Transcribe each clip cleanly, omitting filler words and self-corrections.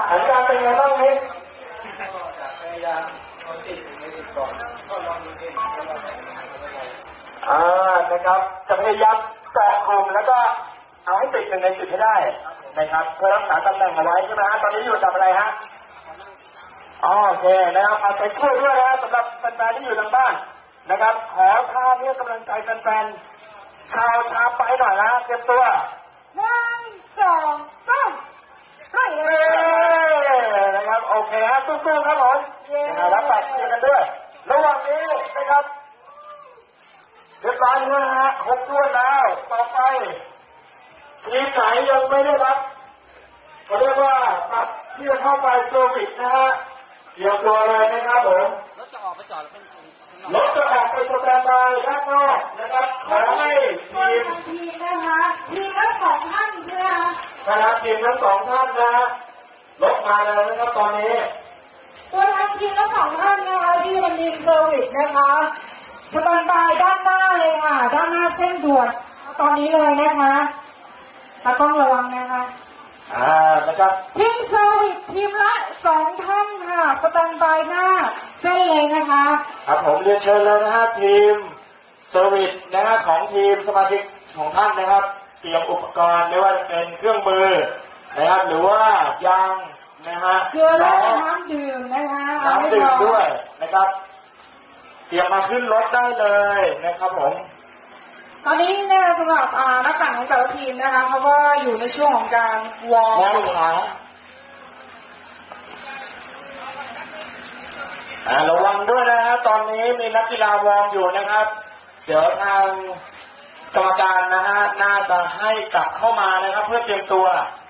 ผลการเป็นไงบ้างนี่พยายามคนติดไม่ติดก่อนก็ลองดูเองนะครับจะพยายามเกาะกลุ่มแล้วก็เอาให้ติด1 ใน 10ให้ได้นะครับเพื่อรักษาตำแหน่งเอาไว้ใช่ไหมฮะตอนนี้อยู่กับอะไรฮะโอเคนะครับเอาใจช่วยด้วยนะสำหรับแฟนๆที่อยู่ทางบ้านนะครับขอท่าเพื่อกำลังใจแฟนๆชาวไปหน่อยนะเตรียมตัว 1 2 3ไปเลยนะครับโอเคฮะสู้ๆครับผมรับปากเชียร์กันด้วยระหว่างนี้นะครับเรียบร้อยแล้วนะฮะครบถ้วนแล้วต่อไปทีมไหนยังไม่ได้รับเขาเรียกว่าบัตรที่จะเข้าไปเซอร์วิสนะฮะเตรียมตัวเลยนะครับผมรถจะออกไปจอดรถจะออกไปสแตนด์บายด้านนอกนะครับขอให้ทีมนะคะทีมทั้ง2 ท่านใช่ไหมคะนะครับทีมทั้ง2 ท่านนะรถมาแล้วนะครับตอนนี้ตัวทางทีมทั้ง2 ท่านนะคะที่เป็นทีมเซอร์วิสนะคะสแตนด์บายด้านหน้าเลยค่ะด้านหน้าเส้นด่วนตอนนี้เลยนะคะต้องระวังนะคะนะครับทีมเซอร์วิสทีมละ2 ท่านค่ะสแตนด์บายหน้าเส้นเลยนะคะครับผมเรียนเชิญเลยนะฮะทีมเซอร์วิสนะฮะของทีมสมาชิกของท่านนะครับเตรียมอุปกรณ์ไม่ว่าจะเป็นเครื่องมือนะครับหรือว่ายางนะฮะเกลือและน้ำดื่มนะคะน้ำดื่มด้วยนะครับเตรียมมาขึ้นรถได้เลยนะครับผมตอนนี้เนี่ยสำหรับนักปั่นของแต่ละทีมนะคะเขาก็อยู่ในช่วงของการวอร์มขาระวังด้วยนะฮะตอนนี้มีนักกีฬาวอร์มอยู่นะครับเดี๋ยวทางกรรมการนะฮะน่าจะให้กลับเข้ามานะครับเพื่อเตรียมตัว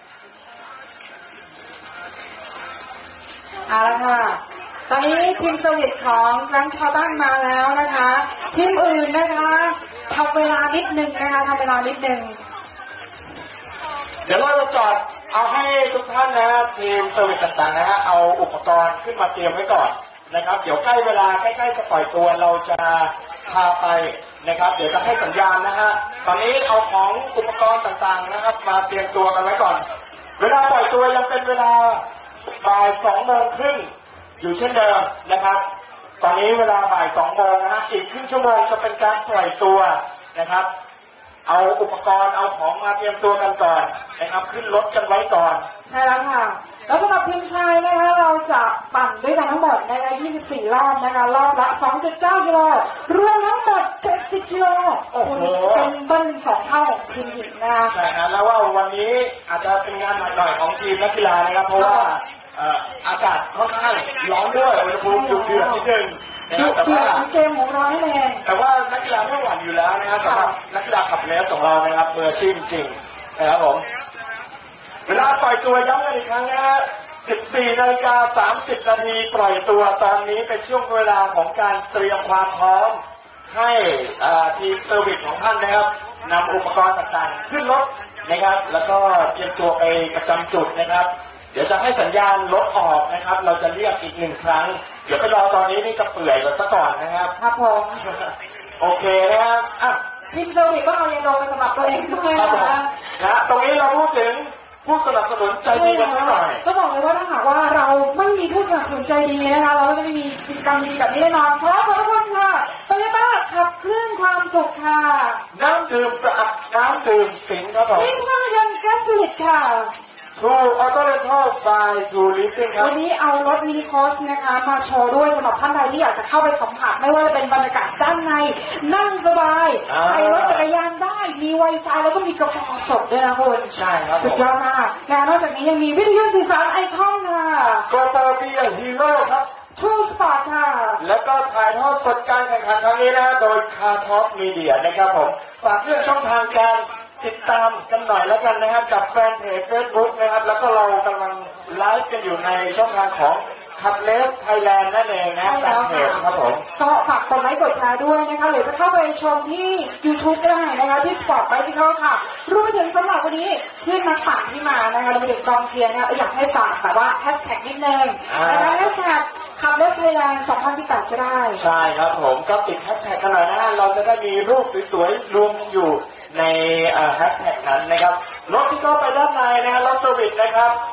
ละค่ะตอนนี้ทีมเซอร์วิสของแก๊งชาวบ้านมาแล้วนะคะทีมอื่นนะคะทำเวลานิดนึงนะคะทำเวลานิดนึงเดี๋ยวเราจะจอดเอาให้ทุกท่านนะฮะทีมเซอร์วิสต่างๆนะฮะเอาอุปกรณ์ขึ้นมาเตรียมไว้ก่อนนะครับเดี๋ยวใกล้เวลาใกล้ๆจะปล่อยตัวเราจะพาไปนะครับเดี๋ยวจะให้สัญญาณนะฮะตอนนี้เอาของอุปกรณ์ต่างๆนะครับมาเตรียมตัวกันไว้ก่อนเวลาปล่อยตัวยังเป็นเวลาบ่าย 2 โมงครึ่งอยู่เช่นเดิมนะครับตอนนี้เวลาบ่าย 2 โมงนะฮะอีกครึ่งชั่วโมงจะเป็นการปล่อยตัวนะครับเอาอุปกรณ์เอาของมาเตรียมตัวกันก่อนนะครับขึ้นรถกันไว้ก่อนใช่แล้วค่ะแล้วสำหรับทีมชายนะคะเราจะปั่นด้วยกันทั้งหมดนะคะ24 รอบนะคะรอบละ 2.9 กิโลรวมทั้งหมด70 กิโลโอ้โหเป็นเบิ้ล2 เท่าของทีมหญิงนะคะใช่ฮะแล้วว่าวันนี้อาจจะเป็นงานหนักหน่อยของทีมนักกีฬานะครับเพราะว่าอากาศค่อนข้างร้อนด้วยอุณหภูมิดุเดือดนิดนึงนะครับแต่ว่าเกมของเราแน่แต่ว่านักกีฬาไม่หวั่นอยู่แล้วนะครับสำหรับนักกีฬาขับเลสของเรานะครับมืออาชีพจริงนะครับผมเวลาปล่อยตัวย้ำกันอีกครั้งนะฮะ 14:30 นาทีปล่อยตัวตอนนี้เป็นช่วงเวลาของการเตรียมความพร้อมให้ทีมเซอร์วิสของท่านนะครับนำอุปกรณ์ต่างๆขึ้นรถนะครับแล้วก็เตรียมตัวไปประจำจุดนะครับเดี๋ยวจะให้สัญญาณรถออกนะครับเราจะเรียกอีก1 ครั้งเดี๋ยวไปรอตอนนี้นี่จะเปื่อยกันซะก่อนนะครับครับผมโอเคนะครับทีมเซอร์วิสก็เอายาดมสำหรับตัวเองด้วยนะตรงนี้เราพูดถึงผู้สนับสนุนใจดีกันสักหน่อยก็บอกเลยว่าถ้าหากว่าเราไม่มีผู้สนับสนุนใจดีนะคะเราจะไม่มีกิจกรรมดีแบบนี้แน่นอนเพราะทุกคนค่ะโตโยต้าขับเคลื่อนความสุขค่ะน้ำดื่มสะอาดน้ำดื่มสิงครับผมซิ่งเครื่องยนต์แก๊สลิดค่ะทูออโต้เรนทัลบายทูลิสซิ่งครับวันนี้เอารถมินิคอสนะคะมาโชว์ด้วยสำหรับท่านใดที่อยากจะเข้าไปสัมผัสไม่ว่าจะเป็นบรรยากาศด้านในนั่งสบายใช้รถจักรยานได้มีไวไฟแล้วก็มีกาแฟสดด้วยนะคุณใช่ครับสุดยอดมากและนอกจากนี้ยังมีวิทยุสื่อสารไอคอนค่ะโกโตเบียฮีโร่ครับทูสปอร์ตค่ะแล้วก็ถ่ายทอดสดการแข่งขันครั้งนี้นะโดยคาร์ทอสมีเดียนะครับผมฝากเรื่องช่องทางการติดตามกันหน่อยแล้วกันนะครับกับแฟนเพจ Facebook นะครับแล้วก็เรากำลังไลฟ์กันอยู่ในช่องทางของขับเลสไทยแลนด์นั่นเองนะแฟนเพจครับผมก็ฝากกดไลค์กดแชร์ด้วยนะคะหรือจะเข้าไปชมที่ YouTube ก็ได้นะคะที่ Sport Bicycle ค่ะรวมไปถึงสำหรับวันนี้ที่นักปั่นที่มานะคะรวมไปถึงกองเชียร์เนี่ยอยากให้ฝากแบบว่าแฮชแท็กนิดนึงนะคะแฮชแท็กขับเลสไทยแลนด์2018ก็ได้ใช่ครับผมก็ติดแฮชแท็กกันหน่อยนะเราจะได้มีรูปสวยๆรวมอยู่ในแฮชแท็กนั้นนะครับรถที่เข้าไปด้านในนะครับรถเซอร์วิสนะครับ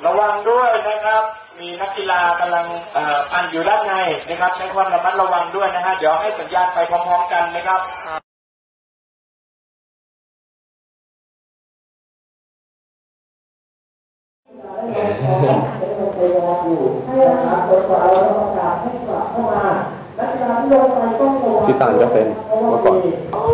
ระวังด้วยนะครับมีนักกีฬากำลังปั่นอยู่ด้านในนะครับใช้ความระมัดระวังด้วยนะฮะเดี๋ยวให้สัญญาณไปพร้อมๆกันนะครับที่ต่างก็เป็นเมื่อก่อน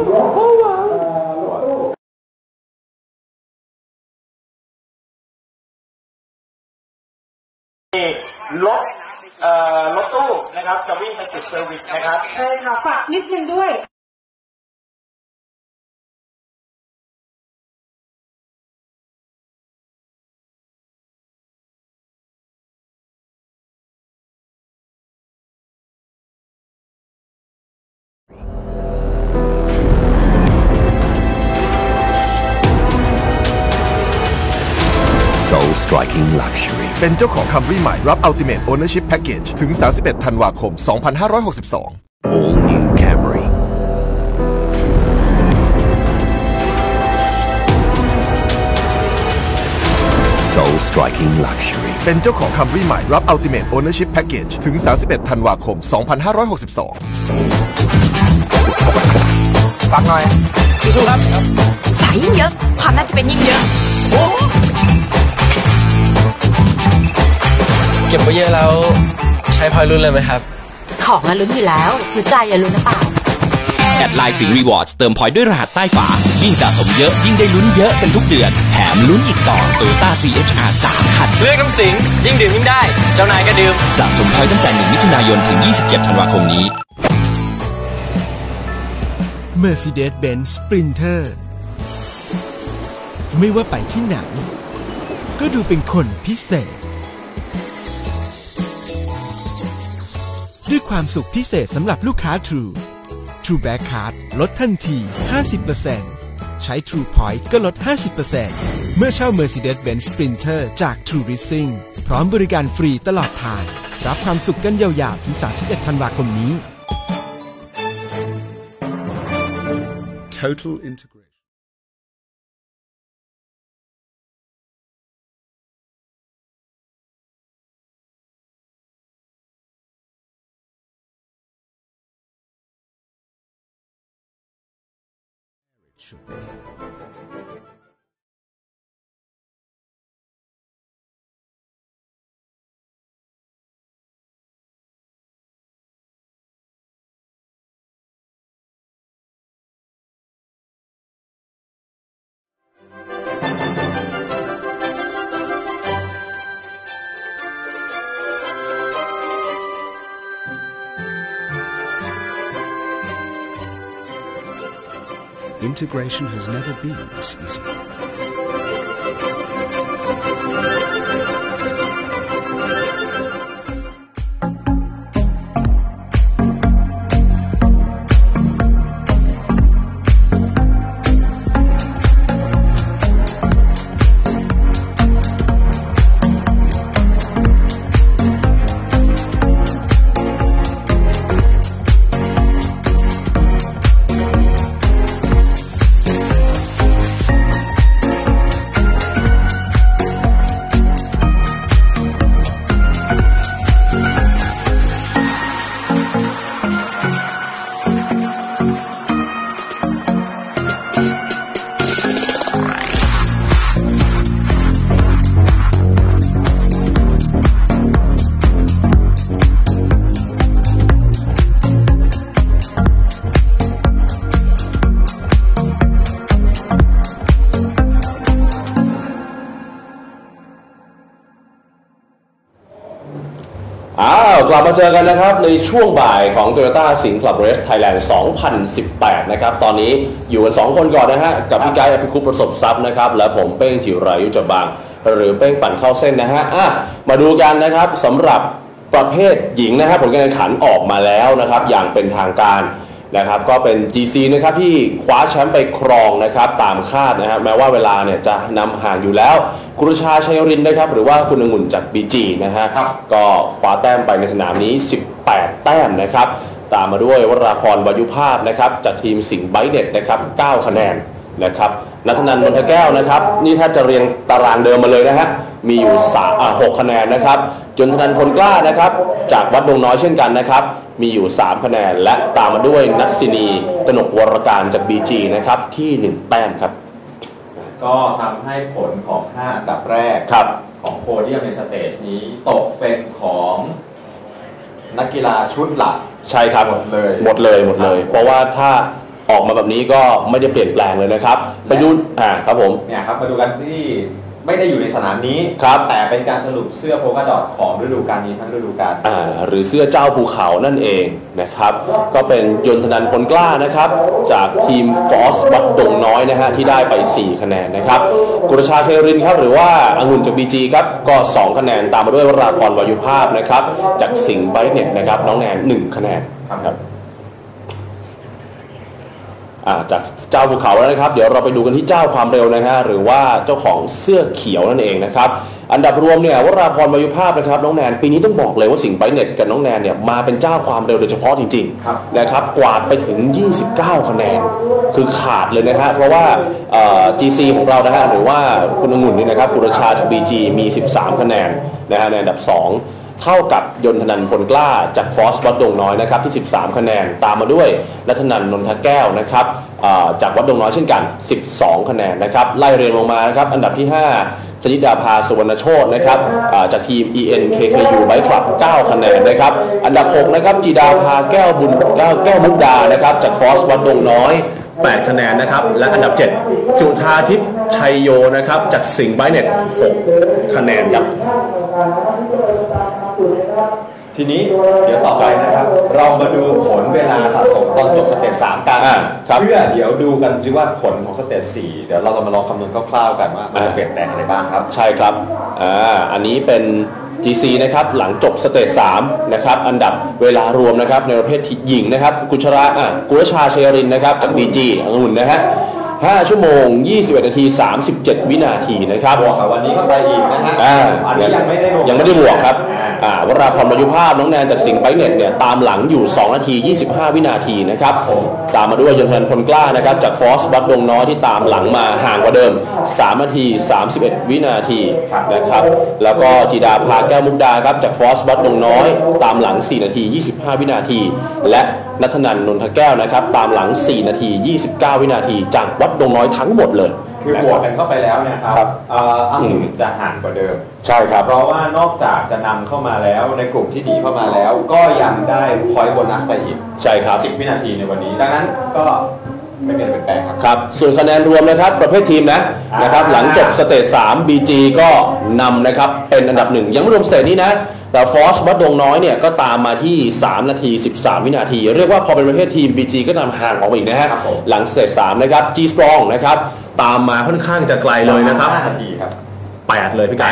รถตู้นะครับจะวิ่งไปจุดเซอร์วิสนะครับใช่ค่ะฝากนิดนึงด้วย Striking Luxury เป็นเจ้าของ Camry ใหม่รับ Ultimate Ownership Package ถึง 31 ธันวาคม 2562 All New Camry Soul Striking Luxury เป็นเจ้าของ Camry ใหม่รับ Ultimate Ownership Package ถึง 31 ธันวาคม 2562 ฟังหน่อยสู้ๆครับสายยิ่งเยอะความน่าจะเป็นยิ่งเยอะเก็บไปเยอะแล้วใช้พอยรุ่นเลยไหมครับของลุ้นอยู่แล้วหัวใจลุ้นหรือเปล่าแอดไลน์สิงห์รีวอร์ดเติมพอยต์ด้วยรหัสใต้ฝายิ่งสะสมเยอะยิ่งได้ลุ้นเยอะกันทุกเดือนแถมลุ้นอีกต่อ Toyota CHR 3 คันเลือกน้ำสิงยิ่งดื่มยิ่งได้เจ้านายก็ดื่มสะสมพอยต์ตั้งแต่1 มิถุนายนถึง27 ธันวาคมนี้ Mercedes-Benz Sprinter ไม่ว่าไปที่ไหนก็ดูเป็นคนพิเศษด้วยความสุขพิเศษสำหรับลูกค้า True Black Card ลดทันที 50% ใช้ True Point ก็ลด 50% เมื่อเช่า Mercedes-Benz Sprinter จาก True Leasing พร้อมบริการฟรีตลอดทางรับความสุขกันยาวๆถึง 31 ธันวาคมนี้ Total Integration should be. Integration has never been this easy. กลับมาเจอกันนะครับในช่วงบ่ายของ Toyota สิงห์ Club Race Thailand 2018 นะครับตอนนี้อยู่กัน2คนก่อนนะฮะกับพี่ไกด์อภิคุปประสบทรัพย์นะครับและผมเป้งจิรายุจบางหรือเป้งปั่นเข้าเส้นนะฮะมาดูกันนะครับสำหรับประเภทหญิงนะครับผลการแข่งขันออกมาแล้วนะครับอย่างเป็นทางการนะครับก็เป็น GC นะครับที่คว้าแชมป์ไปครองนะครับตามคาดนะฮะแม้ว่าเวลาเนี่ยจะนำห่างอยู่แล้วกุลชาชัยรินทร์นะครับหรือว่าคุณองุ่นจาก BG นะฮะก็คว้าแต้มไปในสนามนี้18แต้มนะครับตามมาด้วยวราพรวายุภาพนะครับจากทีมสิงห์ไบเน็ตนะครับ9คะแนนนะครับณัฐนันท์ นนทแก้วนะครับนี่ถ้าจะเรียงตารางเดิมมาเลยนะฮะมีอยู่6 คะแนนนะครับยนทนันท์พลกล้านะครับจากวัดดงน้อยเช่นกันนะครับมีอยู่3 คะแนนและตามมาด้วยนัทศินีกนกวรการจาก BG นะครับที่1 แต้มครับก็ทำให้ผลของ5 อันดับแรกของโพเดียมในสเตจนี้ตกเป็นของนักกีฬาชุดหลักใช่ครับหมดเลยเพราะว่าถ้าออกมาแบบนี้ก็ไม่ได้เปลี่ยนแปลงเลยนะครับไปดูครับผมเนี่ยครับมาดูกันที่ไม่ได้อยู่ในสนามนี้แต่เป็นการสรุปเสื้อโพลกาดอทของฤดูกาลนี้ทั้งฤดูกาลหรือเสื้อเจ้าภูเขานั่นเองนะครับก็เป็นยนทนันท์พลกล้านะครับจากทีมฟอสวัดดงน้อยนะฮะที่ได้ไป4 คะแนนนะครับกุรชาเครินครับหรือว่าองุ่นจาก BG ครับก็2 คะแนนตามมาด้วยวราพรวายุภาพนะครับจากสิงห์ไบเน็ตนะครับน้องแนน1 คะแนนครับจากเจ้าภูเขาแล้วนะครับเดี๋ยวเราไปดูกันที่เจ้าความเร็วนะฮะหรือว่าเจ้าของเสื้อเขียวนั่นเองนะครับอันดับรวมเนี่ยวราพรวายุภาพนะครับน้องแนนปีนี้ต้องบอกเลยว่าสิงห์ไบเน็ตกับน้องแนนเนี่ยมาเป็นเจ้าความเร็วโดยเฉพาะจริงๆนะครับกวาดไปถึง29 คะแนนคือขาดเลยนะฮะเพราะว่าGC ของเรานะฮะหรือว่าคุณองุ่นนี่นะครับกุรชาจาก BG มี13 คะแนนนะฮะในอันดับ2เท่ากับยนทนันท์พลกล้าจากฟอสวัดดงน้อยนะครับที่13 คะแนนตามมาด้วยรัตนันท์นนทแก้วนะครับจากวัดดงน้อยเช่นกัน12 คะแนนนะครับไล่เรียงลงมานะครับอันดับที่5ชนิดาภาสุวรรณโชตินะครับจากทีม ENKKU Bike Club 9 คะแนนนะครับอันดับ6นะครับจีดาภาแก้วมุกดานะครับจากฟอสวัดดงน้อย8 คะแนนนะครับและอันดับ7จุธาทิพย์ชัยโยนะครับจากสิงห์ไบเน็ต6 คะแนนครับทีนี้เดี๋ยวต่อไปนะครับเรามาดูผลเวลาสะสมตอนจบสเตจ3กันเพื่อเดี๋ยวดูกันว่าผลของสเตจ4เดี๋ยวเราจะมาลองคำนวณคร่าวๆกันว่ามันจะเปลี่ยนแปลงอะไรบ้างครับใช่ครับอันนี้เป็น GC นะครับหลังจบสเตจ3นะครับอันดับเวลารวมนะครับในประเภทหญิงนะครับกุรชาเชยรินนะครับจาก BG องุ่นนะฮะ5 ชั่วโมง 21 นาที 37 วินาทีนะครับบวกกับวันนี้เข้าไปอีกนะฮะอันนี้ยังไม่ได้บวกครับวราพรวายุภาพน้องแนนจากสิงห์ไบเน็ตเนี่ยตามหลังอยู่2 นาที 25 วินาทีนะครับตามมาด้วยยนทนันท์พลกล้านะครับจากฟอสวัดดงน้อยที่ตามหลังมาห่างกว่าเดิม3 นาที 31 วินาทีนะครับแล้วก็จีดาภาแก้วมุกดาครับจากฟอสวัดดงน้อยตามหลัง4 นาที 25 วินาทีและนัทนันท์นนทแก้วนะครับตามหลัง4 นาที 29 วินาทีจากวัดดงน้อยทั้งหมดเลยคือบวกกันเข้าไปแล้วเนี่ยครับจะห่างกว่าเดิมใช่ครับเพราะว่านอกจากจะนำเข้ามาแล้วในกลุ่มที่ดีเข้ามาแล้วก็ยังได้พอยต์โบนัสไปอีกใช่ครับ 10 วินาทีในวันนี้ดังนั้นก็ไม่เปลี่ยนแปลงครับส่วนคะแนนรวมนะครับประเภททีมนะครับหลังจบสเตจ3 BG ก็นำนะครับเป็นอันดับ1ยังไม่รวมสเตจนี้นะแต่ฟอสวัดดงน้อยเนี่ยก็ตามมาที่3 นาที 13 วินาทีเรียกว่าพอเป็นประเภททีม BG ก็นำห่างออกไปอีกนะฮะหลังสเตจ3นะครับ G Strong นะครับตามมาค่อนข้างจะไกลเลยนะครับ 5 นาทีครับ 8เลยพี่ไก่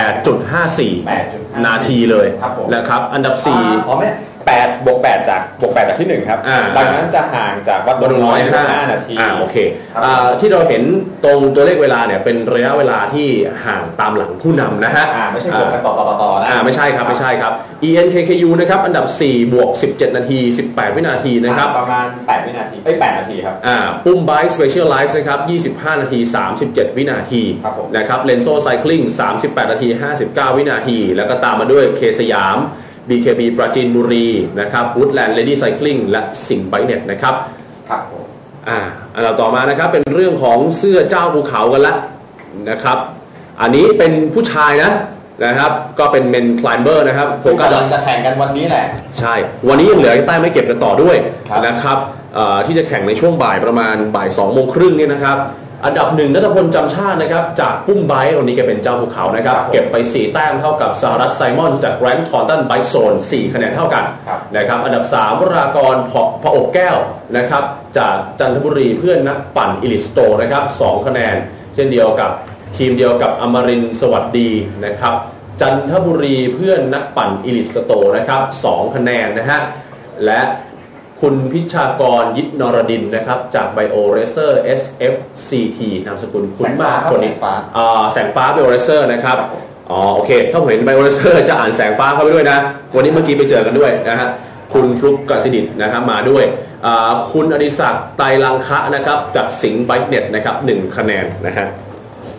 8.54 นาทีเลยนะครับอันดับ4 8 จากที่1ครับดังนั้นจะห่างจากวัดดงน้อย5 นาทีโอเคที่เราเห็นตรงตัวเลขเวลาเนี่ยเป็นระยะเวลาที่ห่างตามหลังผู้นำนะฮะไม่ใช่บวกกันต่อนะไม่ใช่ครับENKKU นะครับอันดับ4บวก17 นาที 18 วินาทีนะครับประมาณ8 วินาที8 นาทีครับปุ้ม Bike Specialized นะครับ25 นาที 37 วินาทีนะครับเลนโซไซคลิง38 นาที 59 วินาทีแล้วก็ตามมาด้วยเคสยาม BKB ปราจีนบุรีนะครับ Woodland Lady Cycling และสิงห์ไบเน็ตนะครับครับอันดับต่อมานะครับเป็นเรื่องของเสื้อเจ้าภูเขากันละนะครับอันนี้เป็นผู้ชายนะครับก็เป็น Men Climber นะครับโฟกัสจะแข่งกันวันนี้แหละใช่วันนี้ยังเหลือใต้ไม่เก็บกันต่อด้วยนะครับที่จะแข่งในช่วงบ่ายประมาณบ่าย 2 โมงครึ่งนี่นะครับอันดับ1ณัฐพลจำชาตินะครับจากปุ้มไบค์วันนี้แกเป็นเจ้าภูเขานะครับเก็บไป4 แต้มเท่ากับสหรัฐไซมอนส์จากแกรนด์ทอร์ตันไบค์โซน4 คะแนนเท่ากันนะครับอันดับ3วรากรพออกแก้วนะครับจากจันทบุรีเพื่อนนักปั่นอิลิสโตนะครับ2 คะแนนเช่นเดียวกับทีมเดียวกับอมรินทร์สวัสดีนะครับจันทบุรีเพื่อนนักปั่นอิลิสโตนะครับ2 คะแนนนะฮะและคุณพิชากรยิตนรดินนะครับจากไบโอเรเซอร์ SFCT นามสกุลคุ้นมากคนนี้แสงฟ้าไบโอเรเซอร์นะครับโอเคถ้าผมเห็นไบโอเรเซอร์จะอ่านแสงฟ้าเข้าไปด้วยนะวันนี้เมื่อกี้ไปเจอกันด้วยนะฮะคุณฟลุ๊กกสิดิษฐ์นะครับมาด้วยคุณอดิศักดิ์ไตรลังคะนะครับจากสิงห์ไบค์เน็ตนะครับ1 คะแนนนะฮะ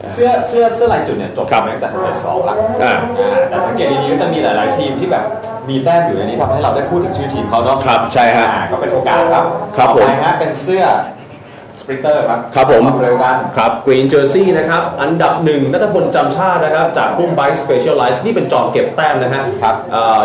เสื้อลายจุดเนี่ยจบมาตั้งแต่สเตจ2ละแต่สังเกตดีๆก็จะมีหลายๆทีมที่แบบมีแต้มอยู่ในนี้ทำให้เราได้พูดถึงชื่อทีมเขาเนาะครับใช่ฮะก็เป็นโอกาสครับครับผมฮะเป็นเสื้อสปรินเตอร์ครับครับผมเร็วกันครับ Green Jersey นะครับอันดับ1ณัฐพลจำชาตินะครับจากพุ่มไบค์ Specialized นี่เป็นจอมเก็บแต้มนะฮะครับ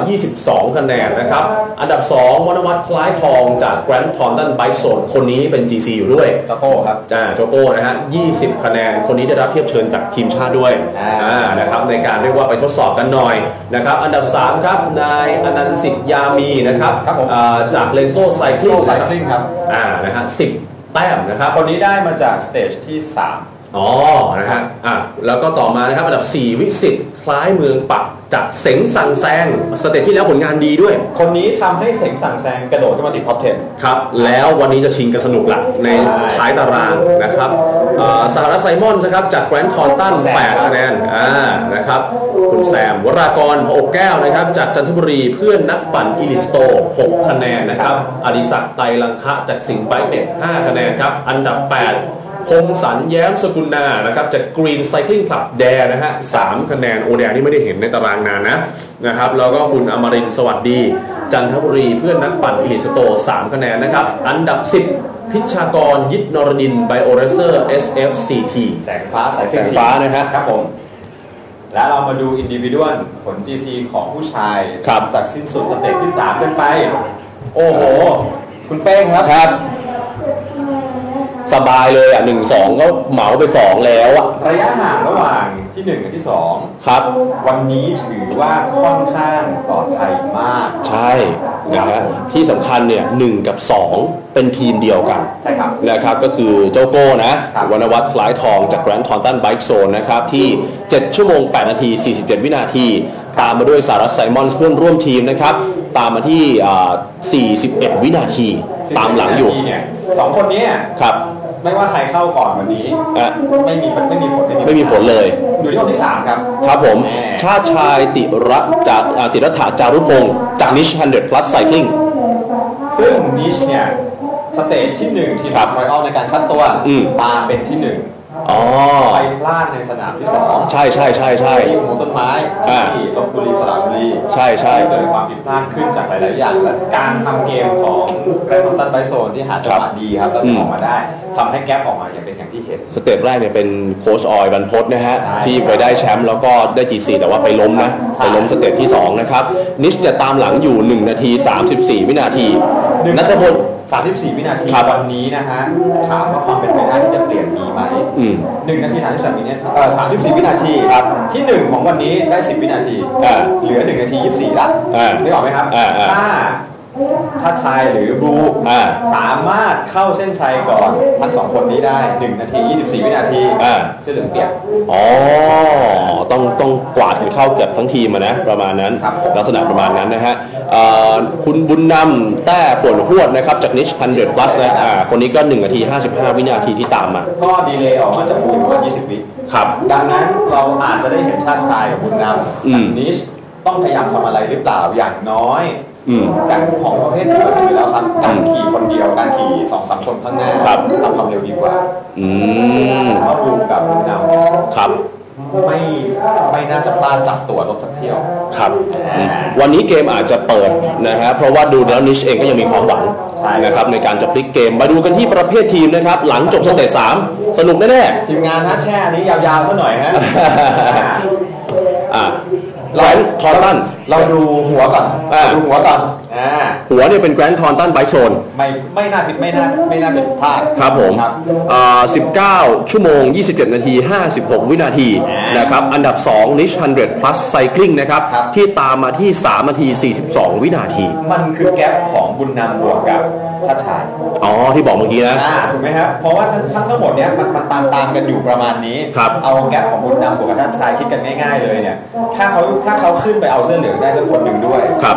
22 คะแนนนะครับอันดับ2วรรณวัฒน์คล้ายทองจาก Grant Thornton Bike Zone คนนี้เป็น GC อยู่ด้วยโจโก้ครับโจโก้นะฮะ20 คะแนนคนนี้ได้รับเทียบเชิญจากทีมชาติด้วยนะครับในการเรียกว่าไปทดสอบกันหน่อยนะครับอันดับ3ครับนายอนันต์สิทธิ์ยามีนะครับจาก Lenzo Cycling ครับนะฮะ10แต้มนะครับคนนี้ได้มาจากสเตจที่3 นะฮะแล้วก็ต่อมานะครับอันดับ4วิสิทธิ์คล้ายเมืองปักจากเสงสั่งแซงสเตจที่แล้วผลงานดีด้วยคนนี้ทำให้เสงสั่งแซงกระโดดขึ้นมาติดท็อป 10 ครับแล้ววันนี้จะชิงกันสนุกละในท้ายตารางนะครับสหรัฐไซมอนส์นะครับจากแกรนด์ทอร์ตัน8คะแนนนะครับคุณแซมวรากรพอกแก้วนะครับจากจันทบุรีเพื่อนนักปั่นอิลิสโต6คะแนนนะครับอดิศักดิ์ไตรลังคะจากสิงห์ไบค์เน็ต5คะแนนครับอันดับ8คมสันแย้มสกุลนานะครับจาก Green Cycling Club แดนะฮะ3คะแนนโอแดนี่ไม่ได้เห็นในตารางนานนะครับแล้วก็คุณอมรินทร์สวัสดีจันทบุรีเพื่อนนักปั่นอิลิสโต3คะแนนนะครับอันดับ10พิชากรยิทนรดินไบโอเรเซอร์ SFCT แสงฟ้าสายฟ้านะฮะครับผมแล้วเรามาดูอินดิวิดวลผล GC ของผู้ชายจากสิ้นสุดสเตจที่3ขึ้นไปโอ้โหคุณเป้งครับสบายเลย1-2 ก็เหมาไป2แล้วระยะห่างระหว่างที่1กับที่2 ครับวันนี้ถือว่าค่อนข้างปลอดภัยมากใช่นะฮะที่สำคัญเนี่ย1กับ2เป็นทีมเดียวกันใช่ครับนะครับก็คือโจโก้นะวรรณวัฒน์คล้ายทองจาก Grant Thornton Bike Zone นะครับที่7ชั่วโมง8นาที47วินาทีตามมาด้วยสหรัฐไซมอนส์เพื่อนร่วมทีมนะครับตามมาที่41วินาทีตามหลังอยู่ 2คนนี้ครับไม่ว่าใครเข้าก่อนวันนี้ไม่มีผลเลยอยู่ที่คนที่3ครับครับผมชาติชายติรัฐจารุพงศ์จากนิช100 plus cycling ซึ่งนิชเนี่ยสเตจที่1ทีมไฟออลในการคัดตัวมาเป็นที่1ไปพลาดในสนามที่2 ใช่ที่หัวต้นไม้ที่ลพบุรีสระบุรีใช่เกิดความผิดพลาดขึ้นจากหลายๆอย่างและการทำเกมของแกรนด์ทอร์ตันไบค์โซนที่หาจังหวะดีครับแล้วออกมาได้ทำให้แก๊ปออกมาอย่างเป็นอย่างที่เห็นสเตจแรกเนี่ยเป็นโค้ชออยบรรพตนะฮะที่ไปได้แชมป์แล้วก็ได้ GC แต่ว่าไปล้มสเตจที่2นะครับนิชจะตามหลังอยู่1นาที34วินาทีณัฐพล 34วินาทีวันนี้นะฮะถามว่าความเป็นไปได้ที่จะเปลี่ยนมีไหม1นาที33วินาที34วินาทีครับที่1ของวันนี้ได้10วินาทีเหลือ1นาที24ละนึกออกไหมครับถ้าชายหรือบลูสามารถเข้าเส้นชัยก่อนทั้ง2คนนี้ได้1นาที24วินาทีเสื้อเหลืองเปียกต้องกวาดเข้าเกือบทั้งทีมนะประมาณนั้นลักษณะประมาณนั้นนะฮะคุณบุญนำแต้ป่วนหวดนะครับจากนิช100 plus นะคนนี้ก็1นาที55วินาทีที่ตามมาก็ดีเลย์ออกมาจากบุญประมาณ20วิครับดังนั้นเราอาจจะได้เห็นชาติชายกับบุญนำจากนิชต้องพยายามทำอะไรหรือเปล่าอย่างน้อยการของประเภทที่เราอยู่แล้วครับการขี่คนเดียวการขี่ 2-3 คนข้างหน้าทำความเร็วดีกว่าเพราะดูกับบุญนำครับไม่น่าจะพลาดจับตัวรถสักเที่ยวครับวันนี้เกมอาจจะเปิดนะฮะเพราะว่าดูแล้วนิชเองก็ยังมีความหวังนะครับในการจะพลิกเกมมาดูกันที่ประเภททีมนะครับหลังจบสเตจ3สนุกแน่ๆทีมงานนะแช่นี้ยาวๆซะหน่อยฮะแกรนด์ทอร์ตันเราดูหัวก่อนหัวเนี่ยเป็นแกรนด์ทอร์ตันไบค์โซนไม่น่าผิดไม่น่าผิดพลาดครับผม19ชั่วโมง27นาที56วินาทีนะครับอันดับ2 Niche 100 plus cycling นะครับที่ตามมาที่3นาที42วินาทีมันคือแกปของบุญนำบวกกับชาติชายที่บอกเมื่อกี้นะถูกไหมครับเพราะว่าทั้งหมดเนี้ยมันตามกันอยู่ประมาณนี้เอาแกปของบุญนำบวกกับชาติชายคิดกันง่ายๆเลยเนี่ยถ้าเขาขึ้นไปเอาเสื้อเหลืองได้สักคนหนึ่งด้วยครับ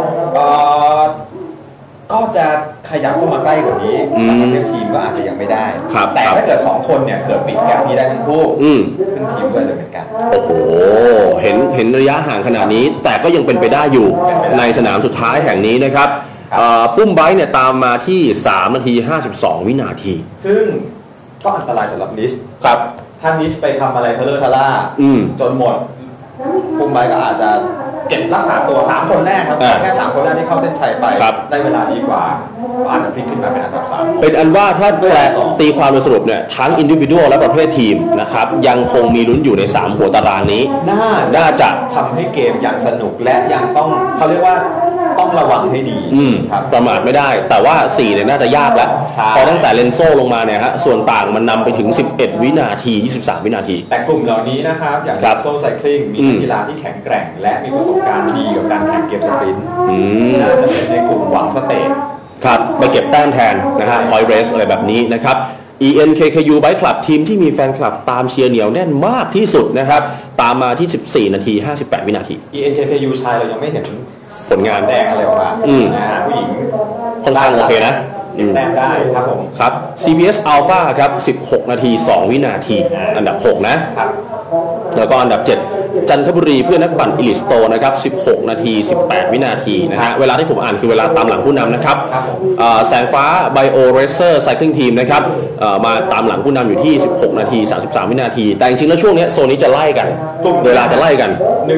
ก็จะขยับเข้ามาใกล้กว่านี้ประเภททีมก็อาจจะยังไม่ได้แต่ถ้าเกิด2คนเนี่ยเกิดปิดแกปนี้ได้ทั้งคู่ขึ้นทีมด้วยเลยเหมือนกันโอ้โหเห็นระยะห่างขนาดนี้แต่ก็ยังเป็นไปได้อยู่ในสนามสุดท้ายแห่งนี้นะครับปุ้มไบค์เนี่ยตามมาที่3นาที52วินาทีซึ่งก็อันตรายสำหรับนิชครับถ้านิชไปทำอะไรเทเลอร์ทาร่าจนหมดปุ่มไบก็อาจจะเก็บรักษาตัว3คนแรกครับแค่3คนแรกที่เข้าเส้นชัยไปได้เวลาดีกว่าอาจจะพลิกขึ้นมาเป็นอันดับ3 เป็นอันว่าถ้าตีความโดยสรุปเนี่ยทั้งอินดิวิวดและประเภททีมนะครับยังคงมีลุ้นอยู่ใน3หัวตารางนี้น่าจะทำให้เกมยังสนุกและยังต้องเขาเรียกว่าต้องระวังให้ดีครับประมาทไม่ได้แต่ว่า4เนี่ยน่าจะยากแล้วพอตั้งแต่เลนโซ่ลงมาเนี่ยฮะส่วนต่างมันนำไปถึง11วินาที23วินาทีแต่กลุ่มเหล่านี้นะครับอย่างโซ่ไซคลิงมีนักกีฬาที่แข็งแกร่งและมีประสบการณ์ดีกับการแข่งเกมสปรินต์น่าจะเป็นในกลุ่มหวังสเตจครับไปเก็บแต้มแทนนะฮะ point race อะไรแบบนี้นะครับ ENKKU Bike Club ทีมที่มีแฟนคลับตามเชียร์เหนียวแน่นมากที่สุดนะครับตามมาที่14นาที58วินาที ENKKU ชายเรายังไม่เห็นผลงานแดงอะไรออกมาผู้หญิงค่อนข้างโอเคนะแต้มได้ครับผมครับ CBS Alpha ครับ16นาที2วินาทีอันดับ6นะครับแล้วก็อันดับ7จันทบุรีเพื่อนนักปั่นอิลิสโตนะครับ16นาที18วินาทีนะฮะเวลาที่ผมอ่านคือเวลาตามหลังผู้นำนะครับแสงฟ้า Bio Racer Cycling Team นะครับมาตามหลังผู้นำอยู่ที่16นาที33วินาทีแต่จริงๆแล้วช่วงนี้โซนนี้จะไล่กันเวลาจะไล่กัน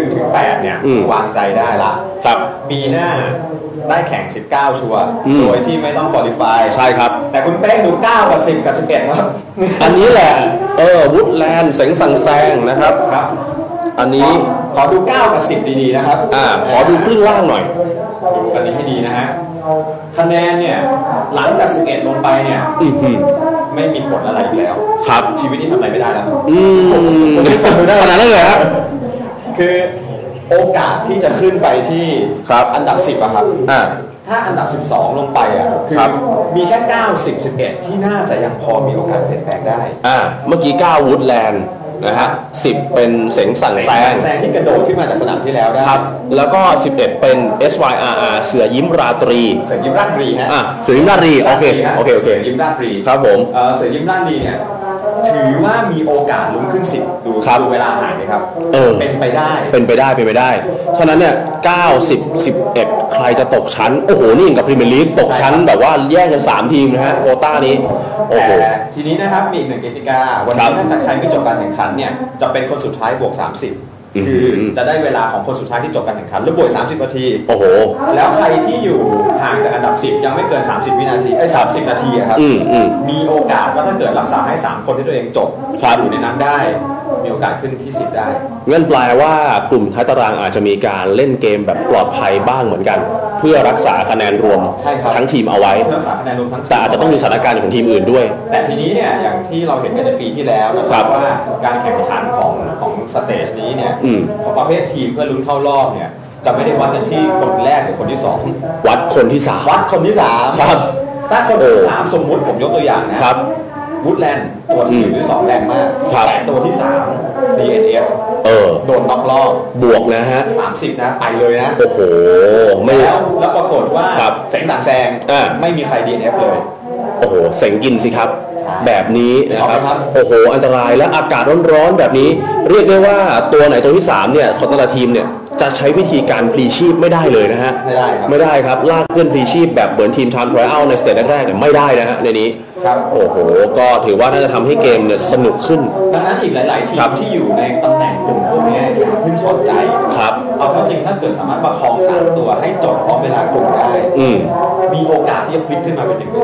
1-8 เนี่ยวางใจได้ละครับปีหน้าได้แข่ง19ชัวร์โดยที่ไม่ต้องควอลิฟายใช่ครับแต่คุณเป้งดู9กับ10กับ11ครับอันนี้แหละวูดแลนด์เสงสั่งแซงนะครับอันนี้ขอดู9กับ10ดีๆนะครับขอดูครึ่งล่างหน่อยดูกันนี้ให้ดีนะฮะคะแนนเนี่ยหลังจาก11ลงไปเนี่ยไม่มีผลอะไรอีกแล้วครับชีวิตนี้ทำอะไรไม่ได้แล้วขนาดนั้นเลยครับคือโอกาสที่จะขึ้นไปที่อันดับ10อะครับถ้าอันดับ12ลงไปอ่ะคือมีแค่9 10 11ที่น่าจะยังพอมีโอกาสเปลี่ยนแปลงได้เมื่อกี้9วูดแลนด์นะฮะ10เป็นเสงสั่งแซงที่กระโดดขึ้นมาจากสนามที่แล้วได้ครับแล้วก็11เป็น SYRR เสือยิ้มราตรีเสือยิ้มราตรีฮะเสือยิ้มราตรีโอเคเสือยิ้มราตรีครับผมเสือยิ้มราตรีเนี่ยถือว่ามีโอกาสลุ้นขึ้น10ดูเวลาหายไหมครับเป็นไปได้ฉะนั้นเนี่ย9 10 11ใครจะตกชั้นโอ้โหนี่กับพรีเมียร์ลีกตกชั้นแบบว่าแย่งกัน3ทีมนะฮะโควต้านี้โอ้โหทีนี้นะครับมีอีก1กติกาวันนี้ถ้าใครไม่จบการแข่งขันเนี่ยจะเป็นคนสุดท้ายบวก30คือจะได้เวลาของคนสุดท้ายที่จบการแข่งขันแล้วบวก30นาทีโอ้โหแล้วใครที่อยู่ห่างจากอันดับ10ยังไม่เกิน30วินาที30นาทีครับมีโอกาสว่าถ้าเกิดรักษาให้3คนที่ตัวเองจบอยู่ในนั้นได้มีโอกาสขึ้นที่10ได้งั้นแปลว่ากลุ่มท้ายตารางอาจจะมีการเล่นเกมแบบปลอดภัยบ้างเหมือนกันเพื่อรักษาคะแนนรวมทั้งทีมเอาไว้แต่อาจจะต้องมีสถานการณ์ของทีมอื่นด้วยแต่ทีนี้เนี่ยอย่างที่เราเห็นกันในปีที่แล้วนะครับว่าการแข่งขันของสเตจนี้เนี่ยประเภททีมเพื่อลุ้นเข้ารอบเนี่ยจะไม่ได้วัดกันที่คนแรกหรือคนที่2 วัดคนที่3 วัดคนที่3ครับถ้าคนที่3สมมุติผมยกตัวอย่างนะครับวูดแลนด์ตัวที่1หรือ2แรงมากแต่ตัวที่3 DNF โดนน็อกรอบบวกนะฮะ 30นะไปเลยนะโอ้โหไม่แล้วปรากฏว่าเสงสั่งแซงไม่มีใคร DNF เลยโอ้โหเสงกินสิครับแบบนี้นะครับโอ้โหอันตรายและอากาศร้อนๆแบบนี้เรียกได้ว่าตัวไหนตัวที่3เนี่ยของแต่ละทีมเนี่ยจะใช้วิธีการพลีชีพไม่ได้เลยนะฮะไม่ได้ครับลากเพื่อนพลีชีพแบบเหมือนทีมไทม์ทรอยอัลในสเตจแรกๆเนี่ยไม่ได้นะฮะในนี้โอ้โหก็ถือว่าน่าจะทำให้เกมเนี่ยสนุกขึ้นดังนั้นอีกหลายๆทีมที่อยู่ในตำแหน่งกลุ่มพวกนี้อย่าเพิ่งถอดใจครับเอาเข้าจริงถ้าเกิดสามารถประคอง3ตัวให้จบพร้อมเวลากลุ่มได้มีโอกาสที่จะพลิกขึ้นมาเป็น1 ใน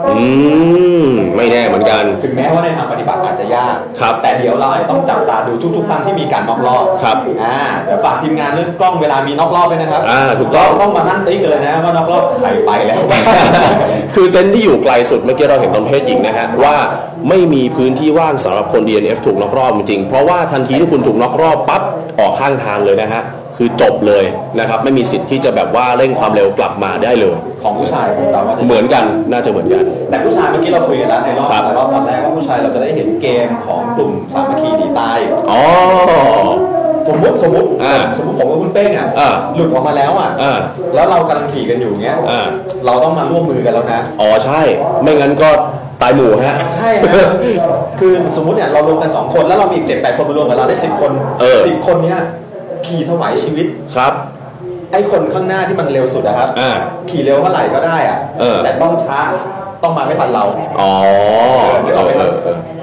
10ไม่แน่เหมือนกันถึงแม้ว่าในทางปฏิบัติอาจจะยากแต่เดี๋ยวเราอาจจะต้องจับตาดูทุกๆครั้งที่มีการน็อกรอบครับเดี๋ยวฝากทีมงานเรื่องกล้องเวลามีน็อกรอบด้วยนะครับถูกต้องมานั่งติ๊กเลยนะว่าน็อกรอบใครไปแล้วคือเต็นท์ที่อยู่ไกลสุดเมื่อกี้เราเห็นตอนเพศหญิงนะฮะว่าไม่มีพื้นที่ว่างสำหรับคน DNF ถูกน็อกรอบจริงๆเพราะว่าทันทีที่คุณถูกน็อกรอบปั๊บออกข้างทางเลยนะฮะคือจบเลยนะครับไม่มีสิทธิ์ที่จะแบบว่าเร่งความเร็วกลับมาได้เลยของผู้ชายเราว่าเหมือนกันน่าจะเหมือนกันแต่ผู้ชายเมื่อกี้เราคุยกันแล้วในรอบตอนแรกว่าผู้ชายเราจะได้เห็นเกมของกลุ่มสามัคคีหนีตายสมมติผมกับคุณเป้งหลุดออกมาแล้วแล้วเรากำลังขี่กันอยู่เงี้ยเราต้องมาร่วมมือกันแล้วนะใช่ไม่งั้นก็ตายหมู่ฮะใช่คือสมมุติเนี่ยเรารวมกัน2คนแล้วเรามีอีก 7-8 คนมารวมกันเราได้10 คน10 คนเนี้ยขี่ถวายชีวิตครับไอ้คนข้างหน้าที่มันเร็วสุดนะครับขี่เร็วเท่าไหร่ก็ได้แต่ต้องช้าต้องมาไม่ทันเราเดี๋ยวเราไป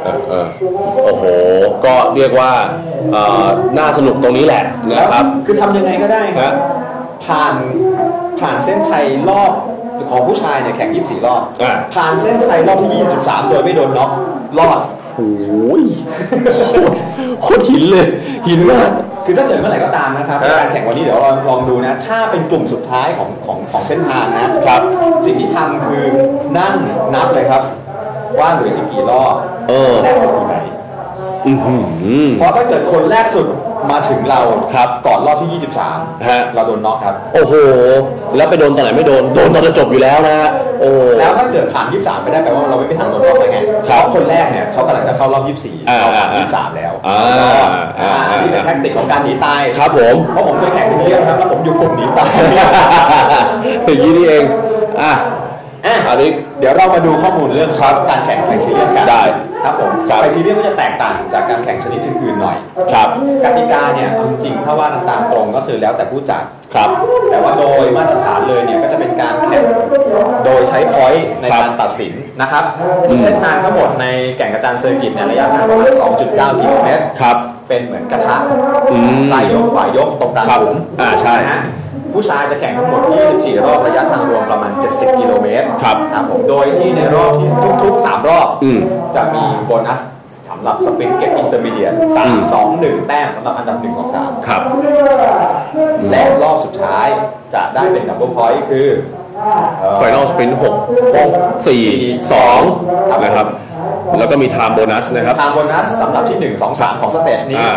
โอ้โหก็เรียกว่าน่าสนุกตรงนี้แหละนะครับคือทำยังไงก็ได้ครับผ่านเส้นชัยรอบของผู้ชายเนี่ยแข่ง24รอบผ่านเส้นชัยรอบที่23โดยไม่โดนน็อกรอดโอ้ยโคตรหินเลยหินมากคือถ้าเกิดเมื่อไหร่ก็ตามนะครับการแข่งวันนี้เดี๋ยวเราลองดูนะถ้าเป็นกลุ่มสุดท้ายของเส้นทางนะครับสิ่งที่ทำคือนั่งนับเลยครับว่าเหลืออีกกี่รอบแรกสุดอยู่ไหนเพราะถ้าเกิดคนแรกสุดมาถึงเราครับก่อนรอบที่23เราโดนน็อกครับโอ้โหแล้วไปโดนตอนไหนไม่โดนตอนจะจบอยู่แล้วนะโอ้แล้วถ้าเกิดผ่าน23ไม่ได้แปลว่าเราไม่ไปทางโดนน็อกได้ไงเพราะคนแรกเนี่ยเขากำลังจะเข้ารอบ24เราผ่าน23แล้วนี่เป็นแทคนิคของการหนีตายครับผมเพราะผมเคยแข่งเยอะครับแล้วผมอยู่กลุ่มหนีตายอย่างนี้นี่เองอันนี้เดี๋ยวเรามาดูข้อมูลเรื่องครับการแข่งไทซีเรียมกันได้ครับผมไทซีเรียมก็จะแตกต่างจากการแข่งชนิดอื่นๆหน่อยครับกติกาเนี่ยจริงถ้าว่าตามตรงก็คือแล้วแต่ผู้จัดครับแต่ว่าโดยมาตรฐานเลยเนี่ยก็จะเป็นการแข่งโดยใช้พอยต์ในการตัดสินนะครับเส้นทางทั้งหมดในแก่งกระจานเซอร์กิตเนี่ยระยะทางประมาณ 2.9 กิโลเมตรครับเป็นเหมือนกระทะซ้ายยกขวายกตรงกลางหลุมใช่ผู้ชายจะแข่งทั้งหมด24รอบระยะทางรวมประมาณ70กิโลเมตรครับผมโดยที่ในรอบที่ทุกๆ3รอบจะมีโบนัสสำหรับสปรินต์เก็ตอินเตอร์มีเดียต3 2 1แต้มสำหรับอันดับ1 2 3 ครับและรอบสุดท้ายจะได้เป็นดับเบิลพอยต์คือ Final Sprint 6 4 2นะครับแล้วก็มี Time Bonus นะครับ Time Bonus สำหรับที่1 2 3ของสเตจนี้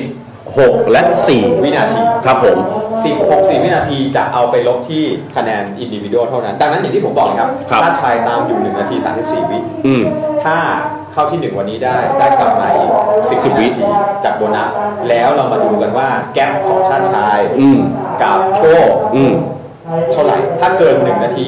6 และ 4 วินาทีครับผม 4 วินาทีจะเอาไปลบที่คะแนนอินดิวิวเท่านั้นดังนั้นอย่างที่ผมบอกครับถ้าชายตามอยู่1นาที34วิถ้าเข้าที่1วันนี้ได้กลับมาอีก10วิจากโบนัสแล้วเรามาดูกันว่าแกปของชาติชายกับโก้เท่าไหร่ถ้าเกิน1นาที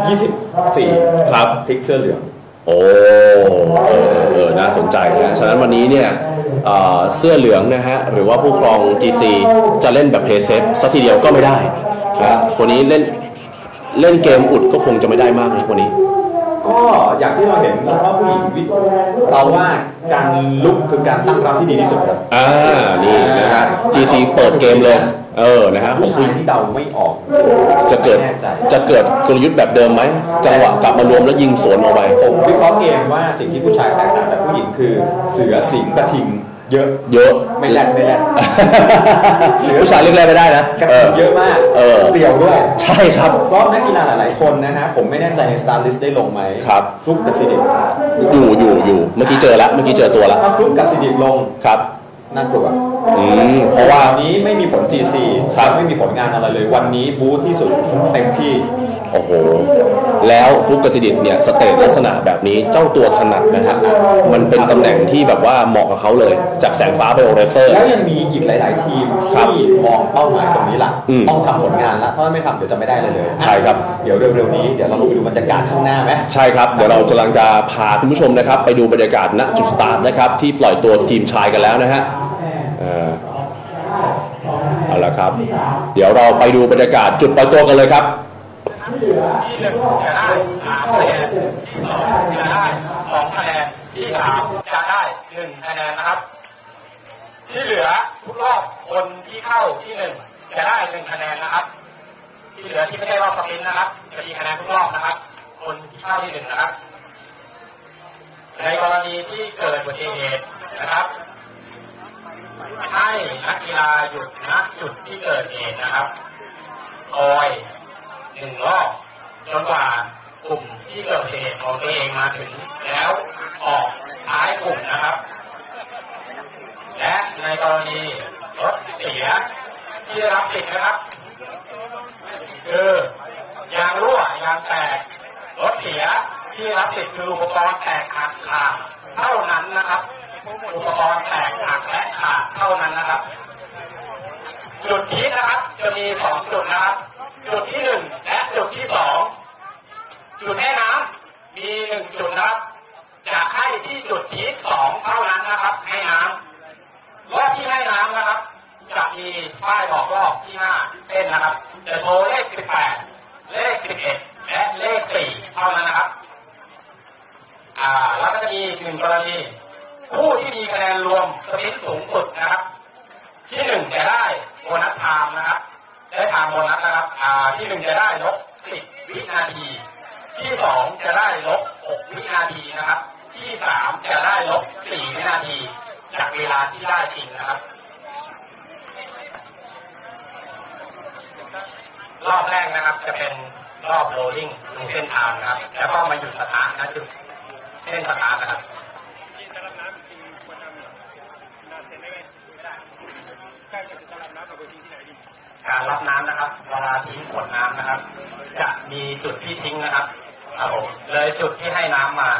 24 ครับพลิกเสื้อเหลืองโอ้น่าสนใจนะฉะนั้นวันนี้เนี่ยเสื้อเหลืองนะฮะหรือว่าผู้ครอง GC จะเล่นแบบเพย์เซฟซะทีเดียวก็ไม่ได้นะวันนี้เล่นเกมอุดก็คงจะไม่ได้มากนะวันนี้ก็อย่างที่เราเห็นว่าผู้หญิงเราว่าการลุกคือการตั้งรับที่ดีที่สุดครับนี่นะฮะ GC เปิดเกมเลยนะฮะผู้ชายที่เดาไม่ออกจะเกิดกลยุทธ์แบบเดิมไหมจังหวะกลับมารวมแล้วยิงสวนออกไปผมวิเคราะห์เกมว่าสิ่งที่ผู้ชายแตกต่างจากผู้หญิงคือเสือสิงกระทิงเยอะไม่แรดผู้ชายเรียกแรดไม่ได้นะกระทิงเยอะมากเปรี้ยวด้วยใช่ครับเพราะนักกีฬาหลายๆคนนะฮะผมไม่แน่ใจในสตาร์ลิสต์ได้ลงไหมครับฟลุกกับซิดิกอยู่เมื่อกี้เจอตัวแล้วถ้าฟลุกกับซิดิกลงครับน่ากลัวเพราะว่านี้ไม่มีผล GC ไม่มีผลงานอะไรเลยวันนี้บู๊ที่สุดเต็มที่โอ้โหแล้วฟลุกกสิดิตเนี่ยสเตจลักษณะแบบนี้เจ้าตัวถนัดนะครับมันเป็นตำแหน่งที่แบบว่าเหมาะกับเขาเลยจากแสงฟ้าไปโอเรเซอร์แล้วยังมีอีกหลายๆทีมที่มองเป้าหมายตรงนี้ล่ะต้องทำผลงานแล้วถ้าไม่ทำเดี๋ยวจะไม่ได้เลยใช่ครับเดี๋ยวเร็วๆนี้เดี๋ยวเราลงไปดูบรรยากาศข้างหน้าไหมใช่ครับเดี๋ยวเรากำลังจะพาคุณผู้ชมนะครับไปดูบรรยากาศณจุดสตาร์ทนะครับที่ปล่อยตัวทีมชายกันแล้วนะฮะเอาละครับเดี๋ยวเราไปดูบรรยากาศจุดปล่อยตัวกันเลยครับที่1จะได้3คะแนนที่2จะได้2คะแนนที่3จะได้1คะแนนนะครับที่เหลือทุกรอบคนที่เข้าที่1จะได้1คะแนนนะครับที่เหลือที่ไม่ได้รอบสปรินต์นะครับจะมีคะแนนทุกรอบนะครับคนที่เข้าที่1นะครับในกรณีที่เกิดอุบัติเหตุนะครับให้นักกีฬาหยุดณจุดที่เกิดเหตุนะครับคอย1 รอบจนกว่ากลุ่มที่เกิดเหตุของตัวเองมาถึงแล้วออกท้ายกลุ่มนะครับและในกรณีรถเสียที่ได้รับสิทธิ์นะครับคือยางรั่วยางแตกรถเสียที่ได้รับสิทธิ์คืออุปกรณ์แตกหักขาดเท่านั้นนะครับอุปกรณ์แตกหักและขาดเท่านั้นนะครับจุดที่นะครับจะมี2จุดนะครับจุดที่1และจุดที่2จุดให้น้ำมี1จุดนะครับจะให้ที่จุดที่2เท่านั้นนะครับให้น้ำว่าที่ให้น้ำนะครับจะมีป้ายบอกรอบที่5เส้นนะครับจะโชว์เลข18เลข11และเลข4เท่านั้นนะครับแล้วก็จะมี1กรณีผู้ที่มีคะแนนรวมสปรินต์สูงสุดนะครับที่1จะได้โบนัสไทม์นะครับได้ไทม์โบนัสนะครับที่1จะได้ลบ10 วินาทีที่2จะได้ลบ6 วินาทีนะครับที่3จะได้ลบ4 วินาทีจากเวลาที่ได้จริงนะครับรอบแรกนะครับจะเป็นรอบโรลลิ่งลงเส้นทางนะครับแล้วก็มาหยุดสตาร์ทนะจุดเส้นสตาร์ทนะครับการรับน้ำนะครับเวลาทิ้งขวดน้ำนะครับจะมีจุดที่ทิ้งนะครับเลยจุดที่ให้น้ำมา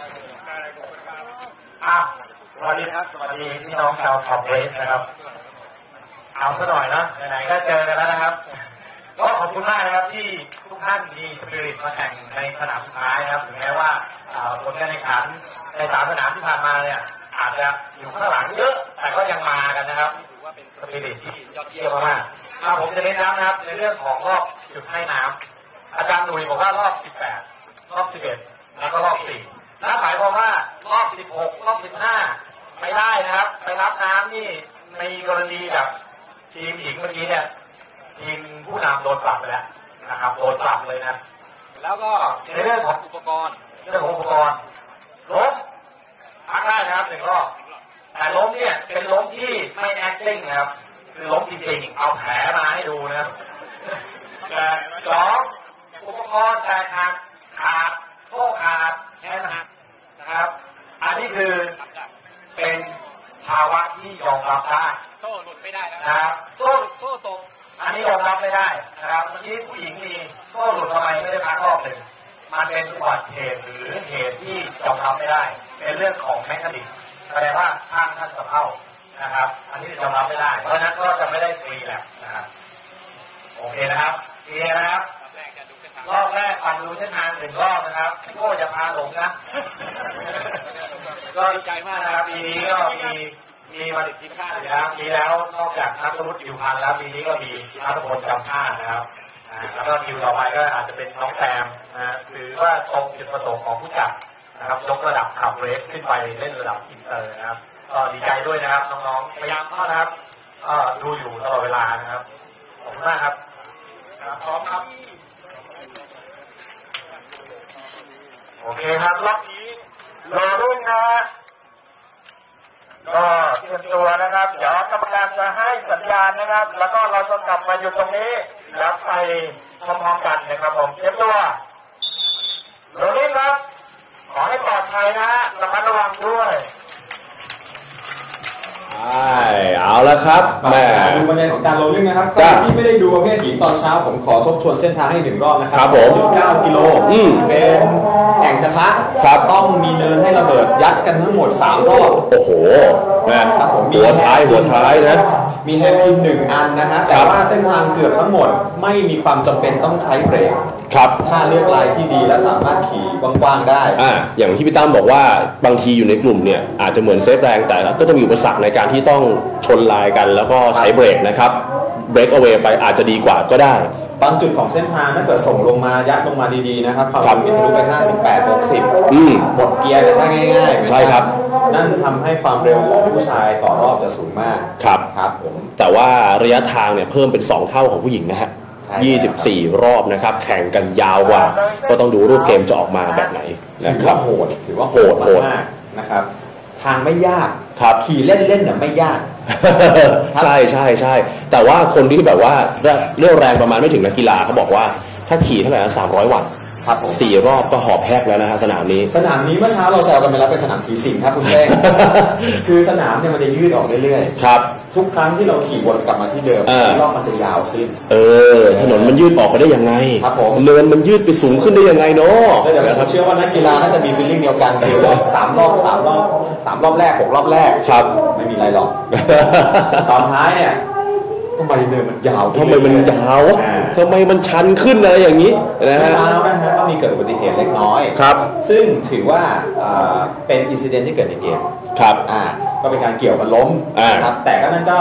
สวัสดีครับสวัสดีพี่น้องชาวท็อปเรสนะครับเอาซะหน่อยนะไหนๆก็เจอกันแล้วนะครับก็ขอบคุณมากนะครับที่ทุกท่านมีสปิริตมาแข่งในสนามสุดท้ายนะครับถึงแม้ว่าผลการแข่งขันใน3 สนามที่ผ่านมาเนี่ยอาจจะอยู่ข้างหลังเยอะแต่ก็ยังมากันนะครับถือว่าเป็นสปิริตที่ยอดเยี่ยมมากผมจะเน้นย้ำนะครับในเรื่องของรอบจุดให้น้ำอาจารย์หนุ่ยบอกว่ารอบ18รอบ11แล้วก็รอบ4นั่นหมายความว่ารอบ16รอบ15ไม่ได้นะครับไปรับน้ำนี่ในกรณีแบบทีมหญิงเมื่อกี้เนี่ยทีมผู้นำโดนปรับไปแล้วนะครับโดนปรับเลยนะแล้วก็ในเรื่องของอุปกรณ์ล้มพักได้นะครับ1 รอบแต่ล้มเนี่ยเป็นล้มที่ไม่ acting นะครับคือล้มจริงๆเอาแผลมาให้ดูนะครับแต่2อุปกรณ์แตกหักขาดโซ่ขาดแขนหักนะครับอันนี้คือเป็นภาวะที่ยอมรับได้โซ่หลุดไม่ได้นะครับโซ่ตกอันนี้ยอมรับไม่ได้นะครับเมื่อกี้ผู้หญิงมีโซ่หลุดทำไมไม่ได้พักรอบหนึ่งมันเป็นอุบัติเหตุหรือเหตุที่ยอมรับไม่ได้เป็นเรื่องของแมคานิกแสดงว่าท่านสะเพร่านะครับอันนี้ยอมรับไม่ได้เพราะนั้นก็จะไม่ได้ฟรีแหละนะครับโอเคนะครับเคลียร์นะครับรอบแรกปั่นดูเส้นทาง1 รอบนะครับโอ้จะพาหลงนะก็ดีใจมากนะครับปีนี้ก็มีมาติดทีมชาตินะครับปีแล้วนอกจากนักสมุทรอยู่พันแล้วปีนี้ก็มีนักพลจำชาตินะครับแล้วก็คิวต่อไปก็อาจจะเป็นน้องแซมนะหรือว่าตรงจุดประสงค์ของผู้จัดนะครับยกระดับขับเรสขึ้นไปเล่นระดับอินเตอร์นะครับก็ดีใจด้วยนะครับน้องๆพยายามเข้านะครับดูอยู่ตลอดเวลานะครับขอบคุณมากครับพร้อมครับโอเคครับรอบนี้รอรุ่นนะก็เตรียมตัวนะครับเดี๋ยวกรรมการจะให้สัญญาณนะครับแล้วก็เราจะกลับมาอยู่ตรงนี้แล้วไปพร้อมๆกันนะครับผมเตรียมตัวรอรุ่นครับขอให้ปลอดภัยนะระมัดระวังด้วยเอาละครับแม่ดูประเด็นของการโรลลิ่งนะครับที่ไม่ได้ดูประเภทหญิงตอนเช้าผมขอทบทวนเส้นทางให้1 รอบนะครับ9 กิโลเป็นแอ่งกระทะต้องมีเนินให้ระเบิดยัดกันทั้งหมด3 รอบโอ้โหนะครับผมหัวท้ายนะมีแฮนด์พิน1 อันนะฮะแต่ว่าเส้นทางเกือบทั้งหมดไม่มีความจำเป็นต้องใช้เบรกถ้าเลือกลายที่ดีและสามารถขี่กว้างๆได้อย่างที่พี่ตั้มบอกว่าบางทีอยู่ในกลุ่มเนี่ยอาจจะเหมือนเซฟแรงแต่ก็จะมีอุปสรรคในการที่ต้องชนลายกันแล้วก็ใช้เบรกนะครับเบรกเอาไว้ไปอาจจะดีกว่าก็ได้บางจุดของเส้นทางถ้าเกิดส่งลงมายัดลงมาดีๆนะครับความเร็วทะลุไป58-60หมดเกียร์กันได้ง่ายๆใช่ครับนั่นทำให้ความเร็วของผู้ชายต่อรอบจะสูงมากครับผมแต่ว่าระยะทางเนี่ยเพิ่มเป็น2 เท่าของผู้หญิงนะฮะ24 รอบนะครับแข่งกันยาวกว่าก็ต้องดูรูปเกมจะออกมาแบบไหนนะครับถือว่าโหดมากนะครับทางไม่ยากขี่เล่นๆเนี่ยไม่ยากใช่แต่ว่าคนที่แบบว่าเรี่ยวแรงประมาณไม่ถึงนักกีฬาเขาบอกว่าถ้าขี่เท่าไหร่นะ300 วัตต์4 รอบก็หอบแฮกแล้วนะฮะสนามนี้เมื่อเช้าเราแซวกันไปแล้วเป็นสนามขี่สิ่งครับคุณแป้งคือสนามเนี่ยมันจะยืดออกเรื่อยๆครับทุกครั้งที่เราขี่วนกลับมาที่เดิมรอบมันจะยาวขึ้นถนนมันยืดออกไปได้ยังไงเนินมันยืดไปสูงขึ้นได้ยังไงเนาะเดี๋ยวผมเชื่อว่านักกีฬาน่าจะมีฟีลลิ่งเดียวกันคือ3 รอบแรก6 รอบแรกครับไม่มีอะไรหรอกตอนท้ายเนี่ยทำไมเนินมันยาวทำไมมันยาวทำไมมันชันขึ้นอะไรอย่างนี้นะฮะก็มีเกิดอุบัติเหตุเล็กน้อยครับซึ่งถือว่าเป็นอินซิเดนต์ที่เกิดในเกมครับก็เป็นการเกี่ยวกันล้มครับแต่ก็นั่นก็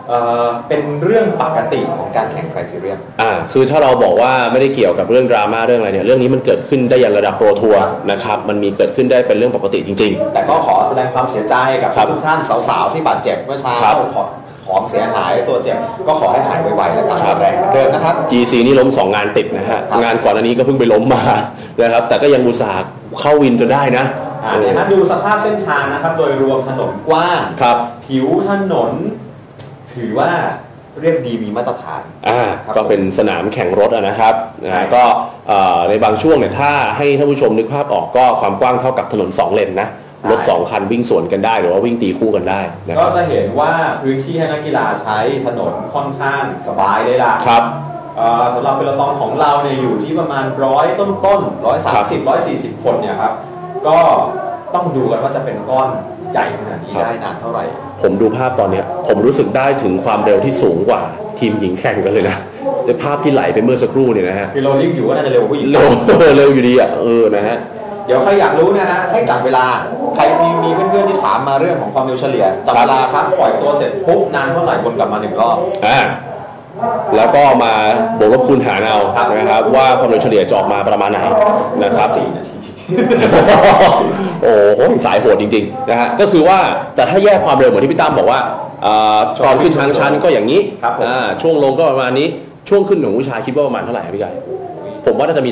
เป็นเรื่องปกติของการแข่งไครทีเรียมคือถ้าเราบอกว่าไม่ได้เกี่ยวกับเรื่องดราม่าเรื่องอะไรเนี่ยเรื่องนี้มันเกิดขึ้นได้อย่างระดับโปรทัวร์นะครับมันมีเกิดขึ้นได้เป็นเรื่องปกติจริงๆแต่ก็ขอแสดงความเสียใจกับทุกท่านสาวๆที่บาดเจ็บเมื่อเช้าของเสียหายตัวเจ็บก็ขอให้หายไวๆและกลับมาแรงเดิมนะครับ GC นี่ล้ม2งานติดนะฮะงานก่อนอันนี้ก็เพิ่งไปล้มมานะครับแต่ก็ยังอุตส่าห์เข้าวินจนได้นะดูสภาพเส้นทางนะครับโดยรวมถนนกว้างผิวถนนถือว่าเรียบดีมีมาตรฐานก็เป็นสนามแข่งรถนะครับก็ในบางช่วงเนี่ยถ้าให้ท่านผู้ชมนึกภาพออกก็ความกว้างเท่ากับถนน2เลนนะรถ2คันวิ่งสวนกันได้หรือว่าวิ่งตีคู่กันได้ก็จะเห็นว่าพื้นที่ให้นักกีฬาใช้ถนนค่อนข้างสบายเลยล่ะครับสำหรับเปโลตองของเราเนี่ยอยู่ที่ประมาณ100ต้น130 140คนเนี่ยครับก็ต้องดูกันว่าจะเป็นก้อนใหญ่ขนาดนี้ได้นานเท่าไหร่ผมดูภาพตอนนี้ผมรู้สึกได้ถึงความเร็วที่สูงกว่าทีมหญิงแข่งกันเลยนะแต่ภาพที่ไหลไปเมื่อสักครู่เนี่ยนะฮะคือเราลิฟอยู่ก็น่าจะเร็วกว่าผู้หญิงเร็วอยู่ดีนะฮะเดี๋ยวใครอยากรู้นะฮะให้จับเวลาใครมีเพื่อนๆที่ถามมาเรื่องของความเร็วเฉลี่ยจับเวลาครับปล่อยตัวเสร็จปุ๊บนานเท่าไหร่วนกลับมา1รอบแล้วก็มาบวกลบคูณหารเอานะครับว่าความเร็วเฉลี่ยจะออกมาประมาณไหนนะครับ 4 นาทีโอ้โหสายโหดจริงๆนะฮะก็คือว่าแต่ถ้าแยกความเร็วเหมือนที่พี่ตั้มบอกว่าตอนขึ้นทางชันก็อย่างนี้ช่วงลงก็ประมาณนี้ช่วงขึ้นของผู้ชายคิดว่าประมาณเท่าไหร่พี่ไก่ผมว่าน่าจะมี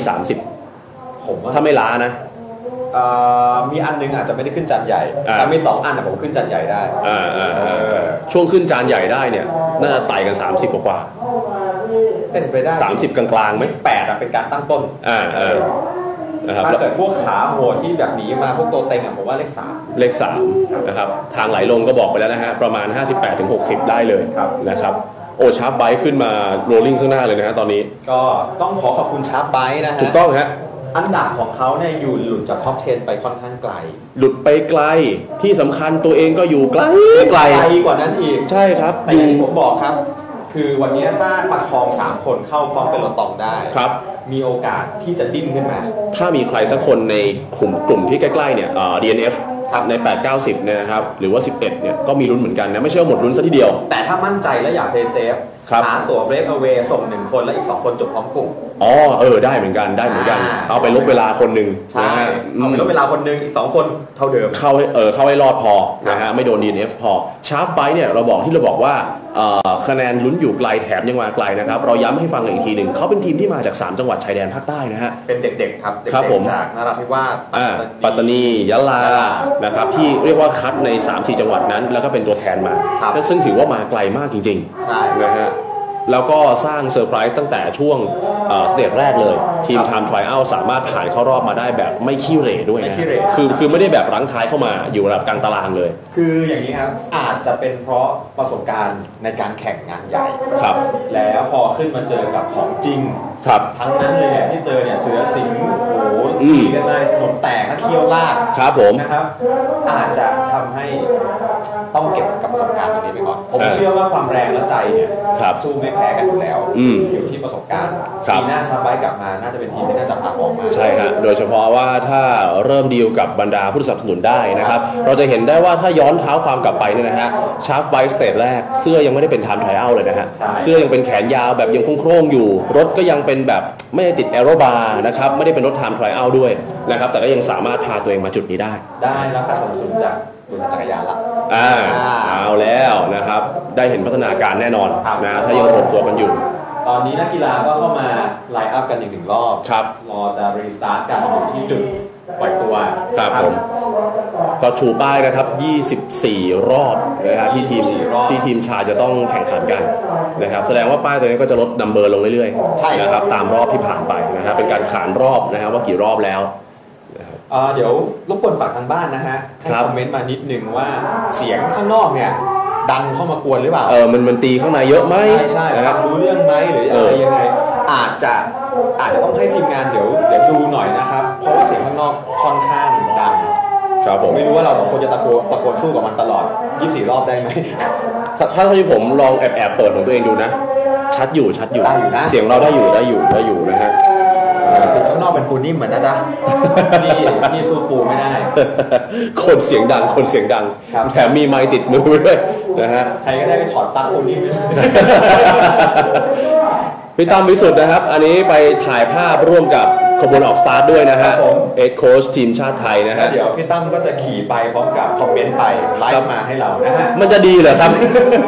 30ผมว่าถ้าไม่ล้านะมีอันนึงอาจจะไม่ได้ขึ้นจานใหญ่แต่มี2อันผมขึ้นจานใหญ่ได้ช่วงขึ้นจานใหญ่ได้เนี่ยน่าจะไต่กัน30กว่าเป็นไปได้ 30กลางๆไหม 8เป็นการตั้งต้นถ้าเกิดพวกขาโหดที่แบบหนีมาพวกตัวเต็งผมว่าเลข 3นะครับทางไหลลงก็บอกไปแล้วนะฮะประมาณ 58-60 ได้เลยนะครับโอ้ชาร์ปไบค์ขึ้นมาโรลลิ่งข้างหน้าเลยนะฮะตอนนี้ก็ต้องขอบคุณชาร์ปไบค์นะฮะถูกต้องฮะอันดับของเขาเนี่ยอยู่หลุดจากท็อป 10 ไปค่อนข้างไกลหลุดไปไกลที่สำคัญตัวเองก็อยู่ไกลกว่านั้นอีกใช่ครับแต่อย่างที่ผมบอกครับคือวันนี้ถ้าประคอง3คนเข้าพร้อมเป็นรถตองได้ครับมีโอกาสที่จะดิ้นขึ้นมาถ้ามีใครสักคนในกลุ่มที่ใกล้ๆเนี่ยDNF ใน8-90เนี่ยนะครับหรือว่า11เนี่ยก็มีลุ้นเหมือนกันนะไม่ใช่ว่าหมดลุ้นซะทีเดียวแต่ถ้ามั่นใจและอยากเพย์เซฟหาตั๋วเบรกเอาเวย์ส่ง1คนและอีก2คนจบพร้อมกลุ่มได้เหมือนกันเอาไปลบเวลาคนนึงใช่เอาไปลบเวลาคนนึงอีก2คนเท่าเดิมเข้าให้รอดพอนะฮะไม่โดน DNF พอชาร์ปไบค์เนี่ยเราบอกว่าคะแนนลุ้นอยู่ไกลแถมยังมาไกลนะครับเราย้ำให้ฟังอีกทีหนึ่งเขาเป็นทีมที่มาจาก3จังหวัดชายแดนภาคใต้นะฮะเป็นเด็กๆครับครับผมจากนราธิวาสปัตตานียะลานะครับที่เรียกว่าคัดใน 3-4 จังหวัดนั้นแล้วก็เป็นตัวแทนมาซึ่งถือว่ามาไกลมากจริงๆนะฮะแล้วก็สร้างเซอร์ไพรส์ตั้งแต่ช่วงสเตจแรกเลยทีม Time Trial สามารถผ่านเข้ารอบมาได้แบบไม่ขี้เหร่ด้วยนะคือไม่ได้แบบรั้งท้ายเข้ามาอยู่ระดับกลางตารางเลยคืออย่างนี้ครับอาจจะเป็นเพราะประสบการณ์ในการแข่งงานใหญ่ครับแล้วพอขึ้นมาเจอกับของจริงครับทั้งนั้นเลยเนี่ยที่เจอเนี่ยเสือสิงห์โอ้โหตีกันเลยถนนแตกเคี้ยวลากครับผมนะครับอาจจะทำให้ต้องเก็บกับประสบการณ์ตรงนี้ไปก่อนผมเชื่อว่าความแรงและใจเนี่ยสู้ไม่แพ้กันอยู่แล้วอยู่ที่ประสบการณ์ปีหน้าชาร์ปไบค์กลับมาน่าจะเป็นทีมที่น่าจะพาออกมาใช่ครับโดยเฉพาะว่าถ้าเริ่มดีลกับบรรดาผู้สนับสนุนได้นะครับเราจะเห็นได้ว่าถ้าย้อนเท้าความกลับไปเนี่ยนะฮะชาร์ปไบค์สเตจแรกเสื้อยังไม่ได้เป็น Time Trial เลยนะฮะเสื้อยังเป็นแขนยาวแบบยังโคร่งๆอยู่รถก็ยังเป็นแบบไม่ได้ติดแอโรบาร์นะครับไม่ได้เป็นรถ Time Trial ด้วยนะครับแต่ก็ยังสามารถพาตัวเองมาจุดนี้ได้รับการสนับสนุนจากบริษัทจักรยานละเอาแล้วนะครับได้เห็นพัฒนาการแน่นอนนะถ้ายังรวมตัวกันอยู่ตอนนี้นักกีฬาก็เข้ามาไลน์อัพกันอีก1รอบรอจะรีสตาร์ทกันอยู่ที่จุดปล่อยตัวครับผมก็ชูป้ายนะครับ24รอบนะฮะที่ทีมชายจะต้องแข่งขันกันนะครับแสดงว่าป้ายตัวนี้ก็จะลดนัมเบอร์ลงเรื่อยๆนะครับตามรอบที่ผ่านไปนะครับเป็นการขานรอบนะครับว่ากี่รอบแล้วเดี๋ยวรบกวนฝากทางบ้านนะฮะให้คอมเมนต์มานิดนึงว่าเสียงข้างนอกเนี่ยดังเข้ามากวนหรือเปล่ามันตีข้างในเยอะไหมใช่ฟังรู้เรื่องไหมหรืออะไรยังไงอาจจะต้องให้ทีมงานเดี๋ยวดูหน่อยนะครับเพราะว่าเสียงข้างนอกค่อนข้างดังครับผมไม่รู้ว่าเรา2คนจะตะโกนสู้กับมันตลอด24รอบได้ไหมถ้าที่ผมลองแอบเปิดของตัวเองดูนะชัดอยู่ได้อยู่นะเสียงเราได้อยู่นะฮะข้างนอกเป็นปูนิ่มเหมือนนะจ๊ะนี่สู้ปูไม่ได้คนเสียงดังแถมมีไมค์ติดมือด้วยนะฮะใครก็ได้ไปถอดปลั๊กคนนี้พี่ตั้มวิสุทธ์นะครับอันนี้ไปถ่ายภาพร่วมกับขบวนออกสตาร์ทด้วยนะฮะเอ็กโค้ชทีมชาติไทยนะฮะเดี๋ยวพี่ตั้มก็จะขี่ไปพร้อมกับคอมเมนต์ไปไลฟ์มาให้เรานะฮะมันจะดีเหรอครับ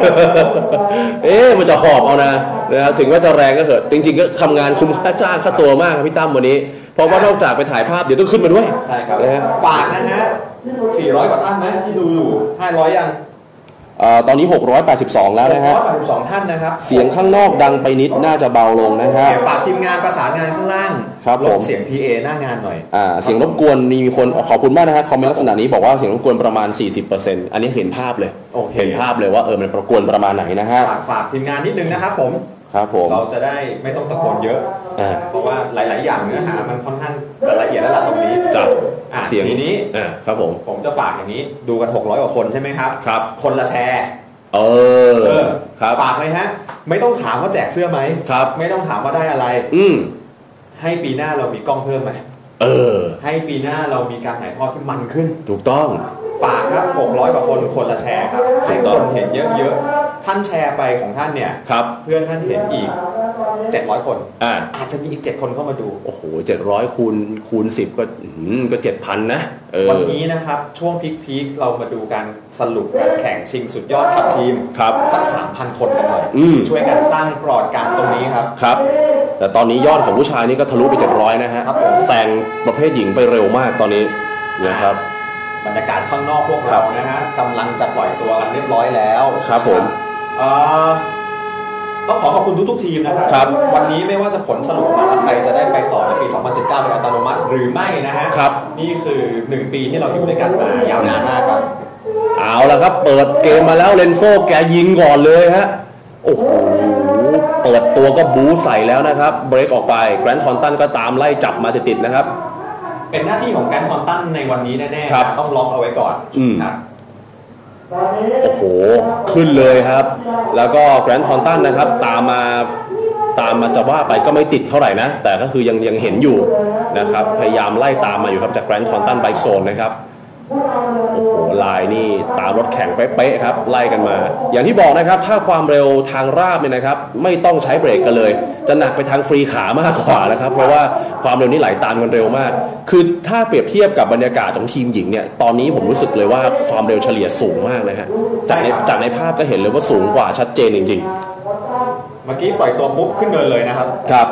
มันจะหอบเอานะถึงว่าจะแรงก็เถอะจริงๆก็ทำงานคุ้มค่าจ้างค่าตัวมากพี่ตั้มวันนี้เพราะว่านอกจากไปถ่ายภาพเดี๋ยวต้องขึ้นมาด้วยใช่ครับฝากนะฮะ400 กว่าท่านไหมที่ดูอยู่500ยังตอนนี้682แล้วนะฮะ 682ท่านนะครับเสียงข้างนอกดังไปนิดน่าจะเบาลงนะฮะฝากทีมงานประสานงานข้างล่างครับผมเสียง PA หน้างานหน่อยเสียงรบกวนมีคนขอบคุณมากนะฮะคอมเมนต์ลักษณะนี้บอกว่าเสียงรบกวนประมาณ 40% อันนี้เห็นภาพเลยเห็นภาพเลยว่ามันรบกวนประมาณไหนนะฮะฝากทีมงานนิดนึงนะครับผมเราจะได้ไม่ต้องตะโกนเยอะเพราะว่าหลายๆอย่างเนื้อหามันค่อนข้างจะละเอียดและละตรงนี้จับเสียงนี้ครับผมจะฝากอย่างนี้ดูกัน600 กว่าคนใช่ไหมครับครับคนละแชร์ครับฝากเลยฮะไม่ต้องถามว่าแจกเสื้อไหมครับไม่ต้องถามว่าได้อะไรให้ปีหน้าเรามีกล้องเพิ่มไหมให้ปีหน้าเรามีการถ่ายทอดที่มันขึ้นถูกต้องฝากครับ600 กว่าคนคนละแชร์ครับให้คนเห็นเยอะๆท่านแชร์ไปของท่านเนี่ยเพื่อนท่านเห็นอีก700 คนอาจจะมีอีก7 คนเข้ามาดูโอ้โห700คูณ10ก็ 7,000 นะวันนี้นะครับช่วงพีคเรามาดูการสรุปการแข่งชิงสุดยอดขับทีมสัก 3,000 คนกันหน่อยช่วยกันสร้างปลอดการตรงนี้ครับแต่ตอนนี้ยอดของผู้ชายนี่ก็ทะลุไป700นะฮะแซงประเภทหญิงไปเร็วมากตอนนี้นะครับบรรยากาศข้างนอกพวกเรานะฮะกำลังจะปล่อยตัวกันเรียบร้อยแล้วครับผมต้องขอขอบคุณทุกทีมนะครับวันนี้ไม่ว่าจะผลสรุปออกมาแล้วใครจะได้ไปต่อในปี 2019 เป็นอัตโนมัติหรือไม่นะฮะนี่คือ1 ปีที่เราอยู่ด้วยกันมายาวนานมากครับเอาละครับเปิดเกมมาแล้วเลนโซ่แกยิงก่อนเลยฮะโอ้โหเปิดตัวก็บู๊ใส่แล้วนะครับเบรกออกไปแกรนท์ ทอนตันก็ตามไล่จับมาติดๆนะครับเป็นหน้าที่ของแกรนท์ ทอนตันในวันนี้แน่ๆต้องล็อกเอาไว้ก่อนครับโอ้โหขึ้นเลยครับแล้วก็แกรนท์ ทอนตันนะครับตามมาจะว่าไปก็ไม่ติดเท่าไหร่นะแต่ก็คือยังเห็นอยู่นะครับพยายามไล่ตามมาอยู่ครับจากแกรนท์ ทอนตันไบค์โซนนะครับโอ้โหลายนี่ตามรถแข่งเป๊ะๆครับไล่กันมาอย่างที่บอกนะครับถ้าความเร็วทางราบเนี่ยนะครับไม่ต้องใช้เบรกกันเลยจะหนักไปทางฟรีขามากกว่านะครับเพราะว่าความเร็วนี่ไหลตามกันเร็วมากคือถ้าเปรียบเทียบกับบรรยากาศของทีมหญิงเนี่ยตอนนี้ผมรู้สึกเลยว่าความเร็วเฉลี่ยสูงมากนะฮะจากในภาพก็เห็นเลยว่าสูงกว่าชัดเจนจริงๆเมื่อกี้ปล่อยตัวปุ๊บขึ้นเดินเลยนะครับครับ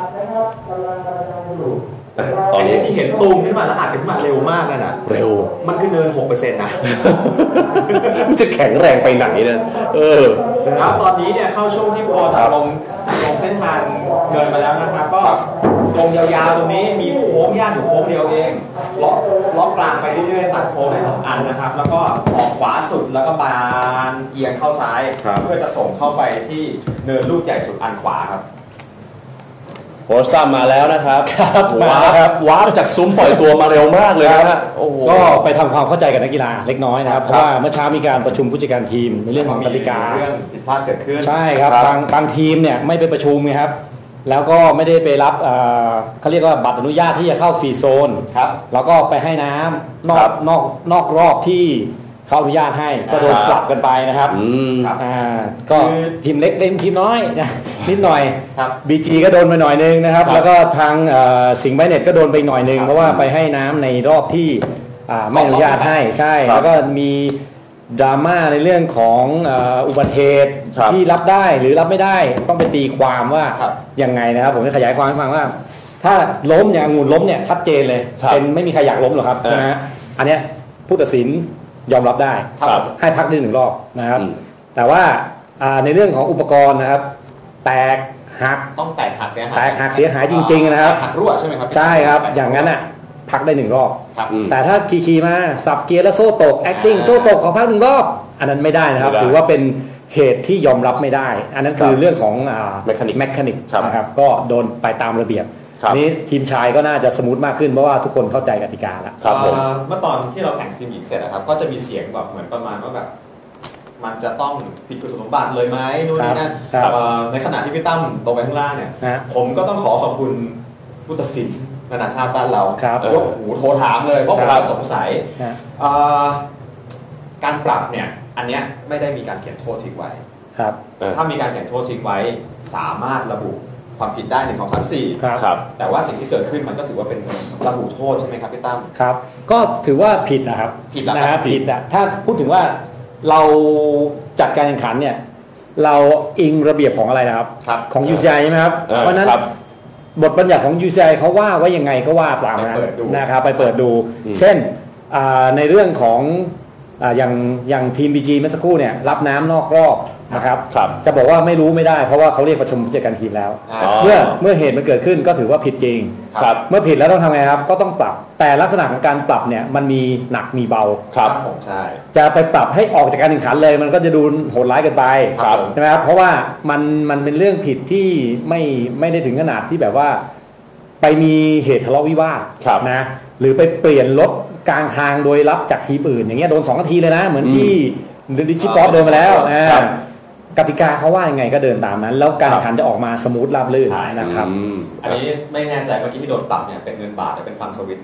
ตอนนี้ที่เห็นตูมขึ้นมาแล้วอัดขึ้นมาเร็วมากเลยนะเร็วมันขึ้นเดิน 6% นะมันจะแข็งแรงไปไหนเนี่ยแล้วตอนนี้เนี่ยเข้าช่วงที่พอตัดลงเส้นทางเดินมาแล้วนะครับก็ตรงยาวๆตรงนี้มีโค้งย่างอยู่โค้งเดียวเองล็อกกลางไปเรื่อยๆตัดโค้งได้2 อันนะครับแล้วก็ออกขวาสุดแล้วก็บานเอียงเข้าซ้ายเพื่อจะส่งเข้าไปที่เนินลูกใหญ่สุดอันขวาครับโพสตัมมาแล้วนะครับวาร์ปจากซุ้มปล่อยตัวมาเร็วมากเลยนะฮะก็ไปทำความเข้าใจกับนักกีฬาเล็กน้อยนะครับเพราะว่าเมื่อเช้ามีการประชุมผู้จัดการทีมในเรื่องของกติกาเรื่องผิดพลาดเกิดขึ้นใช่ครับบางทีมเนี่ยไม่ไปประชุมครับแล้วก็ไม่ได้ไปรับเขาเรียกว่าบัตรอนุญาตที่จะเข้าฟรีโซนแล้วก็ไปให้น้ำนอกรอบที่เขาอนุญาตให้ก็โดนปรับกันไปนะครับก็ทีมเล็กเล่นทีมน้อยนะนิดหน่อยBG ก็โดนไปหน่อยนึงนะครับแล้วก็ทางสิงห์ไบเน็ตก็โดนไปหน่อยนึงเพราะว่าไปให้น้ำในรอบที่ไม่อนุญาตให้ใช่แล้วก็มีดราม่าในเรื่องของอุบัติเหตุที่รับได้หรือรับไม่ได้ต้องไปตีความว่ายังไงนะครับผมจะขยายความให้ฟังว่าถ้าล้มอย่างงูล้มเนี่ยชัดเจนเลยเป็นไม่มีใครอยากล้มหรอกครับใช่ไหมอันเนี้ยผู้ตัดสินยอมรับได้ให้พักได้1 รอบนะครับแต่ว่าในเรื่องของอุปกรณ์นะครับแตกหักต้องแตกหักเสียหายจริงๆนะครับหักรั่วใช่ไหมครับใช่ครับอย่างนั้นอ่ะพักได้1 รอบแต่ถ้าขี่มาสับเกียร์แล้วโซ่ตก acting โซ่ตกขอพัก1 รอบอันนั้นไม่ได้นะครับถือว่าเป็นเหตุที่ยอมรับไม่ได้อันนั้นคือเรื่องของแมคานิกนะครับก็โดนไปตามระเบียบนี้ทีมชายก็น่าจะสมูทมากขึ้นเพราะว่าทุกคนเข้าใจกติกาแล้วเมื่อตอนที่เราแข่งทีมหญิงเสร็จนะครับก็จะมีเสียงแบบเหมือนประมาณว่าแบบมันจะต้องผิดคุณสมบัติเลยไหมนู่นนี่นั่นในขณะที่พี่ตั้มลงไปข้างล่างเนี่ยผมก็ต้องขอบคุณผู้ตัดสินนานาชาติบ้านเราโอ้โหโทรถามเลยเพราะผมสงสัยการปรับเนี่ยอันเนี้ยไม่ได้มีการเขียนโทษทิ้งไว้ครับถ้ามีการเขียนโทษทิ้งไว้สามารถระบุความผิดได้1 2 3 4 ครับแต่ว่าสิ่งที่เกิดขึ้นมันก็ถือว่าเป็นระบุโทษใช่ไหมครับพี่ตั้มครับก็ถือว่าผิดนะครับผิดแล้วนะครับผิดอ่ะถ้าพูดถึงว่าเราจัดการแข่งขันเนี่ยเราอิงระเบียบของอะไรนะครับของ UCI ใช่ไหมครับเพราะฉะนั้นบทบัญญัติของ UCI เขาว่าไว้ยังไงก็ว่าตามนะครับไปเปิดดูเช่นในเรื่องของอย่างทีม BG เมื่อสักครู่เนี่ยรับน้ำนอกรอบนะครับจะบอกว่าไม่รู้ไม่ได้เพราะว่าเขาเรียกประชุมผู้จัดการทีมแล้วเมื่อเหตุมันเกิดขึ้นก็ถือว่าผิดจริงเมื่อผิดแล้วต้องทำไงครับก็ต้องปรับแต่ลักษณะของการปรับเนี่ยมันมีหนักมีเบาครับผมใช่จะไปปรับให้ออกจากการแข่งขันเลยมันก็จะดูโหดร้ายเกินไปใช่ไหมครับเพราะว่ามันเป็นเรื่องผิดที่ไม่ได้ถึงขนาดที่แบบว่าไปมีเหตุทะเลาะวิวาทนะหรือไปเปลี่ยนรถกลางทางโดยรับจากทีมอื่นอย่างเงี้ยโดน2 นาทีเลยนะเหมือนที่ดิจิป๊อปโดนมาแล้วกติกาเขาว่ายังไงก็เดินตามนั้นแล้วการแข่งขันจะออกมาสมูทราบรื่นนะครับอันนี้ไม่แน่ใจเมื่อกี้ที่โดนปรับเนี่ยเป็นเงินบาทหรือเป็นฟังสวิต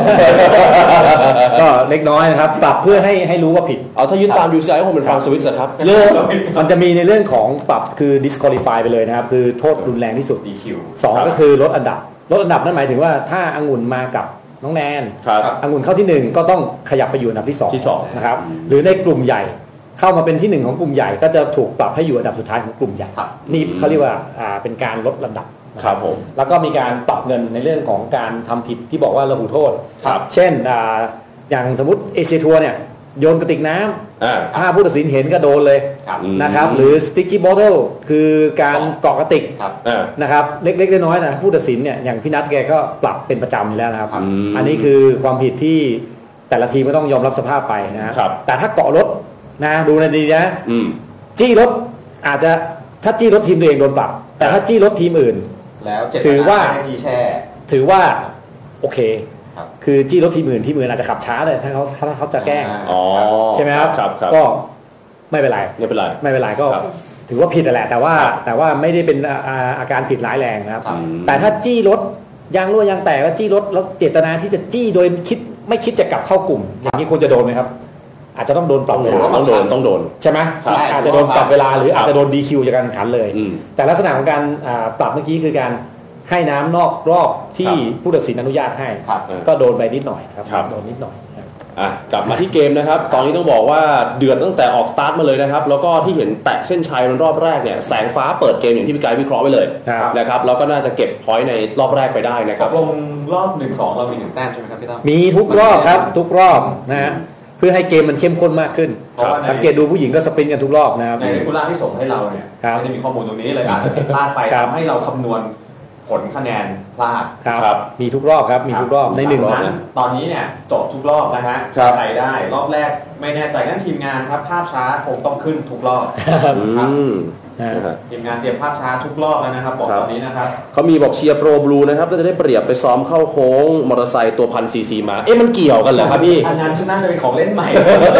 ก็เล็กน้อยนะครับปรับเพื่อให้รู้ว่าผิดเอาถ้ายึดตาม UCI ก็คงเป็นฟังสวิตครับเรื่องมันจะมีในเรื่องของปรับคือ disqualify ไปเลยนะครับคือโทษรุนแรงที่สุด DQ 2ก็คือลดอันดับนั่นหมายถึงว่าถ้าองุ่นมากับน้องแนนองุ่นเข้าที่1ก็ต้องขยับไปอยู่อันดับที่2นะครับหรือในกลุ่มใหญ่เข้ามาเป็นที่1ของกลุ่มใหญ่ก็จะถูกปรับให้อยู่อันดับสุดท้ายของกลุ่มใหญ่นี่เขาเรียกว่าเป็นการลดระดับครับผมแล้วก็มีการปรับเงินในเรื่องของการทำผิดที่บอกว่าระหูโทษเช่นอย่างสมมติเอเชียทัวร์เนี่ยโยนกระติกน้ำถ้าผู้ตัดสินเห็นก็โดนเลยนะครับหรือ sticky bottle คือการเกาะกระติกนะครับเล็กๆน้อยๆนะผู้ตัดสินเนี่ยอย่างพี่นัทแกก็ปรับเป็นประจำอยู่แล้วนะครับอันนี้คือความผิดที่แต่ละทีมก็ต้องยอมรับสภาพไปนะครับแต่ถ้าเกาะรถนะดูในดีนะจี้รถอาจจะถ้าจี้รถทีมตัวเองโดนปรับแต่ถ้าจี้รถทีมอื่นแล้วถือว่าถือว่าโอเคคือจี้รถทีมอื่นอาจจะขับช้าเลยถ้าเขาจะแกล้งใช่ไหมครับก็ไม่เป็นไรก็ถือว่าผิดแหละแต่ว่าไม่ได้เป็นอาการผิดร้ายแรงนะครับแต่ถ้าจี้รถยางรั่วยางแตกแล้วจี้รถแล้วเจตนาที่จะจี้โดยไม่คิดจะกลับเข้ากลุ่มอย่างนี้ควรจะโดนไหมครับอาจจะต้องโดนปรับเวลาต้องโดนใช่ไหมอาจจะโดนปรับเวลาหรืออาจจะโดน DQ จากการแข่งขันเลยแต่ลักษณะของการปรับเมื่อกี้คือการให้น้ำนอกรอบที่ผู้ตัดสินอนุญาตให้ก็โดนไปนิดหน่อยครับโดนนิดหน่อยกลับมาที่เกมนะครับตอนนี้ต้องบอกว่าเดือดตั้งแต่ออกสตาร์ทมาเลยนะครับแล้วก็ที่เห็นแตะเส้นชัยในรอบแรกเนี่ยแสงฟ้าเปิดเกมอย่างที่พี่กายวิเคราะห์ไปเลยนะครับแล้วก็น่าจะเก็บพอยต์ในรอบแรกไปได้นะครับลงรอบ 1-2 เรามี1 แต้มใช่ไหมครับพี่ตั้มมีทุกรอบครับทุกรอบนะฮะเพื่อให้เกมมันเข้มข้นมากขึ้นสังเกตดูผู้หญิงก็สปรินต์กันทุกรอบนะครับในเรกูล่าที่ส่งให้เราเนี่ยไม่ได้มีข้อมูลตรงนี้เลยอาจจะพลาดไปทำให้เราคำนวณผลคะแนนพลาดครับมีทุกรอบครับมีทุกรอบใน1นัดตอนนี้เนี่ยจบทุกรอบนะฮะใครได้รอบแรกไม่แน่ใจงั้นทีมงานครับภาพช้าคงต้องขึ้นทุกรอบครับทีมงานเตรียมภาพช้าทุกรอบแล้วนะครับบอกตอนนี้นะครับเขามีบอกเชียร์โปรบลูนะครับก็จะได้เปรียบไปซ้อมเข้าโค้งมอเตอร์ไซค์ตัว1,000 cc มามันเกี่ยวกันเหรอครับพี่อันนั้นน่าจะเป็นของเล่นใหม่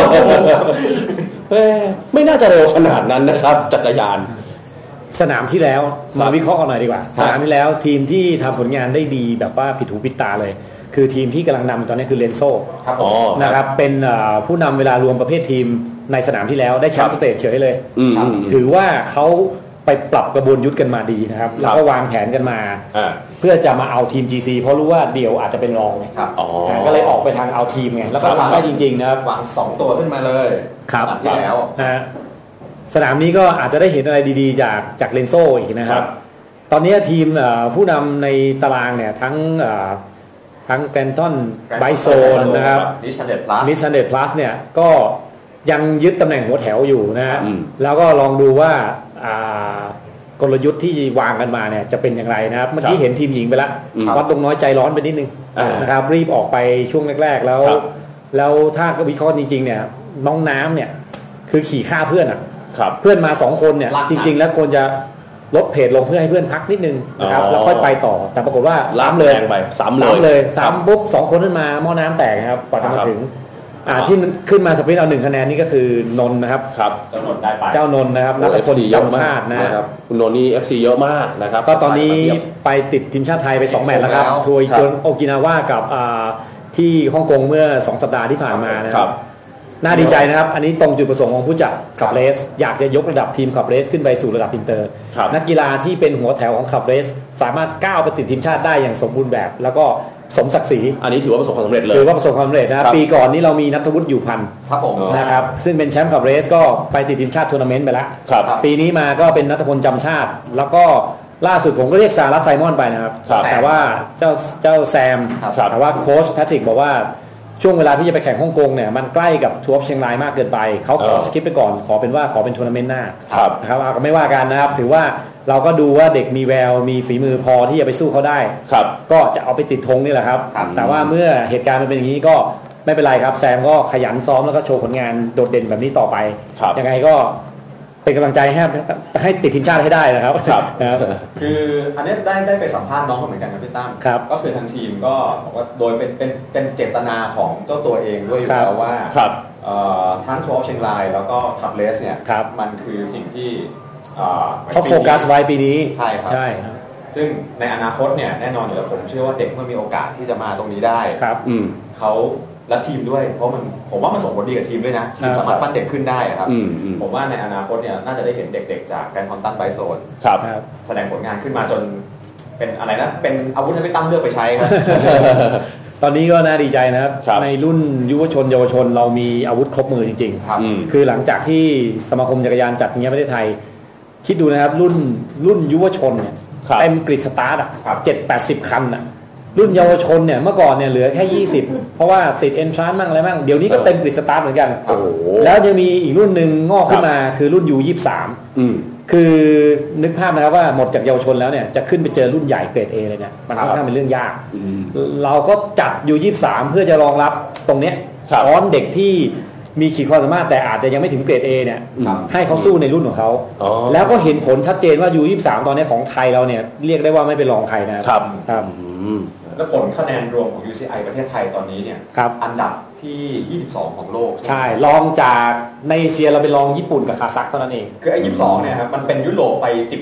ไม่น่าจะเร็วขนาดนั้นนะครับจักรยานสนามที่แล้วมาวิเคราะห์กันหน่อยดีกว่าสนามที่แล้วทีมที่ทำผลงานได้ดีแบบว่าผิดหูผิดตาเลยคือทีมที่กำลังนำตอนนี้คือเรนโซ่นะครับเป็นผู้นำเวลารวมประเภททีมในสนามที่แล้วได้แชมป์สเตจเฉยเลยถือว่าเขาไปปรับกระบวนยุทธกันมาดีนะครับแล้วก็วางแผนกันมาเพื่อจะมาเอาทีม GC เพราะรู้ว่าเดี่ยวอาจจะเป็นรองไงก็เลยออกไปทางเอาทีมไงแล้วก็ทำได้จริงๆนะครับวาง2 ตัวขึ้นมาเลยครับที่แล้วนะสนามนี้ก็อาจจะได้เห็นอะไรดีๆจากเลนโซ่อีกนะครับตอนนี้ทีมผู้นำในตารางเนี่ยทั้งแกรนตันไบโซนนะครับนิชันเดตพลัสเนี่ยก็ยังยึดตำแหน่งหัวแถวอยู่นะฮะแล้วก็ลองดูว่ากลยุทธ์ที่วางกันมาเนี่ยจะเป็นอย่างไรนะครับเมื่อกี้เห็นทีมหญิงไปแล้ววัดลงน้อยใจร้อนไปนิดนึงนะครับรีบออกไปช่วงแรกๆแล้วถ้าก็วิเคราะห์จริงๆเนี่ยน้องน้ำเนี่ยคือขี่ฆ่าเพื่อนเพื่อนมา2 คนเนี่ยจริงๆแล้วควรจะลดเพจลงเพื่อให้เพื่อนพักนิดนึงนะครับแล้วค่อยไปต่อแต่ปรากฏว่าซ้ำเลยปุ๊บ2 คนขึ้นมาหม้อน้ำแตกครับกว่าจะมาถึงที่ขึ้นมาสปรินต์เอา1 คะแนนนี่ก็คือนนท์นะครับเจ้านนท์ได้ไปนะครับนัทพลจำชาตินะครับคุณนนท์นี่ FC เยอะมากนะครับก็ตอนนี้ไปติดทีมชาติไทยไป2 แมตช์แล้วครับทัวร์โอกินาวากับที่ฮ่องกงเมื่อ2 สัปดาห์ที่ผ่านมานะครับน่าดีใจนะครับอันนี้ตรงจุดประสงค์ของผู้จัดขับเรสอยากจะยกระดับทีมขับเรสขึ้นไปสู่ระดับอินเตอร์นักกีฬาที่เป็นหัวแถวของขับเรสสามารถก้าวไปติดทีมชาติได้อย่างสมบูรณ์แบบแล้วก็สมศักดิ์ศรีอันนี้ถือว่าประสบความสำเร็จเลยถือว่าประสบความสำเร็จนะปีก่อนนี้เรามีณัฐวุฒิอยู่พันธ์ครับผมนะครับซึ่งเป็นแชมป์ขับเรสก็ไปติดทีมชาติทัวร์นาเมนต์ไปแล้วปีนี้มาก็เป็นณัฐพลจำชาติแล้วก็ล่าสุดผมก็เรียกซารัสไซมอนไปนะครับแต่ว่าเจ้าแซมแต่ว่าโค้ชแพทริกบอกว่าช่วงเวลาที่จะไปแข่งฮ่องกงเนี่ยมันใกล้กับทัวร์เชียงรายมากเกินไปเขาขอสกิปไปก่อนขอเป็นทัวร์นาเมนต์หน้านะครับก็ไม่ว่ากันนะครับถือว่าเราก็ดูว่าเด็กมีแววมีฝีมือพอที่จะไปสู้เขาได้ก็จะเอาไปติดธงนี่แหละครับแต่ว่าเมื่อเหตุการณ์มันเป็นอย่างนี้ก็ไม่เป็นไรครับแซมก็ขยันซ้อมแล้วก็โชว์ผลงานโดดเด่นแบบนี้ต่อไปยังไงก็เป็นกำลังใจให้ติดทีมชาติให้ได้นะครับคืออันนี้ได้ไปสัมภาษณ์น้องเหมือนกันครับพี่ตั้มก็คือทางทีมก็บอกว่าโดยเป็นเจตนาของเจ้าตัวเองด้วยแล้วว่าทั้งทัวร์เชียงรายแล้วก็ขับเรสเนี่ยมันคือสิ่งที่เขาโฟกัสไว้ปีนี้ใช่ครับซึ่งในอนาคตเนี่ยแน่นอนอยู่แล้วผมเชื่อว่าเด็กเมื่อมีโอกาสที่จะมาตรงนี้ได้เขาและทีมด้วยเพราะผมว่ามันส่งผลดีกับทีมด้วยนะทีมสามารถปั้นเด็กขึ้นได้ครับผมว่าในอนาคตเนี่ยน่าจะได้เห็นเด็กๆจากแกรนด์คอนตันไบโซนแสดงผลงานขึ้นมาจนเป็นอะไรนะเป็นอาวุธให้พี่ตั้มเลือกไปใช้ครับตอนนี้ก็น่าดีใจนะครับในรุ่นยุวชนเยาวชนเรามีอาวุธครบมือจริงๆคือหลังจากที่สมาคมจักรยานจัดชิงแชมป์ประเทศไทยคิดดูนะครับรุ่นยุวชนเนี่ยเต็มกริดสตาร์ท7-80 คันอ่ะรุ่นเยาวชนเนี่ยเมื่อก่อนเนี่ยเหลือแค่20เพราะว่าติดเอนทรานซ์มั่งอะไรมั่งเดี๋ยวนี้ก็เต็มกริดสตาร์ทเหมือนกันแล้วยังมีอีกรุ่นหนึ่งงอกขึ้นมาคือรุ่น U23 คือนึกภาพนะครับว่าหมดจากเยาวชนแล้วเนี่ยจะขึ้นไปเจอรุ่นใหญ่เกรด A เลยเนี่ยมันค่อนข้างเป็นเรื่องยากเราก็จัด U23 เพื่อจะรองรับตรงเนี้ยช้อนเด็กที่มีขีดความสามารถแต่อาจจะยังไม่ถึงเกรด A เนี่ยให้เขาสู้ในรุ่นของเขาแล้วก็เห็นผลชัดเจนว่า U23 ตอนนี้ของไทยเราเนี่ยเรียกได้ว่าไม่เป็นรองใครนะครับและผลคะแนนรวมของ UCI ประเทศไทยตอนนี้เนี่ยอันดับที่22ของโลกใช่รองจากในเอเชียเราเป็นรองญี่ปุ่นกับคาซัคเท่านั้นเองคือไอ้22เนี่ยครับมันเป็นยุโรปไป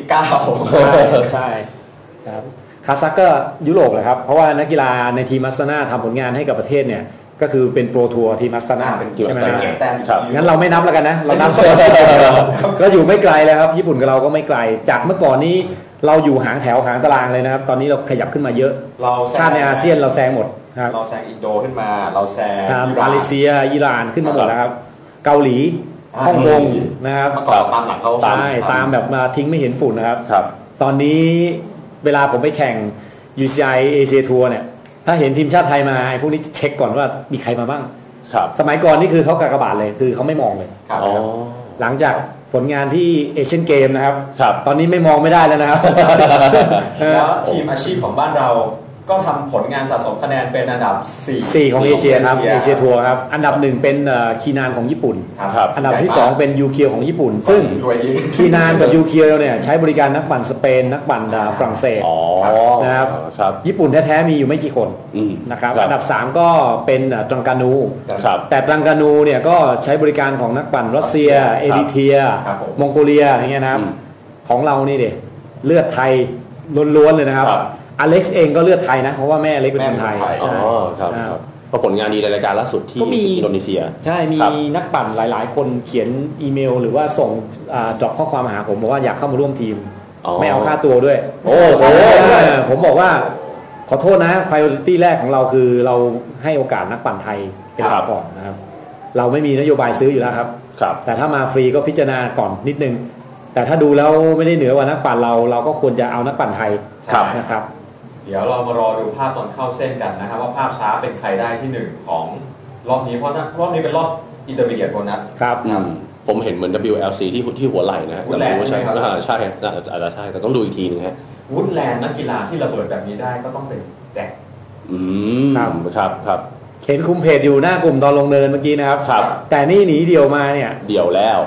19ใช่ครับคาซัคก็ยุโรปเลยครับเพราะว่านักกีฬาในทีมมัสนาทำผลงานให้กับประเทศเนี่ยก็คือเป็นโปรทัวร์ทีมมัสนาใช่ไหมงั้นเราไม่นับแล้วกันนะเรานับก็อยู่ไม่ไกลแล้วครับญี่ปุ่นกับเราก็ไม่ไกลจากเมื่อก่อนนี้เราอยู่หางแถวหางตารางเลยนะครับตอนนี้เราขยับขึ้นมาเยอะชาติในอาเซียนเราแซงหมดครับเราแซงอินโดขึ้นมาเราแซงมาเลเซียอิหร่านขึ้นมาหมดแล้วครับเกาหลีฮ่องกงนะครับตามหลังเขาใช่ตามแบบมาทิ้งไม่เห็นฝุ่นนะครับตอนนี้เวลาผมไปแข่ง UCI Asia Tour เนี่ยถ้าเห็นทีมชาติไทยมาไอ้พวกนี้เช็คก่อนว่ามีใครมาบ้างสมัยก่อนนี่คือเขากากบาทเลยคือเขาไม่มองเลยหลังจากผลงานที่เอเชียนเกมนะครับตอนนี้ไม่มองไม่ได้แล้วนะครับแล้วทีมอาชีพของบ้านเราก็ทำผลงานสะสมคะแนนเป็นอันดับ 4ของเอเชียครับเอเชียทัวร์ครับอันดับ1เป็นคีนานของญี่ปุ่นอันดับที่2เป็นยูเคียวของญี่ปุ่นซึ่งคีนานกับยูเคียวเนี่ยใช้บริการนักปั่นสเปนนักปั่นฝรั่งเศสนะครับญี่ปุ่นแท้ๆมีอยู่ไม่กี่คนนะครับอันดับ3ก็เป็นตรังกานูแต่ตรังกานูเนี่ยก็ใช้บริการของนักปั่นรัสเซียเอริเทรียมองโกเลียอย่างเงี้ยนะครับของเรานี่ดิเลือดไทยล้วนๆเลยนะครับอเล็กซ์เองก็เลือดไทยนะเพราะว่าแม่อเล็กเป็นคนไทยอ๋อครับเพราะผลงานดีในรายการล่าสุดที่อินโดนีเซียใช่มีนักปั่นหลายๆคนเขียนอีเมลหรือว่าส่งดรอปข้อความมาหาผมบอกว่าอยากเข้ามาร่วมทีมไม่เอาค่าตัวด้วยโอ้โหผมบอกว่าขอโทษนะ priority แรกของเราคือเราให้โอกาสนักปั่นไทยเป็นหลักก่อนนะครับเราไม่มีนโยบายซื้ออยู่แล้วครับแต่ถ้ามาฟรีก็พิจารณาก่อนนิดนึงแต่ถ้าดูแล้วไม่ได้เหนือกว่านักปั่นเราก็ควรจะเอานักปั่นไทยนะครับเดี๋ยวเรามารอดูภาพตอนเข้าเส้นกันนะครับว่าภาพช้าเป็นใครได้ที่1ของรอบนี้เพราะรอบนี้เป็นรอบอินเตอร์มีเดียตโบนัสครับผมเห็นเหมือน WLC ที่หัวไหล่นะแต่ไม่รู้ใช่ใช่อาจจะใช่แต่ต้องดูอีกทีนึงฮะวูดแลนด์นักกีฬาที่ระเบิดแบบนี้ได้ก็ต้องเป็นแจ็คครับเห็นคุมเพจอยู่หน้ากลุ่มตอนลงเนินเมื่อกี้นะครับแต่นี่หนีเดี่ยวมาเนี่ยเดี่ยวแล้ว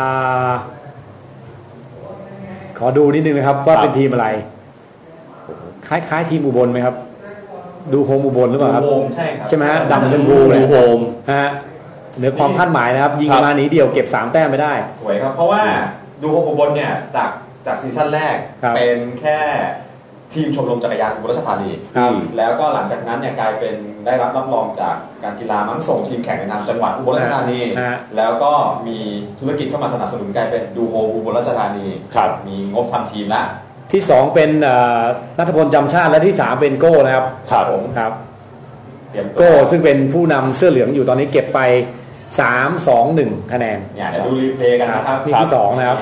ขอดูนิดนึงนะครับว่าเป็นทีมอะไรคล้ายทีมอุบลไหมครับดูโฮมอุบลหรือเปล่าครับใช่ไหมฮะดำชมพูดูโฮมฮะเหนือความคาดหมายนะครับยิงมาหนีเดี่ยวเก็บ3แต้มไม่ได้สวยครับเพราะว่าดูโฮมอุบลเนี่ยจากซีซั่นแรกเป็นแค่ทีมชมรมจักรยานอุบลราชธานีแล้วก็หลังจากนั้นเนี่ยกลายเป็นได้รับรองจากการกีฬามั้งส่งทีมแข่งในนามจังหวัดอุบลราชธานีแล้วก็มีธุรกิจเข้ามาสนับสนุนกลายเป็นดูโฮอุบลราชธานีมีงบทำทีมละที่2เป็นณัฐพลจำชาติและที่3เป็นโก้นะครับผมครับโก้ซึ่งเป็นผู้นำเสื้อเหลืองอยู่ตอนนี้เก็บไป3-2-1 คะแนนเนี่ยเดี๋ยวดูรีเพลย์กันนะครับที่2นะครับ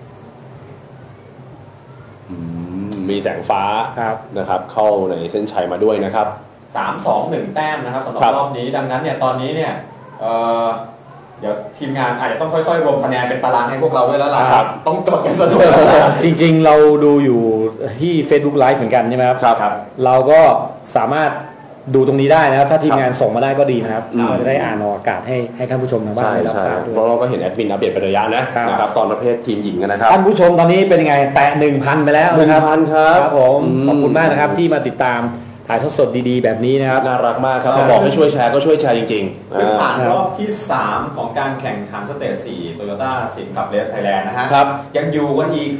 มีแสงฟ้านะครับเข้าในเส้นชัยมาด้วยนะครับ 3-2-1 แต้มนะครับสำหรับรอบนี้ดังนั้นเนี่ยตอนนี้เนี่ยเดี๋ยวทีมงานอาจจะต้องค่อยๆรวมคะแนนเป็นตารางให้พวกเราด้วยแล้วล่ะต้องจดกันสะดวกจริงๆเราดูอยู่ที่ Facebook Live เหมือนกันใช่ไหมครับเราก็สามารถดูตรงนี้ได้นะครับถ้าทีมงานส่งมาได้ก็ดีนะครับเราจะได้อ่านออกอากาศให้ท่านผู้ชมทางบ้านได้รับทราบด้วยเราก็เห็นแอดมินอัปเดตเป็นระยะนะครับตอนประเภททีมหญิงกันนะครับท่านผู้ชมตอนนี้เป็นยังไงแตะ 1,000 ไปแล้วนะครับครับผมขอบคุณมากนะครับที่มาติดตามถ่ายทอดสดดีๆแบบนี้นะครับน่ารักมากครับบอกให้ช่วยแชร์ก็ช่วยแชร์จริงๆผ่านรอบที่3ของการแข่งขันสเตจ4 Toyota สิงห์คลับเรสไทยแลนด์นะฮะยังอยู่กันอีก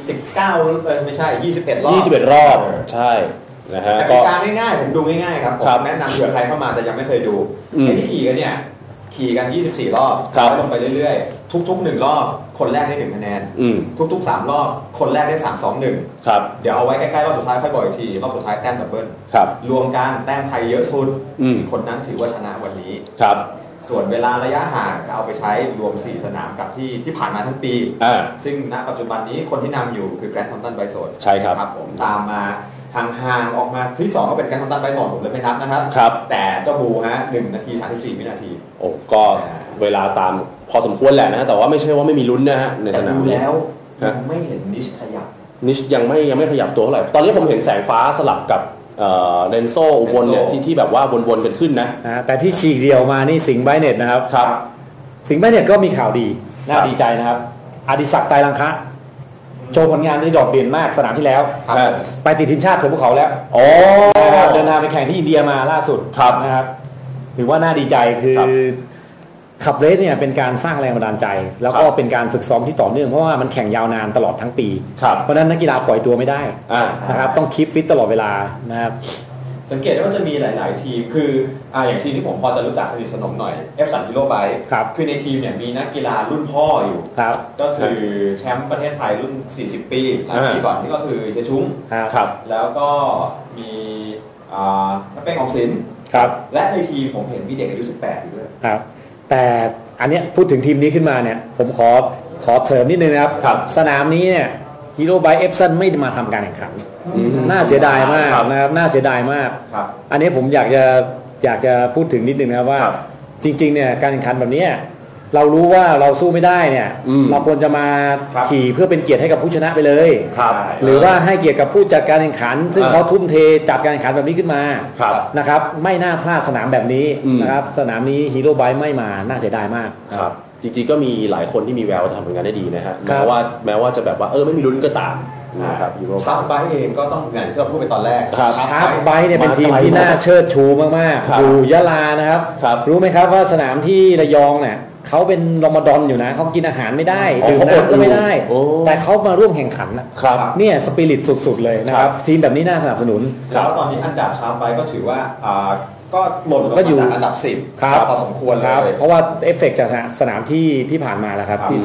19ไม่ใช่21 รอบใช่นะฮะกติกาง่ายๆผมดูง่ายๆครับผมแนะนำเผื่อใครเข้ามาจะยังไม่เคยดูที่ขี่กันเนี่ยขี่กัน24 รอบลงไปเรื่อยๆทุกๆ1รอบคนแรกได้1คะแนนทุกๆ3รอบคนแรกได้3-2-1 ครับเดี๋ยวเอาไว้ใกล้ๆรอบสุดท้ายค่อยบอกอีกทีรอบสุดท้ายแต้มดับเบิ้ลรวมกันแต้มใครเยอะสุดคนนั้นถือว่าชนะวันนี้ครับส่วนเวลาระยะห่างจะเอาไปใช้รวม4สนามกับที่ผ่านมาทั้งปีซึ่งณปัจจุบันนี้คนที่นำอยู่คือแกรนด์ทอมตันไบโซนใช่ครับผมตามมาห่างออกมาที่2ก็เป็นการทำตันไป2ผมเลยไม่นับนะครับแต่เจ้าบูฮะ1 นาที 34 วินาทีโอ้ก็เวลาตามพอสมควรแหละนะแต่ว่าไม่ใช่ว่าไม่มีลุ้นนะฮะในสนามแล้วยังไม่เห็นนิชขยับนิชยังไม่ขยับตัวเท่าไหร่ตอนนี้ผมเห็นแสงฟ้าสลับกับเดนโซอุบลเนี่ยที่แบบว่าวนๆกันขึ้นนะแต่ที่ฉีกเดียวมานี่สิงห์ไบเน็ตนะครับสิงห์ไบเน็ตก็มีข่าวดีน่าดีใจนะครับอดิศักดิ์ไตรลังคะโชว์ผลงานที่โดดเด่นมากสนามที่แล้วไปติดทีมชาติเถือภูเขาแล้วเดินทางไปแข่งที่อินเดียมาล่าสุดนะครับถือว่าน่าดีใจคือขับเรสเนี่ยเป็นการสร้างแรงบันดาลใจแล้วก็เป็นการฝึกซ้อมที่ต่อเนื่องเพราะว่ามันแข่งยาวนานตลอดทั้งปีเพราะฉะนั้นนักกีฬาปล่อยตัวไม่ได้นะครับต้องคีปฟิตตลอดเวลานะครับสังเกตได้ว่าจะมีหลายๆทีมคืออย่างทีมที่ผมพอจะรู้จักสนิทสนมหน่อย F3 Hero Bike คือในทีมเนี่ยมีนักกีฬารุ่นพ่ออยู่ก็คือแชมป์ประเทศไทยรุ่น40 ปีหลายปีก่อนนี่ก็คือเฮียชุ้งแล้วก็มีนักเป้งออกสินและในทีมผมเห็นมีเด็กอายุ18อยู่ด้วยแต่อันเนี้ยพูดถึงทีมนี้ขึ้นมาเนี่ยผมขอเสริมนิดนึงนะครับสนามนี้เนี่ยฮีโร่ไบค์เอฟซันไม่มาทำการแข่งขันน่าเสียดายมากนะครับน่าเสียดายมากอันนี้ผมอยากจะพูดถึงนิดนึงนะครับว่าจริงๆเนี่ยการแข่งขันแบบนี้เรารู้ว่าเราสู้ไม่ได้เนี่ยเราควรจะมาขี่เพื่อเป็นเกียรติให้กับผู้ชนะไปเลยหรือว่าให้เกียรติกับผู้จัดการแข่งขันซึ่งเขาทุ่มเทจัดการแข่งขันแบบนี้ขึ้นมานะครับไม่น่าพลาดสนามแบบนี้นะครับสนามนี้ฮีโร่ไบค์ไม่มาน่าเสียดายมากครับจริงๆก็มีหลายคนที่มีแววจะทำผลงานได้ดีนะฮะแม้ว่าจะแบบว่าไม่มีลุ้นก็ตามนะครับชาร์ปไบค์เองก็ต้องอย่างที่เราพูดไปตอนแรกชาร์ปไบค์เนี่ยเป็นทีมที่น่าเชิดชูมากๆอยู่ยะลานะครับรู้ไหมครับว่าสนามที่ระยองเนี่ยเขาเป็นรอมฎอนอยู่นะเขากินอาหารไม่ได้ดื่มน้ำก็ไม่ได้แต่เขามาร่วมแข่งขันเนี่ยสปิริตสุดๆเลยนะครับทีมแบบนี้น่าสนับสนุนแล้วตอนนี้อันดับชาร์ปไบค์ก็ถือว่าก็หล่นลงมาจากอันดับ10พอสมควรเลยเพราะว่าเอฟเฟกต์จากสนามที่ผ่านมาแล้วครับที่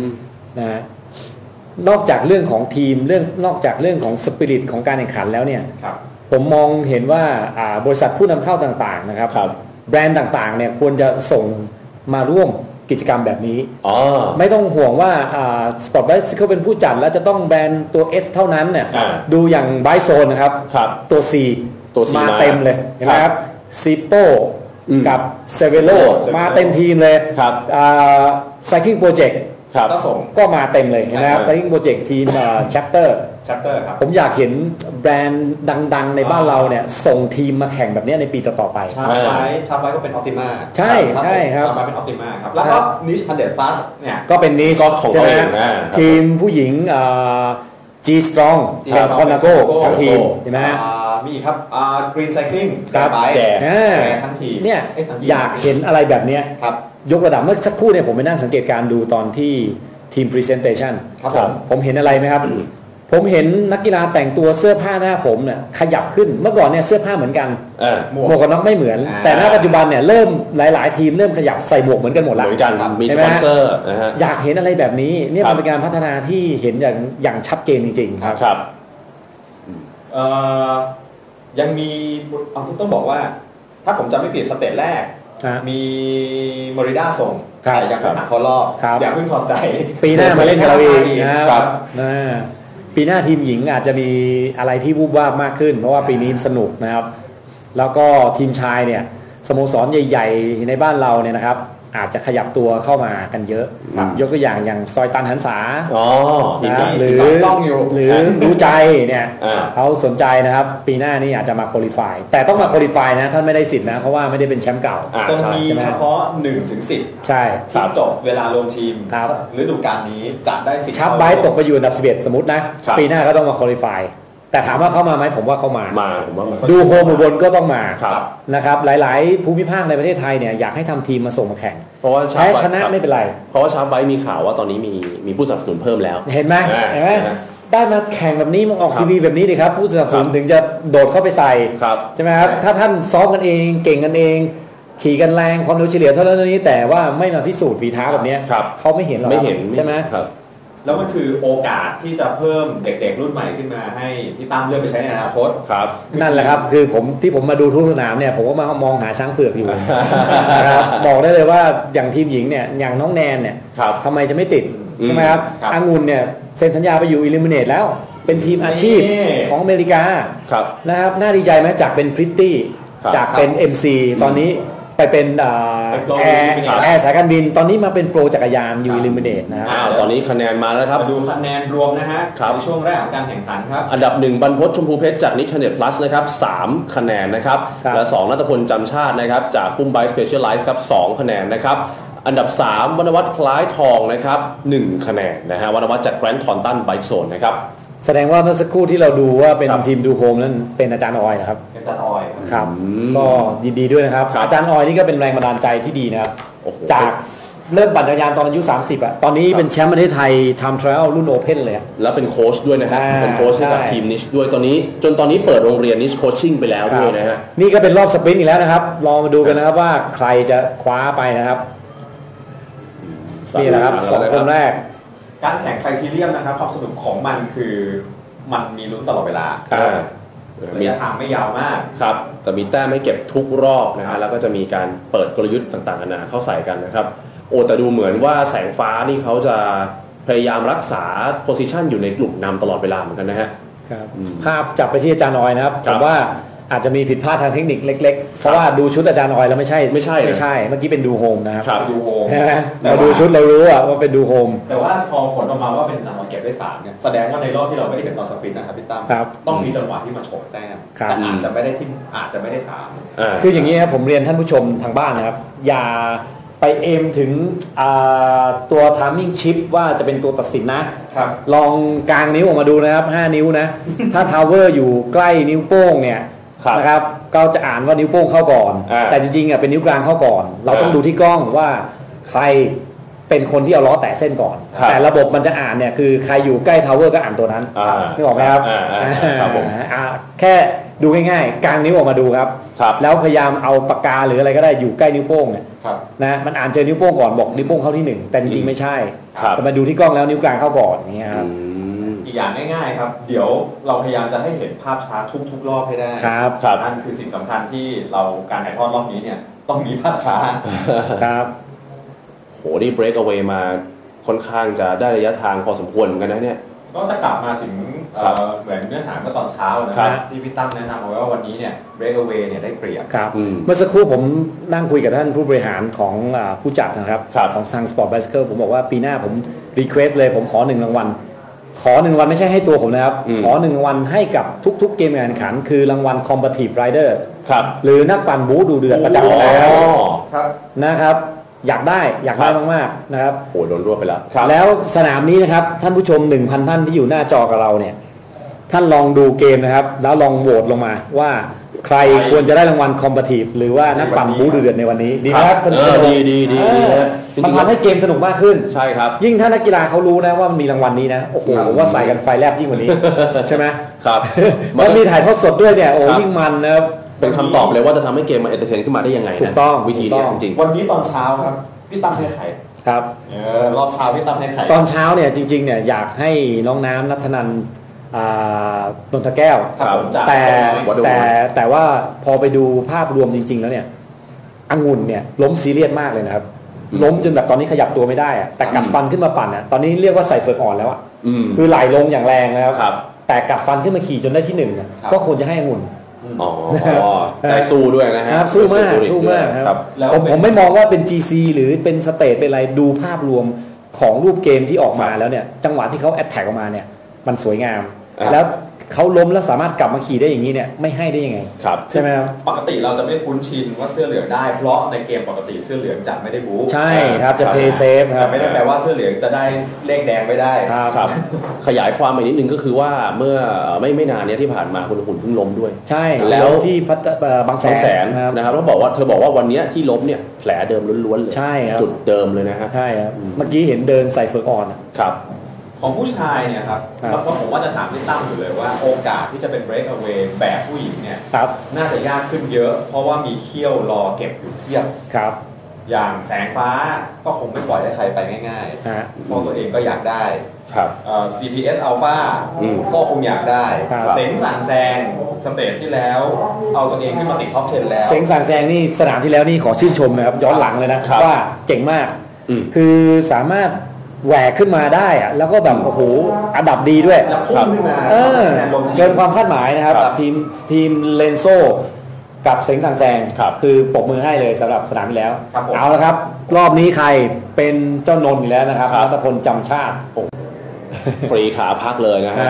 3นะนอกจากเรื่องของทีมนอกจากเรื่องของสปิริตของการแข่งขันแล้วเนี่ยผมมองเห็นว่าบริษัทผู้นำเข้าต่างๆนะครับแบรนด์ต่างๆเนี่ยควรจะส่งมาร่วมกิจกรรมแบบนี้ไม่ต้องห่วงว่าสปอร์ตไบค์เขาเป็นผู้จัดแล้วจะต้องแบรนด์ตัว S เท่านั้นเนี่ยดูอย่างไบค์โซนนะครับตัว C มาเต็มเลยเห็นไหมครับซิโป้กับเซเวโลมาเต็มทีมเลยไซคลิงโปรเจกต์ก็มาเต็มเลยนะครับไซคลิงโปรเจกต์ทีมแชปเตอร์ครับผมอยากเห็นแบรนด์ดังๆในบ้านเราเนี่ยส่งทีมมาแข่งแบบนี้ในปีต่อๆไปชาร์ปไบก็เป็นออปติมาใช่ครับชาร์ปไบเป็นออปติมาครับแล้วก็นิช100 plus เนี่ยก็เป็นนิชใช่ไหมทีมผู้หญิงG Strong เป็นคอนนาโก้ทั้งทีมใช่ไหมมีครับGreen Cycling ครับแก่ทั้งทีมเนี่ยอยากเห็นอะไรแบบนี้ยกระดับเมื่อสักครู่เนี่ยผมไปนั่งสังเกตการดูตอนที่ทีม Presentation ผมเห็นอะไรไหมครับผผมเห็นนักกีฬาแต่งตัวเสื้อผ้าหน้าผมเนี่ยขยับขึ้นเมื่อก่อนเนี่ยเสื้อผ้าเหมือนกันหมวกกันน็อกไม่เหมือนแต่ณปัจจุบันเนี่ยเริ่มหลายๆทีมเริ่มขยับใส่หมวกเหมือนกันหมดแล้วเหมือนกันมีสปอนเซอร์นะฮะอยากเห็นอะไรแบบนี้เนี่ยเป็นการพัฒนาที่เห็นอย่างชัดเจนจริงๆครับยังมีต้องบอกว่าถ้าผมจำไม่ผิดสเตจแรกมีมอริด้าส่งอยากหาเขารอบอยากเพิ่งถอดใจปีหน้ามาเล่นกับเราอีกนะครับปีหน้าทีมหญิงอาจจะมีอะไรที่วูบวาบมากขึ้นเพราะว่าปีนี้สนุกนะครับแล้วก็ทีมชายเนี่ยสโมสรใหญ่ๆในบ้านเราเนี่ยนะครับอาจจะขยับตัวเข้ามากันเยอะยกตัวอย่างซอยตันหันษาหรือรู้ใจเนี่ยเขาสนใจนะครับปีหน้านี่อาจจะมาโควอลิฟายแต่ต้องมาโควอลิฟายนะท่านไม่ได้สิทธิ์นะเพราะว่าไม่ได้เป็นแชมป์เก่าจะมีเฉพาะ1-10ใช่ทีมจบเวลาลงทีมฤดูกาลนี้จะได้สิทธิ์ชับไบตกไปอยู่อันดับ11สมมตินะปีหน้าก็ต้องมาโควอลิฟายแต่ถามว่าเข้ามาไหมผมว่าเข้ามาดูโฮมอุบลก็ต้องมานะครับหลายๆภูมิภาคในประเทศไทยเนี่ยอยากให้ทำทีมมาส่งมาแข่งเพราะว่าแพ้ชนะไม่เป็นไรเพราะว่าชาร์ปไบมีข่าวว่าตอนนี้มีผู้สนับสนุนเพิ่มแล้วเห็นไหมได้มาแข่งแบบนี้มาออกทีวีแบบนี้ดิครับผู้สนับสนุนถึงจะโดดเข้าไปใส่ใช่ไหมครับถ้าท่านซ้อมกันเองเก่งกันเองขี่กันแรงความเร็วเฉลี่ยเท่านี้แต่ว่าไม่มาพิสูจน์ฝีเท้าแบบนี้เขาไม่เห็นหรอกใช่ไหมแล้วมันคือโอกาสที่จะเพิ่มเด็กๆรุ่นใหม่ขึ้นมาให้พี่ตั้มเลือกไปใช้ในอนาคตครับนั่นแหละครับคือผมมาดูทุกสนามเนี่ยผมก็มามองหาช้างเผือกอยู่นะครับบอกได้เลยว่าอย่างทีมหญิงเนี่ยอย่างน้องแนนเนี่ยทำไมจะไม่ติดใช่ไหมครับองุ่นเนี่ยเซ็นสัญญาไปอยู่อิลิมิเนตแล้วเป็นทีมอาชีพของอเมริกานะครับน่าดีใจไหมจากเป็นพริตตี้จากเป็น MC ตอนนี้ไปเป็นแอร์สายการบินตอนนี้มาเป็นโปรจักรยานอยู่อิลิมิเนตนะครับตอนนี้คะแนนมาแล้วครับมาดูคะแนนรวมนะฮะในช่วงแรกของการแข่งขันครับอันดับ1บรรพตชมพูเพชรจากนิชเน็ตพลัสนะครับ3คะแนนนะครับและ2ณัฐพลจำชาตินะครับจากปุ้มไบสเปเชียลไลท์ครับ2คะแนนนะครับอันดับ3วรรณวัฒน์คล้ายทองนะครับ1คะแนนนะฮะวรรณวัฒน์จากแกรนด์ทอนตันไบค์โซนนะครับแสดงว่าเมื่อสักครู่ที่เราดูว่าเป็นทีมดูโฮมนั้นเป็นอาจารย์ออยนะครับอาจารย์ออยครับก็ยินดีด้วยนะครับอาจารย์ออยนี่ก็เป็นแรงบันดาลใจที่ดีนะครับจากเริ่มปั่นจักรยานตอนอายุ30ตอนนี้เป็นแชมป์ประเทศไทยทำทริอัลรุ่นโอเพ่นเลยแล้วเป็นโค้ชด้วยนะครับเป็นโค้ชกับทีมนิชด้วยตอนนี้เปิดโรงเรียนนิชโคชชิ่งไปแล้วด้วยนะฮะนี่ก็เป็นรอบสปรินต์อีกแล้วนะครับลองมาดูกันนะครับว่าใครจะคว้าไปนะครับนี่แหละครับ2คนแรกการแข่งไครทีเรียมนะครับความสนุกของมันคือมันมีลุ้นตลอดเวลาระยะทางไม่ยาวมากครับแต่มีแต้มให้เก็บทุกรอบนะฮะแล้วก็จะมีการเปิดกลยุทธ์ต่างๆนานาเข้าใส่กันนะครับแต่ดูเหมือนว่าแสงฟ้านี่เขาจะพยายามรักษาโพสิชันอยู่ในกลุ่มนำตลอดเวลาเหมือนกันนะฮะครับภาพจับไปที่อาจารย์ออยนะครับผมว่าอาจจะมีผิดพลาดทางเทคนิคเล็กๆเพราะว่าดูชุดอาจารย์ออยแล้วไม่ใช่เมื่อกี้เป็นดูโฮมนะครับดูโฮมเราดูชุดเรารู้ว่าเป็นดูโฮมแต่ว่าพอผลออกมาว่าเป็นอาจารย์ออยเก็บได้3เนี่ยแสดงว่าในรอบที่เราไม่ได้เห็นตอนสปรินต์นะครับพี่ตั้มต้องมีจังหวะที่มาโฉบแต้มแต่อาจจะไม่ได้3 คืออย่างนี้ครับผมเรียนท่านผู้ชมทางบ้านนะครับอย่าไปเอมถึงตัว timing chip ว่าจะเป็นตัวตัดสินนะลองกางนิ้วออกมาดูนะครับ5นิ้วนะถ้าทาวเวอร์อยู่ใกล้นิ้วโป้งเนี่ยนะครับก็จะอ่านว่านิ้วโป้งเข้าก่อนแต่จริงๆเป็นนิ้วกลางเข้าก่อนเราต้องดูที่กล้องว่าใครเป็นคนที่เอาล้อแตะเส้นก่อนแต่ระบบมันจะอ่านเนี่ยคือใครอยู่ใกล้ทาวเวอร์ก็อ่านตัวนั้นนึกออกไหมครับแค่ดูง่ายๆกางนิ้วออกมาดูครับแล้วพยายามเอาปากกาหรืออะไรก็ได้อยู่ใกล้นิ้วโป้งเนี่ยนะมันอ่านเจอนิ้วโป้งก่อนบอกนิ้วโป้งเข้าที่1แต่จริงๆไม่ใช่แต่มาดูที่กล้องแล้วนิ้วกลางเข้าก่อนอย่างเงี้ยครับอีกอย่างง่ายๆครับเดี๋ยวเราพยายามจะให้เห็นภาพช้าทุกรอบให้ได้ครับนั่นคือสิ่งสำคัญที่เราการถ่ายทอดรอบนี้เนี่ยต้องมีภาพช้าครับโหนี่ break away มาค่อนข้างจะได้ระยะทางพอสมควรเหมือนกันนะเนี่ยก็จะกลับมาถึงเหมือนเนื้อหาเมื่อตอนเช้านะครับที่พี่ตั้มแนะนำเอาไว้ว่าวันนี้เนี่ย break away เนี่ยได้เปรียบครับเมื่อสักครู่ผมนั่งคุยกับท่านผู้บริหารของผู้จัดนะครับของทาง Sport Bicycle ผมบอกว่าปีหน้าผม request เลยผมขอ1รางวัลไม่ใช่ให้ตัวผมนะครับขอ1รางวัลให้กับทุกๆเกมการแข่งขันคือรางวัล Competitive Rider หรือนักปั่นบู๊ดูเดือดประจำปีนะครับอยากได้มากๆนะครับโดนรวบไปแล้วแล้วสนามนี้นะครับท่านผู้ชม 1,000 ท่านที่อยู่หน้าจอกับเราเนี่ยท่านลองดูเกมนะครับแล้วลองโหวตลงมาว่าใครควรจะได้รางวัลคอมเพทิฟหรือว่านักปั่นบู๊เดือดในวันนี้ดีไหมครับดีมันทำให้เกมสนุกมากขึ้นใช่ครับยิ่งถ้านักกีฬาเขารู้นะว่ามันมีรางวัลนี้นะโอ้โหว่าใส่กันไฟแลบยิ่งกว่านี้ใช่ไหมครับมันมีถ่ายทอดสดด้วยเนี่ยโอ้ยิ่งมันนะครับเป็นคำตอบเลยว่าจะทำให้เกมมันเอนเตอร์เทนขึ้นมาได้ยังไงถูกต้องวิธีนี้จริงวันนี้ตอนเช้าครับพี่ตั้มให้ไข่ครับรอบเช้าพี่ตั้มให้ไข่ตอนเช้าเนี่ยจริงๆเนี่ยอยากให้น้องน้ำณัฐนันท์นนทแก้วแต่ว่าพอไปดูภาพรวมจริงๆแล้วเนี่ยองุ่นเนี่ยล้มซีเรียสมากเลยนะครับล้มจนแบบตอนนี้ขยับตัวไม่ได้อะแต่กัดฟันขึ้นมาปั่นอ่ะตอนนี้เรียกว่าใส่เฟือกอ่อนแล้วอ่ะคือไหลลงอย่างแรงนะครับแต่กัดฟันขึ้นมาขี่จนได้ที่1ก็ควรจะให้องุ่นใจสู้ด้วยนะครับสู้มากครับผมไม่มองว่าเป็น GC หรือเป็นสเตทเป็นอะไรดูภาพรวมของรูปเกมที่ออกมาแล้วเนี่ยจังหวะที่เขาแอตแทกออกมาเนี่ยมันสวยงามแล้วเขาล้มแล้วสามารถกลับมาขี่ได้อย่างนี้เนี่ยไม่ให้ได้ยังไงใช่ไหมครับปกติเราจะไม่คุ้นชินว่าเสื้อเหลืองได้เพราะในเกมปกติเสื้อเหลืองจะไม่ได้บู๊ใช่ครับจะเพย์เซฟครับไม่ได้แปลว่าเสื้อเหลืองจะได้เลขแดงไม่ได้ครับขยายความอีกนิดนึงก็คือว่าเมื่อไม่นานนี้ที่ผ่านมาคุณหุ่นเพิ่งล้มด้วยใช่แล้วที่บางแสนนะครับเธอบอกว่าวันนี้ที่ล้มเนี่ยแผลเดิมล้วนๆเลยใช่ครับจุดเดิมเลยนะฮะใช่ครับเมื่อกี้เห็นเดินใส่เฟือกอ่อนครับของผู้ชายเนี่ยครับแล้วก็ผมว่าจะถามพี่ตั้มอยู่เลยว่าโอกาสที่จะเป็น break away แบบผู้หญิงเนี่ยน่าจะยากขึ้นเยอะเพราะว่ามีเขี้ยวรอเก็บอยู่เทียบครับอย่างแสงฟ้าก็คงไม่ปล่อยให้ใครไปง่ายๆเพราะตัวเองก็อยากได้ครับ CPS Alpha ก็คงอยากได้เซ็งสั่งแซงสเตจที่แล้วเอาตัวเองขึ้นมาติดท็อป 10 แล้วเซ็งสั่งแซงนี่สนามที่แล้วนี่ขอชื่นชมนะครับย้อนหลังเลยนะว่าเจ๋งมากคือสามารถแหวกขึ้นมาได้อะแล้วก็แบบโอ้โหอันดับดีด้วยเกินความคาดหมายนะครับทีมเลนโซกับเซ็งสั่งแซงคือปรบมือให้เลยสำหรับสนามที่แล้วเอาละครับรอบนี้ใครเป็นเจ้านนท์แล้วนะครับรัตพลจำชาติฟรีขาพักเลยนะฮะ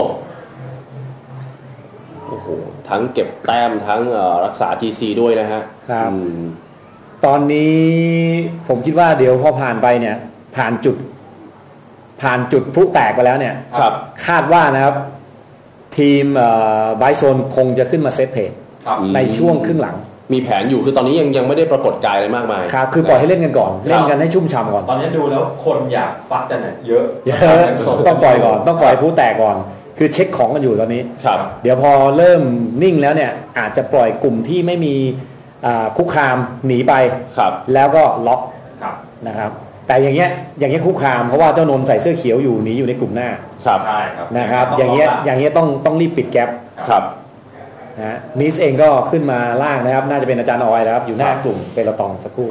โอ้โหทั้งเก็บแต้มทั้งรักษา GC ด้วยนะฮะครับตอนนี้ผมคิดว่าเดี๋ยวพอผ่านไปเนี่ยผ่านจุดพลุแตกไปแล้วเนี่ยคาดว่านะครับทีมไบโซนคงจะขึ้นมาเซตเพจในช่วงครึ่งหลังมีแผนอยู่คือตอนนี้ยังไม่ได้ปรากฏกายอะไรมากมายครับคือปล่อยให้เล่นกันก่อนเล่นกันให้ชุ่มฉ่ำก่อนตอนนี้ดูแล้วคนอยากฟัดกันเยอะต้องปล่อยก่อนต้องปล่อยพลุแตกก่อนคือเช็คของกันอยู่ตอนนี้เดี๋ยวพอเริ่มนิ่งแล้วเนี่ยอาจจะปล่อยกลุ่มที่ไม่มีคุกคามหนีไปแล้วก็ล็อกนะครับแต่อย่างเงี้ยคุกคามเพราะว่าเจ้านนท์ใส่เสื้อเขียวอยู่หนีอยู่ในกลุ่มหน้าใช่ครับนะครับอย่างเงี้ยต้องรีบปิดแก๊ปนะนิสเองก็ขึ้นมาล่างนะครับน่าจะเป็นอาจารย์ออยแล้วครับอยู่หน้ากลุ่มเปโลตองสักครู่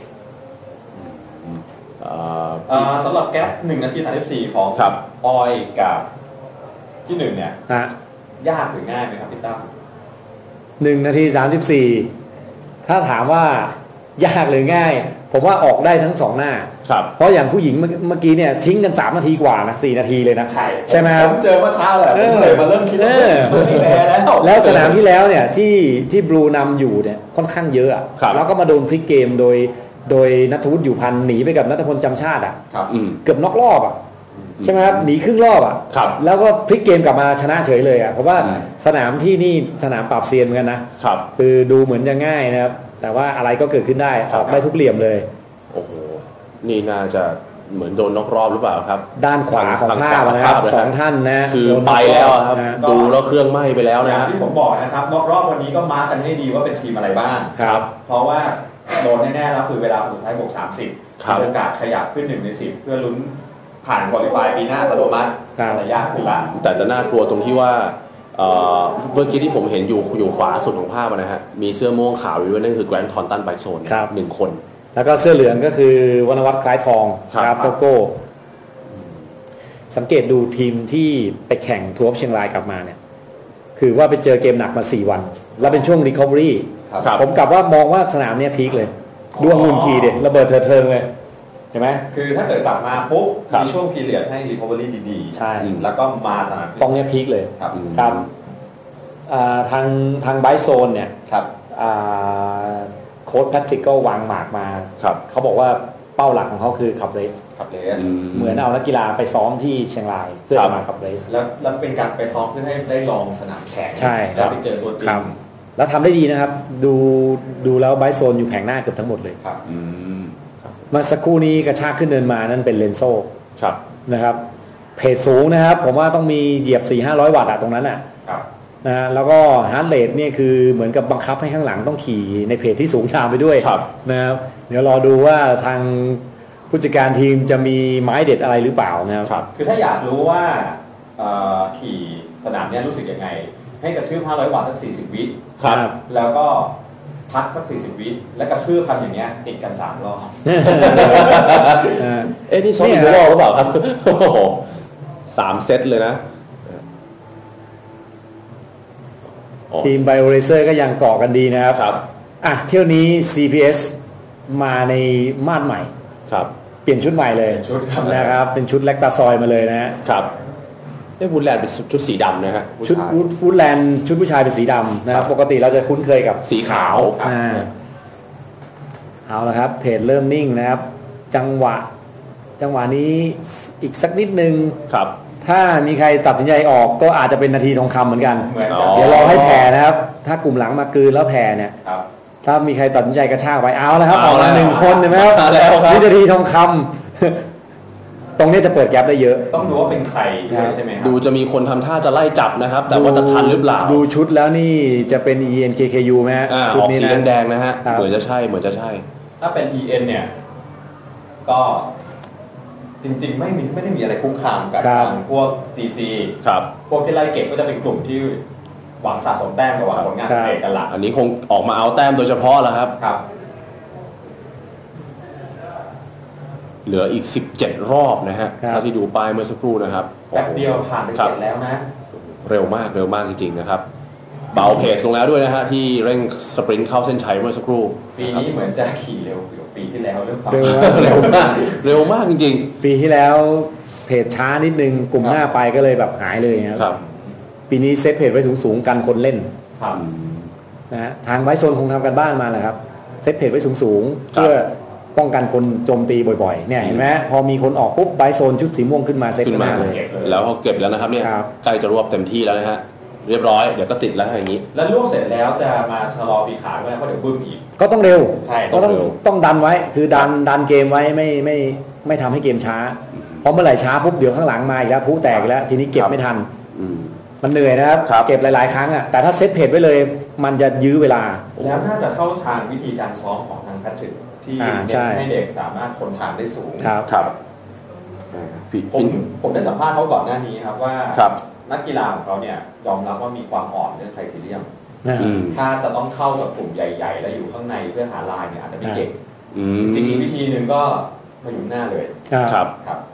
สำหรับแก๊ป1 นาที 34ของออยกับที่1เนี่ยยากหรือง่ายไหมครับพี่ตั้ม 1 นาที 34ถ้าถามว่ายากหรือง่ายผมว่าออกได้ทั้ง2หน้าเพราะอย่างผู้หญิงเมื่อกี้เนี่ยทิ้งกัน3 นาทีกว่านะ4 นาทีเลยนะใช่ไหมครับผมเจอเมื่อเช้าเลยผมเลยมาเริ่มคิดว่านี่แล้วสนามที่แล้วเนี่ยที่บลูนำอยู่เนี่ยค่อนข้างเยอะแล้วก็มาโดนพลิกเกมโดยณัฐวุฒิอยู่พันหนีไปกับณัฐพลจำชาติเกือบน็อกรอบใช่ไหมครับหนีครึ่งรอบแล้วก็พลิกเกมกลับมาชนะเฉยเลยเพราะว่าสนามที่นี่สนามปราบเซียนเหมือนกันนะคือดูเหมือนจะง่ายนะครับแต่ว่าอะไรก็เกิดขึ้นได้ออกได้ทุกเหลี่ยมเลยโอ้โหนี่น่าจะเหมือนโดนน็อกรอบหรือเปล่าครับด้านขวาของภาพนะครับ2 ท่านนะคือไปแล้วครับดูแล้วเครื่องไหม้ไปแล้วนะที่ผมบอกนะครับน็อกรอบวันนี้ก็มาร์กกันให้ดีว่าเป็นทีมอะไรบ้างเพราะว่าโดนแน่ๆแล้วคือเวลาสุดท้ายบวก30โอกาสขยับขึ้น1 ใน 10เพื่อลุ้นผ่านควอลิฟายปีหน้าอัตโนมัติจะยากขึ้นละแต่จะน่ากลัวตรงที่ว่าเมื่อกี้ที่ผมเห็นอยู่ขวาสุดของภาพนะฮะมีเสื้อม่วงขาวอยู่นั่นคือแกรนด์ทอนตันไบโซน1 คนแล้วก็เสื้อเหลืองก็คือวรรณวัฒน์คล้ายทองครับโตโก้สังเกตดูทีมที่ไปแข่งทัวร์เชียงรายกลับมาเนี่ยคือว่าไปเจอเกมหนักมา4 วันแล้วเป็นช่วงรีคอเวอรี่ผมกลับว่ามองว่าสนามเนี่ยพีคเลยดวงมุนคีเด็ดระเบิดเถิงเลยเห็นไหมคือถ้าเกิดกลับมาปุ๊บมีช่วงพีเรียดให้รีคอเวอรี่ดีๆใช่แล้วก็มาสนามตรงนี้พีคเลยครับทางไบโซนเนี่ยโค้ชแพทริกก็วางหมากมาเขาบอกว่าเป้าหลักของเขาคือขับเรส เหมือนเอานักกีฬาไปซ้อมที่เชียงรายเพื่อจะมาขับเรสแล้วเป็นการไปซ้อมเพื่อให้ได้ลองสนามแข่งใช่แล้วไปเจอตัวจริงแล้วทำได้ดีนะครับดูแล้วไบโซนอยู่แผงหน้าเกือบทั้งหมดเลยครับมาสักครู่นี้กระชากขึ้นเนินมานั่นเป็นเลนโซ่ครับนะครับเพจสูงนะครับผมว่าต้องมีเหยียบ 400-500 วัตต์ตรงนั้นนะฮะแล้วก็ฮาร์ดเรทเนี่ยคือเหมือนกับบังคับให้ข้างหลังต้องขี่ในเพจที่สูงตามไปด้วยนะครับเดี๋ยวรอดูว่าทางผู้จัดการทีมจะมีไม้เด็ดอะไรหรือเปล่านะครับคือถ้าอยากรู้ว่าขี่สนามนี้รู้สึกยังไงให้กระทืบ500 วัตต์สัก40 วิแล้วก็พักสัก40 วิแล้วกระทืบทำอย่างเงี้ยติดกัน3 รอบนี่ซ้อมอีกรอบหรือเปล่าครับโอ้โห3 เซตเลยนะทีมไบโอเรเซอร์ก็ยังเกาะกันดีนะครับเที่ยวนี้ CPS มาในมาดใหม่เปลี่ยนชุดใหม่เลยนะครับเป็นชุดแลคตาซอยมาเลยนะครับวูดแลนด์เป็นชุดสีดำนะฮะชุดวูดแลนด์ชุดผู้ชายเป็นสีดำนะครับปกติเราจะคุ้นเคยกับสีขาวเอาละครับเพจเริ่มนิ่งนะครับจังหวะนี้อีกสักนิดนึงถ้ามีใครตัดสินใจออกก็อาจจะเป็นนาทีทองคำเหมือนกันเดี๋ยวรอให้แผ่นะครับถ้ากลุ่มหลังมากลืนแล้วแผ่เนี่ยถ้ามีใครตัดสินใจกระชากไปเอาแล้วครับออกมา1 คนเห็นไหมครับนาทีทองคำตรงนี้จะเปิดแก๊ปได้เยอะต้องดูว่าเป็นใครใช่ไหมดูจะมีคนทำท่าจะไล่จับนะครับแต่ว่าจะทันหรือเปล่าดูชุดแล้วนี่จะเป็น ENKKU ไหมชุดนี้นะสีแดงๆนะฮะเหมือนจะใช่ถ้าเป็น EN เนี่ยก็จริงๆไม่ได้มีอะไรคุกคามกับทางพวก GC พวกที่ไล่เก็บก็จะเป็นกลุ่มที่หวังสะสมแต้มกับหวังผลงานสำเร็จกันหลักอันนี้คงออกมาเอาแต้มโดยเฉพาะแล้วครับเหลืออีก17 รอบนะฮะถ้าที่ดูป้ายเมื่อสักครู่นะครับแป๊บเดียวผ่านไป7แล้วนะเร็วมากจริงๆนะครับเบาเพจลงแล้วด้วยนะฮะที่เร่งสปรินต์เข้าเส้นชัยเมื่อสักครู่ปีนี้เหมือนจะขี่เร็วปีที่แล้วหรือเปล่าเร็วมากจริงๆปีที่แล้วเพจช้านิดนึงกลุ่มหน้าไปก็เลยแบบหายเลยครับปีนี้เซตเพจไว้สูงๆกันคนเล่นนะฮะทางไว้โซนคงทำกันบ้านมาแหละครับเซตเพจไว้สูงๆเพื่อป้องกันคนโจมตีบ่อยๆเนี่ยเห็นไหมพอมีคนออกปุ๊บไบโซนชุดสีม่วงขึ้นมาเซตขึ้นมาเลยแล้วเขาเก็บแล้วนะครับเนี่ยใกล้จะรวบเต็มที่แล้วนะฮะเรียบร้อยเดี๋ยวก็ติดแล้วอย่างนี้แล้วรวบเสร็จแล้วจะมาชะลอปีขาด้วยเพราะเดี๋ยวบึ้มอีกก็ต้องเร็วก็ต้องดันไว้คือดันเกมไว้ไม่ทำให้เกมช้าเพราะเมื่อไหร่ช้าปุ๊บเดี๋ยวข้างหลังมาอีกแล้วผู้แตกแล้วทีนี้เก็บไม่ทันมันเหนื่อยนะครับเก็บหลายๆครั้งอ่ะแต่ถ้าเซตเพจไว้เลยมันจะยื้อเวลาแล้วน่าจะเข้าทางวิธีการซ้อมของทางแพทริกที่ให้เด็กสามารถทนทานได้สูงครับผมได้สัมภาษณ์เขาก่อนหน้านี้ครับว่านักกีฬาของเขาเนี่ยยอมรับว่ามีความอ่อนเรื่องไครทีเรียมถ้าจะต้องเข้ากับกลุ่มใหญ่ๆแล้วอยู่ข้างในเพื่อหาลายเนี่ยอาจจะไม่เก่งจริงๆอีกวิธีหนึ่งก็มาอยู่หน้าเลยครับ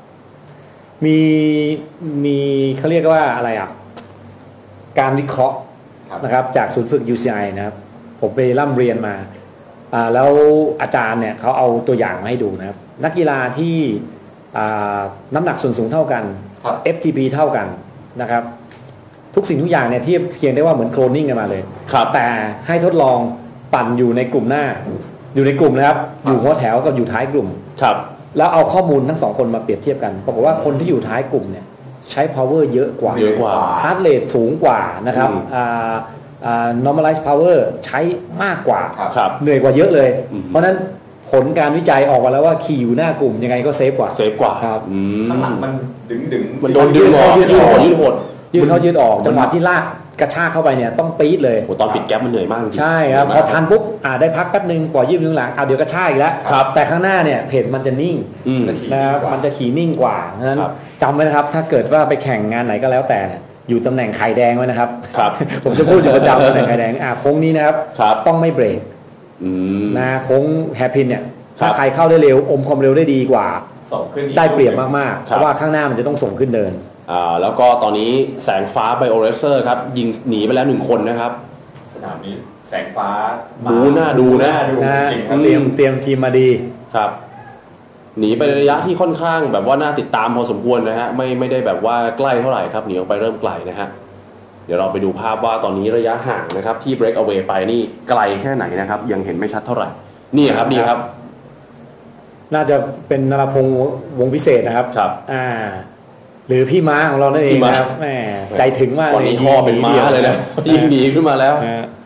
มีเขาเรียกว่าอะไรอ่ะการวิเคราะห์นะครับจากศูนย์ฝึก UCI นะครับผมไปร่ำเรียนมาแล้วอาจารย์เนี่ยเขาเอาตัวอย่างมาให้ดูนะครับนักกีฬาที่น้ำหนักส่วนสูงเท่ากัน FTP เท่ากันนะครับทุกสิ่งทุกอย่างเนี่ยเทียบเคียงได้ว่าเหมือนโคลนนิ่งกันมาเลยแต่ให้ทดลองปั่นอยู่ในกลุ่มหน้าอยู่ในกลุ่มนะครับอยู่หัวแถวกับอยู่ท้ายกลุ่มแล้วเอาข้อมูลทั้ง2คนมาเปรียบเทียบกันปรากฏว่าคนที่อยู่ท้ายกลุ่มเนี่ยใช้ power เยอะกว่าheart rate สูงกว่านะครับnormalized power ใช้มากกว่าเหนื่อยกว่าเยอะเลยเพราะนั้นผลการวิจัยออกมาแล้วว่าขี่อยู่หน้ากลุ่มยังไงก็เซฟกว่าครับข้างหลังมันดึงมันโดนยืดหดเขายืดออกจังหวะที่ลากกระชากเข้าไปเนี่ยต้องปี๊ดเลยตอนปิดแก๊ปมันเหนื่อยมากใช่ครับพอทันปุ๊บได้พักแป๊บนึงปล่อยยืดหลังเดี๋ยวกระชากอีกแล้วแต่ข้างหน้าเนี่ยเพจมันจะนิ่งนะครับมันจะขี่นิ่งกว่าฉะนั้นจำไว้นะครับถ้าเกิดว่าไปแข่งงานไหนก็แล้วแต่อยู่ตำแหน่งไข่แดงไว้นะครับผมจะพูดอยู่ประจำตำแหน่งไข่แดงโค้งนี้นะครับต้องไม่เบรกนะโค้งแฮร์พินเนี่ยถ้าใครเข้าได้เร็วอมความเร็วได้ดีกว่าได้เปรียบมากๆเพราะว่าข้างหน้ามันจะต้องส่งขึ้นเดินแล้วก็ตอนนี้แสงฟ้าไบโอเรเซอร์ครับยิงหนีไปแล้ว1 คนนะครับสนามนี้แสงฟ้าน่าดูจริงเตรียมทีมมาดีครับหนีไประยะที่ค่อนข้างแบบว่าน่าติดตามพอสมควรนะฮะไม่ได้แบบว่าใกล้เท่าไหร่ครับหนีออกไปเริ่มไกลนะฮะเดี๋ยวเราไปดูภาพว่าตอนนี้ระยะห่างนะครับที่ break away ไปนี่ไกลแค่ไหนนะครับยังเห็นไม่ชัดเท่าไหร่นี่ครับน่าจะเป็นนรพงษ์วงศ์พิเศษนะครับครับหรือพี่ม้าของเรานั่นเองนะครับแหมใจถึงมากเลยตอนนี้ห่อเป็นม้าเลยนะยิงหนีขึ้นมาแล้ว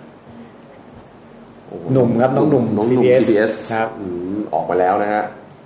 หนุ่มครับน้องหนุ่ม CBS ครับออกมาแล้วนะฮะ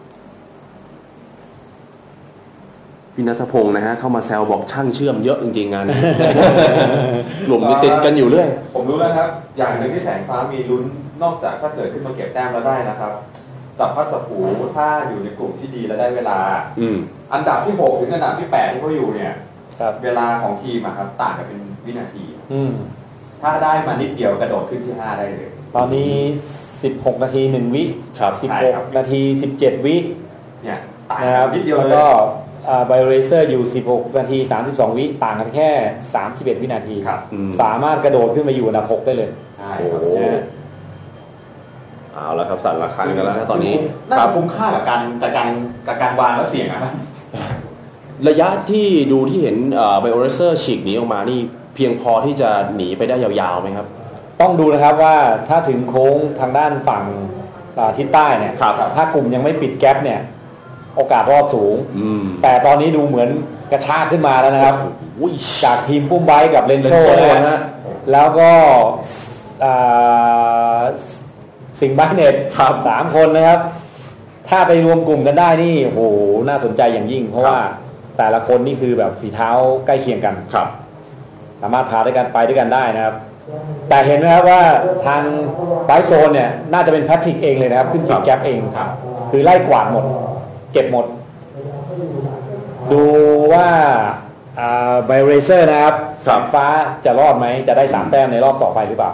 พี่ณัฐพงศ์นะฮะเข้ามาแซวบอกช่างเชื่อมเยอะจริงๆงาน กลุ่มนี้ติดกันอยู่เรื่อยผมรู้แล้วครับอย่างหนึ่งที่แสงฟ้ามีลุ้นนอกจากถ้าเกิดขึ้นมาเก็บแต้มแล้วได้นะครับจับพัดจับผูถ้าอยู่ในกลุ่มที่ดีและได้เวลาอันดับที่6ถึงอันดับที่8ที่เขาอยู่เนี่ยเวลาของทีมครับต่างกันเป็นวินาทีถ้าได้มานิดเดียวกระโดดขึ้นที่5ได้เลยตอนนี้16 นาที1 วิ16 นาที 17 วิเนี่ยนะครับนิดเดียวแล้วก็ไบโอเรเซอร์อยู่16 นาที 32 วิต่างกันแค่31 วินาทีสามารถกระโดดขึ้นมาอยู่อันดับ6ได้เลยใช่ครับเอาละครับสั่นระฆังกันแล้วนะตอนนี้น่าจะคุ้มค่ากับการวางแล้วเสี่ยงนะระยะที่ดูที่เห็นไบโอเรเซอร์ฉีกหนีออกมานี่เพียงพอที่จะหนีไปได้ยาวๆไหมครับต้องดูนะครับว่าถ้าถึงโค้งทางด้านฝั่งทิศใต้เนี่ยถ้ากลุ่มยังไม่ปิดแก๊ปเนี่ยโอกาสรอดสูงแต่ตอนนี้ดูเหมือนกระชากขึ้นมาแล้วนะครับจากทีมปุ้มไบค์กับเลนโซ่นะฮะแล้วก็สิงห์ไบเน็ต3 คนนะครับถ้าไปรวมกลุ่มกันได้นี่โอ้โหน่าสนใจอย่างยิ่งเพราะว่าแต่ละคนนี่คือแบบฝีเท้าใกล้เคียงกันสามารถพาด้วยกันไปด้วยกันได้นะครับแต่เห็นไหมครับว่าทางไบค์โซนเนี่ยน่าจะเป็นแพทริกเองเลยนะครับขึ้นปิดแก๊ปเองคือไล่กวาดหมดเก็บหมดดูว่าไบโอเรเซอร์นะครับสามฟ้าจะรอดไหมจะได้3 แต้มในรอบต่อไปหรือเปล่า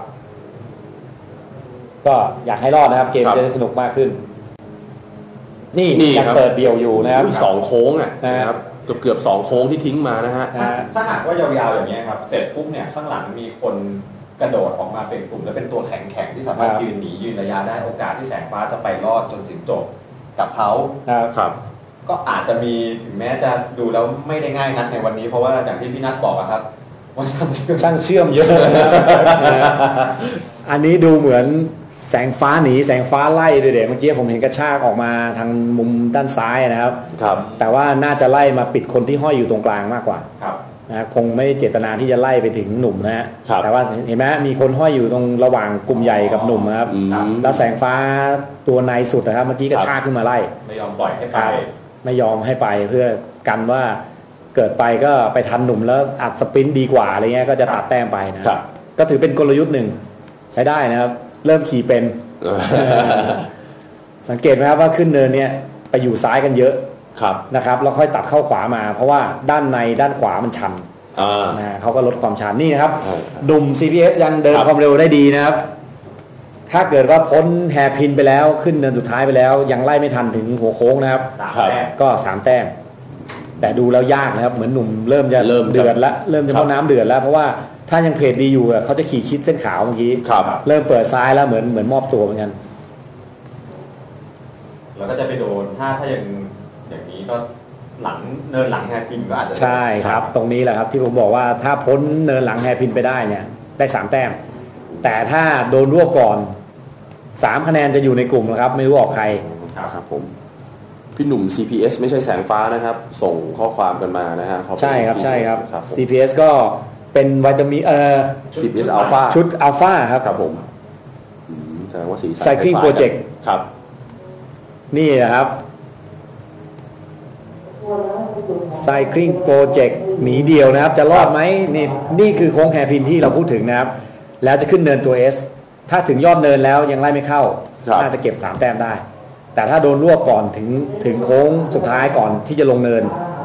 ก็อยากให้รอดนะครับเกมจะได้สนุกมากขึ้นนี่ยังเปิดเดี่ยวอยู่นะครับ 2 โค้งนะครับเกือบ2 โค้งที่ทิ้งมานะฮะถ้าหากว่ายาวๆอย่างนี้ครับเสร็จปุ๊บเนี่ยข้างหลังมีคนกระโดดออกมาเป็นกลุ่มและเป็นตัวแข็งๆที่สามารถยืนหนียืนระยะได้โอกาสที่แสงฟ้าจะไปรอดจนถึงจบกับเขาครับก็อาจจะมีถึงแม้จะดูแล้วไม่ได้ง่ายนักในวันนี้เพราะว่าอย่างที่พี่นัทบอกครับว่าช่างเชื่อมเยอะอันนี้ดูเหมือนแสงฟ้าหนีแสงฟ้าไล่ด้วยเดี๋ยวเมื่อกี้ผมเห็นกระชากออกมาทางมุมด้านซ้ายนะครับแต่ว่าน่าจะไล่มาปิดคนที่ห้อยอยู่ตรงกลางมากกว่านะคงไม่ได้เจตนาที่จะไล่ไปถึงหนุ่มนะฮะแต่ว่าเห็นไหมมีคนห้อยอยู่ตรงระหว่างกลุ่มใหญ่กับหนุ่มนะครับแล้วแสงฟ้าตัวในสุดนะครับเมื่อกี้กระชากขึ้นมาไล่ไม่ยอมปล่อยให้ไปไม่ยอมให้ไปเพื่อกันว่าเกิดไปก็ไปทันหนุ่มแล้วอัดสปรินต์ดีกว่าอะไรเงี้ยก็จะตัดแต้มไปนะก็ถือเป็นกลยุทธ์หนึ่งใช้ได้นะครับเริ่มขี่เป็น สังเกตไหมครับว่าขึ้นเนินเนี่ยไปอยู่ซ้ายกันเยอะนะครับแล้วค่อยตัดเข้าขวามาเพราะว่าด้านในด้านขวามันชันนะเขาก็ลดความชันนี่นะครับดุ่ม CPS ยังเดินความเร็วได้ดีนะครับถ้าเกิดว่าพ้นแฮร์พินไปแล้วขึ้นเนินสุดท้ายไปแล้วยังไล่ไม่ทันถึงหัวโค้งนะครับก็3 แต้มแต่ดูแล้วยากนะครับเหมือนหนุ่มเริ่มจะเดือดแล้วเริ่มจะเข้าน้ำเดือดแล้วเพราะว่าถ้ายังเพจดีอยู่เขาจะขี่ชิดเส้นขาวเมื่อกี้เริ่มเปิดซ้ายแล้วเหมือนมอบตัวเหมือนกันแล้วก็จะไปโดนถ้าอย่างนี้ก็หลังเนินหลังแฮร์พินก็อาจจะใช่ครับตรงนี้แหละครับที่ผมบอกว่าถ้าพ้นเนินหลังแฮร์พินไปได้เนี่ยได้3 แต้มแต่ถ้าโดนรวบก่อน3 คะแนนจะอยู่ในกลุ่มนะครับไม่รู้ออกใครครับผมพี่หนุ่ม CPS ไม่ใช่แสงฟ้านะครับส่งข้อความกันมานะฮะใช่ครับใช่ครับ CPS ก็เป็นวิตามิน CPS Alpha ชุด Alpha ครับครับผมแสดงว่าสี Cycling Project ครับนี่นะครับ Cycling Project หนีเดียวนะครับจะรอดไหมนี่คือโค้งแฮร์พินที่เราพูดถึงนะครับแล้วจะขึ้นเนินตัว S ถ้าถึงยอดเนินแล้วยังไล่ไม่เข้าน่าจะเก็บ3 แต้มได้แต่ถ้าโดนรวบก่อนถึงโค้งสุดท้ายก่อนที่จะลงเนิน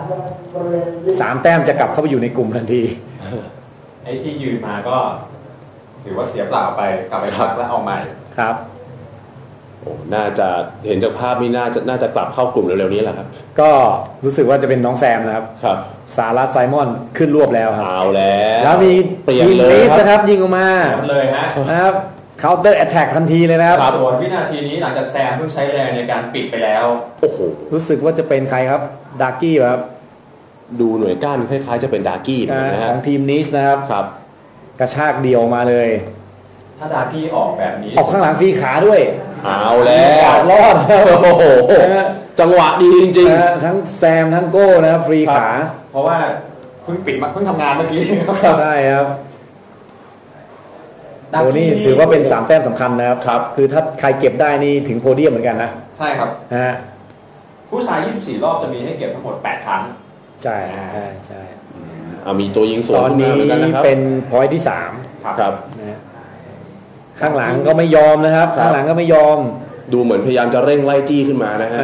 3 แต้มจะกลับเข้าไปอยู่ในกลุ่มทันทีไอ้ที่ยืนมาก็ถือว่าเสียเปล่าไปกลับไปพักแล้วเอาใหม่ครับโอ้น่าจะเห็นจากภาพนี้น่าจะกลับเข้ากลุ่มเร็วๆนี้แหละครับก็รู้สึกว่าจะเป็นน้องแซมนะครับสารัตไซมอนขึ้นรวบแล้วครับเอาแล้วมีทีมลิสนะครับยิงออกมาเลยนะครับcounter attack ทันทีเลยนะครับส่วนวินาทีนี้หลังจากแซมเพิ่งใช้แรงในการปิดไปแล้วโอ้โหรู้สึกว่าจะเป็นใครครับดาร์กี้ครับดูหน่วยก้านคล้ายๆจะเป็นดาร์กี้นะฮะของทีมนิสนะครับกระชากเดียวมาเลยถ้าดาร์กี้ออกแบบนี้ออกข้างหลังฟรีขาด้วยเอาแล้วรอดโอ้โหจังหวะดีจริงทั้งแซมทั้งโก้นะครับฟรีขาเพราะว่าเพิ่งทำงานเมื่อกี้ใช่ครับโอ้นี่ถือว่าเป็น3แต้มสำคัญนะครับคือถ้าใครเก็บได้นี่ถึงโพเดียมเหมือนกันนะใช่ครับฮะผู้ชาย24รอบจะมีให้เก็บทั้งหมด8ครั้งใช่ใช่มีตัวยิงสวนตอนนี้เป็นพอยต์ที่3 ครับข้างหลังก็ไม่ยอมนะครับข้างหลังก็ไม่ยอมดูเหมือนพยายามจะเร่งไล่จี้ขึ้นมานะฮะ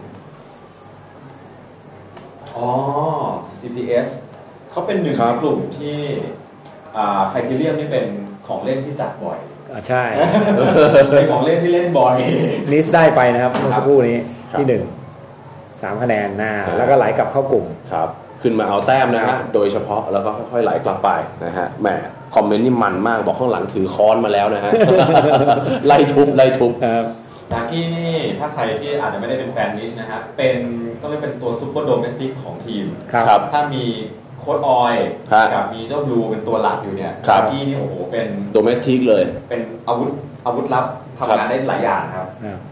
CPS เขาเป็นหนึ่งในกลุ่มที่ไครทีเรียมนี่เป็นของเล่นที่จัดบ่อยใช่เป็นของเล่นที่เล่นบ่อยนิสได้ไปนะครับเมื่อสักครู่นี้ที่3คะแนนหน้าแล้วก็ไหลกลับเข้ากลุ่มครับขึ้นมาเอาแต้มนะฮะโดยเฉพาะแล้วก็ค่อยๆไหลกลับไปนะฮะแหมคอมเมนต์นี่มันมากบอกข้างหลังถือค้อนมาแล้วนะฮะ ไล่ทุบดากี้นี่ถ้าใครที่อาจจะไม่ได้เป็นแฟนนิชนะฮะเป็นก็เลยเป็นตัวซุปเปอร์โดเมสติกของทีมถ้ามีโค้ดออยกับมีเจ้าบลูเป็นตัวหลักอยู่เนี่ยดากี้นี่โอ้โหเป็นโดเมสติกเลยเป็นอาวุธลับทำงานได้หลายอย่างครับ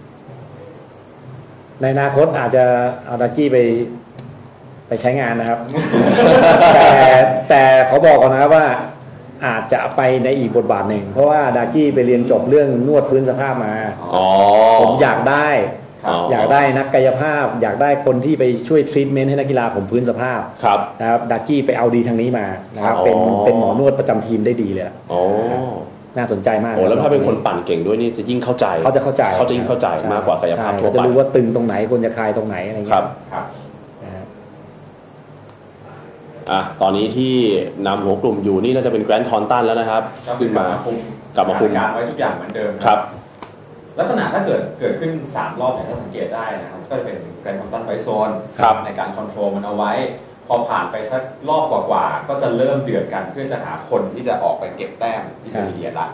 ในอนาคตอาจจะเอาดากี้ไปใช้งานนะครับ แต่เขาบอกกันนะครับว่าอาจจะไปในอีกบทบาทหนึ่งเพราะว่าดากี้ไปเรียนจบเรื่องนวดฟื้นสภาพมาผมอยากได้นักกายภาพอยากได้คนที่ไปช่วยทรีทเมนต์ให้นักกีฬาผมฟื้นสภาพนะครับดากี้ไปเอาดีทางนี้มานะครับเป็นหมอนวดประจำทีมได้ดีเลยน่าสนใจมากแล้วถ้าเป็นคนปั่นเก่งด้วยนี่จะยิ่งเข้าใจเขาจะยิ่งเข้าใจมากกว่ากายภาพทั่วไปเขาจะรู้ว่าตึงตรงไหนควรจะคลายตรงไหนอะไรอย่างเงี้ยตอนนี้ที่นำหัวกลุ่มอยู่นี่น่าจะเป็นแกรนด์ทอนตันแล้วนะครับขึ้นมากลับมาคุมการไว้ทุกอย่างเหมือนเดิมครับลักษณะถ้าเกิดขึ้น3รอบเนี่ยถ้าสังเกตได้นะครับก็จะเป็นแกรนด์ทอนตันไว้โซนในการคอนโทรลมันเอาไว้พอผ่านไปสักรอบกว่าๆก็จะเริ่มเดือดกันเพื่อจะหาคนที่จะออกไปเก็บแต้มที่เป็นเดียร์ละ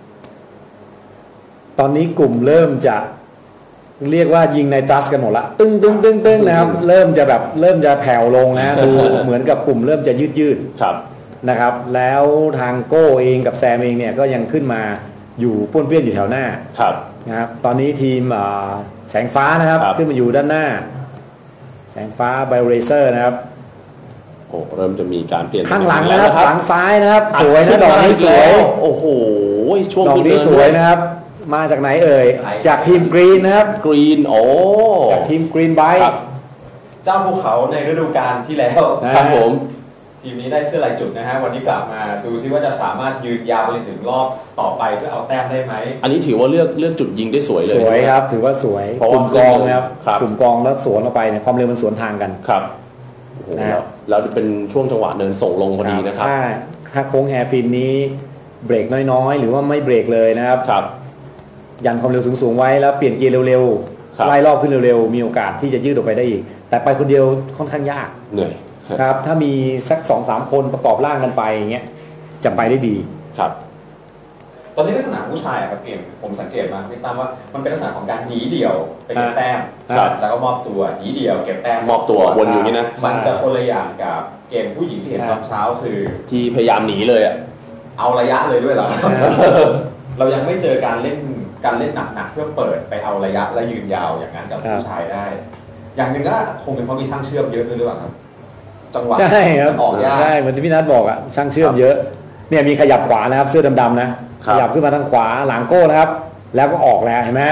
ตอนนี้กลุ่มเริ่มจะเรียกว่ายิงในตัสกันหมดละตึ้งนะครับเริ่มจะแผ่วลงนะดูเหมือนกับกลุ่มเริ่มจะยืดนะครับแล้วทางโก้เองกับแซมเองเนี่ยก็ยังขึ้นมาอยู่ป้วนเปี้ยนอยู่แถวหน้านะครับตอนนี้ทีมแสงฟ้านะครับขึ้นมาอยู่ด้านหน้าแสงฟ้าไบเรเซอร์นะครับโอ้เริ่มจะมีการเปลี่ยนข้างหลังนะครับหลังซ้ายนะครับสวยนะดอกนี้สวยโอ้โหช่วงดอกนี้สวยนะครับมาจากไหนเอ่ยจากทีมกรีนนะครับกรีนจากทีมกรีนไบค์เจ้าภูเขาในฤดูกาลที่แล้วครับผมทีมนี้ได้เสื้อลายจุดนะฮะวันนี้กลับมาดูซิว่าจะสามารถยืนยาวไปถึงรอบต่อไปเพื่อเอาแต้มได้ไหมอันนี้ถือว่าเลือกจุดยิงได้สวยเลยสวยครับถือว่าสวยกลุ่มกองนะครับกลุ่มกองแล้วสวนออกไปเนี่ยความเร็วมันสวนทางกันครับแล้วเป็นช่วงจังหวะเนินส่งลงพอดีนะครับถ้าโค้งแฮร์พินนี้เบรกน้อยๆหรือว่าไม่เบรกเลยนะครับยันความเร็วสูงๆไว้แล้วเปลี่ยนเกียร์เร็วๆไล่รอบขึ้นเร็วๆมีโอกาสที่จะยืดออกไปได้อีกแต่ไปคนเดียวค่อนข้างยากเหนื่อยครับถ้ามีสัก 2-3 คนประกอบร่างกันไปอย่างเงี้ยจะไปได้ดีครับตอนนี้ลักษณะผู้ชายครับเองผมสังเกตมาพี่ตั้มว่ามันเป็นลักษณะของการหนีเดี่ยวไปเก็บแต้มแล้วก็มอบตัวหนีเดี่ยวเก็บแต้มมอบตัววนอยู่นี่นะมันจะคนละอย่างกับเกมผู้หญิงที่เห็นตอนเช้าคือที่พยายามหนีเลยเอาระยะเลยด้วยเหรอ เรายังไม่เจอการเล่นหนักๆเพื่อเปิดไปเอาระยะและยืนยาวอย่างนั้นกับผู้ชายได้อย่างหนึ่งก็คงเป็นเพราะมีช่างเชื่อมเยอะด้วยหรือเปล่าครับจังหวะใช่ครับออกยากใช่เหมือนที่พี่นัทบอกอ่ะช่างเชื่อมเยอะเนี่ยมีขยับขวานะครับเสื้อดำๆนะขยับขึ้นมาทางขวาหลังโก้นะครับแล้วก็ออกแล้วเห็นไหม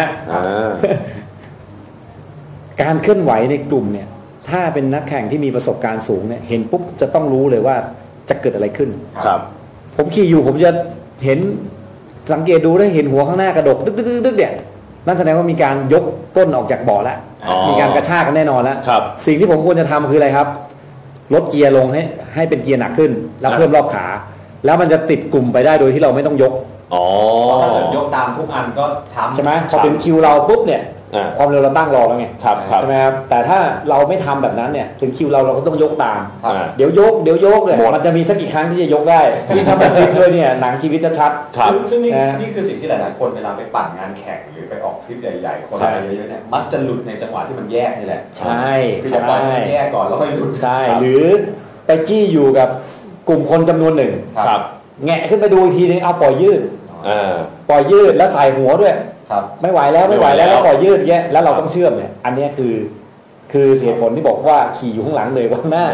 การเคลื่อนไหวในกลุ่มเนี่ยถ้าเป็นนักแข่งที่มีประสบการณ์สูงเนี่ยเห็นปุ๊บจะต้องรู้เลยว่าจะเกิดอะไรขึ้นครับผมขี่อยู่ผมจะเห็นสังเกตดูได้เห็นหัวข้างหน้ากระดกตึ๊กเนี่ยนั่นแสดงว่ามีการยกก้นออกจากเบาะแล้วมีการกระชากกันแน่นอนแล้วสิ่งที่ผมควรจะทำคืออะไรครับลดเกียร์ลงให้เป็นเกียร์หนักขึ้นแล้วเพิ่มรอบขาแล้วมันจะติดกลุ่มไปได้โดยที่เราไม่ต้องยกถ้าเกิดยกตามทุกอันก็ช้ำใช่ไหมพอถึงคิวเราปุ๊บเนี่ยความเร็วเราตั้งรอแล้วไงใช่ไหมครับแต่ถ้าเราไม่ทำแบบนั้นเนี่ยถึงคิวเราก็ต้องยกตามเดี๋ยวยกเลยมันจะมีสักกี่ครั้งที่จะยกได้ยิ่งทำแบบนี้ด้วยเนี่ยหนังชีวิตจะชัดซึ่งนี่คือสิ่งที่หลายๆคนเวลาไปปั่นงานแข่งหรือไปออกทริปใหญ่ๆคนอะไรเยอะๆเนี่ยมักจะหลุดในจังหวะที่มันแยกนี่แหละใช่คือจะปล่อยมันแยกก่อนแล้วค่อยหลุดใช่หรือไปจี้อยู่กับกลุ่มคนจำนวนหนึ่งแงะขึ้นไปดูอีกทีนึงเอาปล่อยยืดปล่อยยืดแล้วใส่หัวด้วยครับไม่ไหวแล้วแล้วปล่อยยืดแยะแล้วเราต้องเชื่อมเนี่ยอันนี้คือเหตุผลที่บอกว่าขี่อยู่ข้างหลังเลยข้างหน้า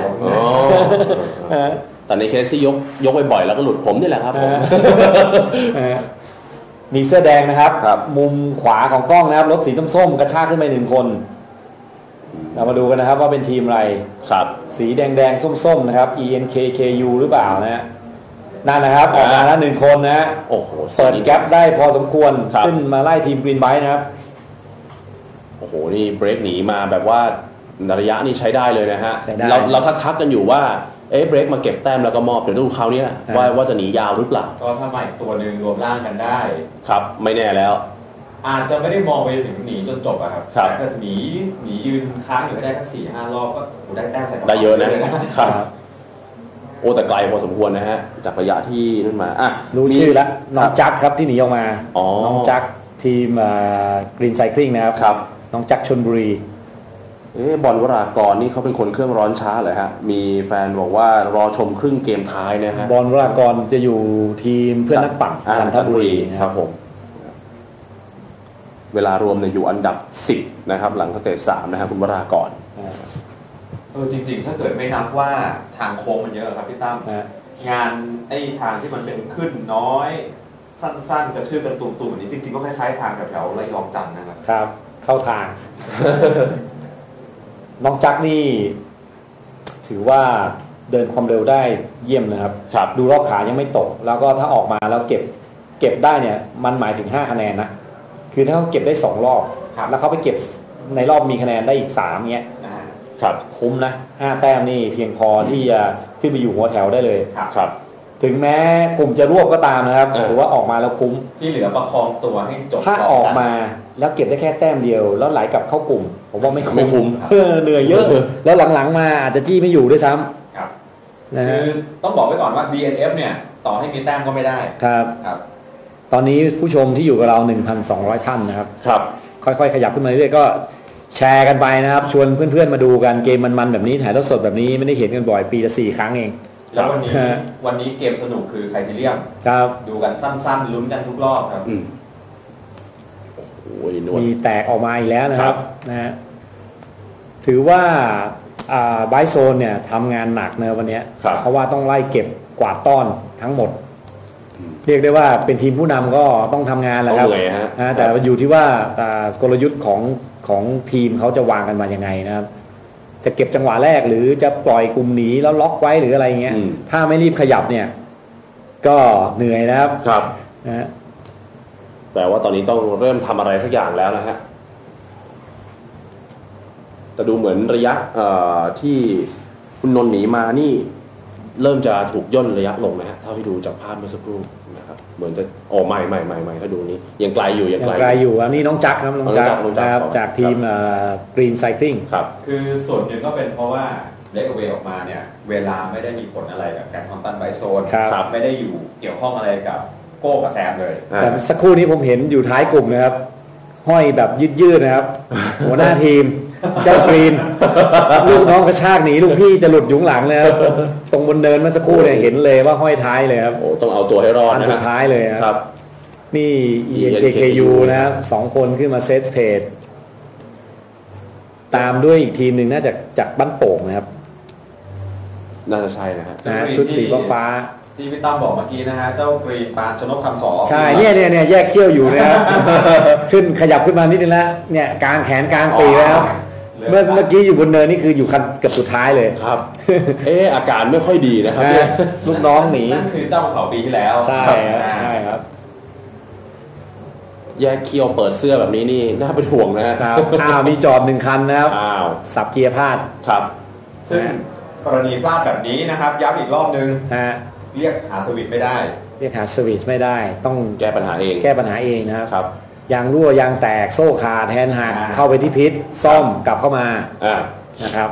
แต่ในเคสที่ยกบ่อยๆแล้วก็หลุดผมนี่แหละครับมีเสื้อแดงนะครับมุมขวาของกล้องนะครับรถสีส้มๆกระชากขึ้นไป1 คนเรามาดูกันนะครับว่าเป็นทีมอะไรครับสีแดงๆส้มๆนะครับ ENKKU หรือเปล่านะฮะนั่นนะครับออกมาแล้ว1 คนนะโอ้โหเปิดแก๊ปได้พอสมควรขึ้นมาไล่ทีมกรีนไบค์นะครับโอ้โหนี่เบรกหนีมาแบบว่าระยะนี่ใช้ได้เลยนะฮะเราทักกันอยู่ว่าเบรกมาเก็บแต้มแล้วก็มอบเดี๋ยวดูคราวนี้นะว่าจะหนียาวหรือเปล่าก็ถ้าใหม่ตัวหนึ่งรวมร่างกันได้ครับไม่แน่แล้วอาจจะไม่ได้มองไปถึงหนีจนจบอะครับแต่ถ้าหนียืนค้างอยู่ได้ทั้ง4-5 รอบก็ได้แต้มได้เยอะนะครับโอ้แต่ไกลพอสมควรนะฮะจากระยะที่นั่นมารู้ชื่อแล้วน้องจักครับที่หนีออกมาน้องจักทีมกรีนไซคลิงนะครับน้องจักชลบุรีบอลวรากรนี่เขาเป็นคนเครื่องร้อนช้าเลยฮะมีแฟนบอกว่ารอชมครึ่งเกมท้ายนะฮะบอลวรากรจะอยู่ทีมเพื่อนนักปั่นจันทบุรีครับผมเวลารวมเนี่ยอยู่อันดับ10นะครับหลังสเตจ3นะครับคุณวรากรจริงๆถ้าเกิดไม่นับว่าทางโค้งมันเยอะครับพี่ตั้มงานทางที่มันเป็นขึ้นน้อยสั้นๆกระทืบกันตุ่มๆนี้จริงๆก็คล้ายๆทางแถวระยองจันทร์นะครับครับเข้าทาง น้องจักนี่ถือว่าเดินความเร็วได้เยี่ยมนะครับดูรอบขายังไม่ตกแล้วก็ถ้าออกมาแล้วเก็บได้เนี่ยมันหมายถึง5 คะแนนนะคือถ้าเขาเก็บได้2 รอบแล้วเขาไปเก็บในรอบมีคะแนนได้อีก3เงี้ยครับคุ้มนะ5 แต้มนี่เพียงพอที่จะขึ้นไปอยู่หัวแถวได้เลยครับถึงแม้กลุ่มจะรวบก็ตามนะครับถือว่าออกมาแล้วคุ้มที่เหลือประคองตัวให้จบถ้าออกมาแล้วเก็บได้แค่แต้มเดียวแล้วไหลกลับเข้ากลุ่มผมว่าไม่คุ้มเหนื่อยเยอะแล้วหลังๆมาอาจจะจี้ไม่อยู่ด้วยซ้ำครับคือต้องบอกไว้ก่อนว่า DNF เนี่ยต่อให้มีแต้มก็ไม่ได้ครับตอนนี้ผู้ชมที่อยู่กับเรา 1,200 ท่านนะครับค่อยๆขยับขึ้นมาเรื่อยๆก็แชร์กันไปนะครับชวนเพื่อนๆมาดูกันเกมมันๆแบบนี้ถ่ายทอดสดแบบนี้ไม่ได้เห็นกันบ่อยปีละ4 ครั้งเองแล้ววันนี้เกมสนุกคือไคทีเรียมดูกันสั้นๆลุ้นกันทุกรอบครับมีแตกออกมาอีกแล้วนะครับนะฮะถือว่าไบโซนเนี่ยทำงานหนักนะวันนี้เพราะว่าต้องไล่เก็บกวาดต้อนทั้งหมดเรียกได้ว่าเป็นทีมผู้นำก็ต้องทำงานแหละครับแต่อยู่ที่ว่ากลยุทธ์ของทีมเขาจะวางกันมายังไงนะครับจะเก็บจังหวะแรกหรือจะปล่อยกลุ่มหนีแล้วล็อกไว้หรืออะไรเงี้ยถ้าไม่รีบขยับเนี่ยก็เหนื่อยนะครับนะแต่ว่าตอนนี้ต้องเริ่มทำอะไรสักอย่างแล้วนะฮะแต่ดูเหมือนระยะที่คุณนนท์หนีมานี่เริ่มจะถูกย่นระยะลงนะฮะเท่าที่ดูจากภาพเมื่อสักครู่นะครับเหมือนจะใหม่ถ้าดูนี้ยังไกลอยู่อันนี้น้องจักครับน้องจักจากทีมกรีนไซคลิงครับคือส่วนหนึ่งก็เป็นเพราะว่าเล็กเวออกมาเนี่ยเวลาไม่ได้มีผลอะไรกับการคอนตันไบโซนไม่ได้อยู่เกี่ยวข้องอะไรกับโก้กับแซมเลยแต่สักครู่นี้ผมเห็นอยู่ท้ายกลุ่มนะครับห้อยแบบยืดนะครับหัวหน้าทีมเจ้ากรีนลูกน้องกระชากหนีลูกพี่จะหลุดยุงหลังเลยครับตรงบนเนินเมื่อสักครู่เนี่ยเห็นเลยว่าห้อยท้ายเลยครับโอ้ต้องเอาตัวให้รอดนะสุดท้ายเลยครับนี่ ENKKU นะครับ2 คนขึ้นมาเซตเพจตามด้วยอีกทีมหนึ่งน่าจะจากบ้านโป่งนะครับน่าจะใช่นะฮะชุดสีฟ้าที่พี่ตั้มบอกเมื่อกี้นะฮะเจ้ากรีนปานชนกคำสอใช่เนี่ยแยกเขี้ยวอยู่นะครับขึ้นขยับขึ้นมานิดนึงแล้วเนี่ยกลางแขนกลางปีแล้วเมื่อกี้อยู่บนเนินนี่คืออยู่คันเกือบสุดท้ายเลยครับอาการไม่ค่อยดีนะครับลูกน้องหนีนั่นคือเจ้าเขาปีที่แล้วใช่ครับแยกเขี้ยวเปิดเสื้อแบบนี้นี่น่าเป็นห่วงนะครับมีจอด1 คันนะครับสับเกียร์พลาดครับซึ่งกรณีพลาดแบบนี้นะครับย้ำอีกรอบนึงเรียกหาสวิตไม่ได้ต้องแก้ปัญหาเองนะครับยางรั่วยางแตกโซ่ขาดแฮนด์หักเข้าไปที่พิษซ่อมกลับเข้ามานะครับ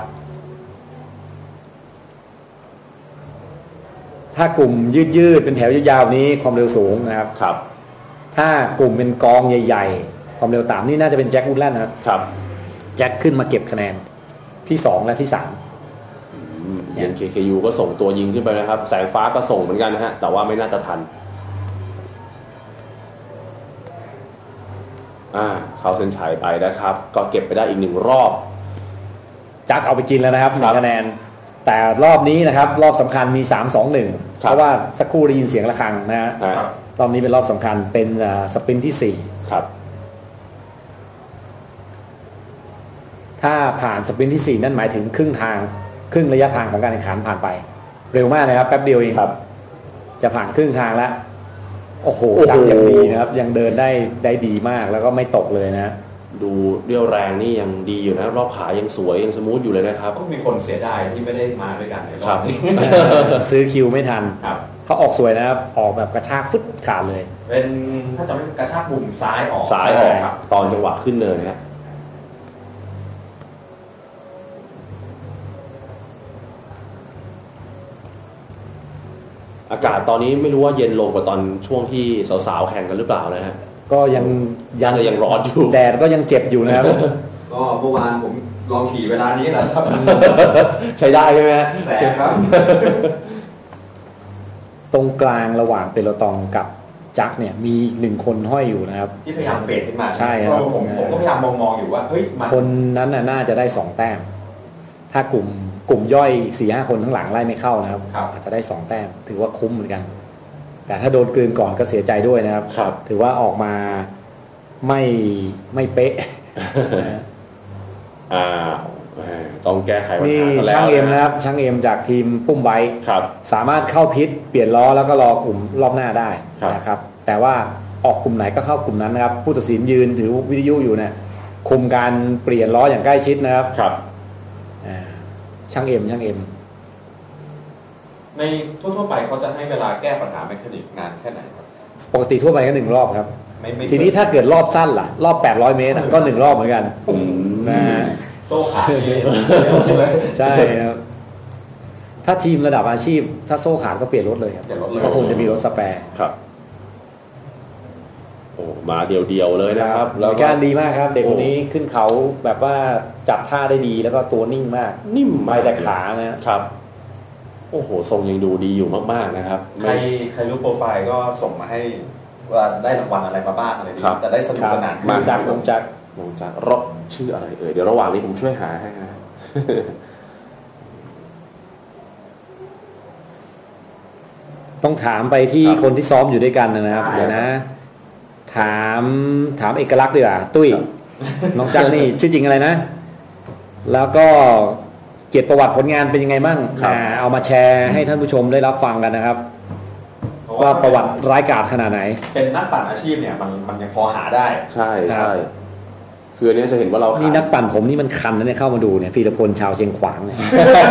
ถ้ากลุ่มยืดเป็นแถวยาวๆนี้ความเร็วสูงนะครับถ้ากลุ่มเป็นกองใหญ่ๆความเร็วต่ำนี่น่าจะเป็นแจ็ควูดแลนด์นะครับแจ็คขึ้นมาเก็บคะแนนที่2และที่3 ENKKU ก็ส่งตัวยิงขึ้นไปนะครับแสงฟ้าก็ส่งเหมือนกันนะฮะแต่ว่าไม่น่าจะทันเข้าเส้นชัยไปนะครับก็เก็บไปได้อีก1 รอบจักเอาไปกินแล้วนะครับ1 คะแนนแต่รอบนี้นะครับรอบสำคัญมี3-2-1เพราะว่าสักครู่ได้ยินเสียงระฆังนะฮะรอบนี้เป็นรอบสำคัญเป็นสปรินท์ที่4 ครับถ้าผ่านสปรินท์ที่4นั่นหมายถึงครึ่งระยะทางของการแข่งขันผ่านไปเร็วมากนะครับแป๊บเดียวเองครับจะผ่านครึ่งทางแล้วโอ้โหจักยังดีนะครับยังเดินได้ดีมากแล้วก็ไม่ตกเลยนะดูเรี่ยวแรงนี่ยังดีอยู่นะรอบขายังสวยยังสมูทอยู่เลยนะครับก็มีคนเสียดายที่ไม่ได้มาด้วยกันในรอบนี้ซื้อคิวไม่ทันเขาออกสวยนะครับออกแบบกระชากฟึดขาดเลยเป็นถ้าจะไม่กระชากบุ่มซ้ายออกครับตอนจังหวะขึ้นเนินนะอากาศตอนนี้ไม่รู้ว่าเย็นลงกว่าตอนช่วงที่สาวๆแข่งกันหรือเปล่านะฮะก็ยังร้อนอยู่แดดก็ยังเจ็บอยู่นะครับก็เมื่อวานผมลองขี่เวลานี้แหละครับใช้ได้ใช่ไหมแสงครับตรงกลางระหว่างเปโลตองกับจักเนี่ยมี1 คนห้อยอยู่นะครับที่พยายามเบรกขึ้นมาใช่ครับผมก็พยายามมองอยู่ว่าเฮ้ยคนนั้นน่าจะได้2 แต้มถ้ากลุ่มย่อย 4-5 คนข้างหลังไล่ไม่เข้านะครับอาจจะได้2 แต้มถือว่าคุ้มเหมือนกันแต่ถ้าโดนกลืนก่อนก็เสียใจด้วยนะครับถือว่าออกมาไม่เป๊ะต้องแก้ไขปัญหาแล้วช่างเอ็มนะครับช่างเอ็มจากทีมปุ้มไบค์สามารถเข้าพิษเปลี่ยนล้อแล้วก็รอกลุ่มรอบหน้าได้นะครับแต่ว่าออกกลุ่มไหนก็เข้ากลุ่มนั้นนะครับผู้ตัดสินยืนถือวิทยุอยู่เนี่ยคุมการเปลี่ยนล้ออย่างใกล้ชิดนะครับช่างเอ็มในทั่วไปเขาจะให้เวลาแก้ปัญหาเมคานิกนานแค่ไหนครับปกติทั่วไปก็1 รอบครับทีนี้ถ้าเกิดรอบสั้นล่ะรอบ800 เมตรก็1 รอบเหมือนกันนะโซ่ขาดใช่ครับถ้าทีมระดับอาชีพถ้าโซ่ขาดก็เปลี่ยนรถเลยครับก็คงจะมีรถสแปร์ครับโอ้มาเดียวเลยนะครับแล้วการดีมากครับเด็กคนนี้ขึ้นเขาแบบว่าจับท่าได้ดีแล้วก็ตัวนิ่งมากนิ่มไม่แต่ขานะครับโอ้โหทรงยังดูดีอยู่มากๆนะครับใครรู้โปรไฟล์ก็ส่งมาให้ว่าได้รางวัลอะไรมาบ้างอะไรดีแต่ได้สนุกสนานมาจากวงจักรรถชื่ออะไรเดี๋ยวระหว่างนี้ผมช่วยหาให้นะต้องถามไปที่คนที่ซ้อมอยู่ด้วยกันนะครับเดี๋ยวนะถามเอกลักษณ์ดีกว่าตุ้ยน้องจักรนี่ชื่อจริงอะไรนะแล้วก็เกียรติประวัติผลงานเป็นยังไงบ้างเอามาแชร์ให้ท่านผู้ชมได้รับฟังกันนะครับว่าประวัติร้ายกาจขนาดไหนเป็นนักปั่นอาชีพเนี่ยมันยังพอหาได้ใช่คืออันนี้จะเห็นว่าเรานี่นักปั่นผมนี่มันคันนะเนี่ยเข้ามาดูเนี่ยพีรพลชาวเชียงขวางเนี่ย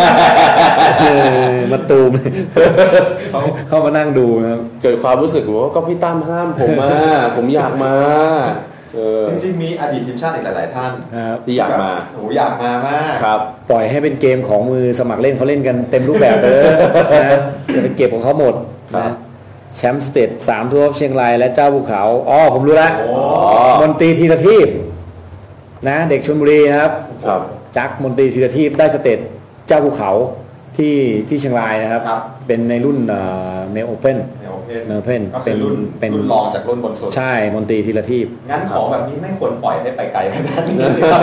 มาตูมเข้ามานั่งดูนะครับเกิดความรู้สึกว่าก็พี่ตั้มห้ามผมมาผมอยากมาจริงๆมีอดีตทีมชาติอีกหลายๆท่านที่อยากมาอยากมามากครับปล่อยให้เป็นเกมของมือสมัครเล่นเขาเล่นกันเต็มรูปแบบเลยนะจะเป็นเก็บของเขาหมดนะแชมป์สเตท3 ทั่วเชียงรายและเจ้าภูเขาผมรู้แล้วมนตรีธีรทีพนะเด็กชลบุรีนะครับจักรมนตรีธีรทีพได้สเตทเจ้าภูเขาที่เชียงรายนะครับเป็นในรุ่นเมลโอเพ่นเป็นรุ่นรองจากรุ่นบนสุดใช่มนตรีธีรทีพงั้นของแบบนี้ไม่ควรปล่อยให้ไปไกลขนาดนี้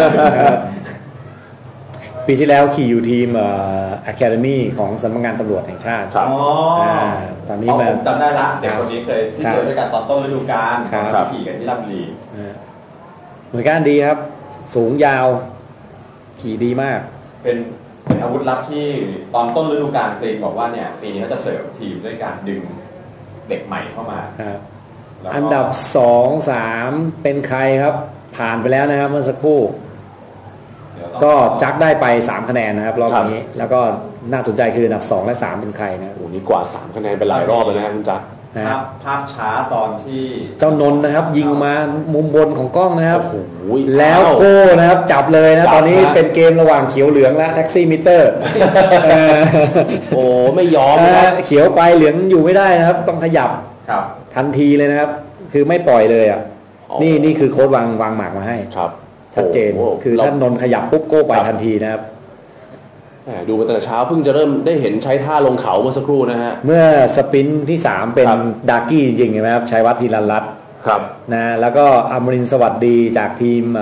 ปีที่แล้วขี่อยู่ทีมAcademy ของสำนักงานตำรวจแห่งชาติตอนนี้ผมจำได้ละเด็กคนนี้เคยที่เจอด้วยกันตอนต้นฤดูกาลขี่กันที่ลำลีหน่วยการดีครับสูงยาวขี่ดีมากเป็นอาวุธลับที่ตอนต้นฤดูกาลกรีนบอกว่าเนี่ยปีนี้เขาจะเสริมทีมด้วยการดึงเด็กใหม่เข้ามาอันดับ 2-3 เป็นใครครับผ่านไปแล้วนะครับเมื่อสักครู่ก็จักได้ไป3 คะแนนนะครับรอบนี้แล้วก็น่าสนใจคืออันดับ2และ3เป็นใครนะโอ้นี่กว่า3 คะแนนไปหลายรอบเลยนะคุณจักรภาพช้าตอนที่เจ้านนท์นะครับยิงมามุมบนของกล้องนะครับแล้วโก้นะครับจับเลยนะตอนนี้เป็นเกมระหว่างเขียวเหลืองและแท็กซี่มิเตอร์โอ้ไม่ยอมเขียวไปเหลืองอยู่ไม่ได้นะครับต้องขยับทันทีเลยนะครับคือไม่ปล่อยเลยอ่ะนี่คือโค้ดวางหมากมาให้ชัดเจนคือท่านนนท์ขยับปุ๊บโก้ไปทันทีนะครับดูมาตั้งแต่เช้าเพิ่งจะเริ่มได้เห็นใช้ท่าลงเขาเมื่อสักครู่นะฮะเมื่อสปรินท์ที่3เป็นดาร์กี้จริงๆนะครับชัยวัฒน์ธีรรัตน์ครับนะแล้วก็อมรินทร์สวัสดีจากทีม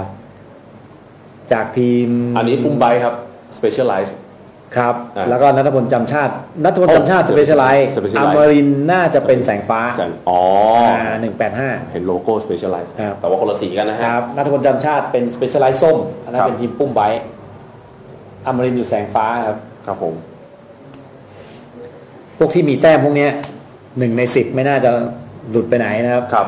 อันนี้ปุ้มไบครับ Specialize ครับแล้วก็นัทพลจำชาติสเปเชียลไลท์อมรินทร์น่าจะเป็นแสงฟ้า185 เห็นโลโก้ Specialize แต่ว่าคนละสีกันนะฮะครับนัทพลจำชาติเป็น Specialize ส้มอันนั้นเป็นทีมปุ้มไบอมรินทร์อยู่แสงฟ้าครับผมพวกที่มีแต้มพวกนี้1 ใน 10ไม่น่าจะหลุดไปไหนนะครับ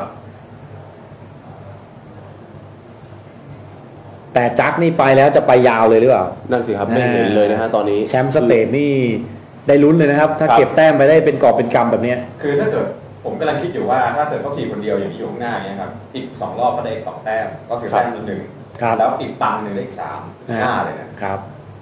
แต่จักนี่ไปแล้วจะไปยาวเลยหรือเปล่านั่นสิครับไม่เห็นเลยนะฮะตอนนี้แชมป์สเตทนี่ได้ลุ้นเลยนะครับถ้าเก็บแต้มไปได้เป็นกอบเป็นกำแบบนี้คือถ้าเกิดผมกำลังคิดอยู่ว่าถ้าเกิดเขาขี่คนเดียวอย่างที่อยู่ข้างหน้าเนี่ยครับอีก2 รอบก็ได้อีก2 แต้มก็คือแต้ม1แล้วอีกปัง1ได้อีก3 5เลยนะครับ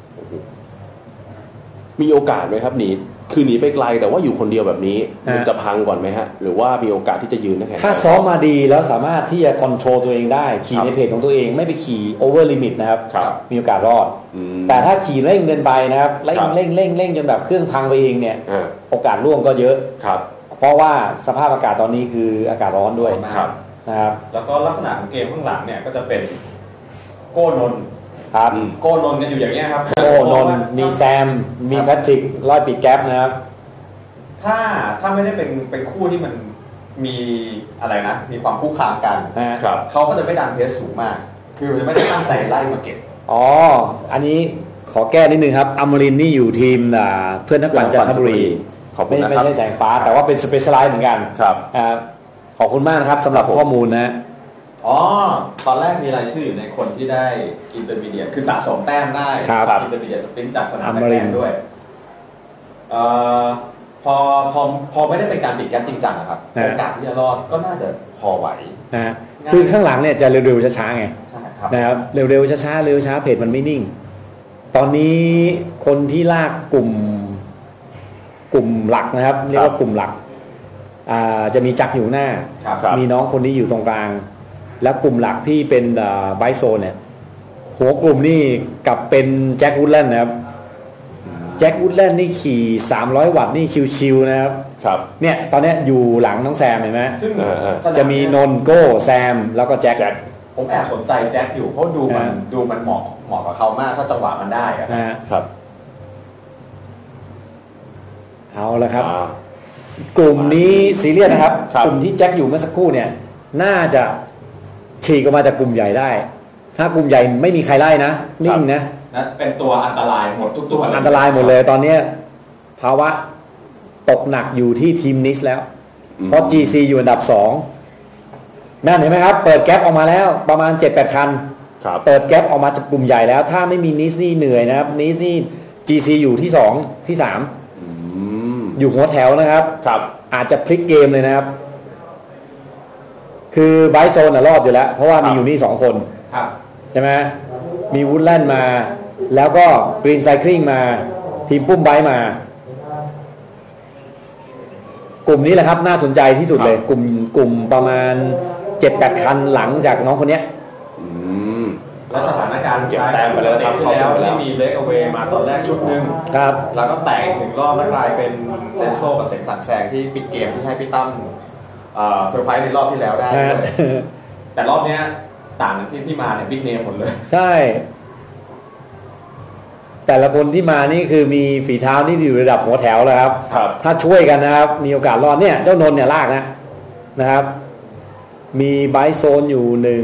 มีโอกาสไหมครับหนีคือหนีไปไกลแต่ว่าอยู่คนเดียวแบบนี้มันจะพังก่อนไหมฮะหรือว่ามีโอกาสที่จะยืนได้แข่งถ้าซ้อมมาดีแล้วสามารถที่จะคอนโทรลตัวเองได้ขี่ในเพจของตัวเองไม่ไปขี่โอเวอร์ลิมิตนะครับมีโอกาสรอดแต่ถ้าขี่เร่งเกินไปนะครับเร่งจนแบบเครื่องพังไปเองเนี่ยโอกาสร่วงก็เยอะเพราะว่าสภาพอากาศตอนนี้คืออากาศร้อนด้วยนะครับแล้วก็ลักษณะของเกมข้างหลังเนี่ยก็จะเป็นโก้นนโก้นนกันอยู่อย่างนี้ครับโก้นนมีแซมมีแพทริกร้อยปีแก๊ปนะครับถ้าไม่ได้เป็นคู่ที่มันมีอะไรนะมีความคู่คามกันเขาก็จะไม่ดันเพสสูงมากคือจะไม่ได้ตั้งใจไล่มาเก็บอันนี้ขอแก้นิดนึงครับอมรินทร์นี่อยู่ทีมเพื่อนนักปั่นจันทบุรีไม่ใช่แสงฟ้าแต่ว่าเป็นสเปเชียลไลท์เหมือนกันขอบคุณมากนะครับสำหรับข้อมูลนะตอนแรกมีรายชื่ออยู่ในคนที่ได้อินเตอร์มีเดียคือสะสมแต้มได้อินเตอร์มีเดียสปรินต์จากสนามแรกด้วยพอไม่ได้เป็นการปิดแก๊ปจริงจังนะครับโอกาสที่จะรอดก็น่าจะพอไหวคือข้างหลังเนี่ยจะเร็วๆช้าๆไงนะครับเร็วๆช้าๆเร็วช้าเพจมันไม่นิ่งตอนนี้คนที่ลากกลุ่มหลักนะครับเรียกว่ากลุ่มหลักจะมีจักรอยู่หน้ามีน้องคนนี้อยู่ตรงกลางแล้วกลุ่มหลักที่เป็นไบโซนเนี่ยหัวกลุ่มนี่กับเป็นแจ็ควูดแลนด์นะครับแจ็ควูดแลนด์นี่ขี่300 วัตต์นี่ชิวๆนะครับเนี่ยตอนนี้อยู่หลังน้องแซมเห็นไหมจะมีนนโก้แซมแล้วก็แจ็คผมแอบสนใจแจ็คอยู่เพราะดูมันเหมาะกับเขามากถ้าจังหวะมันได้ครับเอาละครับกลุ่มนี้ซีเรียสนะครับกลุ่มที่แจ็คอยู่เมื่อสักครู่เนี่ยน่าจะฉีกออกมาจากกลุ่มใหญ่ได้ถ้ากลุ่มใหญ่ไม่มีใครไล่นะนิ่งนะเป็นตัวอันตรายหมดทุกตัวอันตรายหมดเลยตอนนี้ภาวะตกหนักอยู่ที่ทีมนิสแล้วเพราะ GC อยู่อันดับ2นั่นเห็นไหมครับเปิดแก๊ปออกมาแล้วประมาณ 7-8 คันเปิดแก๊ปออกมาจากกลุ่มใหญ่แล้วถ้าไม่มีนิสนี่เหนื่อยนะครับนิสนี่ GC อยู่ที่2ที่3อยู่หัวแถวนะครับอาจจะพลิกเกมเลยนะครับคือไบโซนรอดอยู่แล้วเพราะว่ามีอยู่นี่2 คนใช่ไหมมีวูดแลนด์มาแล้วก็กรีนไซคลิงมาทีมปุ้มไบมากลุ่มนี้แหละครับน่าสนใจที่สุดเลยกลุ่มประมาณ 7-8 คันหลังจากน้องคนนี้และสถานการณ์เก็บแต้มไปแล้วครับที่แล้วที่มีเบรกเอาเวย์มาตอนแรกชุดหนึ่งแล้วก็แตก1 รอบแล้วกลายเป็นเลนโซ่กับเสงสักแซงที่ปิดเกมที่ให้พี่ตั้มเซอร์ไพรส์ในรอบที่แล้วได้ด้วยแต่รอบนี้ต่างที่มาเนี่ยบิ๊กเนมหมดเลยใช่แต่ละคนที่มานี่คือมีฝีเท้าที่อยู่ระดับหัวแถวแล้วครับถ้าช่วยกันนะครับมีโอกาสรอดเนี่ยเจ้านนท์เนี่ยลากนะครับมีไบโซนอยู่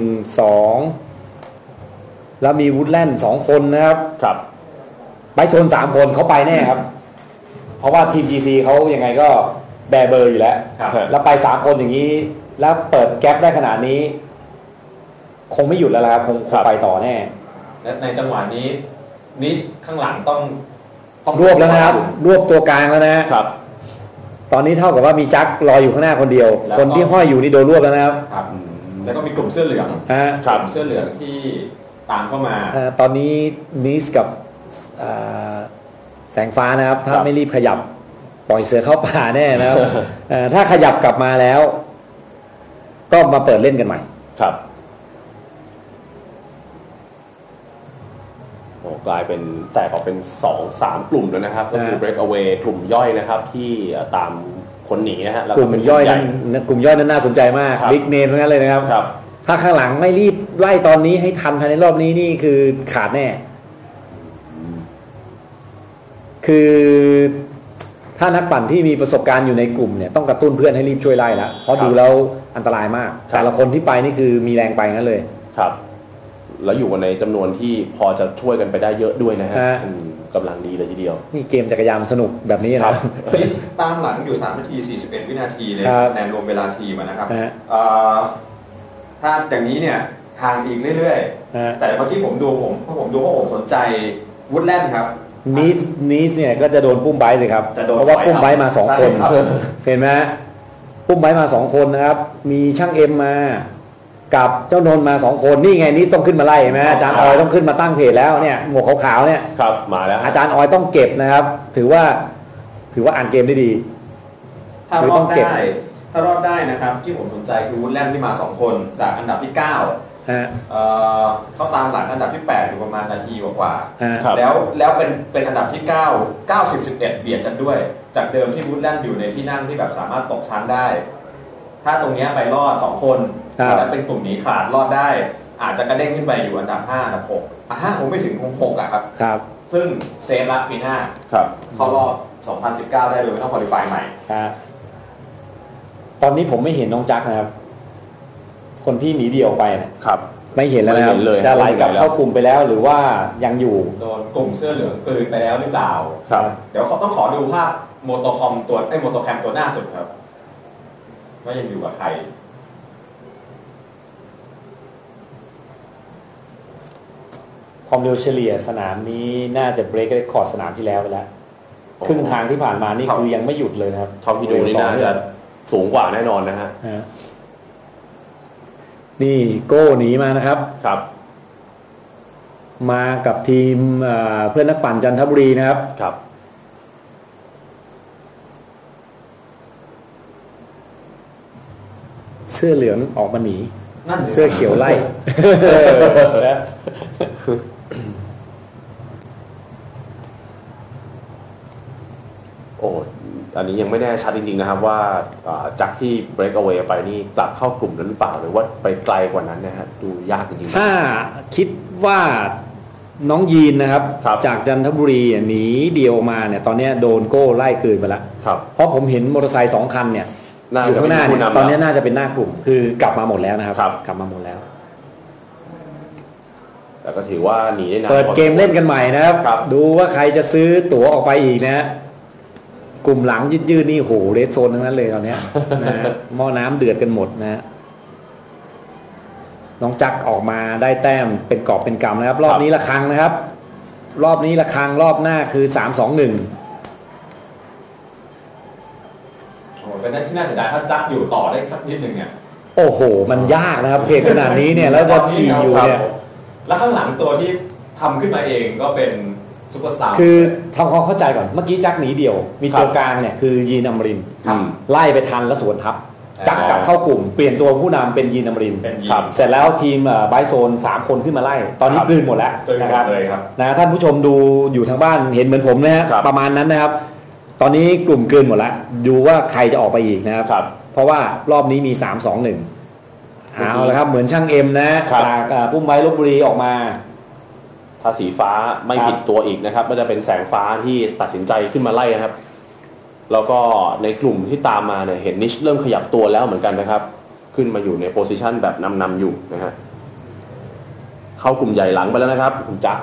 1-2แล้วมีวูดแลนด์2 คนนะครับไบโซน3 คนเขาไปแน่ครับเพราะว่าทีม GC เขายังไงก็แบเบอร์อยู่แล้วแล้วไป3 คนอย่างนี้แล้วเปิดแก๊ปได้ขนาดนี้คงไม่หยุดแล้วครับคงไปต่อแน่และในจังหวะนี้นิชข้างหลังต้องรวบแล้วนะครับรวบตัวกลางแล้วนะครับตอนนี้เท่ากับว่ามีจักรรออยู่ข้างหน้าคนเดียวคนที่ห้อยอยู่นี่โดนรวบแล้วนะครับแล้วก็มีกลุ่มเสื้อเหลืองเสื้อเหลืองที่ตามเข้ามาตอนนี้นิชกับแสงฟ้านะครับถ้าไม่รีบขยับปล่อยเสือเข้าป่าแน่นะครับถ้าขยับกลับมาแล้วก็มาเปิดเล่นกันใหม่กลายเป็นแตกออกเป็น 2-3 กลุ่มแล้วนะครับก็คือ break away กลุ่มย่อยนะครับที่ตามคนหนีนะฮะกลุ่มย่อยนั้นน่าสนใจมากบิ๊กเนมทั้งนั้นเลยนะครับถ้าข้างหลังไม่รีบไล่ตอนนี้ให้ทันภายในรอบนี้นี่คือขาดแน่คือถ้านักปั่นที่มีประสบการณ์อยู่ในกลุ่มเนี่ยต้องกระตุ้นเพื่อนให้รีบช่วยไล่แล้วเพราะดูแล้วอันตรายมากแต่ละคนที่ไปนี่คือมีแรงไปงั้นเลยครับแล้วอยู่กันในจำนวนที่พอจะช่วยกันไปได้เยอะด้วยนะฮะกำลังดีเลยทีเดียวนี่เกมจักรยานสนุกแบบนี้นะตามหลังอยู่3 นาที 41 วินาทีในคะแนนรวมเวลาทีมนะครับถ้าอย่างนี้เนี่ยทางอีกเรื่อยๆแต่เมื่อกี้ผมดูเพราะผมสนใจวูดแลนด์ครับนีสเนี่ยก็จะโดนปุ้มไบสิครับเพราะว่าปุ้มไบมา2 คนเห็นไหมปุ้มไบมา2 คนนะครับมีช่างเอ็มมากับเจ้านนท์มา2 คนนี่ไงนี่ต้องขึ้นมาไล่ไหมอาจารย์ออยต้องขึ้นมาตั้งเพจแล้วเนี่ยหมวกขาวๆเนี่ยครับมาแล้วอาจารย์ออยต้องเก็บนะครับถือว่าอ่านเกมได้ดีถ้ารอดได้นะครับที่ผมสนใจคือวูดแลนด์ที่มา2 คนจากอันดับที่9เขาตามหลังอันดับที่8อยู่ประมาณนาทีกว่าแล้วเป็นอันดับที่9 90-11เบียดกันด้วยจากเดิมที่วูดแลนด์อยู่ในที่นั่งที่แบบสามารถตกชั้นได้ถ้าตรงนี้ไปรอด2 คนแล้วเป็นกลุ่มนี้ขาดรอดได้อาจจะกระเด้งขึ้นไปอยู่อันดับ5อันดับ6 5คงไม่ถึง6อะครับซึ่งเซฟละปีหน้าเข้ารอบ2019ได้เลยไม่ต้องควอลิฟายใหม่ตอนนี้ผมไม่เห็นน้องจักนะครับคนที่หนีเดี่ยวไปนะครับไม่เห็นแล้วนะครับจะไหลกลับเข้ากลุ่มไปแล้วหรือว่ายังอยู่โดนกลุ่มเสื้อเหลืองกลืนไปแล้วหรือเปล่าเดี๋ยวเขาต้องขอดูภาพโมโตแคมตัวหน้าสุดครับว่ายังอยู่กับใครความเร็วเฉลี่ยสนามนี้น่าจะเบรกเรคคอร์ดสนามที่แล้วไปแล้วครึ่งทางที่ผ่านมานี่คือยังไม่หยุดเลยนะครับเท่าที่ดูนี่น่าจะสูงกว่าแน่นอนนะฮะนี่โก้หนีมานะครับมากับทีมเพื่อนนักปั่นจันทบุรีนะครับเสื้อเหลืองออกมาหนีเสื้อเขียวไล่โอ้อันนี้ยังไม่แน่ชัดจริงๆนะครับว่าจากที่ break away ไปนี่กลับเข้ากลุ่มนั้นหรือเปล่าหรือว่าไปไกลกว่านั้นนะฮะดูยากจริงๆถ้าคิดว่าน้องยีนนะครับจากจันทบุรีหนีเดียวมาเนี่ยตอนนี้โดนโก้ไล่คืนไปแล้วเพราะผมเห็นมอเตอร์ไซค์2 คันเนี่ยอยู่ข้างหน้าเนี่ยตอนนี้น่าจะเป็นหน้ากลุ่มคือกลับมาหมดแล้วนะครับกลับมาหมดแล้วแต่ก็ถือว่าหนีได้นานเปิดเกมเล่นกันใหม่นะครับดูว่าใครจะซื้อตั๋วออกไปอีกนะกลุ่มหลังยืดๆนี่โหเรดโซนทั้งนั้นเลยตอนนี้นะหม้อน้ำเดือดกันหมดนะน้องจักออกมาได้แต้มเป็นกอบเป็นกำนะครับรอบนี้ระฆังนะครับรอบนี้ระฆังรอบหน้าคือ3-2-1 เป็นที่น่าเสียดายถ้าจักอยู่ต่อได้สักนิดหนึ่งเนี่ยโอ้โหมันยากนะครับเพจขนาดนี้เนี่ยแล้วจะขี่อยู่เนี่ยแล้วข้างหลังตัวที่ทำขึ้นมาเองก็เป็นซุปเปอร์สตาร์คือทำความเข้าใจก่อนเมื่อกี้จักหนีเดี่ยวมีตัวกลางเนี่ยคือยีนอมรินไล่ไปทันแล้วสวนทับจักกลับเข้ากลุ่มเปลี่ยนตัวผู้นำเป็นยีนอมรินเสร็จแล้วทีมไบโซน3 คนขึ้นมาไล่ตอนนี้กลืนหมดแล้วนะครับนะท่านผู้ชมดูอยู่ทางบ้านเห็นเหมือนผมนะฮะประมาณนั้นนะครับตอนนี้กลุ่มกลืนหมดแล้วดูว่าใครจะออกไปอีกนะครับเพราะว่ารอบนี้มี3-2-1เอาละครับเหมือนช่างเอ็มนะจากปุ้มไบลพบุรีออกมาถ้าสีฟ้าไม่ผิดตัวอีกนะครับก็จะเป็นแสงฟ้าที่ตัดสินใจขึ้นมาไล่นะครับแล้วก็ในกลุ่มที่ตามมาเนี่ยเห็นนิชเริ่มขยับตัวแล้วเหมือนกันนะครับขึ้นมาอยู่ในโพสิชันแบบนำอยู่นะฮะเข้ากลุ่มใหญ่หลังไปแล้วนะครับคุณจัก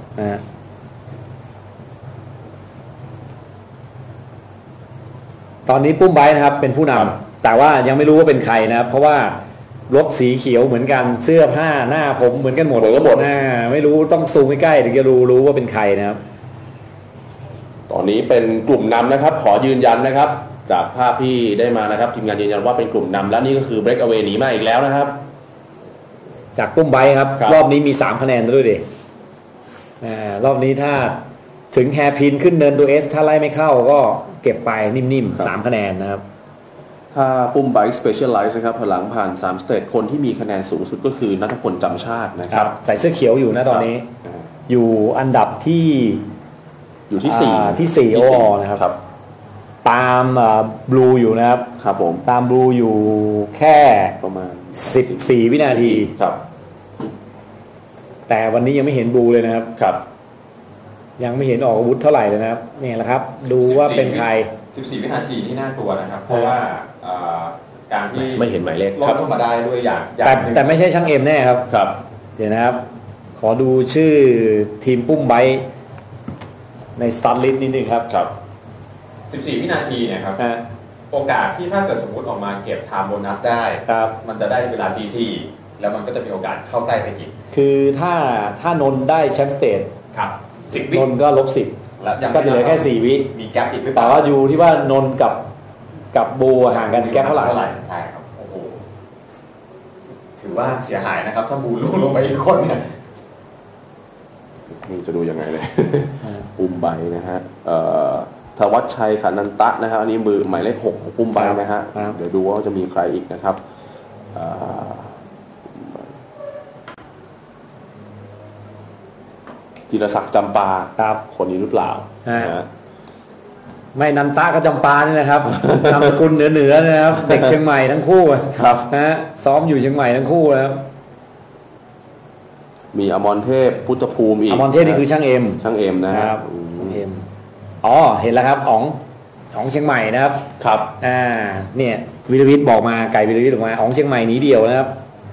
ตอนนี้ปุ้มไบนะครับเป็นผู้นำแต่ว่ายังไม่รู้ว่าเป็นใครนะครับเพราะว่ารถสีเขียวเหมือนกันเสื้อผ้าหน้าผมเหมือนกันหมดไม่รู้ต้องซูมใกล้ๆถึงจะรู้ว่าเป็นใครนะครับตอนนี้เป็นกลุ่มนำนะครับขอยืนยันนะครับจากภาพที่ได้มานะครับทีมงานยืนยันว่าเป็นกลุ่มนำและนี่ก็คือ break away หนีมาอีกแล้วนะครับจากปุ้มไบครับรอบนี้มี3 คะแนนด้วยดิรอบนี้ถ้าถึงแฮร์พินขึ้นเนินตัว S ถ้าไล่ไม่เข้าก็เก็บไปนิ่มๆ3 คะแนนนะครับถ้าปุ้มไบค์ specialize นะครับพลังผ่าน3 สเตจคนที่มีคะแนนสูงสุดก็คือณัฐพลจำชาตินะครับใส่เสื้อเขียวอยู่นะตอนนี้อยู่อันดับที่4โอนะครับตามบลูอยู่นะครับครับผมตามบลูอยู่แค่ประมาณ 14 วินาทีครับแต่วันนี้ยังไม่เห็นบลูเลยนะครับครับยังไม่เห็นออกอาวุธเท่าไหร่เลยนะครับนี่แหละครับดูว่าเป็นใคร 14 วินาทีนี่น่ากลัวนะครับเพราะว่าการที่ไม่เห็นหมายเลขลดลงมาได้ด้วยอย่างแต่ไม่ใช่ช่างเอ็มแน่ครับครับเดี๋ยวนะครับขอดูชื่อทีมปุ้มไบค์ในสตาร์ทลิสต์นิดนึงครับ 14 วินาทีเนี่ยครับโอกาสที่ถ้าเกิดสมมติออกมาเก็บไทม์โบนัสได้มันจะได้เวลา GT แล้วมันก็จะมีโอกาสเข้าใกล้ไปอีกคือถ้านนได้แชมป์สเตทครับ10 วินนก็ลบ10ก็เหลือแค่4 วิมีแกลบอีกแต่ว่าอยู่ที่ว่านนกับบูห่างกันแกลบเท่าไหร่ใช่ครับโอ้โหถือว่าเสียหายนะครับถ้าบูล่วงลงไปอีกคนเนี่ยนี่จะดูยังไงเลยปุ้มไบนะฮะธวัชชัยขันนันตะนะครับอันนี้มือหมายเลข6ของปุ้มไบนะฮะเดี๋ยวดูว่าจะมีใครอีกนะครับจิรศักดิ์จำปาคนนี้หรือเปล่าไม่นันตะกับจำปานี่นะครับนามสกุลเหนือนะครับเด็กเชียงใหม่ทั้งคู่ครับนะซ้อมอยู่เชียงใหม่ทั้งคู่นะครับมีอมรเทพพุทธภูมิอีกอมรเทพนี่คือช่างเอ็มนะครับเอ็มเห็นแล้วครับอ๋องเชียงใหม่นะครับครับเนี่ยวิรวิทย์บอกมาไก่วิรวิทย์บอกมาอ๋องเชียงใหม่หนีเดียวนะครับ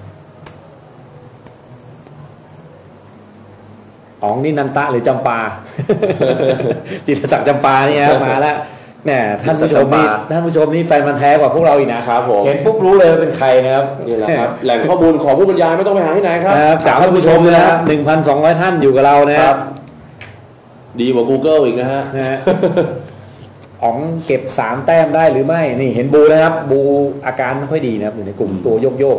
อ๋องนี่นันตะหรือจำปา จิตรศักดิ์จำปานี่ครับมาแล้วเนี่ยท่านผู้ชมนี่แฟนมันแท้กว่าพวกเราอีกนะครับเห็นปุ๊บรู้เลยว่าเป็นใครนะครับนี่แหละครับแหล่งข้อมูลของผู้บรรยายไม่ต้องไปหาที่ไหนครับจากท่านผู้ชมนะครับ 1,200 ท่านอยู่กับเรานะครับดีกว่า Google อีกนะฮะอ๋องเก็บ3 แต้มได้หรือไม่นี่เห็นบูนะครับบูอาการไม่ค่อยดีนะครับอยู่ในกลุ่มตัวโยก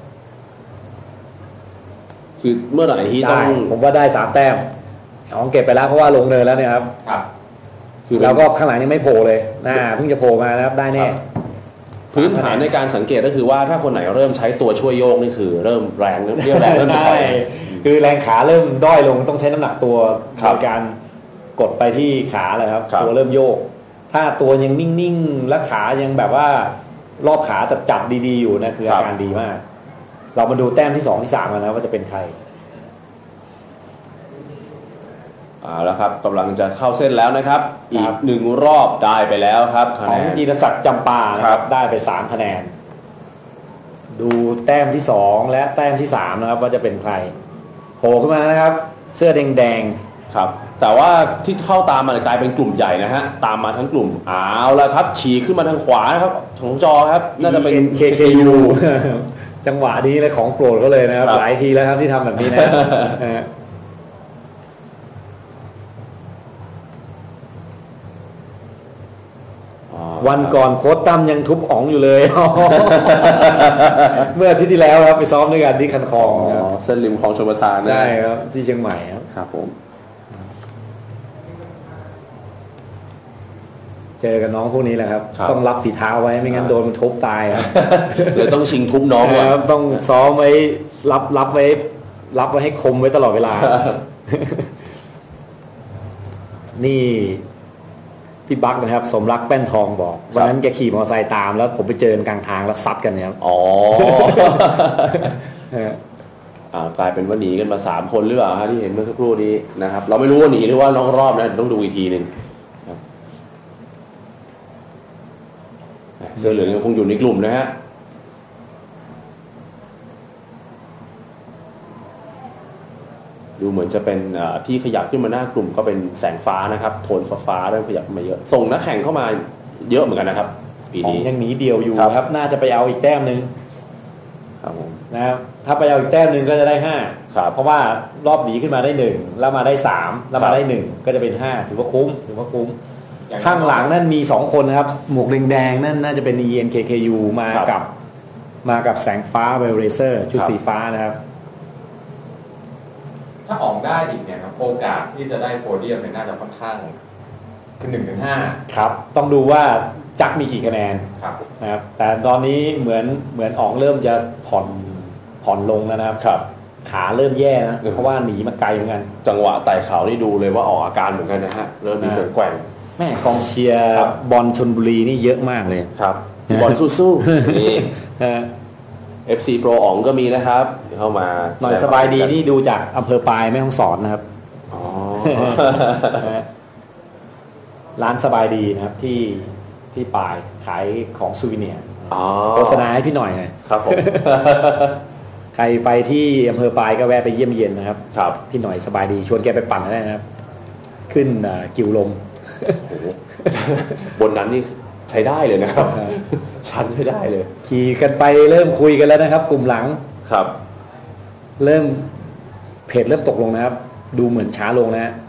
คือเมื่อไหร่ที่ต้องผมว่าได้3 แต้มอ๋องเก็บไปแล้วเพราะว่าลงเนินแล้วเนี่ยครับคือเราก็ข้างหลังยังไม่โผล่เลยเพิ่งจะโผล่มานะครับได้แน่พื้นฐานในการสังเกตก็คือว่าถ้าคนไหนเริ่มใช้ตัวช่วยโยกนี่คือเริ่มแรงเริ่มถอยคือแรงขาเริ่มด้อยลงต้องใช้น้ำหนักตัวในการกดไปที่ขาเลยครับตัวเริ่มโยกถ้าตัวยังนิ่งๆและขายังแบบว่ารอบขาจับดีๆอยู่นะคืออาการดีมากเรามาดูแต้มที่2ที่3กันนะว่าจะเป็นใครแล้วครับกำลังจะเข้าเส้นแล้วนะครับอีก1 รอบได้ไปแล้วครับของจิรศักดิ์จำปานะครับได้ไป3 คะแนนดูแต้มที่2และแต้มที่3นะครับว่าจะเป็นใครโผล่ขึ้นมานะครับเสื้อแดงๆครับแต่ว่าที่เข้าตามมันกลายเป็นกลุ่มใหญ่นะฮะตามมาทั้งกลุ่มแล้วครับฉีกขึ้นมาทางขวานะครับของจอครับน่าจะเป็น KKU จังหวะนี้เลยของโปรดเขาเลยนะครับหลายทีแล้วครับที่ทำแบบนี้นะวันก่อนโค้ชตั้มยังทุบอ๋องอยู่เลยเมื่ออาทิตย์ที่แล้วครับไปซ้อมด้วยกันที่คันคลองเส้นริมคลองชลประทานใช่ครับที่เชียงใหม่ครับผมเจอกับน้องพวกนี้แหละครับต้องรับฝีเท้าไว้ไม่งั้นโดนมันทุบตายครับเลยต้องชิงทุบน้องครับต้องซ้อมไว้รับไว้ให้คมไว้ตลอดเวลานี่พี่บั๊กนะครับสมรักแป้นทองบอกวันนั้นแกขี่มอเตอร์ไซค์ตามแล้วผมไปเจอกลางทางแล้วซัดกันเนี่ยกลายเป็นว่าหนีกันมา3 คนหรือเปล่าฮะที่เห็นเมื่อสักครู่นี้นะครับเราไม่รู้ว่าหนีหรือว่าน้องรอบนะต้องดูอีกทีนึงเสื้อเหลืองยังคงอยู่ในกลุ่มนะฮะดูเหมือนจะเป็นที่ขยับขึ้นมาหน้ากลุ่มก็เป็นแสงฟ้านะครับโทนฟ้าเริ่มขยับมาเยอะส่งนักแข่งเข้ามาเยอะเหมือนกันนะครับปีนี้ยังหนีเดียวอยู่ครับน่าจะไปเอาอีกแต้มนึงครับผมนะครับถ้าไปเอาอีกแต้มนึงก็จะได้5 ครับเพราะว่ารอบหนีขึ้นมาได้1แล้วมาได้3แล้วมาได้1ก็จะเป็น5ถือว่าคุ้มข้างหลังนั่นมี2 คนนะครับหมวกแดงๆนั่นน่าจะเป็น ENKKU มากับแสงฟ้าเวลเรเซอร์ชุดสีฟ้านะครับถ้าออกได้อีกเนี่ยครับโอกาสที่จะได้โพเดียมเนี่ยน่าจะค่อนข้างคือ1-5 ครับต้องดูว่าจักมีกี่คะแนนนะครับแต่ตอนนี้เหมือนออกเริ่มจะผ่อนลงแล้วนะครับขาเริ่มแย่นะเพราะว่าหนีมาไกลเหมือนกันจังหวะไต่เขานี่ดูเลยว่าออกอาการเหมือนกันนะฮะเริ่มมีแกว่งแม่กองเชียร์บอลชลบุรีนี่เยอะมากเลยครับบอลสู้ๆนี่ FC Pro อ๋องก็มีนะครับเข้ามาหน่อยสบายดีนี่ดูจากอำเภอปายแม่ฮ่องสอนนะครับร้านสบายดีนะครับที่ปายขายของซูวิเนียร์โฆษณาให้พี่หน่อยหน่อยครับผมใครไปที่อำเภอปายก็แวะไปเยี่ยมเยียนนะครับครับพี่หน่อยสบายดีชวนแกไปปั่นได้นะครับขึ้นกิวลมบนนั้นนี่ใช้ได้เลยนะครับชันใช้ได้เลยขี่กันไปเริ่มคุยกันแล้วนะครับกลุ่มหลังครับเริ่มเพจเริ่มตกลงนะครับดูเหมือนช้าลงนะ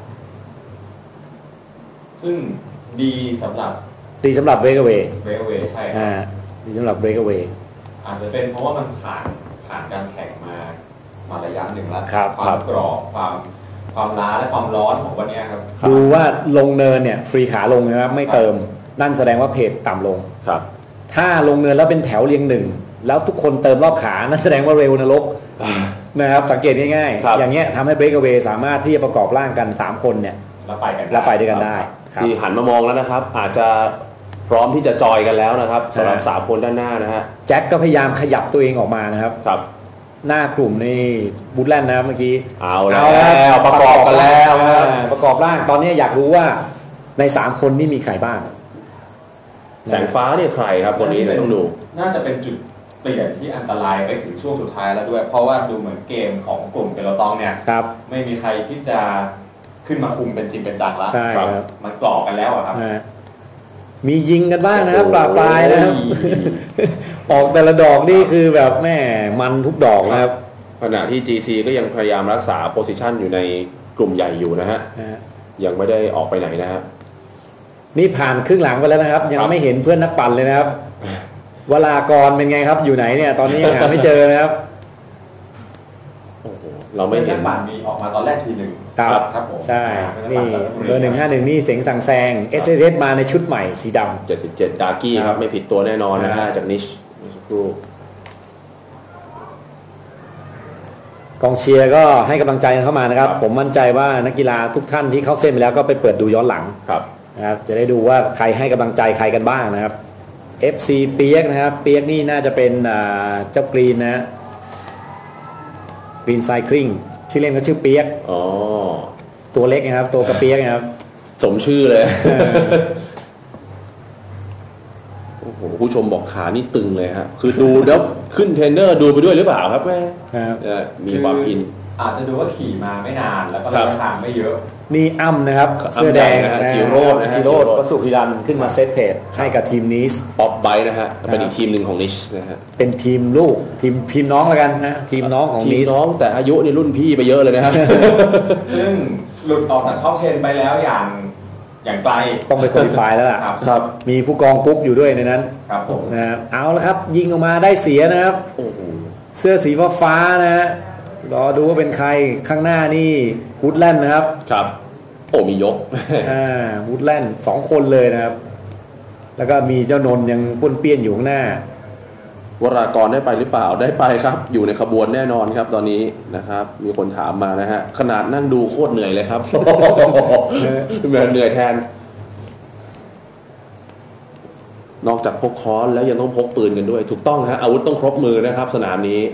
ซึ่งดีสำหรับเบรกเวย์ใช่ดีสำหรับเบรกเวย์อาจจะเป็นเพราะว่ามันผ่านการแข่งมาระยะหนึ่งแล้วความกรอบความล้าและความร้อนของวันนี้ครับดูว่าลงเนินเนี่ยฟรีขาลงนะครับไม่เติมนั่นแสดงว่าเพจต่ำลงครับถ้าลงเนินแล้วเป็นแถวเรียงหนึ่งแล้วทุกคนเติมรอบขานั่นแสดงว่าเร็วนรกนะครับสังเกตง่ายๆอย่างเงี้ยทำให้เบรกเวย์สามารถที่จะประกอบร่างกัน3คนเนี่ยแล้วไปด้วยกันได้ที่หันมามองแล้วนะครับอาจจะพร้อมที่จะจอยกันแล้วนะครับสำหรับ3คนด้านหน้านะฮะแจ็คก็พยายามขยับตัวเองออกมานะครับครับหน้ากลุ่มในบูธแลนด์นะเมื่อกี้เอาแล้วประกอบกันแล้วประกอบร่างตอนนี้อยากรู้ว่าใน3คนนี่มีใครบ้างแสงฟ้าเนี่ยใครครับคนนี้ต้องดูน่าจะเป็นจุดเปลี่ยนที่อันตรายไปถึงช่วงสุดท้ายแล้วด้วยเพราะว่าดูเหมือนเกมของกลุ่มเปโลตองเนี่ยไม่มีใครที่จะขึ้นมาคุมเป็นจริงเป็นจังแล้วมันกรอบกันแล้วครับมียิงกันบ้างนะครับปลายนะครับออกแต่ละดอกนี่คือแบบแม่มันทุกดอกนะครับขณะที่ GC ก็ยังพยายามรักษาโพสิชันอยู่ในกลุ่มใหญ่อยู่นะฮะยังไม่ได้ออกไปไหนนะฮะนี่ผ่านครึ่งหลังไปแล้วนะครับยังไม่เห็นเพื่อนนักปั่นเลยนะครับวรากรเป็นไงครับอยู่ไหนเนี่ยตอนนี้ยังหาไม่เจอนะครับเราไม่เห็นปั่นมีออกมาตอนแรกทีหนึ่งครับผมใช่นี่เบอร์151นี่เสียงสั่งแซง SSS มาในชุดใหม่สีดำ 77กากี้ครับไม่ผิดตัวแน่นอนนะฮะจากนิชสักครู่กองเชียร์ก็ให้กำลังใจเข้ามานะครับผมมั่นใจว่านักกีฬาทุกท่านที่เข้าเส้นไปแล้วก็ไปเปิดดูย้อนหลังนะครับจะได้ดูว่าใครให้กำลังใจใครกันบ้างนะครับ FC เปียกนะครับเปียกนี่น่าจะเป็นเจ้ากรีนนะกรีนไซคลิงชื่อเล่นก็ชื่อเปียกตัวเล็กนะครับตัวกระเปียกนะครับสมชื่อเลยโอ้โหผู้ชมบอกขานี่ตึงเลยฮะคือดูแล้วขึ้นเทรนเนอร์ดูไปด้วยหรือเปล่าครับแม่มีความอินอาจจะดูว่าขี่มาไม่นานแล้วก็ระยะทางไม่เยอะนี่อ้ำนะครับเสื้อแดงจิโรดนะฮะจิโรดประสุพิรันขึ้นมาเซตเพจให้กับทีมนิสป๊อปไบต์นะฮะเป็นอีกทีมหนึ่งของนิชนะฮะเป็นทีมลูกทีมน้องแล้วกันนะทีมน้องของนิสน้องแต่อายุนี่รุ่นพี่ไปเยอะเลยนะครับซึ่งหลุดออกจากท็อป10ไปแล้วอย่างไกลต้องไปคุริฟายแล้วล่ะครับมีผู้กองกุ๊กอยู่ด้วยในนั้นครับผมนะเอาละครับยิงออกมาได้เสียนะครับเสื้อสีฟ้านะฮะรอดูว่าเป็นใครข้างหน้านี่วูดแลนด์นะครับครับโอ้มียกวูดแลนด์2คนเลยนะครับแล้วก็มีเจ้านนยังป้วนเปี้ยนอยู่ข้างหน้าวรากรได้ไปหรือเปล่าได้ไปครับอยู่ในขบวนแน่นอนครับตอนนี้นะครับมีคนถามมานะฮะขนาดนั่งดูโคตรเหนื่อยเลยครับเหนื่อยแทนนอกจากพกค้อนแล้วยังต้องพกปืนกันด้วยถูกต้องฮะอาวุธต้องครบมือนะครับสนามนี้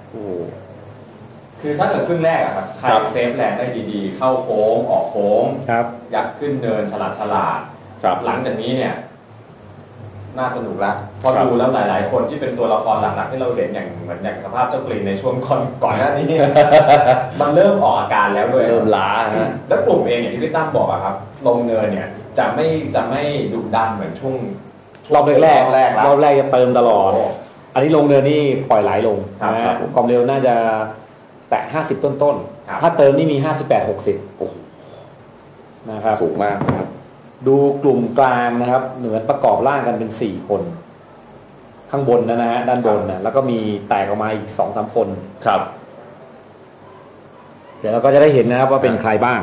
คือถ้าเกิดครึ่งแรกอะครับใครเซฟแรงได้ดีๆเข้าโค้งออกโค้งยัดขึ้นเนินฉลาดหลังจากนี้เนี่ยน่าสนุกละพอดูแล้วหลายๆคนที่เป็นตัวละครหลักๆที่เราเห็นอย่างสภาพเจ้ากรีนในช่วงก่อนหน้านี้มันเริ่มออกอาการแล้วด้วยเริ่มล้าแล้วกลุ่มเองอย่างที่พี่ตั้มบอกอะครับลงเนินเนี่ยจะไม่ดุดันเหมือนช่วงรอบแรกจะเติมตลอดอันนี้ลงเนินนี่ปล่อยไหลลงนะความเร็วน่าจะแต่50ต้นๆถ้าเติมนี่มี58-60นะครับสูงมากครับดูกลุ่มกลางนะครับเหนือประกอบร่างกันเป็น4คนข้างบนนะฮะด้านบนนะแล้วก็มีแตกออกมาอีก 2-3 คนครับเดี๋ยวเราก็จะได้เห็นนะครับว่าเป็นใครบ้าง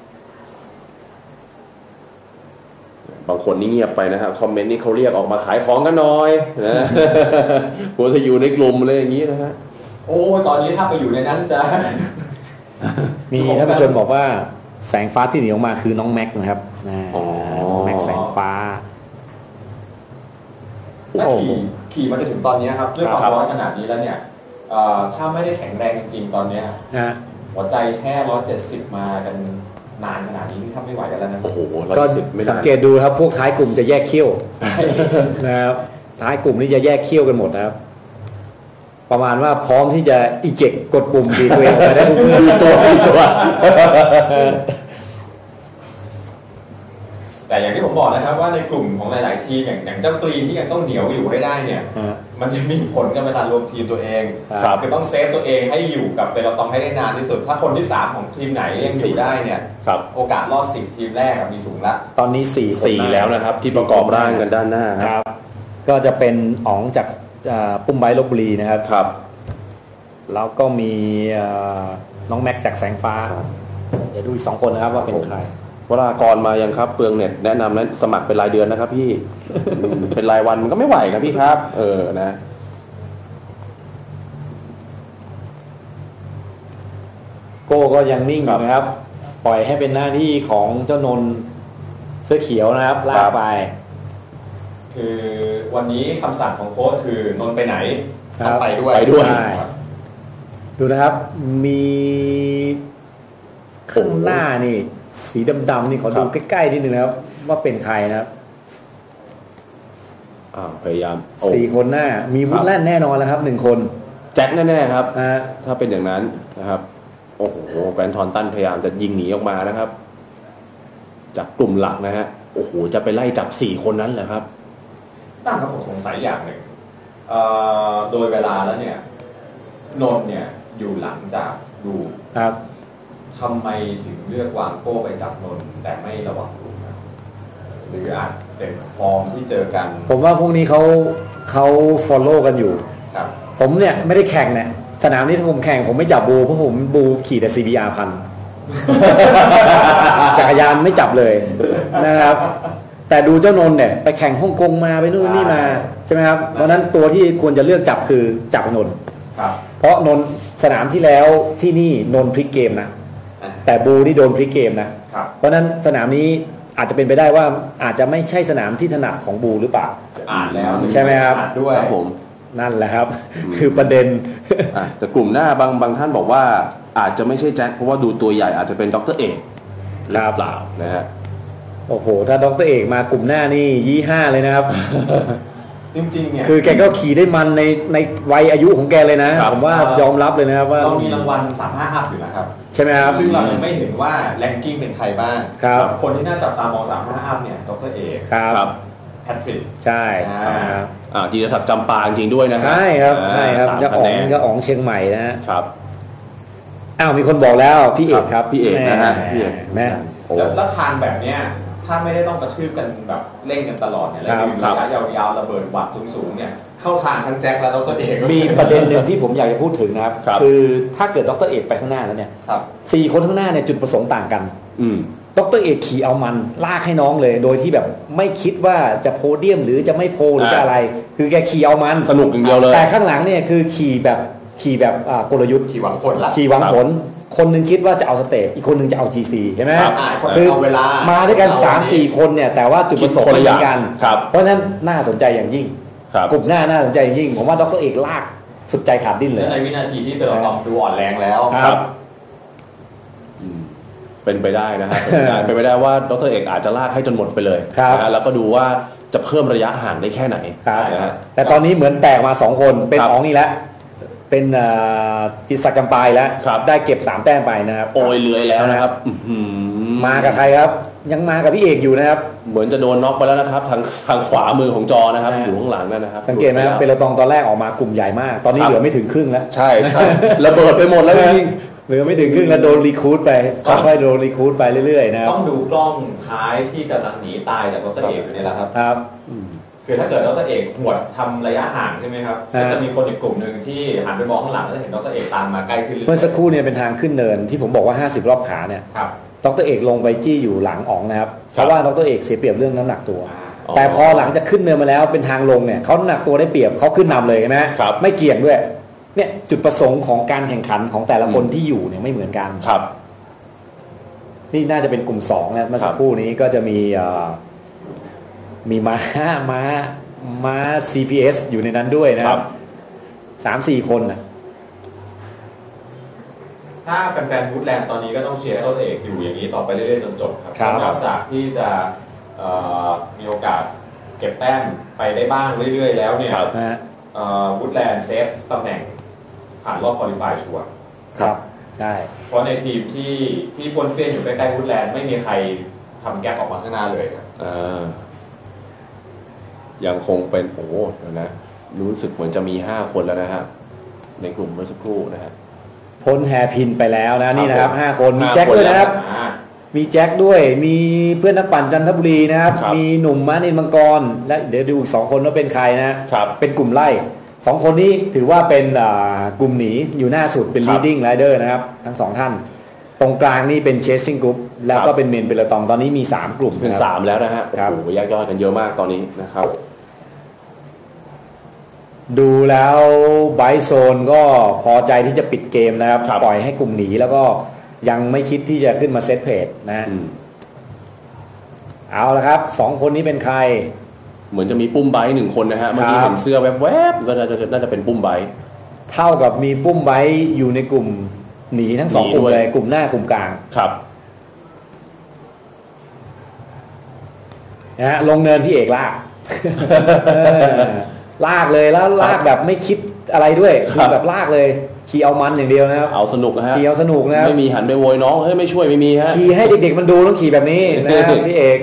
บางคนนี่เงียบไปนะครับคอมเมนต์นี่เขาเรียกออกมาขายของกันหน่อยนะกลัวจะอยู่ในกลุ่มอะไรอย่างนี้นะฮะโอ้ตอนนี้ถ้าไปอยู่ในนั้นจะมีท่านผู้ชมบอกว่าแสงฟ้าที่หนีออกมาคือน้องแม็กนะครับฟ้าถ้าขี่มาจนถึงตอนนี้ครับด้วยความร้อนขนาดนี้แล้วเนี่ยถ้าไม่ได้แข็งแรงจริงๆตอนนี้หัวใจแค่170มากันนานขนาดนี้ทำไม่ไหวกันแล้วนะโอ้โหก็สังเกตดูครับพวกท้ายกลุ่มจะแยกเขี้ยวนะครับท้ายกลุ่มนี้จะแยกเขี้ยวกันหมดนะครับประมาณว่าพร้อมที่จะอีเจกกดปุ่มดีตัวเองไปได้ทุกตัวแต่อย่างที่ผมบอกนะครับว่าในกลุ่มของหลายๆทีมอย่างเจ้ากรีนที่ยังต้องเหนียวอยู่ให้ได้เนี่ยมันจะมีผลกับเวลารวมทีมตัวเองคือต้องเซฟตัวเองให้อยู่กับเปโลตองให้ได้นานที่สุดถ้าคนที่3ของทีมไหนยังอยู่ได้เนี่ยโอกาสรอด10ทีมแรกมีสูงละตอนนี้4 แล้วนะครับที่ประกอบร่างกันด้านหน้าครับก็จะเป็นอ๋องจากปุ้มไบลพบุรีนะครับแล้วก็มีน้องแม็กจากแสงฟ้าเดี๋ยวดูอีก2คนนะครับว่าเป็นใครวรากรมายังครับเปลืองเน็ตแนะนำนั้นสมัครเป็นรายเดือนนะครับพี่ เป็นรายวันมันก็ไม่ไหวครับพี่ครับนะโก้ก็ยังนิ่งอยู่นะครับปล่อยให้เป็นหน้าที่ของเจ้านนท์เสื้อเขียวนะครับลากไปคือวันนี้คำสั่งของโค้ชคือนนท์ไปไหนไปด้วยดูนะครับมีข้างหน้านี่สีดำๆนี่ขอดูใกล้ๆนิดนึงนะครับว่าเป็นใครนะครับพยายาม 4คนหน้ามีมุดแล่นแน่นอนแล้วครับ1คนแจ็คแน่ๆครับถ้าเป็นอย่างนั้นนะครับโอ้โหแบรนทอนตันพยายามจะยิงหนีออกมานะครับจากกลุ่มหลักนะฮะโอ้โหจะไปไล่จับ4คนนั้นเหรอครับตั้งครับผมสงสัยอย่างหนึ่งโดยเวลาแล้วเนี่ยนนท์เนี่ยอยู่หลังจากดูครับทำไมถึงเลือกวางโก้ไปจับนนท์แต่ไม่ระวังดูนะหรืออาจเป็นฟอร์มที่เจอกันผมว่าพวกนี้เขา follow กันอยู่ครับผมเนี่ยไม่ได้แข่งเนี่ยสนามนี้ถ้าผมแข่งผมไม่จับบูเพราะผมบูขี่แต่ CBR 1,000 จักรยานไม่จับเลยนะครับแต่ดูเจ้านนท์เนี่ยไปแข่งฮ่องกงมาไปนู่นนี่มาใช่ไหมครับเพราะนั้นตัวที่ควรจะเลือกจับคือจับนนท์เพราะนนท์สนามที่แล้วที่นี่นนท์พลิกเกมนะแต่บูนี่โดนพลิกเกมนะเพราะนั้นสนามนี้อาจจะเป็นไปได้ว่าอาจจะไม่ใช่สนามที่ถนัดของบูหรือเปล่าแล้วใช่ไหมครับด้วยผมนั่นแหละครับคือประเด็นแต่กลุ่มหน้าบางท่านบอกว่าอาจจะไม่ใช่แจ็คเพราะว่าดูตัวใหญ่อาจจะเป็นดร.เอกหรือเปล่านะฮะโอ้โหถ้าดร.เอกมากลุ่มหน้านี่ยี่ห้าเลยนะครับจริงๆเนี่ยคือแกก็ขี่ได้มันในวัยอายุของแกเลยนะผมว่ายอมรับเลยนะครับว่าต้องมีรางวัล35 อัพอยู่นะครับใช่ไหมครับซึ่งเรายังไม่เห็นว่าแรงกิ้งเป็นใครบ้างคนที่น่าจับตามอง35 อัพเนี่ยดร.เอกครับแพทริกใช่จิรศักดิ์จำปาจริงด้วยนะครับใช่ครับจะอ๋องเชียงใหม่นะครับมีคนบอกแล้วพี่เอกครับพี่เอกนะฮะพี่เอกแม่แล้วทานแบบเนี้ยถ้าไม่ได้ต้องกระทืบกันแบบเล่นกันตลอดเนี่ยแล้วอยู่ระยะยาวๆระเบิดวัดสูงๆเนี่ยเข้าทางทั้งแจ็คและดร.เอกมีประเด็นหนึ่งที่ผมอยากจะพูดถึงนะครับคือถ้าเกิดดร.เอกไปข้างหน้าแล้วเนี่ย4 คนข้างหน้าเนี่ยจุดประสงค์ต่างกันดร.เอกขี่เอามันลากให้น้องเลยโดยที่แบบไม่คิดว่าจะโพเดียมหรือจะไม่โพหรือจะอะไรคือแกขี่เอามันสนุกอย่างเดียวเลยแต่ข้างหลังเนี่ยคือขี่แบบกลยุทธ์ขี่หวังผลละขี่หวังผลคนนึงคิดว่าจะเอาสเตจอีกคนนึงจะเอา GC ใช่ไหมคือมาด้วยกัน 3-4 คนเนี่ยแต่ว่าจุดประสงค์ไม่เหมือนกันเพราะฉะนั้นน่าสนใจอย่างยิ่งกลุ่มหน้าน่าสนใจอย่างยิ่งผมว่าดร.เอกลากสุดใจขาดดิ้นเลยในวินาทีที่เป็นเราดูอ่อนแรงแล้วครับเป็นไปได้นะครับเป็นไปได้ว่าดร.เอกอาจจะลากให้จนหมดไปเลยนะแล้วก็ดูว่าจะเพิ่มระยะห่างได้แค่ไหนแต่ตอนนี้เหมือนแตกมา2 คนเป็นอ๋องนี่แล้วเป็นจิตศักดิ์จำปายแล้วได้เก็บ3 แต้มไปนะครับโอยเลื้อยแล้วนะครับมากับใครครับยังมากับพี่เอกอยู่นะครับเหมือนจะโดนน็อกไปแล้วนะครับทางขวามือของจอนะครับอยู่ข้างหลังนั่นนะครับสังเกตไหมครับเป็นระตองตอนแรกออกมากลุ่มใหญ่มากตอนนี้เหลือไม่ถึงครึ่งแล้วใช่ระเบิดไปหมดแล้วจริงเหลือไม่ถึงครึ่งแล้วโดนรีคูดไปค่อยๆโดนรีคูดไปเรื่อยๆนะต้องดูกล้องท้ายที่กำลังหนีตายจากดร.เอกอยู่นี่แหละครับคือถ้าเกิดดร.เอกหวดทำระยะห่างใช่ไหมครับก็จะมีคนอีกกลุ่มหนึ่งที่หันไปมองข้างหลังแล้วเห็นดร.เอกตามมาใกล้ขึ้นเมื่อสักครู่เนี่ยเป็นทางขึ้นเนินที่ผมบอกว่า50 รอบขาเนี่ยดร.เอกลงไปจี้อยู่หลังอ๋องนะครับเพราะว่าดร.เอกเสียเปรียบเรื่องน้ำหนักตัวแต่พอหลังจากขึ้นเนินมาแล้วเป็นทางลงเนี่ยเขาน้ำหนักตัวได้เปรียบเขาขึ้นนำเลยนะไม่เกี่ยงด้วยเนี่ยจุดประสงค์ของการแข่งขันของแต่ละคนที่อยู่เนี่ยไม่เหมือนกันนี่น่าจะเป็นกลุ่ม2นะเมื่อสักครู่นี้ก็จะมีมีม้า CPS อยู่ในนั้นด้วยนะครับ 3-4 คนนะถ้าแฟนๆวูดแลนด์ตอนนี้ก็ต้องเชียร์ให้ต้นเอกอยู่อย่างนี้ต่อไปเรื่อยๆจนจบครับนอกจากที่จะมีโอกาสเก็บแต้มไปได้บ้างเรื่อยๆแล้วเนี่ยวูดแลนด์เซฟตำแหน่งผ่านรอบควอลิฟายชัวร์ครับใช่เพราะในทีมที่ปนเปี้ยนอยู่ใกล้ๆวูดแลนด์ไม่มีใครทำแก๊ปออกมาข้างหน้าเลยครับยังคงเป็นโอ้เดี๋ยวนะรู้สึกเหมือนจะมี5 คนแล้วนะฮะในกลุ่มเมื่อสักครู่นะฮะพ้นแฮร์พินไปแล้วนะนี่นะครับ5 คนมีแจ็คด้วยนะครับมีแจ็คด้วยมีเพื่อนนักปั่นจันทบุรีนะครับมีหนุ่มม้านินมังกรและเดี๋ยวดูอีก2 คนว่าเป็นใครนะเป็นกลุ่มไล่2 คนนี้ถือว่าเป็นกลุ่มหนีอยู่หน้าสุดเป็น leading rider นะครับทั้ง2 ท่านตรงกลางนี่เป็น chasing group แล้วก็เป็นเมนเปลตองตอนนี้มี3 กลุ่มเป็น3แล้วนะฮะโอ้โหแยกย่อยกันเยอะมากตอนนี้นะครับดูแล้วไบโซนก็พอใจที่จะปิดเกมนะครับปล่อยให้กลุ่มหนีแล้วก็ยังไม่คิดที่จะขึ้นมาเซตเพจนะเอาละครับ2 คนนี้เป็นใครเหมือนจะมีปุ้มไบค์1 คนนะฮะเมื่อกี้เห็นเสื้อแวบๆก็น่าจะเป็นปุ้มไบค์เท่ากับมีปุ้มไบค์อยู่ในกลุ่มหนีทั้ง2 กลุ่มเลยกลุ่มหน้ากลุ่มกลางครับนะฮะลงเนินพี่เอกลากลากเลยแล้วลากแบบไม่คิดอะไรด้วยคือแบบลากเลยขี่เอามันอย่างเดียวนะครับเอาสนุกนะฮะขี่เอาสนุกนะไม่มีหันไปโวยน้องเฮ้ยไม่ช่วยไม่มีฮะขี่ให้เด็กๆมันดูต้องขี่แบบนี้นะพี่เอก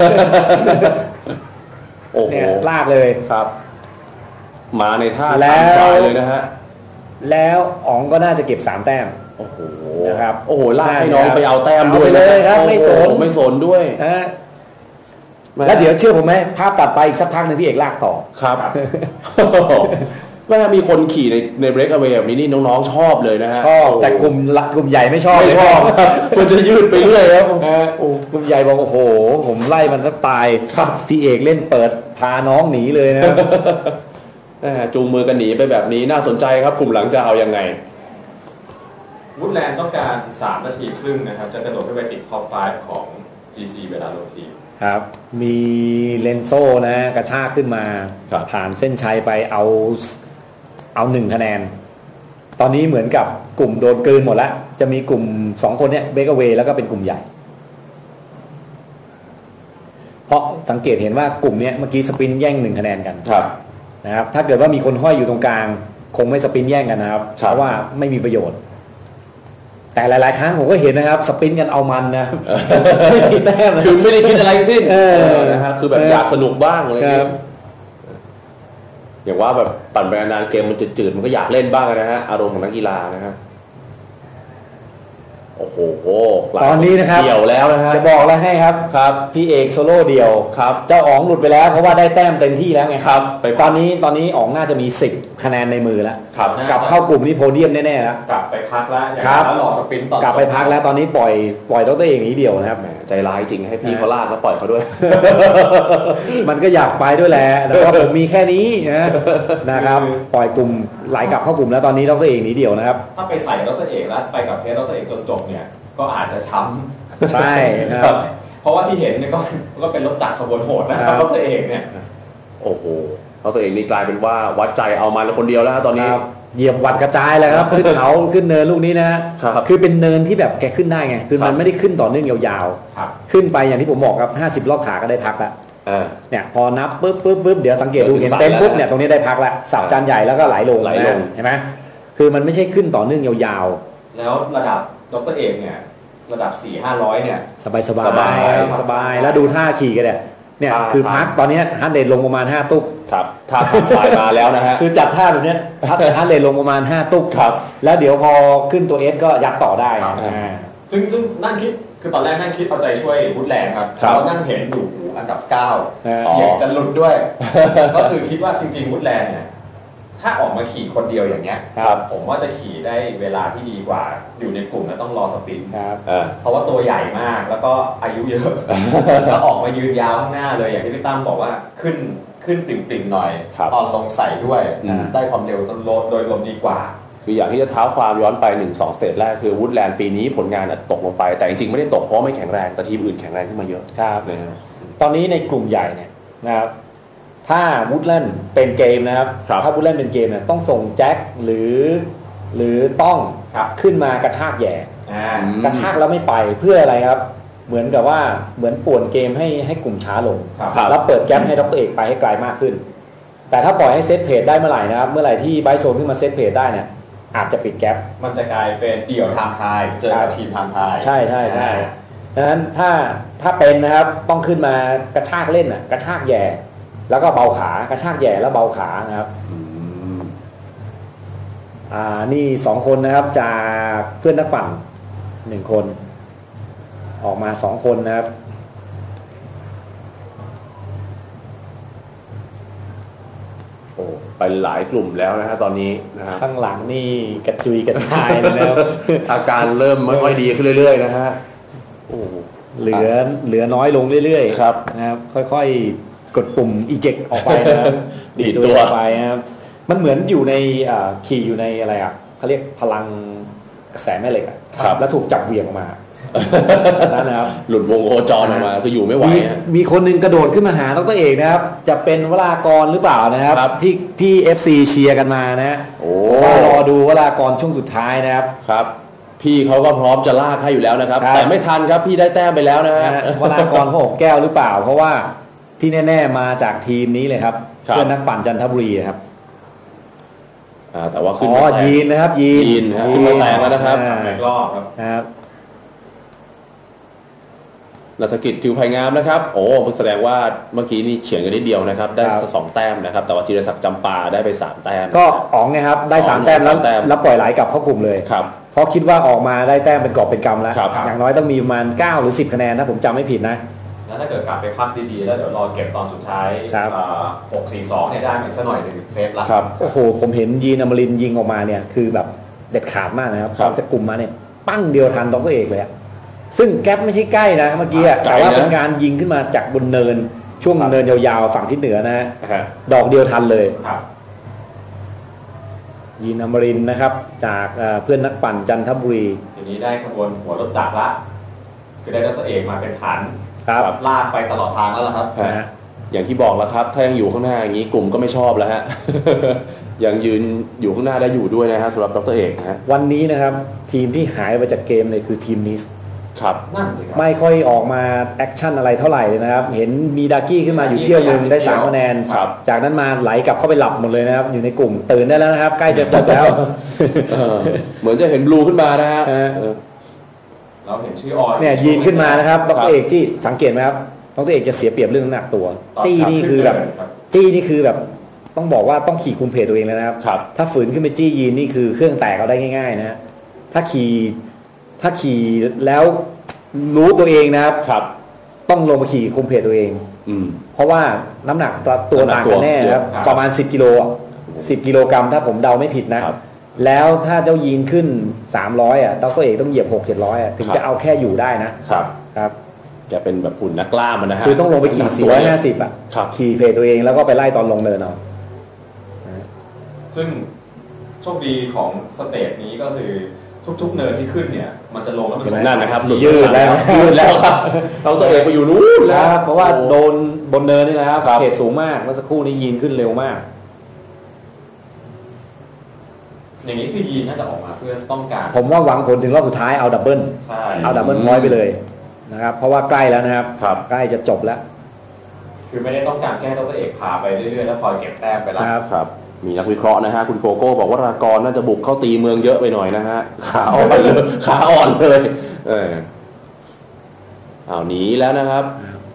โอ้โหลากเลยครับมาในท่าแล้วเลยนะฮะแล้วอ๋องก็น่าจะเก็บ3 แต้มโอ้โหนะครับโอ้โหลากให้น้องไปเอาแต้มด้วยเลยครับไม่สนด้วยแล้วเดี๋ยวเชื่อผมไหมภาพตัดไปอีกสักพักนึงพี่เอกลากต่อครับเมื่อมีคนขี่ในเบรกเอาไว้แบบนี้นี่น้องๆชอบเลยนะฮะชอบแต่กลุ่มใหญ่ไม่ชอบมันจะยืดไปเรื่อยครับกลุ่มใหญ่บอกโอ้โหผมไล่มันสักตายพี่เอกเล่นเปิดพาน้องหนีเลยนะจูงมือกันหนีไปแบบนี้น่าสนใจครับกลุ่มหลังจะเอายังไงวูดแลนด์ต้องการ3 นาทีครึ่งนะครับจะกระโดดขึ้นไปติดท็อป 5 ของ GC เวลาโรทีครับมีเลนโซ่นะกระชากขึ้นมาผ่านเส้นชัยไปเอา1 คะแนนตอนนี้เหมือนกับกลุ่มโดนกลืนหมดแล้วจะมีกลุ่ม2 คนเนี้ยเบเกอร์เวย์แล้วก็เป็นกลุ่มใหญ่เพราะสังเกตเห็นว่ากลุ่มนี้เมื่อกี้สปรินต์แย่ง1 คะแนนกันนะครับถ้าเกิดว่ามีคนห้อยอยู่ตรงกลางคงไม่สปรินต์แย่งกันนะครับเพราะว่าไม่มีประโยชน์แต่หลายๆครั้งผมก็เห็นนะครับสปรินต์กันเอามันนะไม่มีแต้มคือไม่ได้คิดอะไรสิ้นนะครับคือแบบอยากสนุกบ้างอะไรอย่างเงี้ยอย่างว่าแบบปั่นไปนานเกมมันจืดๆมันก็อยากเล่นบ้างนะฮะอารมณ์ของนักกีฬานะครับโอ้โหตอนนี้นะครับเดี่ยวแล้วนะฮะจะบอกแล้วให้ครับพี่เอกโซโล่เดี่ยวครับเจ้าอ๋องหลุดไปแล้วเพราะว่าได้แต้มเต็มที่แล้วไงครับตอนนี้อ๋องน่าจะมี10 คะแนนในมือแล้วกลับเข้ากลุ่มนี้โพเดียมแน่ๆแล้วกลับไปพักแล้วแล้วรอสปรินต์ต่อกลับไปพักแล้วตอนนี้ปล่อยดร.เอกนี้เดียวนะครับใจร้ายจริงให้พี่เขาลากแล้วปล่อยเขาด้วยมันก็อยากไปด้วยแหละแต่ว่าผมมีแค่นี้นะครับปล่อยกลุ่มไหลกลับเข้ากลุ่มแล้วตอนนี้ดร.เอกนี้เดียวนะครับถ้าไปใส่ดร.เอกแล้วไปกับเพจดร.เอกจนจบเนี่ยก็อาจจะช้ำใช่ครับเพราะว่าที่เห็นเนี่ยก็เป็นรถจักรขบวนโหดนะครับดร.เอกเนี่ยโอ้โหดร.เอกนี่กลายเป็นว่าวัดใจเอามาคนเดียวแล้วตอนนี้เหยียบวัดกระจายเลยครับขึ้นเขาขึ้นเนินลูกนี้นะคือเป็นเนินที่แบบแกขึ้นได้ไงคือมันไม่ได้ขึ้นต่อเนื่องยาวๆขึ้นไปอย่างที่ผมบอกครับ50 รอบขาก็ได้พักแล้วเนี่ยพอนับปุ๊บเดี๋ยวสังเกตดูเห็นเต็มปุ๊บเนี่ยตรงนี้ได้พักแล้วสับจานใหญ่แล้วก็ไหลลงเห็นไหมคือมันไม่ใช่ขึ้นต่อเนื่องยาวๆแล้วระดับดร.เอกเนี่ยระดับ 4-500 เนี่ยสบายแล้วดูท่าขี่กันเนี่ยคือพักตอนนี้ฮันเดรลงประมาณ5 ตุ๊กครับท่าถ่ายมาแล้วนะฮะคือจัดท่าแบบนี้ฮันเดรลงประมาณ5 ตุ๊กครับแล้วเดี๋ยวพอขึ้นตัว S ก็ยัดต่อได้ซึ่งนั่งคิดคือตอนแรกนั่งคิดเอาใจช่วยวูดแลนด์ครับเรานั่งเห็นอยู่อันดับ9เสียงจะหลุดด้วยก็คือคิดว่าจริงๆวูดแลนด์เนี่ยถ้าออกมาขี่คนเดียวอย่างเงี้ยผมว่าจะขี่ได้เวลาที่ดีกว่าอยู่ในกลุ่มแล้วต้องรอสปรินต์เพราะว่าตัวใหญ่มากแล้วก็อายุเยอะแล้วออกมายืนยาวข้างหน้าเลยอย่างที่พี่ตั้มบอกว่าขึ้นปริ่มๆหน่อยตอนลงใส่ด้วยได้ความเร็วต้นโดยรวมดีกว่าคืออย่างที่จะเท้าความย้อนไป 1-2 สเตจแรกคือวูดแลนด์ปีนี้ผลงานตกลงไปแต่จริงๆไม่ได้ตกเพราะไม่แข็งแรงแต่ทีมอื่นแข็งแรงขึ้นมาเยอะครับตอนนี้ในกลุ่มใหญ่เนี่ยนะครับถ้าวูดแลนด์เป็นเกมนะครับถ้าวูดแลนด์เป็นเกมเนี่ยต้องส่งแจ็คหรือต้องขึ้นมากระชากแย่กระชากแล้วไม่ไปเพื่ออะไรครับเหมือนกับว่าเหมือนป่วนเกมให้กลุ่มช้าลงแล้วเปิดแก๊ปให้ดร.เอกไปให้ไกลมากขึ้นแต่ถ้าปล่อยให้เซตเพจได้เมื่อไหร่นะครับเมื่อไหร่ที่ไบโซนขึ้นมาเซตเพจได้เนี่ยอาจจะปิดแก๊ปมันจะกลายเป็นเดี่ยวไทม์ไทยเจอกับทีมไทม์ไทยใช่ดังนั้นถ้าเป็นนะครับต้องขึ้นมากระชากเล่นกระชากแย่แล้วก็เบาขากระชากแย่แล้วเบาขานะครับนี่2คนนะครับจากเพื่อนนักปั่น1คนออกมา2คนนะครับโอ้ไปหลายกลุ่มแล้วนะฮะตอนนี้นะครับข้างหลังนี่กระจุยกระจายแล้วอาการเริ่มไม่ค่อยดีขึ้นเรื่อยๆนะฮะโอ้เหลือน้อยลงเรื่อยๆครับนะครับค่อยๆกดปุ่ม eject ออกไปนะครับดีดตัวไปนะครับมันเหมือนอยู่ในขี่อยู่ในอะไรเขาเรียกพลังกระแสแม่เหล็กแล้วถูกจับเหวี่ยงออกมานั่นนะครับหลุดวงโคจรออกมาคืออยู่ไม่ไหวมีคนนึงกระโดดขึ้นมาหาดร.เอกนะครับจะเป็นวรากรหรือเปล่านะครับที่ FC เชียร์กันมานะรอดูวรากรช่วงสุดท้ายนะครับครับพี่เขาก็พร้อมจะลากให้อยู่แล้วนะครับแต่ไม่ทันครับพี่ได้แต้มไปแล้วนะฮะวรากรเขาอกแก้วหรือเปล่าเพราะว่าที่แน่ๆมาจากทีมนี้เลยครับเพื่อนนักปั่นจันทบุรีครับแต่ว่าขึ้นมาแซงยีนนะครับยีนขึ้นมาแซงแล้วนะครับรอบครับนัฐกิจทิวไผ่งามนะครับโอ้แสดงว่าเมื่อกี้นี่เฉียงกันนิดเดียวนะครับได้2แต้มนะครับแต่ว่าธีรศักดิ์จำปาได้ไป3แต้มก็อ๋องนะครับได้3แต้มแล้วปล่อยไหลกลับเข้ากลุ่มเลยครับเพราะคิดว่าออกมาได้แต้มเป็นกอบเป็นกำแล้วอย่างน้อยต้องมีประมาณ9หรือ10คะแนนถ้าผมจำไม่ผิดนะแล้วถ้าเกิดกลับไปพักดีๆแล้วเดี๋ยวรอเก็บตอนสุดท้าย6-4-2เนี่ยได้เหมือนซะหน่อยหนึ่งเซฟละโอ้โหผมเห็นยีนอมรินทร์ยิงออกมาเนี่ยคือแบบเด็ดขาดมากนะครับเขาจะกลุ่มมาเนี่ยปั้งเดียวทันดร.เอกเลยซึ่งแก๊ปไม่ใช่ใกล้นะเมื่อกี้แต่ว่าเป็นการยิงขึ้นมาจากบนเนินช่วงเนินยาวๆฝั่งทิศเหนือนะฮะดอกเดียวทันเลยยีนอมรินทร์นะครับจากเพื่อนนักปั่นจันทบุรีทีนี้ได้ขบวนหัวรถจักรละคือได้ดร.เอกมาเป็นฐานลากไปตลอดทางแล้วครับอย่างที่บอกแล้วครับถ้ายังอยู่ข้างหน้าอย่างนี้กลุ่มก็ไม่ชอบแล้วฮะ ยังยืนอยู่ข้างหน้าได้อยู่ด้วยนะฮะสำหรับดร.เอกนะฮะวันนี้นะครับทีมที่หายไปจากเกมเลยคือทีมนิสครับไม่ค่อยออกมาแอคชั่นอะไรเท่าไหร่เลยนะครับเห็นมีดากี้ขึ้นมาอยู่เที่ยวนึงได้3คะแนนจากนั้นมาไหลกลับเข้าไปหลับหมดเลยนะครับอยู่ในกลุ่มตื่นได้แล้วนะครับใกล้จะจบแล้วเหมือนจะเห็นบลูขึ้นมานะฮะเราเห็นชื่อออนเนี่ยยีนขึ้นมานะครับดร.เอกจี้สังเกตไหมครับดร.เอกจะเสียเปรียบเรื่องน้ำหนักตัวจี้นี่คือแบบต้องบอกว่าต้องขี่คุมเพจตัวเองแล้วนะครับถ้าฝืนขึ้นไปจี้ยีนนี่คือเครื่องแตกเอาได้ง่ายๆนะถ้าขี่แล้วรู้ตัวเองนะครับต้องลงมาขี่คุมเพจตัวเองเพราะว่าน้ำหนักตัวต่างกันแน่ครับประมาณ10 กิโลกรัมถ้าผมเดาไม่ผิดนะแล้วถ้าเจ้ายีนขึ้น300ดร.เอกต้องเหยียบ600-700ถึงจะเอาแค่อยู่ได้นะครับจะเป็นแบบหุ่นนักกล้ามันนะฮะคือต้องลงไปขี่450ขี่เพจตัวเองแล้วก็ไปไล่ตอนลงเนินเอาซึ่งโชคดีของสเตจนี้ก็คือทุกๆเนินที่ขึ้นเนี่ยมันจะลงแล้วมันนั่นนะครับยืดแล้วครับเราตัวเองไปอยู่นู้นแล้วเพราะว่าโดนบนเนินนี่นะครับเขตสูงมากเมื่อสักครู่นี้ยีนขึ้นเร็วมากอย่างนี้คือยีนน่าจะออกมาเพื่อต้องการผมว่าหวังผลถึงรอบสุดท้ายเอาดับเบิลพอยต์ไปเลยนะครับเพราะว่าใกล้แล้วนะครับใกล้จะจบแล้วคือไม่ได้ต้องการแค่ตัวเอกพาไปเรื่อยๆแล้วพอเก็บแต้มไปแล้วครับมีนักวิเคราะห์นะฮะคุณโกโก้บอกว่ารากรน่าจะบุกเข้าตีเมืองเยอะไปหน่อยนะฮะขาอ่อนเลยเอาหนีแล้วนะครับ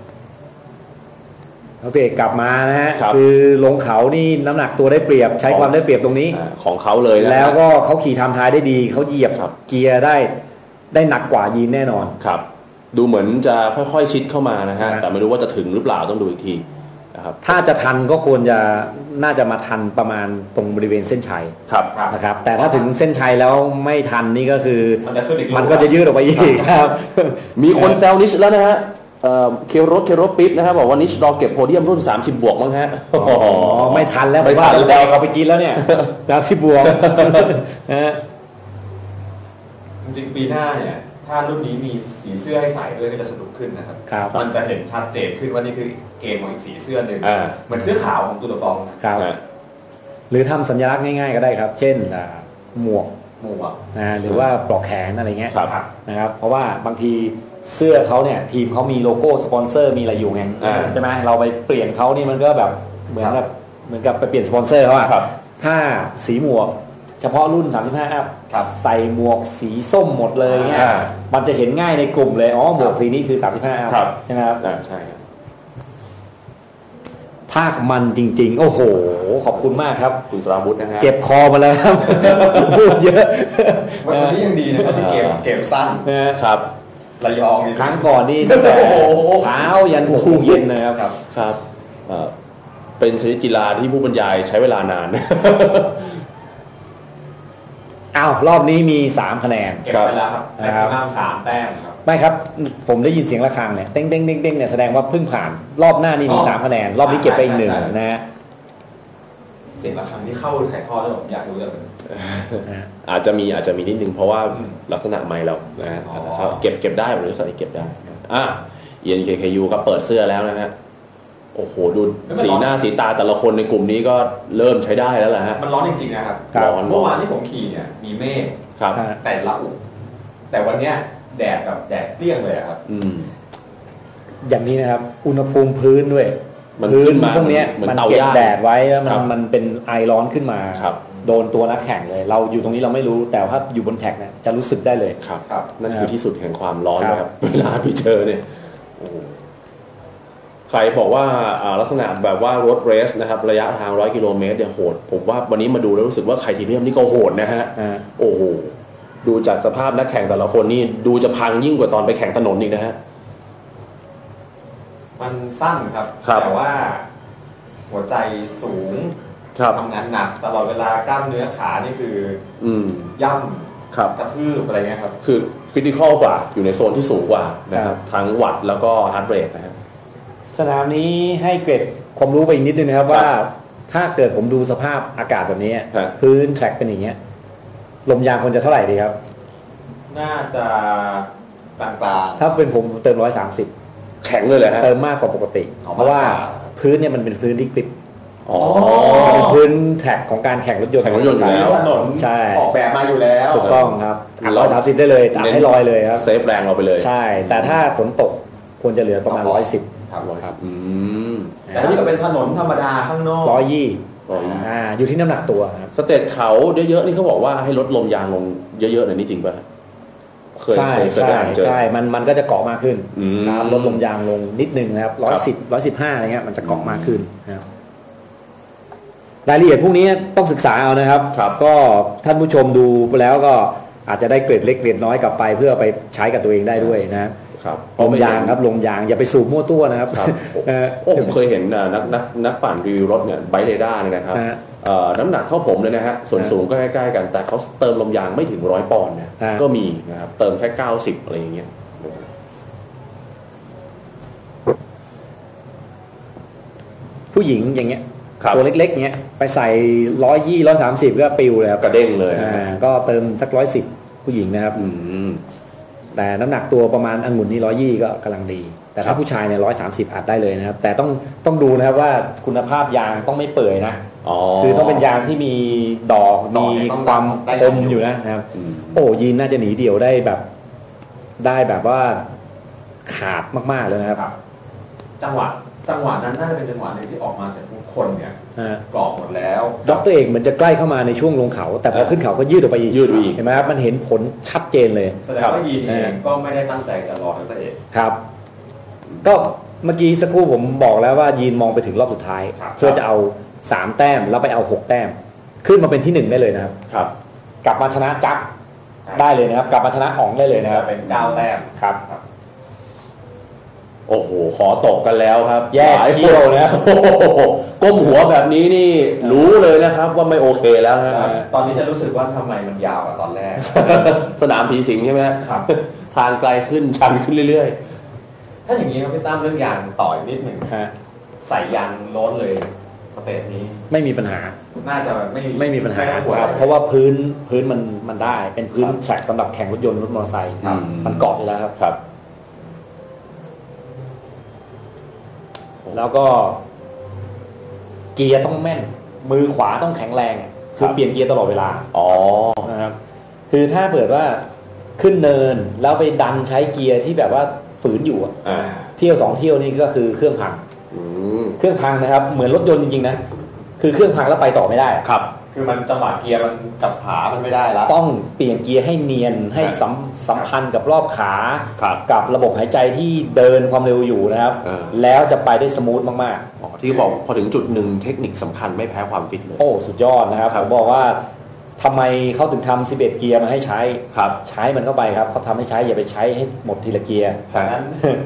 เขาเตะกลับมานะฮะคือลงเขานี่น้ำหนักตัวได้เปรียบใช้ความได้เปรียบตรงนี้ของเขาเลยนะแล้วก็เขาขี่ทำท้ายได้ดีเขาเหยียบเกียร์ได้หนักกว่ายีนแน่นอนครับดูเหมือนจะค่อยๆชิดเข้ามานะฮะแต่ไม่รู้ว่าจะถึงหรือเปล่าต้องดูอีกทีถ้าจะทันก็ควรจะน่าจะมาทันประมาณตรงบริเวณเส้นชัยนะครับแต่ถ้าถึงเส้นชัยแล้วไม่ทันนี่ก็คือมันก็จะยืดออกไปอีกครับมีคนแซวนิชแล้วนะฮะเคโรปิ๊บนะครับบอกว่านิชรอเก็บโพเดียมรุ่น30 บวกมั้งฮะไม่ทันแล้วไม่ทันแล้วเอาไปกินแล้วเนี่ย30 บวกจริงๆปีหน้าเนี่ยถ้ารุ่นนี้มีสีเสื้อให้ใส่ด้วยก็จะสนุกขึ้นนะครับครับมันจะเห็นชัดเจนขึ้นว่านี่คือเกมของอีกสีเสื้อหนึ่งเหมือนเสื้อขาวของตูตฟองนะครับหรือทำสัญลักษณ์ง่ายๆก็ได้ครับ เช่นหมวกหรือว่าปลอกแขนอะไรเงี้ยนะครับเพราะว่าบางทีเสื้อเขาเนี่ยทีมเขามีโลโก้สปอนเซอร์มีอะไรอยู่ไงใช่ไหมเราไปเปลี่ยนเขานี่มันก็แบบเหมือนกับไปเปลี่ยนสปอนเซอร์เขาอะถ้าสีหมวกเฉพาะรุ่น35อัพใส่หมวกสีส้มหมดเลยเนี่ยมันจะเห็นง่ายในกลุ่มเลยอ๋อหมวกสีนี้คือ35อัพใช่ไหมครับใช่ภาคมันจริงๆโอ้โหขอบคุณมากครับคุณสราวุธนะฮะเจ็บคอมาแล้วครับพูดเยอะวันนี้ยังดีนะครับที่เกมสั้นครับระยองครั้งก่อนนี่ตั้งแต่เช้ายัน6 โมงเย็นนะครับครับเป็นชนิดกีฬาที่ผู้บรรยายใช้เวลานานอ้าวรอบนี้มี3คะแนนเก็บไปแล้วครับแต่ชนะ3แต้มครับไม่ครับผมได้ยินเสียงระฆังเนี่ยเด้งๆๆๆเนี่ยแสดงว่าเพิ่งผ่านรอบหน้านี่มี3คะแนนรอบนี้เก็บไปอีก1นะฮะเสียงระฆังที่เข้าถ่ายทอดแล้วผมอยากรู้เลยอาจจะมีนิดนึงเพราะว่าลักษณะไมค์เรานะฮะเก็บได้หรือสัตว์เก็บได้ENKKU ก็เปิดเสื้อแล้วนะฮะโอ้โหดูสีหน้าสีตาแต่ละคนในกลุ่มนี้ก็เริ่มใช้ได้แล้วแหละฮะมันร้อนจริงๆนะครับเมื่อวานที่ผมขี่เนี่ยมีเมฆแต่ละอุแต่วันเนี้ยแดดกับแดดเปรี้ยงเลยครับอย่างนี้นะครับอุณหภูมิพื้นด้วยพื้นพวกนี้มันเก็บแดดไว้แล้วมันเป็นไอร้อนขึ้นมาโดนตัวนักแข่งเลยเราอยู่ตรงนี้เราไม่รู้แต่ถ้าอยู่บนแท็กเนี่ยจะรู้สึกได้เลยครับนั่นคือที่สุดแห่งความร้อนครับเวลาพี่เจอเนี่ยใครบอกว่าลักษณะแบบว่ารถเรสนะครับระยะทาง100 กิโลเมตรเนี่ยโหดผมว่าวันนี้มาดูแล้วรู้สึกว่าไคทีเรียมนี่ก็โหดนะฮะโอ้โหดูจากสภาพนักแข่งแต่ละคนนี่ดูจะพังยิ่งกว่าตอนไปแข่งถนนอีกนะฮะมันสั้นครับแต่ว่าหัวใจสูงทำงานหนักตลอดเวลากล้ามเนื้อขานี่คือย่ำกระทืบอะไรเงี้ยครับคือคริติคอลกว่าอยู่ในโซนที่สูงกว่านะครับทั้งวัตต์แล้วก็ฮาร์ทเรทนะครับสนามนี้ให้เกรดความรู้ไปอีกนิดนึงนะครับว่าถ้าเกิดผมดูสภาพอากาศแบบนี้พื้นแทร็กเป็นอย่างเงี้ยลมยางควรจะเท่าไหร่ดีครับน่าจะกลางๆถ้าเป็นผมเติม130 แข็งเลยเลยฮะเติมมากกว่าปกติเพราะว่าพื้นเนี่ยมันเป็นพื้นที่กริปเป็นพื้นแท็กของการแข่งรถยนต์อยู่แล้วถนนใช่ออกแบบมาอยู่แล้วถูกต้องครับ130ได้เลยตัดให้ลอยเลยครับเซฟแรงเราไปเลยใช่แต่ถ้าฝนตกควรจะเหลือประมาณ110 ครับแต่ถ้าเกิดเป็นถนนธรรมดาข้างนอก 120อยู่ที่น้ำหนักตัวครับสเตจเขาเยอะๆนี่เขาบอกว่าให้ลดลมยางลงเยอะๆหน่อยนี่จริงป่ะใช่มันก็จะเกาะมากขึ้นลดลมยางลงนิดนึงนะครับ110 115อะไรเงี้ยมันจะเกาะมากขึ้นนะครับรายละเอียดพวกนี้ต้องศึกษาเอานะครับก็ท่านผู้ชมดูไปแล้วก็อาจจะได้เกรดเล็กเกรดน้อยกลับไปเพื่อไปใช้กับตัวเองได้ด้วยนะลมยางครับลมยางอย่าไปสูบมั่วตัวนะครับผมเคยเห็นนักปั่นรีวิวรถเนี่ยไบเรด้าเนี่ยนะครับน้ำหนักเท่าผมเลยนะฮะส่วนสูงก็ใกล้ๆกันแต่เขาเติมลมยางไม่ถึง100 ปอนด์เนี่ยก็มีนะครับเติมแค่90อะไรอย่างเงี้ยผู้หญิงอย่างเงี้ยตัวเล็กๆเงี้ยไปใส่130ก็ปิวเลยครับกระเด้งเลยก็เติมสัก110ผู้หญิงนะครับแต่น้ำหนักตัวประมาณองุ่นนี่120ก็กำลังดีแต่ถ้าผู้ชายเนี่ย130อัดได้เลยนะครับแต่ต้องดูนะครับว่าคุณภาพยางต้องไม่เปื่อยนะคือต้องเป็นยางที่มีดอกมีความคมอยู่นะครับโอ้ยีนน่าจะหนีเดี่ยวได้แบบว่าขาดมากๆเลยนะครับจังหวะนั้นน่าจะเป็นจังหวะนึงที่ออกมาเสร็จทุกคนเนี่ยกรอบหมดแล้วดร.เอกเหมือนจะใกล้เข้ามาในช่วงลงเขาแต่พอขึ้นเขาก็ยืดออกไปอีกเห็นไหมครับมันเห็นผลชัดเจนเลยแสดงว่ายีนเองก็ไม่ได้ตั้งใจจะรอดร.เอกครับก็เมื่อกี้สักครู่ผมบอกแล้วว่ายีนมองไปถึงรอบสุดท้ายเพื่อจะเอา3 แต้มแล้วไปเอา6 แต้มขึ้นมาเป็นที่1ได้เลยนะครับกลับมาชนะจักได้เลยนะครับกลับมาชนะอ๋องได้เลยนะครับเป็น9 แต้มครับโอ้โหขอตกกันแล้วครับแย่เขี้ยวนะก้มหัวแบบนี้นี่รู้เลยนะครับว่าไม่โอเคแล้วนะตอนนี้จะรู้สึกว่าทำไมมันยาวกว่าตอนแรกสนามผีสิงใช่ไหมครับทางไกลขึ้นชันขึ้นเรื่อยๆถ้าอย่างนี้ครับพี่ตั้มเรื่องยางต่ออีกนิดหนึ่งใส่ยางโล้นเลยสเตจนี้ไม่มีปัญหาน่าจะไม่มีปัญหาไม่ครับเพราะว่าพื้นมันได้เป็นพื้นแทร็กสำหรับแข่งรถยนต์รถมอเตอร์ไซค์มันเกาะอยู่แล้วครับแล้วก็เกียร์ต้องแม่นมือขวาต้องแข็งแรงคือเปลี่ยนเกียร์ตลอดเวลานะครับคือถ้าเปิดว่าขึ้นเนินแล้วไปดันใช้เกียร์ที่แบบว่าฝืนอยู่เที่ยว2 เที่ยวนี่ก็คือเครื่องพังเครื่องพังนะครับเหมือนรถยนต์จริงๆนะคือเครื่องพังแล้วไปต่อไม่ได้ครับคือมันจังหวะเกียร์มันกับขามันไม่ได้แล้วต้องเปลี่ยนเกียร์ให้เนียนให้สัมพันธ์กับรอบขากับระบบหายใจที่เดินความเร็วอยู่นะครับแล้วจะไปได้สมูทมากๆที่บอกพอถึงจุดหนึ่งเทคนิคสำคัญไม่แพ้ความฟิตเลยโอ้สุดยอดนะครับผมบอกว่าทำไมเขาถึงทำ11 เกียร์มาให้ใช้ใช้มันเข้าไปครับเขาทำให้ใช้อย่าไปใช้ให้หมดทีละเกียร์ดังนั้น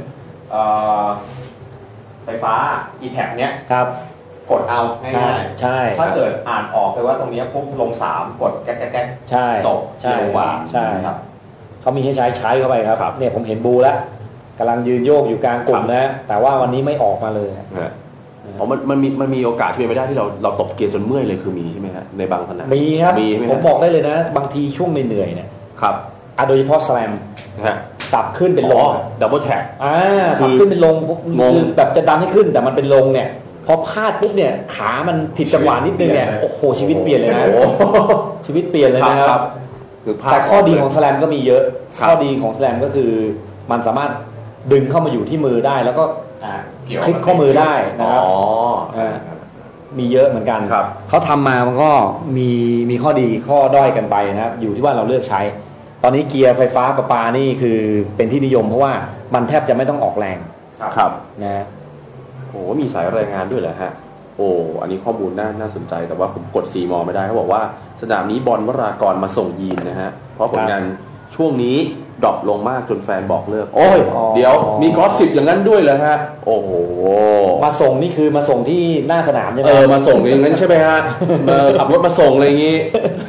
ไฟฟ้า e-tap เนี้ยกดเอาง่ายๆใช่ถ้าเกิดอ่านออกไปว่าตรงนี้ปุ๊บลง3กดแก๊กใช่จบเร็วกว่าใช่ครับเขามีให้ใช้เข้าไปครับเนี่ยผมเห็นบูแล้วกำลังยืนโยกอยู่กลางกลุ่มนะแต่ว่าวันนี้ไม่ออกมาเลยมันมีโอกาสที่เป็นไปได้ที่เราตบเกียร์จนเมื่อยเลยคือมีใช่ไหมฮะในบางสนามมีครับผมบอกได้เลยนะบางทีช่วงเหนื่อยเนี่ยครับโดยเฉพาะแสลมสับขึ้นเป็นลงดับเบิลแท็กสับขึ้นเป็นลงคือแบบจะดันให้ขึ้นแต่มันเป็นลงเนี่ยพอพลาดปุ๊บเนี่ยขามันผิดจังหวะนิดนึงเนี่ยโอ้โหชีวิตเปลี่ยนเลยนะชีวิตเปลี่ยนเลยนะครับแต่ข้อดีของแสลมก็มีเยอะข้อดีของแสลมก็คือมันสามารถดึงเข้ามาอยู่ที่มือได้แล้วก็คลิกข้อมือได้นะครับมีเยอะเหมือนกันเขาทำมามันก็มีข้อดีข้อด้อยกันไปนะครับอยู่ที่ว่าเราเลือกใช้ตอนนี้เกียร์ไฟฟ้าประปานี่คือเป็นที่นิยมเพราะว่ามันแทบจะไม่ต้องออกแรงครับนะโอ้มีสายรายงานด้วยเหรอฮะโอ้อันนี้ข้อมูลน่าสนใจแต่ว่าผมกดซีมอไม่ได้เขาบอกว่าสนามนี้บอลวรากรมาส่งยีนนะฮะเพราะผลงานช่วงนี้ดรอปลงมากจนแฟนบอกเลิกโอ้ยเดี๋ยวมีกอส10อย่างนั้นด้วยเหรอฮะโอ้โหมาส่งนี่คือมาส่งที่หน้าสนามใช่ไหมมาส่งอย่างนั้นใช่ไหมฮะขับรถมาส่งอะไรอย่างงี้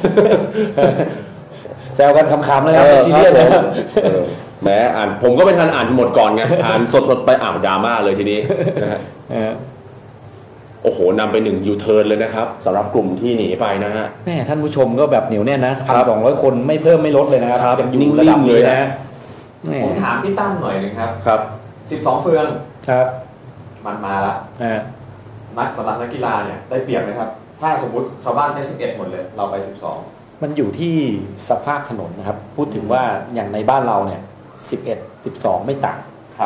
แซวกันคำๆนะครับซีเรียสนะครับแหมอ่านผมก็ไม่ทันอ่านหมดก่อนไงอ่านสดๆไปดราม่าเลยทีนี้นะฮะโอ้โหนำไป1 ยูเทิร์นเลยนะครับสำหรับกลุ่มที่หนีไปนะฮะแม่ท่านผู้ชมก็แบบเหนียวแน่นนะ1,200 คนไม่เพิ่มไม่ลดเลยนะครับยังอยู่ระดับนี้นะผมถามพี่ตั้มหน่อยนึงครับ12 เฟืองครับมันมาละนักสำหรับนักกีฬาเนี่ยได้เปรียบไหมครับถ้าสมมติชาวบ้านใช้11หมดเลยเราไป12 มันอยู่ที่สภาพถนนนะครับพูดถึงว่าอย่างในบ้านเราเนี่ย11 12ไม่ต่างครับ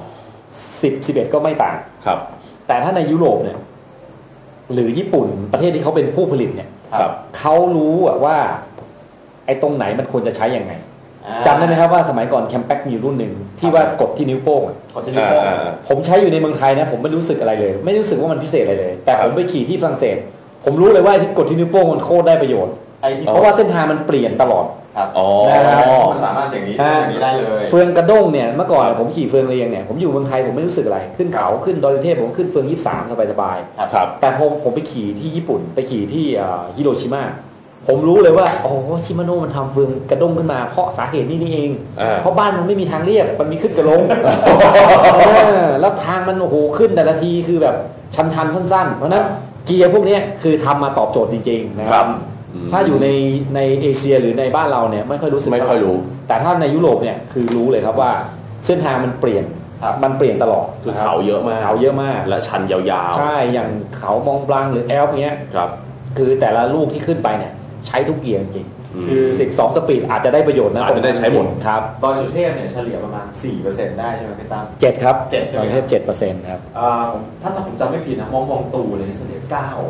10 11ก็ไม่ต่างครับแต่ถ้าในยุโรปเนี่ยหรือญี่ปุ่นประเทศที่เขาเป็นผู้ผลิตเนี่ยเขารู้ว่าไอ้ตรงไหนมันควรจะใช้ยังไงจำได้ไหมครับว่าสมัยก่อนแคมแป็กมีรุ่นหนึ่งที่ว่ากดที่นิ้วโป้งผมใช้อยู่ในเมืองไทยนะผมไม่รู้สึกอะไรเลยไม่รู้สึกว่ามันพิเศษอะไรเลยแต่ผมไปขี่ที่ฝรั่งเศสผมรู้เลยว่าที่กดที่นิ้วโป้งมันโคตรได้ประโยชน์เพราะว่าเส้นทางมันเปลี่ยนตลอดมันสามารถอย่างนี้ได้เลยเฟืองกระด้งเนี่ยเมื่อก่อนผมขี่เฟืองเรียงเนี่ยผมอยู่เมืองไทยผมไม่รู้สึกอะไรขึ้นเขาขึ้นดอยสุเทพผมขึ้นเฟือง23สบายๆแต่ผมไปขี่ที่ญี่ปุ่นไปขี่ที่ฮิโรชิมาผมรู้เลยว่าโอ้ชิมาโน่มันทำเฟืองกระด้งขึ้นมาเพราะสาเหตุนี่เองเพราะบ้านมันไม่มีทางเรียบมันมีขึ้นกระลงแล้วทางมันโอ้โหขึ้นแต่ละทีคือแบบชันสั้นๆเพราะนั้นเกียร์พวกนี้คือทำมาตอบโจทย์จริงๆนะครับถ้าอยู่ในเอเชียหรือในบ้านเราเนี่ยไม่ค่อยรู้สึกไม่ค่อยรู้แต่ถ้าในยุโรปเนี่ยคือรู้เลยครับว่าเส้นทางมันเปลี่ยนตลอดคือเขาเยอะมากและชันยาวๆใช่อย่างเขามองบลังหรือแอลป์เงี้ยคือแต่ละลูกที่ขึ้นไปเนี่ยใช้ทุกเกียร์จริงคือ12 สปีดอาจจะได้ประโยชน์นะอาจจะได้ใช้หมดครับตอนสุเทพเนี่ยเฉลี่ยประมาณ 4% ได้ใช่ไหมพี่ตั้ม 7ครับตอนสุเทพ 7% ครับถ้าผมจำไม่ผิดนะมองตูเลยเฉลี่ย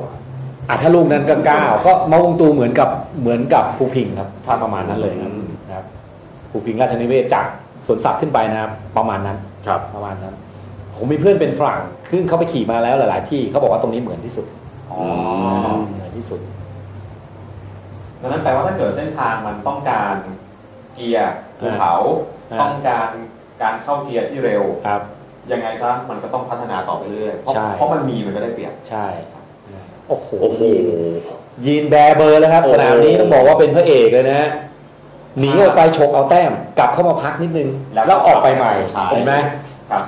9 ถ้าลูกนั้นก็9ก็มาวงตูเหมือนกับภูพิงครับถ้าประมาณนั้นเลยนะครับภูพิงราชนิเวศจากสวนสัตว์ขึ้นไปนะครับประมาณนั้นครับประมาณนั้นผมมีเพื่อนเป็นฝรั่งขึ้นเขาไปขี่มาแล้วหลายๆที่เขาบอกว่าตรงนี้เหมือนที่สุดเหมือนที่สุดดังนั้นแปลว่าถ้าเกิดเส้นทางมันต้องการเกียร์ภูเขาต้องการเข้าเกียร์ที่เร็วยังไงซะมันก็ต้องพัฒนาต่อไปเรื่อยเพราะมันมีมันก็ได้เปรียบใช่โอ้โหยีนแบร์เบอร์แล้วครับสนามนี้ต้องบอกว่าเป็นพระเอกเลยนะหนีออกไปฉกเอาแต้มกลับเข้ามาพักนิดนึงแล้วออกไปใหม่เห็นไหม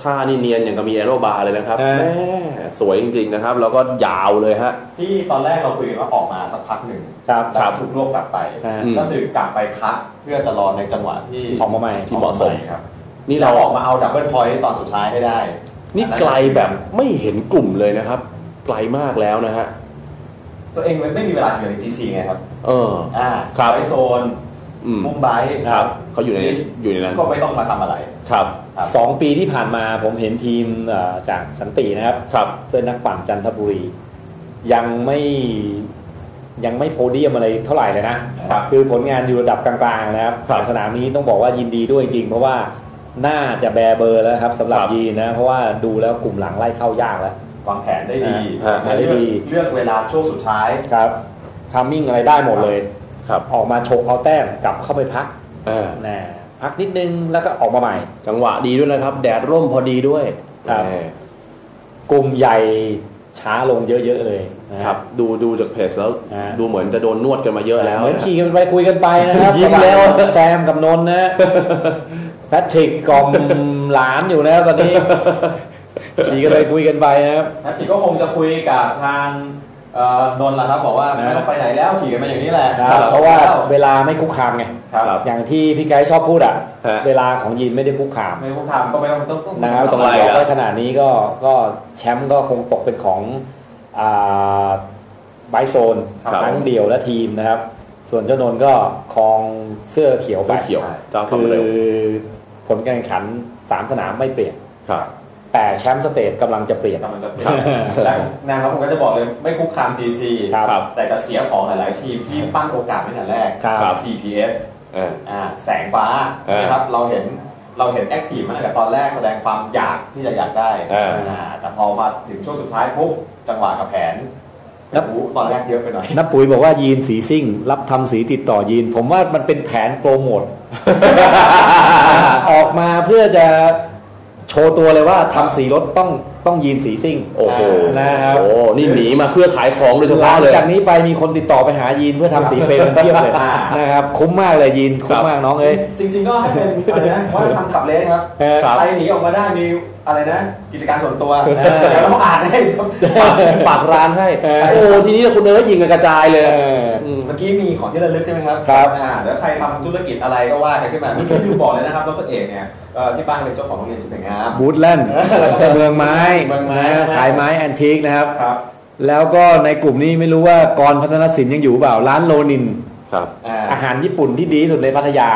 ท่านี่เนียนอย่างกับมีแอโรบาร์เลยนะครับแม่สวยจริงๆนะครับแล้วก็ยาวเลยฮะที่ตอนแรกเราคุยกันว่าออกมาสักพักหนึ่งครับถูกรวบกลับไปก็คือกลับไปพักเพื่อจะรอในจังหวะที่ออกมาใหม่ที่เหมาะสมครับนี่เราออกมาเอาดับเบิลพอยต์ตอนสุดท้ายให้ได้นี่ไกลแบบไม่เห็นกลุ่มเลยนะครับไกลมากแล้วนะฮะตัวเองไม่มีเวลาอยู่ใน GC ไงครับครับไบโซนมุมไบครับเขาอยู่ในนั้นก็ไม่ต้องมาทำอะไรครับ 2 ปีที่ผ่านมาผมเห็นทีมจากสันตินะครับเพื่อนนักปั่นจันทบุรียังไม่โพเดียมอะไรเท่าไหร่เลยนะคือผลงานอยู่ระดับกลางๆนะครับสนามนี้ต้องบอกว่ายินดีด้วยจริงเพราะว่าน่าจะแบเบอร์แล้วครับสำหรับยีนนะเพราะว่าดูแล้วกลุ่มหลังไล่เข้ายากแล้ววางแผนได้ดีเลือกเวลาช่วงสุดท้ายครับทามมิ่งอะไรได้หมดเลยครับออกมาโชกเอาแต้มกลับเข้าไปพักนะพักนิดนึงแล้วก็ออกมาใหม่จังหวะดีด้วยนะครับแดดร่มพอดีด้วยครับกลุ่มใหญ่ช้าลงเยอะๆเลยครับดูจากเพจแล้วดูเหมือนจะโดนนวดกันมาเยอะแล้วเหมือนขี่กันไปคุยกันไปนะครับยิ้มแล้วแซมกับนนท์นะแพทริกกล่อมหลานอยู่นะตอนนี้ขี่กันเลยคุยกันไปนะครับแพทริกก็คงจะคุยกับทางนนท์ล่ะครับบอกว่าไม่ต้องไปไหนแล้วขี่กันมาอย่างนี้แหละเพราะว่าเวลาไม่คุกคามไงอย่างที่พี่ไกด์ชอบพูดเวลาของยีนไม่ได้คุกคามก็ไม่ต้องนะครับต้องไล่ขนาดนี้ก็แชมป์ก็คงตกเป็นของไบโซนทั้งเดี่ยวและทีมนะครับส่วนเจ้านนท์ก็ครองเสื้อเขียวไปคือผลการแข่งขัน3 สนามไม่เปลี่ยนแต่แชมป์สเตจกำลังจะเปลี่ยนแล้วนะครับผมก็จะบอกเลยไม่คุกคาม TC แต่จะเสียของหลายๆทีมที่ปั้นโอกาสไม่แต่แรก CPS แสงฟ้านะครับเราเห็นแอคทีฟมาตั้งแต่ตอนแรกแสดงความอยากที่จะอยากได้แต่พอมาถึงช่วงสุดท้ายปุ๊บจังหวะกับแผนตอนแรกเยอะไปหน่อยนับปุ๋ยบอกว่ายีนสีซิ่งรับทำสีติดต่อยีนผมว่ามันเป็นแผนโปรโมท ออกมาเพื่อจะโชว์ตัวเลยว่าทำสีรถต้องยีนสีซิ่งโอ้โหนะครับโอ้นี่หนีมาเพื่อขายของโดยเฉพาะเลยจากนี้ไปมีคนติดต่อไปหายีนเพื่อทำสีเฟรมเทียบเลยนะครับคุ้มมากเลยยีนคุ้มมากน้องเอ้ยจริงๆก็ให้เป็นอะไรนะว่าทำขับเลสครับใครหนีออกมาได้มีอะไรนะกิจการส่วนตัวเดี๋ยวเราอ่านให้ฝากร้านให้โอ้ทีนี้คุณเอ๋ยยิงกระจายเลยเมื่อกี้มีของที่ระลึกใช่ไหมครับแล้วใครทำธุรกิจอะไรก็ว่ากันขึ้นมาเมื่อกี้ดูบอกเลยนะครับดร.เอกเนี่ยที่บ้านเป็นเจ้าของโรงเรียนจุฬาลงกรณ์บูธแลนด์เมืองไม้ขายไม้แอนทิกนะครับแล้วก็ในกลุ่มนี้ไม่รู้ว่ากรพัฒนศิลป์ยังอยู่เปล่าร้านโลนินอาหารญี่ปุ่นที่ดีที่สุดในพัทยา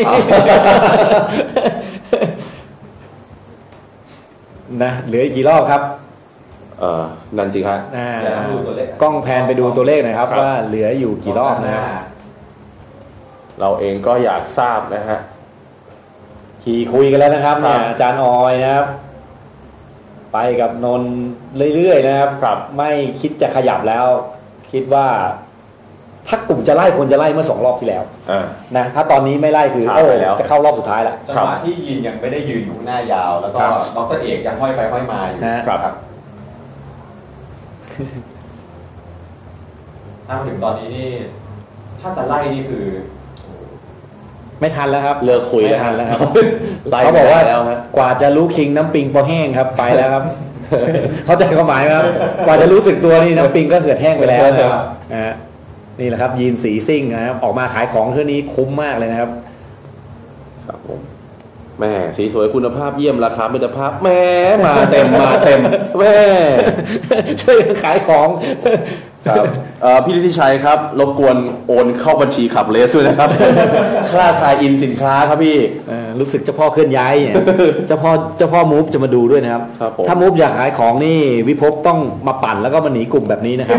นะเหลืออีกกี่รอบครับนั่นจริงครับกล้องแพนไปดูตัวเลขหน่อยครับว่าเหลืออยู่กี่รอบนะเราเองก็อยากทราบนะฮะขี่คุยกันแล้วนะครับเนี่ยอาจารย์ออยนะครับไปกับนนท์เรื่อยๆนะครับไม่คิดจะขยับแล้วคิดว่าถ้ากลุ่มจะไล่คนจะไล่เมื่อ2 รอบที่แล้วนะถ้าตอนนี้ไม่ไล่คือจะเข้ารอบสุดท้ายแล้วจังหวะที่ยินยังไม่ได้ยืนอยู่หน้ายาวแล้วก็ดร.เอกยังห้อยไปห้อยมาอยู่ครับถ้าถึงตอนนี้นี่ถ้าจะไล่นี่คือไม่ทันแล้วครับเลิกคุยไม่ทันแล้วครับเขาบอกว่ากว่าจะรู้คิงน้ำปิงพอแห้งครับไปแล้วครับเข้าใจความหมายครับกว่าจะรู้สึกตัวนี่น้ำปิงก็เกิดแห้งไปแล้วนะครับนี่แหละครับยีนสีซิ่งนะครับออกมาขายของเท่านี้คุ้มมากเลยนะครับครับผมแม่สีสวยคุณภาพเยี่ยมราคามิตรภาพแม่มาเต็มแม่ช่วยขายของครับพี่ฤทธิชัยครับรบกวนโอนเข้าบัญชีขับเลสด้วยนะครับค่าขายอินสินค้าครับพี่รู้สึกเจ้าพ่อเคลื่อนย้ายเนี่ยเจ้าพ่อมูฟจะมาดูด้วยนะครับถ้ามูฟอยากขายของนี่วิภพต้องมาปั่นแล้วก็มาหนีกลุ่มแบบนี้นะครับ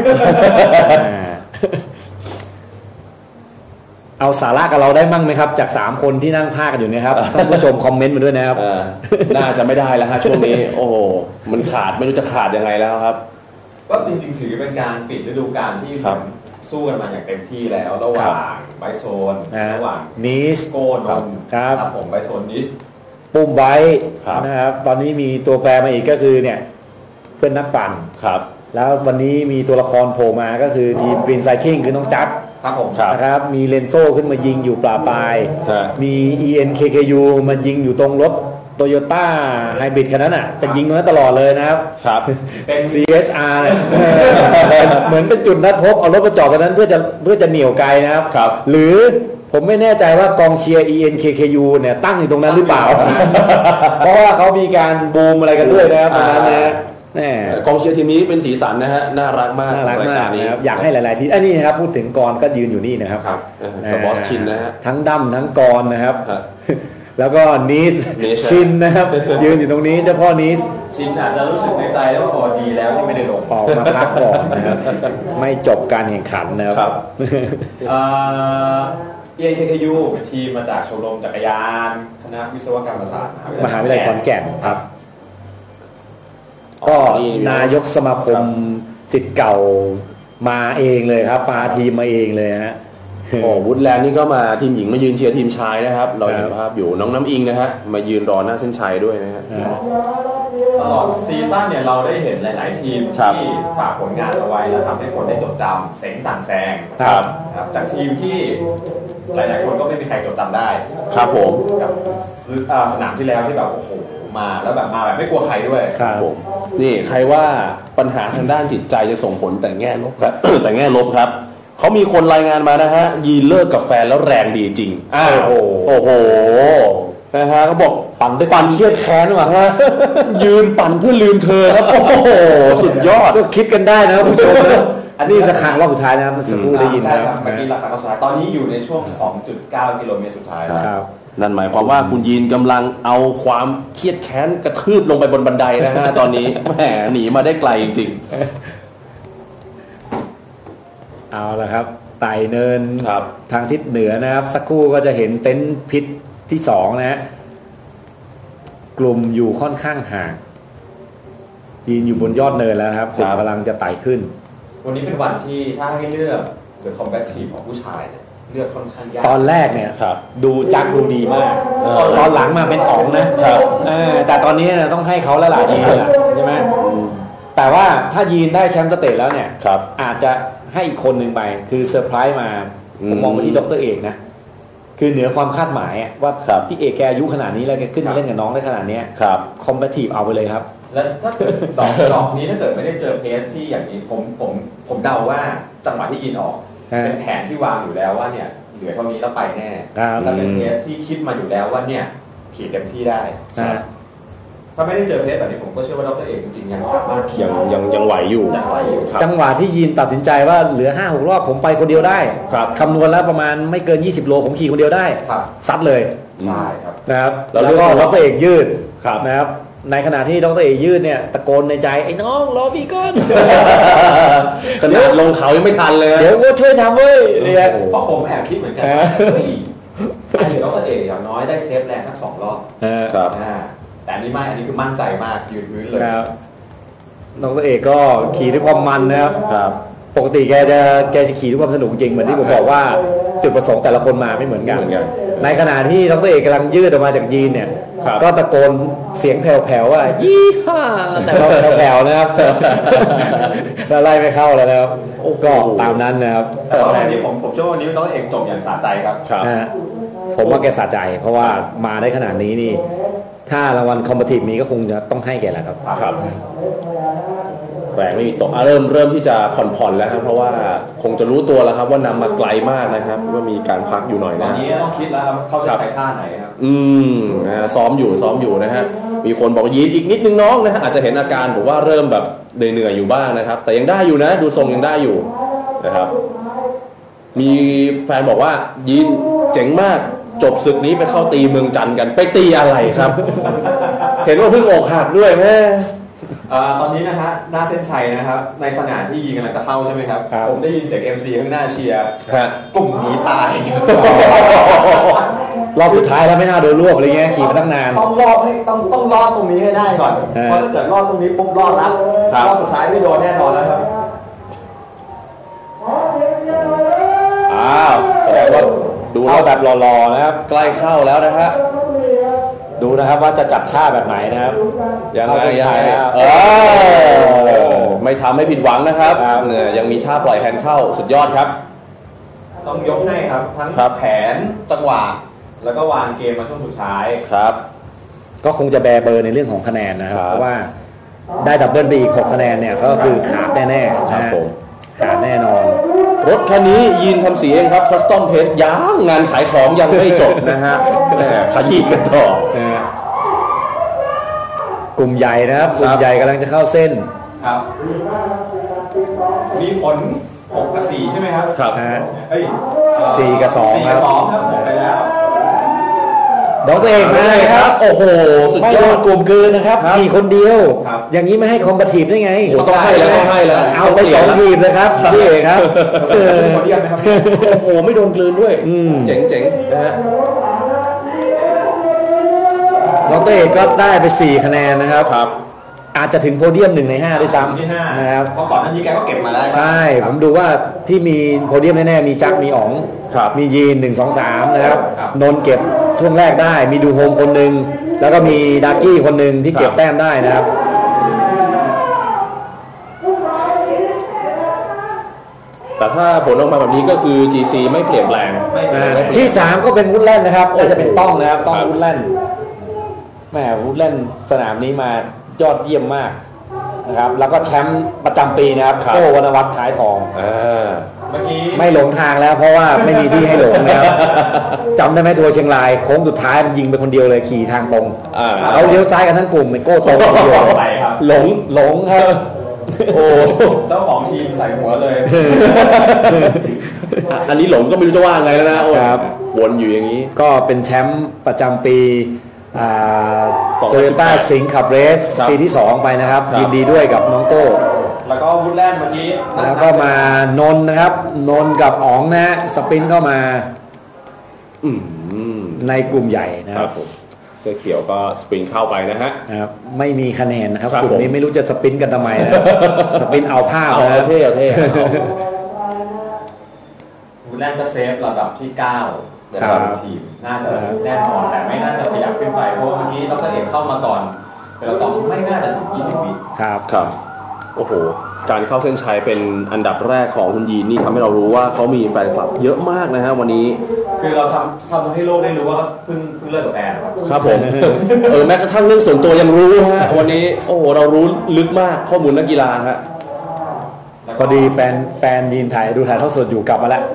เอาสาระกับเราได้มั่งไหมครับจาก3 คนที่นั่งพากันอยู่เนี่ยครับท่านผู้ชมคอมเมนต์มาด้วยนะครับน่าจะไม่ได้แล้วฮะช่วงนี้โอ้โหมันขาดไม่รู้จะขาดยังไงแล้วครับก็จริงๆถือเป็นการปิดฤดูกาลที่สู้กันมาอย่างเต็มที่แล้วระหว่างไบโซนระหว่างนิสโกนนครับผมไบโซนนิสปุ่มไบนะครับตอนนี้มีตัวแปรมาอีกก็คือเนี่ยเพื่อนนักปั่นครับแล้ววันนี้มีตัวละครโผล่มาก็คือทีมกรีนไซคลิงคือน้องจัดครับผมนะครับมีเลนโซ่ขึ้นมายิงอยู่ปลาปลายมี ENKKU มายิงอยู่ตรงรถโตโยต้าไฮบริดคันนั้นอ่ะจะยิงตรงนั้นตลอดเลยนะครับเป็น CSR เนี่ยเหมือนเป็นจุดนัดพบเอารถมาจอดตรงนั้นเพื่อจะเหนี่ยวไกลนะครับหรือผมไม่แน่ใจว่ากองเชียร์ ENKKU เนี่ยตั้งอยู่ตรงนั้นหรือเปล่า เพราะว่าเขามีการบูมอะไรกันด้วยนะครับตรงนั้นนะกองเชียร์ทีมนี้เป็นสีสันนะฮะน่ารักมากรายการนี้อยากให้หลายๆทีอันนี้นะครับพูดถึงกรก็ยืนอยู่นี่นะครับกับบอสชินนะฮะทั้งดั้มทั้งกรนะครับแล้วก็นิสชินนะครับยืนอยู่ตรงนี้เจ้าพ่อนิสชินอาจจะรู้สึกในใจแล้วว่าดีแล้วที่ไม่ได้ลงออกมาพักก่อนนะครับไม่จบการแข่งขันนะครับ ENKKU เป็นทีมมาจากชมรมจักรยานคณะวิศวกรรมศาสตร์มหาวิทยาลัยขอนแก่นครับก็นายกสมาคมศิษย์เก่ามาเองเลยครับพาทีมมาเองเลยฮะโอ้วูดแลนด์นี่ก็มาทีมหญิงมายืนเชียร์ทีมชายนะครับเราเห็นภาพอยู่น้องน้ำอิงนะฮะมายืนรอหน้าเส้นชัยด้วยนะฮะตลอดซีซั่นเนี่ยเราได้เห็นหลายๆทีมที่ฝากผลงานเอาไว้แล้วทำให้คนได้จดจำเสงสั่งแซงครับจากทีมที่หลายๆคนก็ไม่มีใครจดจำได้ครับผมกับสนามที่แล้วที่แบบโอ้โหมาแล้วแบบมาแบบไม่กลัวใครด้วยครับผมนี่ใครว่าปัญหาทางด้านจิตใจจะส่งผลแต่แง่ลบครับ แต่แง่ลบครับเขามีคนรายงานมานะฮะยีนเลิกกับแฟนแล้วแรงดีจริงโอ้โหนะฮะเขาบอกปั่นด้วยความเครียดแค้นว่ะยืนปั่นเพื่อลืมเธอครับโอ้โหสุดยอดก็คิดกันได้นะผู้ชมอันนี้ราคารอบสุดท้ายนะครับมันสักครู่ได้ยินแล้วเมื่อกี้ราคารอบสุดท้ายตอนนี้อยู่ในช่วง 2.9 กิโลเมตรสุดท้ายครับนั่นหมายความว่าคุณยีนกำลังเอาความเครียดแค้นกระทืบลงไปบนบันไดนะฮะตอนนี้แหมหนีมาได้ไกลจริงๆเอาละครับไต่เนินทางทิศเหนือนะครับสักครู่ก็จะเห็นเต็นท์พิษที่2นะฮะกลุ่มอยู่ค่อนข้างห่างยีนอยู่บนยอดเนินแล้วครับกำลังจะไต่ขึ้นวันนี้เป็นวันที่ถ้าให้เลือกThe Combative ของผู้ชายเลือกค่อนข้างยากตอนแรกเนี่ยดูจักดูดีมากตอนหลังมาเป็นอ๋องนะแต่ตอนนี้ต้องให้เขาแล้วล่ะยีนใช่ไหมแต่ว่าถ้ายีนได้แชมป์สเตทแล้วเนี่ยอาจจะให้อีกคนหนึ่งไปคือเซอร์ไพรส์มาผมมองไปที่ดร.เอกนะคือเหนือความคาดหมายว่าพี่เอกแกอายุขนาดนี้แล้วแกขึ้นมาเล่นกับน้องได้ขนาดนี้คอมเพทิฟเอาไปเลยครับแล้วถ้าเกิดดอกนี้ถ้าเกิดไม่ได้เจอเพสที่อย่างนี้ผมเดาว่าจังหวะที่ยินออกเป็นแผนที่วางอยู่แล้วว่าเนี่ยเหลือเท่านี้แล้วไปแน่แล้วเป็นเพสที่คิดมาอยู่แล้วว่าเนี่ยขี่เต็มที่ได้ถ้าไม่ได้เจอเพสแบบนี้ผมก็เชื่อว่าดร.เอกจริงๆยังสามารถยังไหวอยู่จังหวะที่ยีนตัดสินใจว่าเหลือ 5-6 รอบผมไปคนเดียวได้คำนวณแล้วประมาณไม่เกิน20 โลผมขี่คนเดียวได้ซัดเลยใช่ครับนะครับแล้วก็ดร.เอกยืดนะครับในขณะที่ดร.เอกยืดเนี่ยตะโกนในใจไอ้น้องรอพี่ก่อนขนาดลงเขายังไม่ทันเลยเดี๋ยวก็ช่วยทำเว้ยเนี่ยเพราะผมแอบคิดเหมือนกันว่าไอ้ดร.เอกอย่างน้อยได้เซฟแรงทั้ง2 รอบครับแต่อันนี้คือมั่นใจมากยืนพื้นเลยดร.เอกก็ขี่ด้วยความมันนะครับปกติแกจะขี่ด้วยความสนุกจริงเหมือนที่ผมบอกว่าจุดประสงค์แต่ละคนมาไม่เหมือนกันในขณะที่ดร.เอกกำลังยืดออกมาจากยีนเนี่ยก็ตะโกนเสียงแผ่วๆว่ายี่ห้าแต่เราแผ่วๆนะครับแล้วไล่ไม่เข้าแล้วนะครับก็ตามนั้นนะครับแต่ว่าวันนี้ผมเชื่อว่าวันนี้ดร.เอกจบอย่างสะใจครับผมว่าแกสะใจเพราะว่ามาได้ขนาดนี้นี่ถ้ารางวัลคอมเพทิฟมีก็คงจะต้องให้แกแหละครับแรงไม่มีตกเริ่มที่จะผ่อนแล้วครับเพราะว่าคงจะรู้ตัวแล้วครับว่านำมาไกลมากนะครับว่ามีการพักอยู่หน่อยนะตอนนี้ต้องคิดแล้วครับเขาจะใช้ท่าไหนครับซ้อมอยู่นะฮะมีคนบอกยีนอีกนิดนึงน้องนะฮะอาจจะเห็นอาการบอกว่าเริ่มแบบเหนื่อยอยู่บ้างนะครับแต่ยังได้อยู่นะดูทรงยังได้อยู่นะครับมีแฟนบอกว่ายีนเจ๋งมากจบศึกนี้ไปเข้าตีเมืองจันทร์กันไปตีอะไรครับ เห็นว่าเพิ่งอกหักด้วยแม่ตอนนี้นะฮะหน้าเส้นชัยนะครับในขณะที่ยิงกำลังจะเข้าใช่ไหมครับผมได้ยินเสียง MC ข้างหน้าเชียร์กลุ่มนี้ตายรอบสุดท้ายแล้วไม่น่าโดนรวบอะไรเงี้ยขี่มาตั้งนานต้องรอดให้ต้องรอดตรงนี้ให้ได้ก่อนเพราะถ้าเกิดรอดตรงนี้ปุ๊บรอดแล้วรอบสุดท้ายไม่โดนแน่นอนแล้วครับแสดงว่าดูเข้าแบบรอๆนะครับใกล้เข้าแล้วนะฮะดูนะครับว่าจะจัดท่าแบบไหนนะครับยังไงไม่ทำให้ผิดหวังนะครับเนี่ยยังมีท่าปล่อยแฮนด์เข้าสุดยอดครับต้องยกให้ครับทั้งแผนจังหวะแล้วก็วางเกมมาช่วงสุดท้ายครับก็คงจะแบเบอร์ในเรื่องของคะแนนนะครับเพราะว่าได้ดับเบิลไปอีก6คะแนนเนี่ยก็คือขาดแน่ๆนะฮะขาดแน่นอนรถคันนี้ยีนทำสีเองครับคัสตอมเพจยังงานขายของยังไม่จบนะฮะขยี้กันต่อกลุ่มใหญ่นะครับกลุ่มใหญ่กำลังจะเข้าเส้นครับมีผล6 กับ 4ใช่ไหมครับครับ 4 กับ 2ครับหมดไปแล้วดอกเอกเลยครับโอ้โหไม่โดนกลุ่มคืนนะครับมีคนเดียวอย่างนี้ไม่ให้คอมบัติฟได้ไงต้องให้แล้วเอาไป2 ทีมเลยครับพี่เอกครับโอ้โหไม่โดนกลืนด้วยเจ๋งๆนะฮะดอกเอกก็ได้ไป4 คะแนนนะครับอาจจะถึงโพเดียม1 ใน 5ด้วยซ้ำนะครับเพราะก่อนหน้านี้แกก็เก็บมาแล้วใช่ผมดูว่าที่มีโพเดียมแน่ๆมีจักมีอ๋องมียีน1 2 3นะครับนนเก็บช่วงแรกได้มีดูโฮมคนหนึ่งแล้วก็มีดาร์กี้คนหนึ่งที่เก็บแต้มได้นะครับแต่ถ้าผลออกมาแบบนี้ก็คือ GC ไม่เปลี่ยนแปลงที่3ก็เป็นวูดแลนด์นะครับน่าจะเป็นต้องนะครับต้องวูดแลนด์แหมวูดแลนด์สนามนี้มายอดเยี่ยมมากนะครับแล้วก็แชมป์ประจำปีนะครับโก้วรรณวัฒน์ขายทองเมื่อกี้ไม่หลงทางแล้วเพราะว่าไม่มีที่ให้หลงแล้วจำได้ไหมทัวร์เชียงรายโค้งสุดท้ายมันยิงไปคนเดียวเลยขี่ทางตรงเขาเลี้ยวซ้ายกันทั้งกลุ่มไอ้โก้ตรงคนเดียวหลงครับโอ้เจ้าของทีมใส่หัวเลยอันนี้หลงก็ไม่รู้จะว่าไงแล้วนะโอ้วนอยู่อย่างนี้ก็เป็นแชมป์ประจำปีโตโยต้าสิงห์ขับเรสปีที่2ไปนะครับยินดีด้วยกับน้องโก้แล้วก็วูดแลนด์เมื่อกี้แล้วก็มานนนะครับนนกับอ๋องนะสปรินต์เข้ามาในกลุ่มใหญ่นะครับเสื้อเขียวก็สปรินต์เข้าไปนะฮะไม่มีคะแนนนะครับกลุ่มนี้ไม่รู้จะสปรินต์กันทำไมนะสปรินต์เอาภาพเท่วูดแลนด์ก็เซฟระดับที่9ในทีมน่าจะแน่นอนแต่ไม่น่าจะขยับขึ้นไปเพราะเมื่อกี้ดร.เอกเข้ามาก่อนแต่เราต้องไม่น่าจะถึง20 วิครับโอ้โหการเข้าเส้นชัยเป็นอันดับแรกของคุณยีนนี่ทำให้เรารู้ว่าเขามีแฟนคลับเยอะมากนะฮะวันนี้คือเราทำให้โลกได้รู้ว่าเพิ่งเลิกกับแอนครับผมแม้กระทั่งเรื่องส่วนตัวยังรู้ฮะวันนี้โอ้โหเรารู้ลึกมากข้อมูลนักกีฬาฮะพอดีแฟนยีนถ่ายดูถ่ายทอดสดอยู่กลับมาแล้ว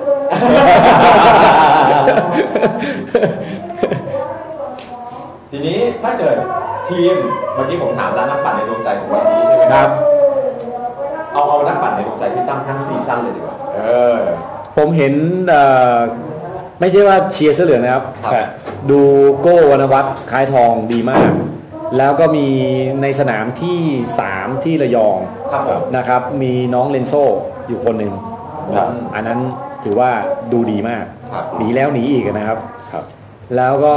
ทีนี้ถ้าเกิดทีมวันนี้ผมถามร้านนักปั่นในดวงใจของวันนี้ใช่ไหมครับเอานักปั่นในดวงใจที่ตั้งทั้งซีซั่นเลยดีกว่าผมเห็นไม่ใช่ว่าเชียร์เสื้อเหลืองนะครับดูโก้วรรณวัฒน์คล้ายทองดีมากแล้วก็มีในสนามที่3ที่ระยองนะครับมีน้องเลนโซอยู่คนหนึ่งอันนั้นถือว่าดูดีมากหนีแล้วหนีอีกนะครับแล้วก็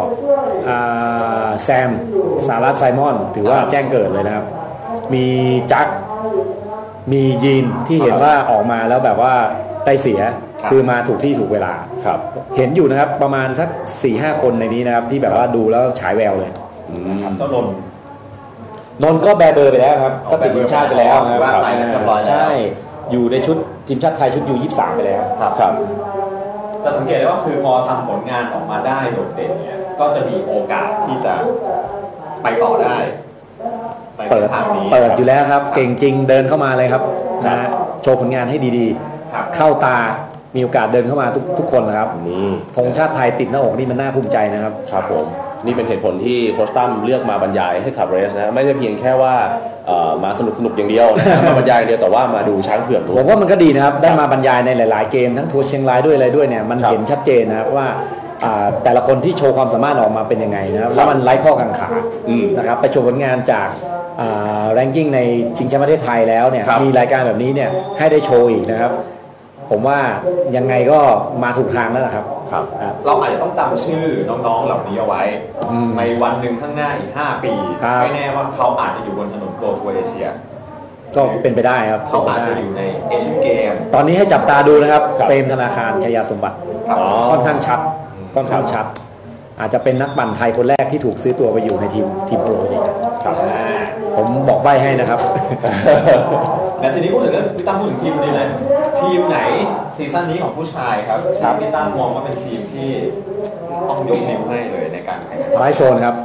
แซมสารัตไซมอนถือว่าแจ้งเกิดเลยนะครับมีจักมียีนที่เห็นว่าออกมาแล้วแบบว่าได้เสียคือมาถูกที่ถูกเวลาเห็นอยู่นะครับประมาณสัก 4-5 คนในนี้นะครับที่แบบว่าดูแล้วฉายแววเลยก็นนก็แบเบอร์ไปแล้วครับก็ติดทีมชาติไปแล้วนะครับใช่อยู่ในชุดทีมชาติไทยชุดU 23ไปแล้วครับจะสังเกตได้ว่าคือพอทำผลงานออกมาได้โดดเด่นเนี่ยก็จะมีโอกาสที่จะไปต่อได้เปิดอยู่แล้วครับเก่งจริงเดินเข้ามาเลยครับนะโชว์ผลงานให้ดีๆเข้าตามีโอกาสเดินเข้ามาทุกคนนะครับนี่ธงชาติไทยติดหน้าอกนี่มันน่าภูมิใจนะครับครับผมนี่เป็นเหตุผลที่โค้ชตั้มเลือกมาบรรยายให้ขับเรสนะไม่ใช่เพียงแค่ว่ามาสนุกอย่างเดียวนะมาบรรยายเดียวแต่ว่ามาดูช้างเผือกด้วยผมว่ามันก็ดีนะครับได้มาบรรยายในหลายๆเกมทั้งทัวร์เชียงรายด้วยอะไรด้วยเนี่ยมันเห็นชัดเจนนะครับว่าแต่ละคนที่โชว์ความสามารถออกมาเป็นยังไงนะครับแล้วมันไร้ข้อกังขานะครับไปโชว์ผลงานจากแรงกิ้งในชิงแชมป์ประเทศไทยแล้วเนี่ยมีรายการแบบนี้เนี่ยให้ได้โชว์อีกนะครับผมว่ายังไงก็มาถูกทางแล้วครับเราอาจจะต้องจำชื่อน้องๆเหล่านี้เอาไว้ในวันหนึ่งข้างหน้าอีก5 ปีไม่แน่ว่าเขาอาจจะอยู่บนถนนโปรทัวร์เอเชียก็เป็นไปได้ครับเขาอาจจะอยู่ในเอเชียนเกมตอนนี้ให้จับตาดูนะครับเฟรมธนาคารชัยสมบัติค่อนข้างชัดอาจจะเป็นนักปั่นไทยคนแรกที่ถูกซื้อตัวไปอยู่ในทีมโปรลีกผมบอกใบ้ให้นะครับและทีนี้พูดถึงเรื่องพี่ตั้มพูดถึงทีมนี้เลยทีมไหนซีซั่นนี้ของผู้ชายครับพี่ตั้มมองว่าเป็นทีมที่ต้องยกนิ้วให้เลยในการแข่งขันไบโซนครับ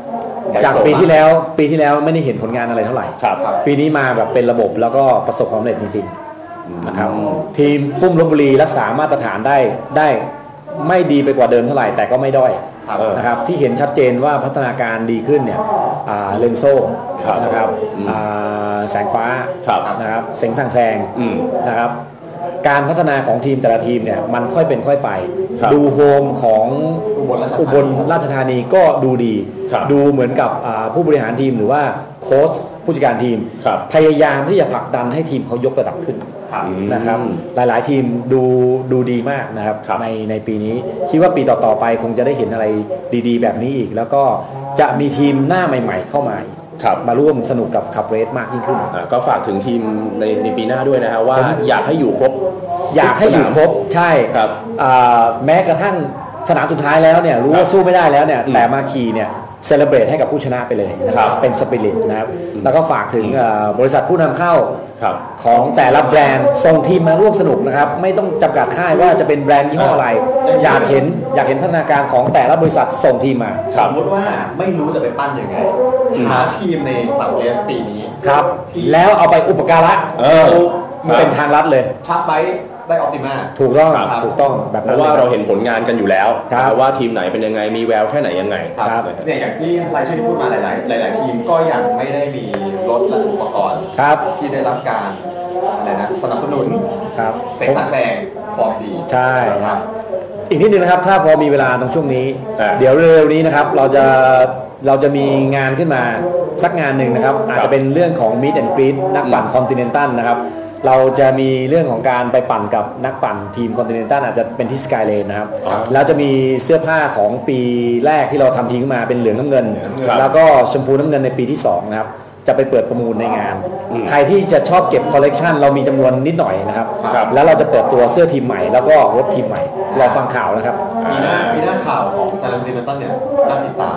จากปีที่แล้วไม่ได้เห็นผลงานอะไรเท่าไหร่ปีนี้มาแบบเป็นระบบแล้วก็ประสบความสำเร็จจริงๆนะครับทีมปุ้มลพบุรีรักษามาตรฐานได้ไม่ดีไปกว่าเดิมเท่าไหร่แต่ก็ไม่ด้อยนะครับที่เห็นชัดเจนว่าพัฒนาการดีขึ้นเนี่ยเลนโซ่นะครับแสงฟ้านะครับเสงสั่งแซงนะครับการพัฒนาของทีมแต่ละทีมเนี่ยมันค่อยเป็นค่อยไปดูโฮมของอุบลราชธานีก็ดูดีดูเหมือนกับผู้บริหารทีมหรือว่าโค้ชผู้จัดการทีมพยายามที่จะผลักดันให้ทีมเขายกระดับขึ้นนะครับหลายๆทีมดูดีมากนะครับในปีนี้คิดว่าปีต่อๆไปคงจะได้เห็นอะไรดีๆแบบนี้อีกแล้วก็จะมีทีมหน้าใหม่ๆเข้ามามาร่วมสนุกกับขับเรสมากยิ่งขึ้นก็ฝากถึงทีมในปีหน้าด้วยนะฮะว่าอยากให้อยู่ครบใช่ครับแม้กระทั่งสนามสุดท้ายแล้วเนี่ยรู้ว่าสู้ไม่ได้แล้วเนี่ยแต่มาขี่เนี่ยเซเลบรตให้กับผู้ชนะไปเลยนะครับเป็นสปิริตนะครับแล้วก็ฝากถึงบริษัทผู้นำเข้าของแต่ละแบรนด์ส่งทีมมาร่วมสนุกนะครับไม่ต้องจำกัดค่ายว่าจะเป็นแบรนด์ยี่ห้ออะไรอยากเห็นพัฒนาการของแต่ละบริษัทส่งทีมมาสมมติว่าไม่รู้จะไปปั้นยังไงหาทีมในฝั่งเอสปีนี้ครับแล้วเอาไปอุปการะมันเป็นทางลัดเลยชักไปได้ออปติมาถูกต้องแบบนั้นเพราะว่าเราเห็นผลงานกันอยู่แล้วว่าทีมไหนเป็นยังไงมีแววแค่ไหนยังไงเนี่ยอย่างที่รายชื่อที่พูดมาหลายทีมก็ยังไม่ได้มีรถและอุปกรณ์ที่ได้รับการอะไรนะสนับสนุนเสกสั่งแซงฟอร์มดีใช่ครับอีกนิดนึงนะครับถ้าพอมีเวลาตรงช่วงนี้เดี๋ยวเร็วๆนี้นะครับเราจะมีงานขึ้นมาสักงานหนึ่งนะครับอาจจะเป็นเรื่องของ Meet and Greet นักปั่นคอนติเนนตัลนะครับเราจะมีเรื่องของการไปปั่นกับนักปั่นทีมคอนติเนนตัลอาจจะเป็นที่สกายเลนนะครับแล้วจะมีเสื้อผ้าของปีแรกที่เราทำทีมขึ้นมาเป็นเหลืองน้ำเงินแล้วก็ชมพูน้ำเงินในปีที่2นะครับจะไปเปิดประมูลในงานใครที่จะชอบเก็บคอลเลกชันเรามีจำนวนนิดหน่อยนะครับแล้วเราจะเปิดตัวเสื้อทีมใหม่แล้วก็รถทีมใหม่รอฟังข่าวนะครับมีหน้าข่าวของไทยแลนด์คอนติเนนตัลเนี่ยน่าติดตาม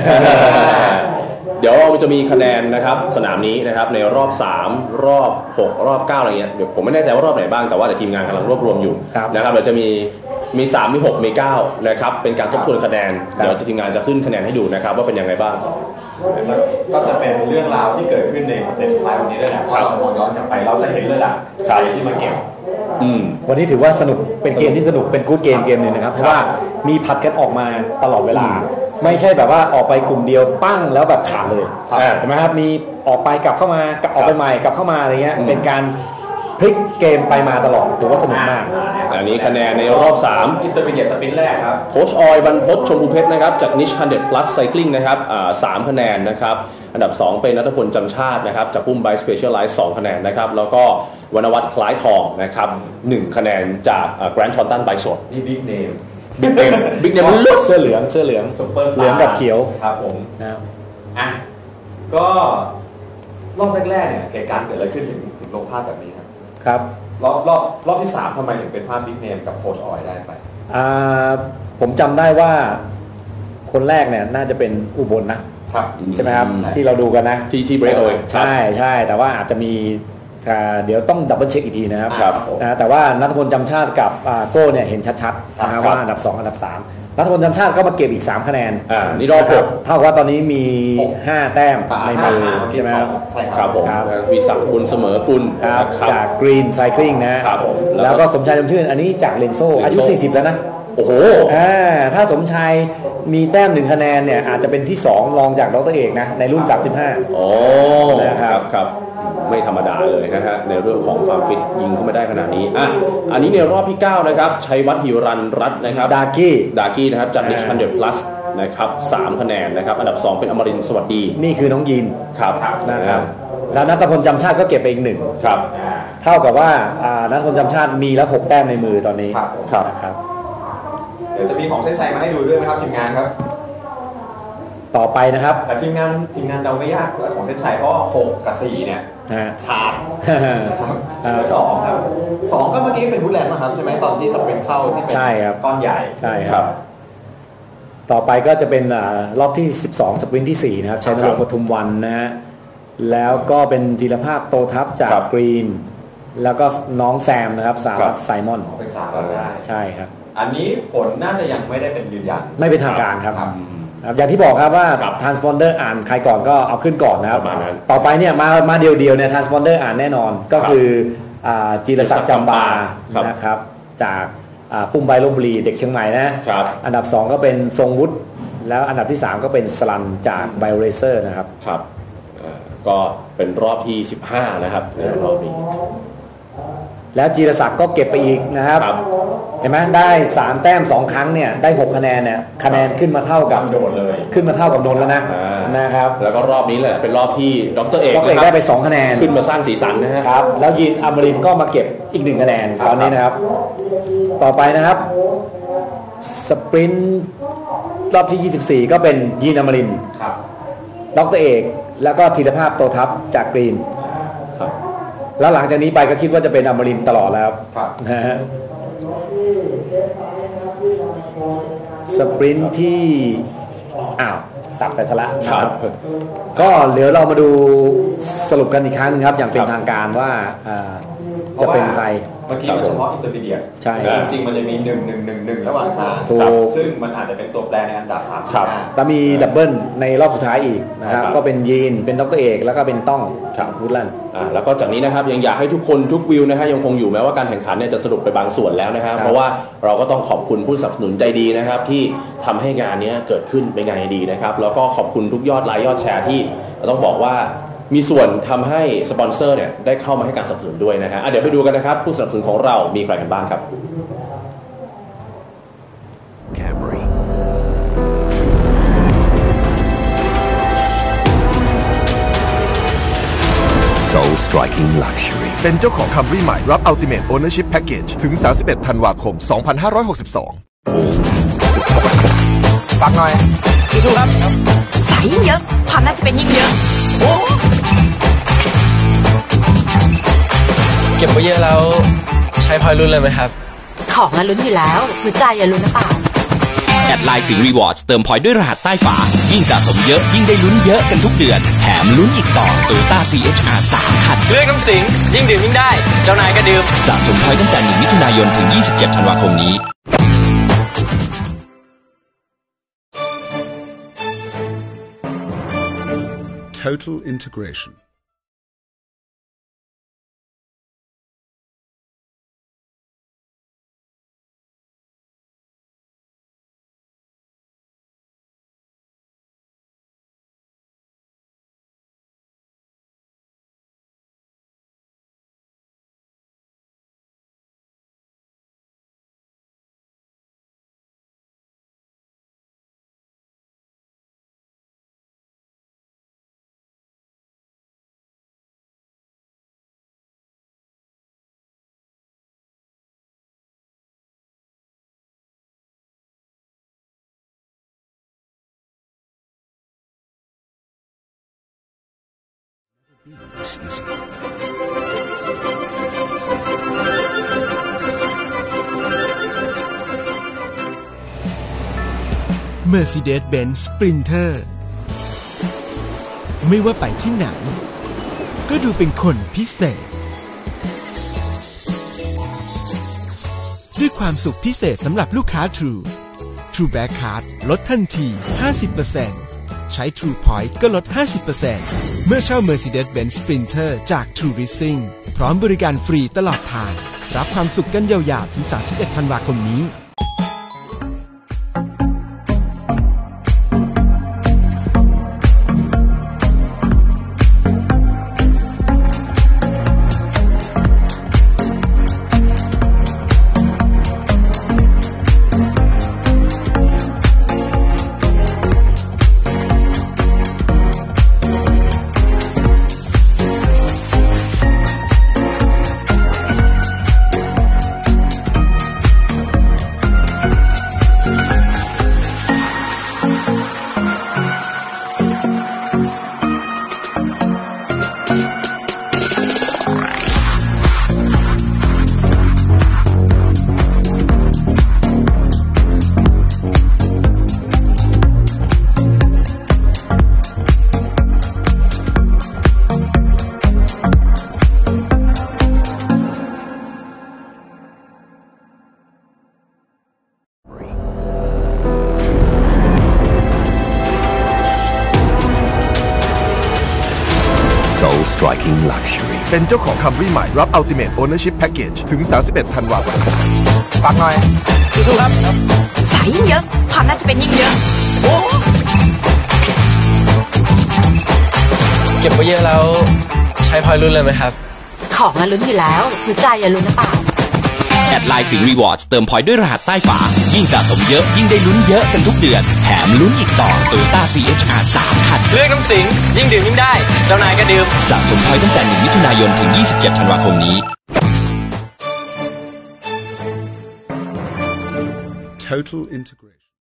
เดี๋ยวจะมีคะแนนนะครับสนามนี้นะครับในรอบ3รอบ6รอบ9อะไรเงี้ยเดี๋ยวผมไม่แน่ใจว่ารอบไหนบ้างแต่ว่าเดี๋ยวทีมงานกำลังรวบรวมอยู่นะครับเดี๋ยวจะมี3มี6มี9นะครับเป็นการทบทวนคะแนนเดี๋ยวทีมงานจะขึ้นคะแนนให้ดูนะครับว่าเป็นยังไงบ้างก็จะเป็นเรื่องราวที่เกิดขึ้นในสเตจสุดท้ายวันนี้ด้วยนะเพราะเรามองย้อนกลับไปเราจะเห็นเลยล่ะใครที่มาเก็บวันนี้ถือว่าสนุกเป็นเกมที่สนุกเป็นกู๊ดเกมนึงนะครับเพราะว่ามีผัดกันออกมาตลอดเวลาไม่ใช่แบบว่าออกไปกลุ่มเดียวปั้งแล้วแบบขาดเลยเห็นไหมครับมีออกไปกลับเข้ามาออกไปใหม่กลับเข้ามาอะไรเงี้ยเป็นการพลิกเกมไปมาตลอดถือว่าสนุกมากอันนี้คะแนนในรอบ3 อินเตอร์มีเดียสปินแรกครับโค้ชออยบรรพตชมพูเพชรนะครับจากนิช100 plus cycling นะครับ3คะแนนนะครับอันดับ2เป็นณัฐพลจำชาตินะครับจากปุ้มไบสเปเชียลไลท์2คะแนนนะครับแล้วก็วรรณวัฒน์คล้ายทองนะครับ1คะแนนจากแกรนด์ทอนตันไบสดนี่บิ๊กเนมบิ๊กเนมเสื้อเหลืองเหลืองกับเขียวครับผมนะครับก็รอบแรกๆเนี่ยเหตุการณ์เกิดอะไรขึ้นถึงลงภาพแบบนี้ครับรอบที่3ทำไมถึงเป็นภาพบิ๊กเนมกับโค้ชออยได้ไปผมจำได้ว่าคนแรกเนี่ยน่าจะเป็นอุบลนะครับใช่ไหมครับที่เราดูกันนะที่เบรดโอยใช่แต่ว่าอาจจะมีเดี๋ยวต้องดับเบิลเช็คอีกทีนะครับแต่ว่าณัฐพลจำชาติกับโก้เนี่ยเห็นชัดๆนะครับว่าอันดับ2อันดับ3ณัฐพลจำชาติก็มาเก็บอีก3คะแนนนี่รอบ 6เท่ากับว่าตอนนี้มี5แต้มในมือใช่ไหมครับผมมีศักดิ์บุญเสมอกุลจากกรีนไซคลิงนะแล้วก็สมชายจำชื่นอันนี้จากเลนโซอายุ40แล้วนะโอ้โหถ้าสมชายมีแต้ม1คะแนนเนี่ยอาจจะเป็นที่2รองจากดร.เอกนะในรุ่น35 โอ้ครับไม่ธรรมดาเลยนะฮะในเรื่องของความฟิตยิงเข้าไม่ได้ขนาดนี้อันนี้ในรอบที่9นะครับชัยวัฒน์หิรันรัตน์นะครับดากี้นะครับจากนิช100 plus นะครับ3คะแนนนะครับอันดับ2เป็นอมรินทร์สวัสดีนี่คือน้องยีนครับนะครับแล้วณัฐพลจำชาติก็เก็บไปอีก1 ครับเท่ากับว่าณัฐพลจำชาติมีแล้ว6แต้มในมือตอนนี้ครับเดี๋ยวจะมีของเส้นชัยมาให้ดูด้วยนะครับทีมงานครับต่อไปนะครับแต่ทีมงานเดาไม่ยากของเส้นชัยเพราะ6กับ4เนี่ยขาด2ครับ2ก็เมื่อกี้เป็นวูดแลนด์นะครับใช่ไหมตอนที่สปรินเข้าที่เป็นก้อนใหญ่ใช่ครับต่อไปก็จะเป็นรอบที่12สปรินที่4นะครับชัยนรงค์ปทุมวันนะฮะแล้วก็เป็นธีรภาพโตทัพจากกรีนแล้วก็น้องแซมนะครับสารัตไซมอนเป็นสารัตได้ใช่ครับอันนี้ผลน่าจะยังไม่ได้เป็นยืนยันไม่เป็นทางการครับอย่างที่บอกครับว่า transponder อ่านใครก่อนก็เอาขึ้นก่อนนะครับต่อไปเนี่ยมาเดียวเนี่ย transponder อ่านแน่นอนก็คือจีรศักดิ์จำปานะครับจากปุ้มใบลพบุรีเด็กเชียงใหม่นะอันดับ2ก็เป็นทรงวุฒิแล้วอันดับที่3ก็เป็นสลันจากไบโอเรเซอร์นะครับก็เป็นรอบที่15นะครับในรอบนี้แล้วจีรศักดิ์ก็เก็บไปอีกนะครับเห็นไหมได้3แต้ม2ครั้งเนี่ยได้6คะแนนเนี่ยคะแนนขึ้นมาเท่ากับโดนเลยขึ้นมาเท่ากับโดนแล้วนะครับแล้วก็รอบนี้แหละเป็นรอบที่ดร.เอกได้ไป2คะแนนขึ้นมาสร้างสีสันนะฮะครับแล้วยีนอมรินทร์ก็มาเก็บอีก1คะแนนตอนนี้นะครับต่อไปนะครับสปรินต์รอบที่24ก็เป็นยีนอมรินทร์ดร.เอกแล้วก็ธีรภาพโตทัพจากกรีนแล้วหลังจากนี้ไปก็คิดว่าจะเป็นอมรินทร์ตลอดแล้วนะฮะสปรินต์ที่ตัดไปซะละครับก็เดี๋ยวเรามาดูสรุปกันอีกครั้งนึงครับอย่างเป็นทางการว่าจะเป็นใครเมื่อกี้มันเฉพาะอินเตอร์มีเดียตใช่จริงๆมันจะมี1ระหว่างทางซึ่งมันอาจจะเป็นตัวแปรในอันดับ3 แล้วมีดับเบิลในรอบสุดท้ายอีกนะครับก็เป็นยีนเป็นดร.เอกแล้วก็เป็นต้องวูดแลนด์แล้วก็จากนี้นะครับยังอยากให้ทุกคนทุกวิวนะฮะยังคงอยู่แม้ว่าการแข่งขันเนี่ยจะสรุปไปบางส่วนแล้วนะครับเพราะว่าเราก็ต้องขอบคุณผู้สนับสนุนใจดีนะครับที่ทำให้งานนี้เกิดขึ้นเป็นงานดีนะครับแล้วก็ขอบคุณทุกยอดไลค์ยอดแชร์ที่ต้องบอกว่ามีส่วนทำให้สปอนเซอร์เนี่ยได้เข้ามาให้การสนับสนุนด้วยนะฮะเดี๋ยวไปดูกันนะครับผู้สนับสนุนของเรามีใครกันบ้างครับ Camry Soul Striking Luxury เป็นเจ้าของ Camry ใหม่รับ Ultimate Ownership Package ถึง 31 ธันวาคม 2562 ฟังหน่อยสู้ๆครับสายยิ่งเยอะความน่าจะเป็นยิ่งเยอะเก็บไว้เยอะแล้วใช้พอยต์ลุ้นเลยไหมครับของอะลุ้นอยู่แล้วหรือใจอะลุ้นหรือเปล่าแอดไลน์สิงห์รีวอร์ดเติมพอยต์ด้วยรหัสใต้ฝายิ่งสะสมเยอะยิ่งได้ลุ้นเยอะกันทุกเดือนแถมลุ้นอีกต่อ Toyota CHR 3 คันเลือกน้ำสิงยิ่งดื่มยิ่งได้เจ้านายก็ดื่มสะสมพอยต์ตั้งแต่1 มิถุนายนถึง27 ธันวาคมนี้ Total integration It's easy. Mercedes-Benz Sprinter ไม่ว่าไปที่ไหนก็ดูเป็นคนพิเศษด้วยความสุขพิเศษสำหรับลูกค้า True Black Card ลดทันที 50%ใช้ True Point ก็ลด 50% เมื่อเช่า Mercedes-Benz Sprinter จาก True Leasing พร้อมบริการฟรีตลอดทางรับความสุขกันยาวๆถึง 31 ธันวาคมนี้ striking luxury. เป็นเจ้าของ Camry ใหม่รับ Ultimate Ownership Package ถึง 31 ธันวาคมฝากหน่อยสู้ๆครับสายยิ่งเยอะความน่าจะเป็นยิ่งเยอะเก็บไว้เยอะแล้วใช้พอยต์รุ่นเลยไหมครับของอะลุ้นอยู่แล้วหัวใจอะลุ้นหรือเปล่าแอดไลน์สิงห์รีวอร์ดเติมพอยต์ด้วยรหัสใต้ฝายิ่งสะสมเยอะยิ่งได้ลุ้นเยอะกันทุกเดือนแถมลุ้นอีกต่อ Toyota CHR 3 คันเลือกน้ำสิงยิ่งดื่มยิ่งได้ เจ้านายก็ดื่มสะสมพอยต์ตั้งแต่1 มิถุนายนถึง 27 ธันวาคมนี้ Total integration.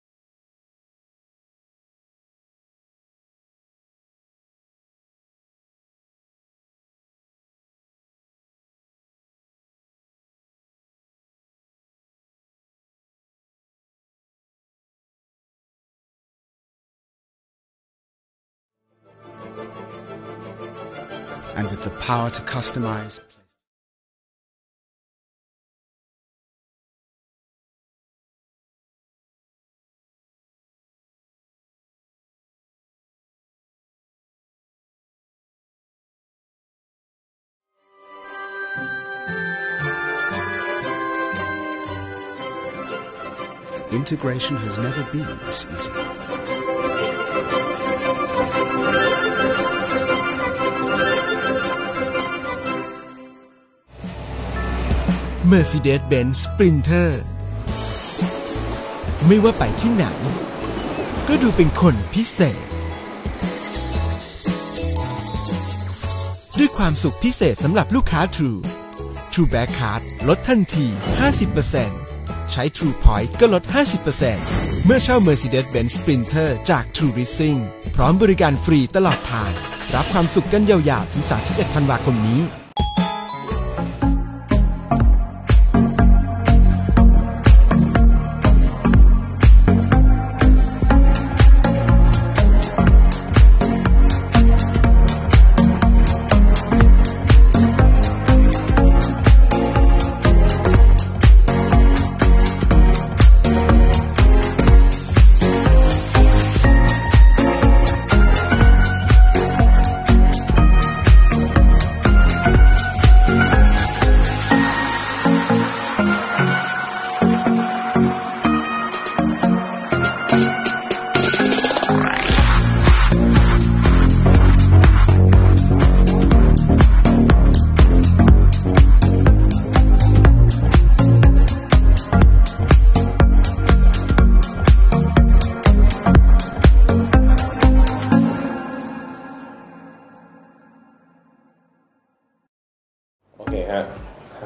And with the power to customize. Integration has never been this easy. Mercedes-Benz Sprinter ไม่ว่าไปที่ไหนก็ดูเป็นคนพิเศษด้วยความสุขพิเศษสำหรับลูกค้า True Back Card ลดทันที 50%ใช้ True Point ก็ลด 50% เมื่อเช่า Mercedes-Benz Sprinter จาก True Leasing พร้อมบริการฟรีตลอดทางรับความสุขกันยาวๆถึง 31 ธันวาคมนี้โอเคฮะ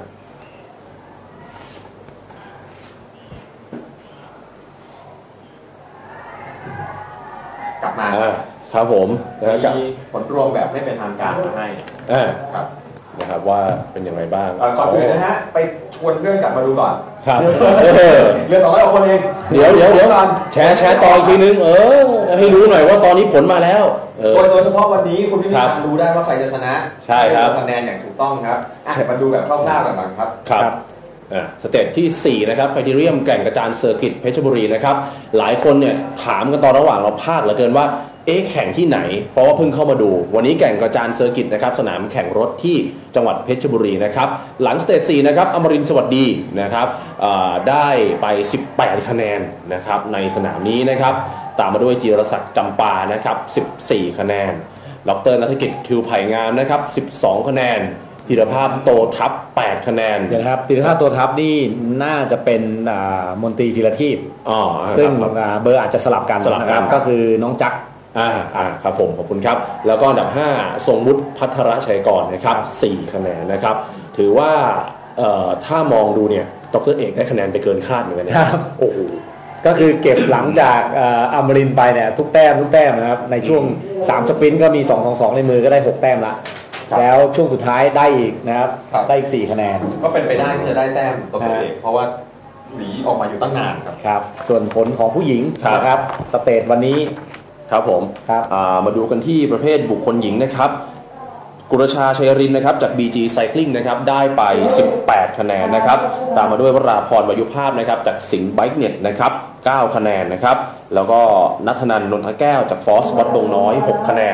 กลับมาครับผมมีผลรวมแบบไม่เป็นทางการมาให้ครับนะครับว่าเป็นยังไงบ้างก่อนอื่นนะฮะไปชวนเพื่อนกลับมาดูก่อนครับเรือ200 คนเองเดี๋ยวแชร์ต่ออีกทีนึงให้รู้หน่อยว่าตอนนี้ผลมาแล้วโดยเฉพาะวันนี้คุณไม่มีทางรู้ได้ว่าใครจะชนะใช่ครับคะแนนอย่างถูกต้องครับมาดูแบบคร่าวๆกันบ้างครับครับสเตจที่4นะครับไคทีเรียมแก่งกระจานเซอร์กิตเพชรบุรีนะครับหลายคนเนี่ยถามกันตอนระหว่างเราพากเหลือเกินว่าแข่งที่ไหนเพราะว่าเพิ่งเข้ามาดูวันนี้แก่งกระจานเซอร์กิตนะครับสนามแข่งรถที่จังหวัดเพชรบุรีนะครับหลังสเตจ4นะครับอมรินทร์สวัสดีนะครับได้ไป18คะแนนนะครับในสนามนี้นะครับตามมาด้วยจิรศักดิ์จำปานะครับ14คะแนนดร.ณัฐกิจทิวไผ่งามนะครับ12คะแนนธีรภาพโตทัพ8คะแนนนะครับธีรภาพโตทัพนี่น่าจะเป็นมนตรีธีรทีพซึ่งเบอร์อาจจะสลับกันนะครับก็คือน้องจักรครับผมขอบคุณครับแล้วก็อันดับ5ทรงวุฒิพัทรชัยกรนะครับ4คะแนนนะครับถือว่าถ้ามองดูเนี่ยดร.เอกได้คะแนนไปเกินคาดเหมือนกันนะครับโอ้โหก็คือเก็บหลังจากอมรินทร์ไปเนี่ยทุกแต้มนะครับในช่วง3สปรินต์ก็มี2-2ในมือก็ได้6แต้มละแล้วช่วงสุดท้ายได้อีกนะครับได้อีก4คะแนนก็เป็นไปได้ที่จะได้แต้มตัวเอกเพราะว่าหนีออกมาอยู่ตั้งนานครับส่วนผลของผู้หญิงนะครับสเตจวันนี้ครับผมมาดูกันที่ประเภทบุคคลหญิงนะครับกุรชาชัยรินนะครับจาก BG Cycling นะครับได้ไป18คะแนนนะครับตามมาด้วยวราพรวายุภาพนะครับจากสิงห์ไบค์เน็ตนะครับ9คะแนนนะครับแล้วก็ณัฐนันท์นนทแก้วจากฟอสวัดดงน้อย6คะแนน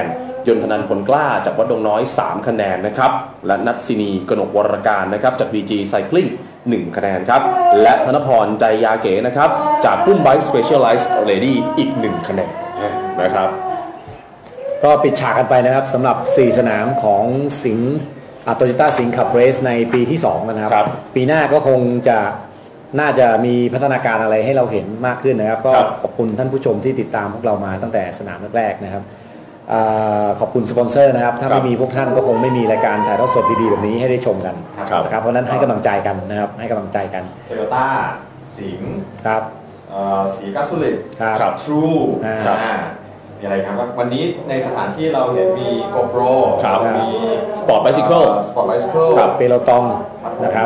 ยนทนันท์พลกล้าจากวัดดงน้อย3คะแนนนะครับและนัทศินีกนกวรการนะครับจาก BG Cycling 1 คะแนนครับและธนพรใจยาเก๋นะครับจากพุ่มไบค์ Specialized Lady อีก1คะแนนนะครับก็ปิดฉากกันไปนะครับสำหรับ4สนามของสิงห์โตโยต้าสิงห์ขับเรสในปีที่2นะครับปีหน้าก็คงจะน่าจะมีพัฒนาการอะไรให้เราเห็นมากขึ้นนะครับก็ขอบคุณท่านผู้ชมที่ติดตามพวกเรามาตั้งแต่สนามแรกๆนะครับขอบคุณสปอนเซอร์นะครับถ้าไม่มีพวกท่านก็คงไม่มีรายการถ่ายทอดสดดีๆแบบนี้ให้ได้ชมกันนะครับเพราะนั้นให้กำลังใจกันนะครับให้กำลังใจกันโตโยต้าสิงห์ครับสีกัสสุลิตครับทรูมีอะไรครับวันนี้ในสถานที่เราเห็นมีโกโปรมีสปอร์ตไบซิเคิลครับเปโลตองนะครับ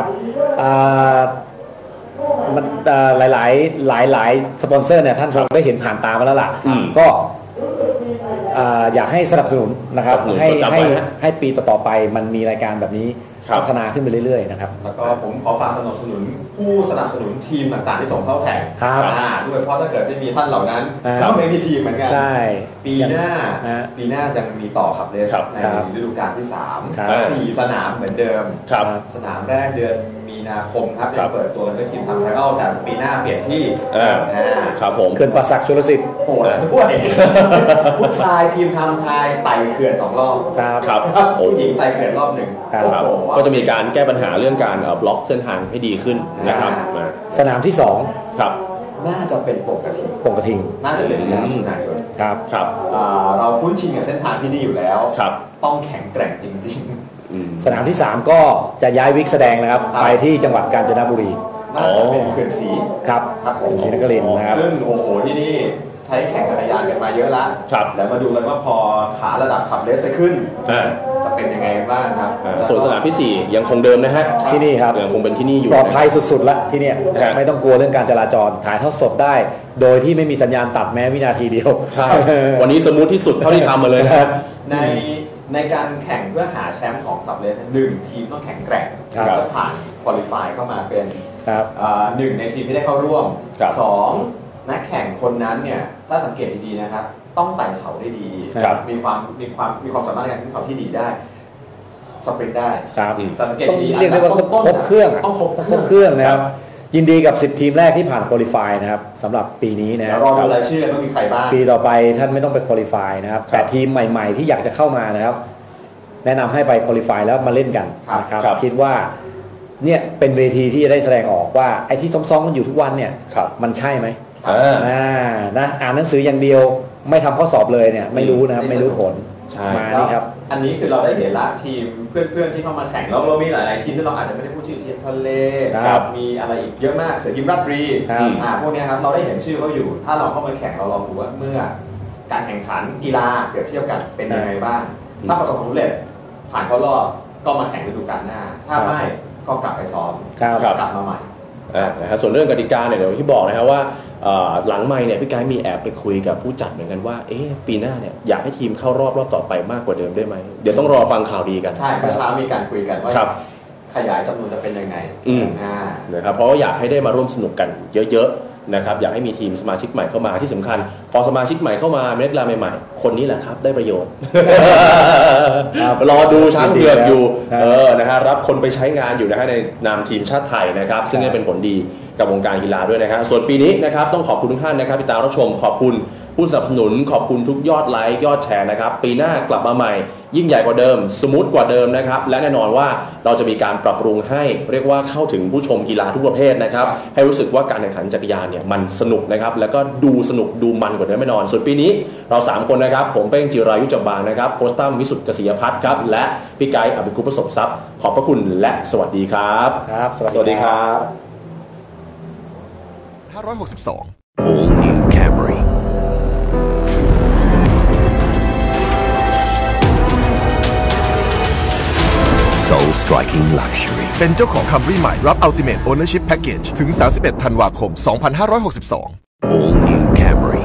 มันหลายสปอนเซอร์เนี่ยท่านคงได้เห็นผ่านตามาแล้วล่ะก็อยากให้สนับสนุนนะครับให้ปีต่อๆไปมันมีรายการแบบนี้พัฒนาขึ้นไปเรื่อยๆนะครับแล้วก็ผมขอฝากสนับสนุนผู้สนับสนุนทีมต่างๆที่ส่งเข้าแข่งด้วยเพราะถ้าเกิดไม่มีท่านเหล่านั้นก็ไม่มีทีมเหมือนกันปีหน้ายังมีต่อครับเลยในฤดูกาลที่4สนามเหมือนเดิมสนามแรกเดือนมีนาคมครับจะเปิดตัวด้วยทีมทำไทยแต่ปีหน้าเปลี่ยนที่ครับผมเขื่อนป่าสักชลสิทธิ์โหดด้วยผู้ชายทีมทำไทยไต่เขื่อน2 รอบครับผู้หญิงไต่เขื่อนรอบ1 ก็จะมีการแก้ปัญหาเรื่องการบล็อกเส้นทางให้ดีขึ้นนะครับสนามที่2 ครับน่าจะเป็นปกกระทิงน่าจะเป็นมิถุนายนครับเราคุ้นชินกับเส้นทางที่นี่อยู่แล้วต้องแข็งแกร่งจริงๆสนามที่3ก็จะย้ายวิกแสดงนะครับไปที่จังหวัดกาญจนบุรีน่าจะเป็นเขื่อนศรีครับเขื่อนศรีนครินทร์นะครับซึ่งโอ้โหที่นี่ใช้แข่งจักรยานกันมาเยอะแล้วแล้วมาดูกันว่าพอขาระดับขับเลสไปขึ้นจะเป็นยังไงบ้างครับส่วนสนามที่4ยังคงเดิมนะฮะที่นี่ครับยังคงเป็นที่นี่อยู่ปลอดภัยสุดๆแล้วที่นี่ไม่ต้องกลัวเรื่องการจราจรถ่ายทอดสดได้โดยที่ไม่มีสัญญาณตัดแม้วินาทีเดียวใช่วันนี้สมูทที่สุดเท่าที่ทำมาเลยนะครับในการแข่งเพื่อหาแชมป์ของขับเลส1ทีมต้องแข็งแกร่งจะผ่านควอลิฟายเข้ามาเป็น1ในทีมที่ได้เข้าร่วม2นักแข่งคนนั้นเนี่ยถ้าสังเกตดีๆนะครับต้องไต่เขาได้ดีมีความสามารถในการขึ้นเขาที่ดีได้สปรินต์ได้สังเกตดีเรียกได้ว่าครบเครื่องต้องครบเครื่องนะครับยินดีกับ10ทีมแรกที่ผ่านควอลิฟายนะครับสำหรับปีนี้นะรอดูรายชื่อว่ามีใครบ้างปีต่อไปท่านไม่ต้องไปควอลิฟายนะครับแต่ทีมใหม่ๆที่อยากจะเข้ามานะครับแนะนำให้ไปควอลิฟายแล้วมาเล่นกันนะครับคิดว่าเนี่ยเป็นเวทีที่จะได้แสดงออกว่าไอ้ที่ซ้อมๆกันอยู่ทุกวันเนี่ยมันใช่ไหมนะอ่านหนังสืออย่างเดียวไม่ทำข้อสอบเลยเนี่ยไม่รู้นะครับไม่รู้ผลมานี่ครับอันนี้คือเราได้เห็นละทีมเพื่อนๆที่เข้ามาแข่งแล้วเรามีหลายๆทีมที่เราอาจจะไม่ได้พูดชื่อทีมทะเลมีอะไรอีกเยอะมากเสือยิมราตรีพวกนี้ครับเราได้เห็นชื่อเขาอยู่ถ้าเราเข้ามาแข่งเราลองดูว่าเมื่อการแข่งขันกีฬาเปรียบเทียบกันเป็นยังไงบ้างถ้าประสบความสำเร็จผ่านเข้ารอบก็มาแข่งฤดูกาลหน้าถ้าไม่ก็กลับไปซ้อมกลับมาใหม่ส่วนเรื่องกติกาเนี่ยเดี๋ยวที่บอกนะครับว่าหลังไมค์เนี่ยพี่ไกด์มีแอบไปคุยกับผู้จัดเหมือนกันว่าปีหน้าเนี่ยอยากให้ทีมเข้ารอบต่อไปมากกว่าเดิมได้ไหมเดี๋ยวต้องรอฟังข่าวดีกันใช่เมื่อเช้ามีการคุยกันว่าขยายจำนวนจะเป็นยังไงนะครับเพราะอยากให้ได้มาร่วมสนุกกันเยอะๆนะครับอยากให้มีทีมสมาชิกใหม่เข้ามาที่สำคัญพอสมาชิกใหม่เข้ามาเมล็ดลาใหม่ๆคนนี้แหละครับได้ประโยชน์รอดูช้างเผือกอยู่นะฮะรับคนไปใช้งานอยู่นะฮะในนามทีมชาติไทยนะครับซึ่งนี่เป็นผลดีกับวงการกีฬาด้วยนะครับส่วนปีนี้นะครับต้องขอบคุณทุกท่านนะครับที่ตามรับชมขอบคุณผู้สนับสนุนขอบคุณทุกยอดไลค์ยอดแชร์นะครับปีหน้ากลับมาใหม่ยิ่งใหญ่กว่าเดิมสมูทกว่าเดิมนะครับและแน่นอนว่าเราจะมีการปรับปรุงให้เรียกว่าเข้าถึงผู้ชมกีฬาทุกประเภทนะครับให้รู้สึกว่าการแข่งขันจักรยานเนี่ยมันสนุกนะครับแล้วก็ดูสนุกดูมันกว่าเดิมแน่นอนส่วนปีนี้เรา3คนนะครับผมเป้งจิรายุจับบางนะครับโค้ชตั้มวิสุทธิ์เกษียพัฒน์ครับและพี่ไกด์อภิคุปประสบทรัพย์ขอบพระคุณและสวัสดีครับสวัสดีครับ 562 All new Camry Soul Striking Luxury เป็นเจ้าของ Camry ใหม่รับ Ultimate Ownership Package ถึง 31 ธันวาคม 2562 All new Camry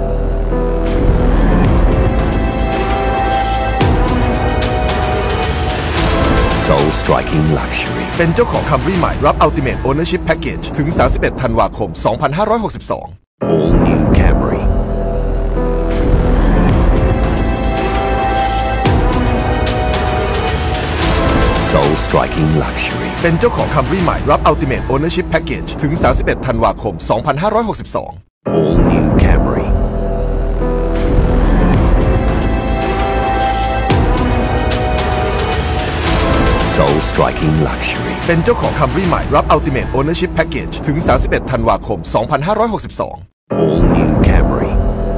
Soul Striking Luxury เป็นเจ้าของ Camry ใหม่รับ Ultimate Ownership Package ถึง 31 ธันวาคม 2562 All new Camry striking luxury. เป็นเจ้าของ Camry ใหม่รับ Ultimate Ownership Package ถึง 31 ธันวาคม 2562 All new Camry. Soul striking luxury. เป็นเจ้าของ Camry ใหม่รับ Ultimate Ownership Package ถึง 31 ธันวาคม 2562 All new Camry.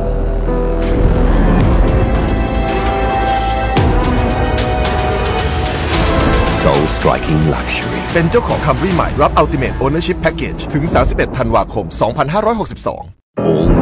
Soul striking luxury. เป็นเจ้าของ Camry ใหม่รับ Ultimate Ownership Package ถึง 31 ธันวาคม 2562 All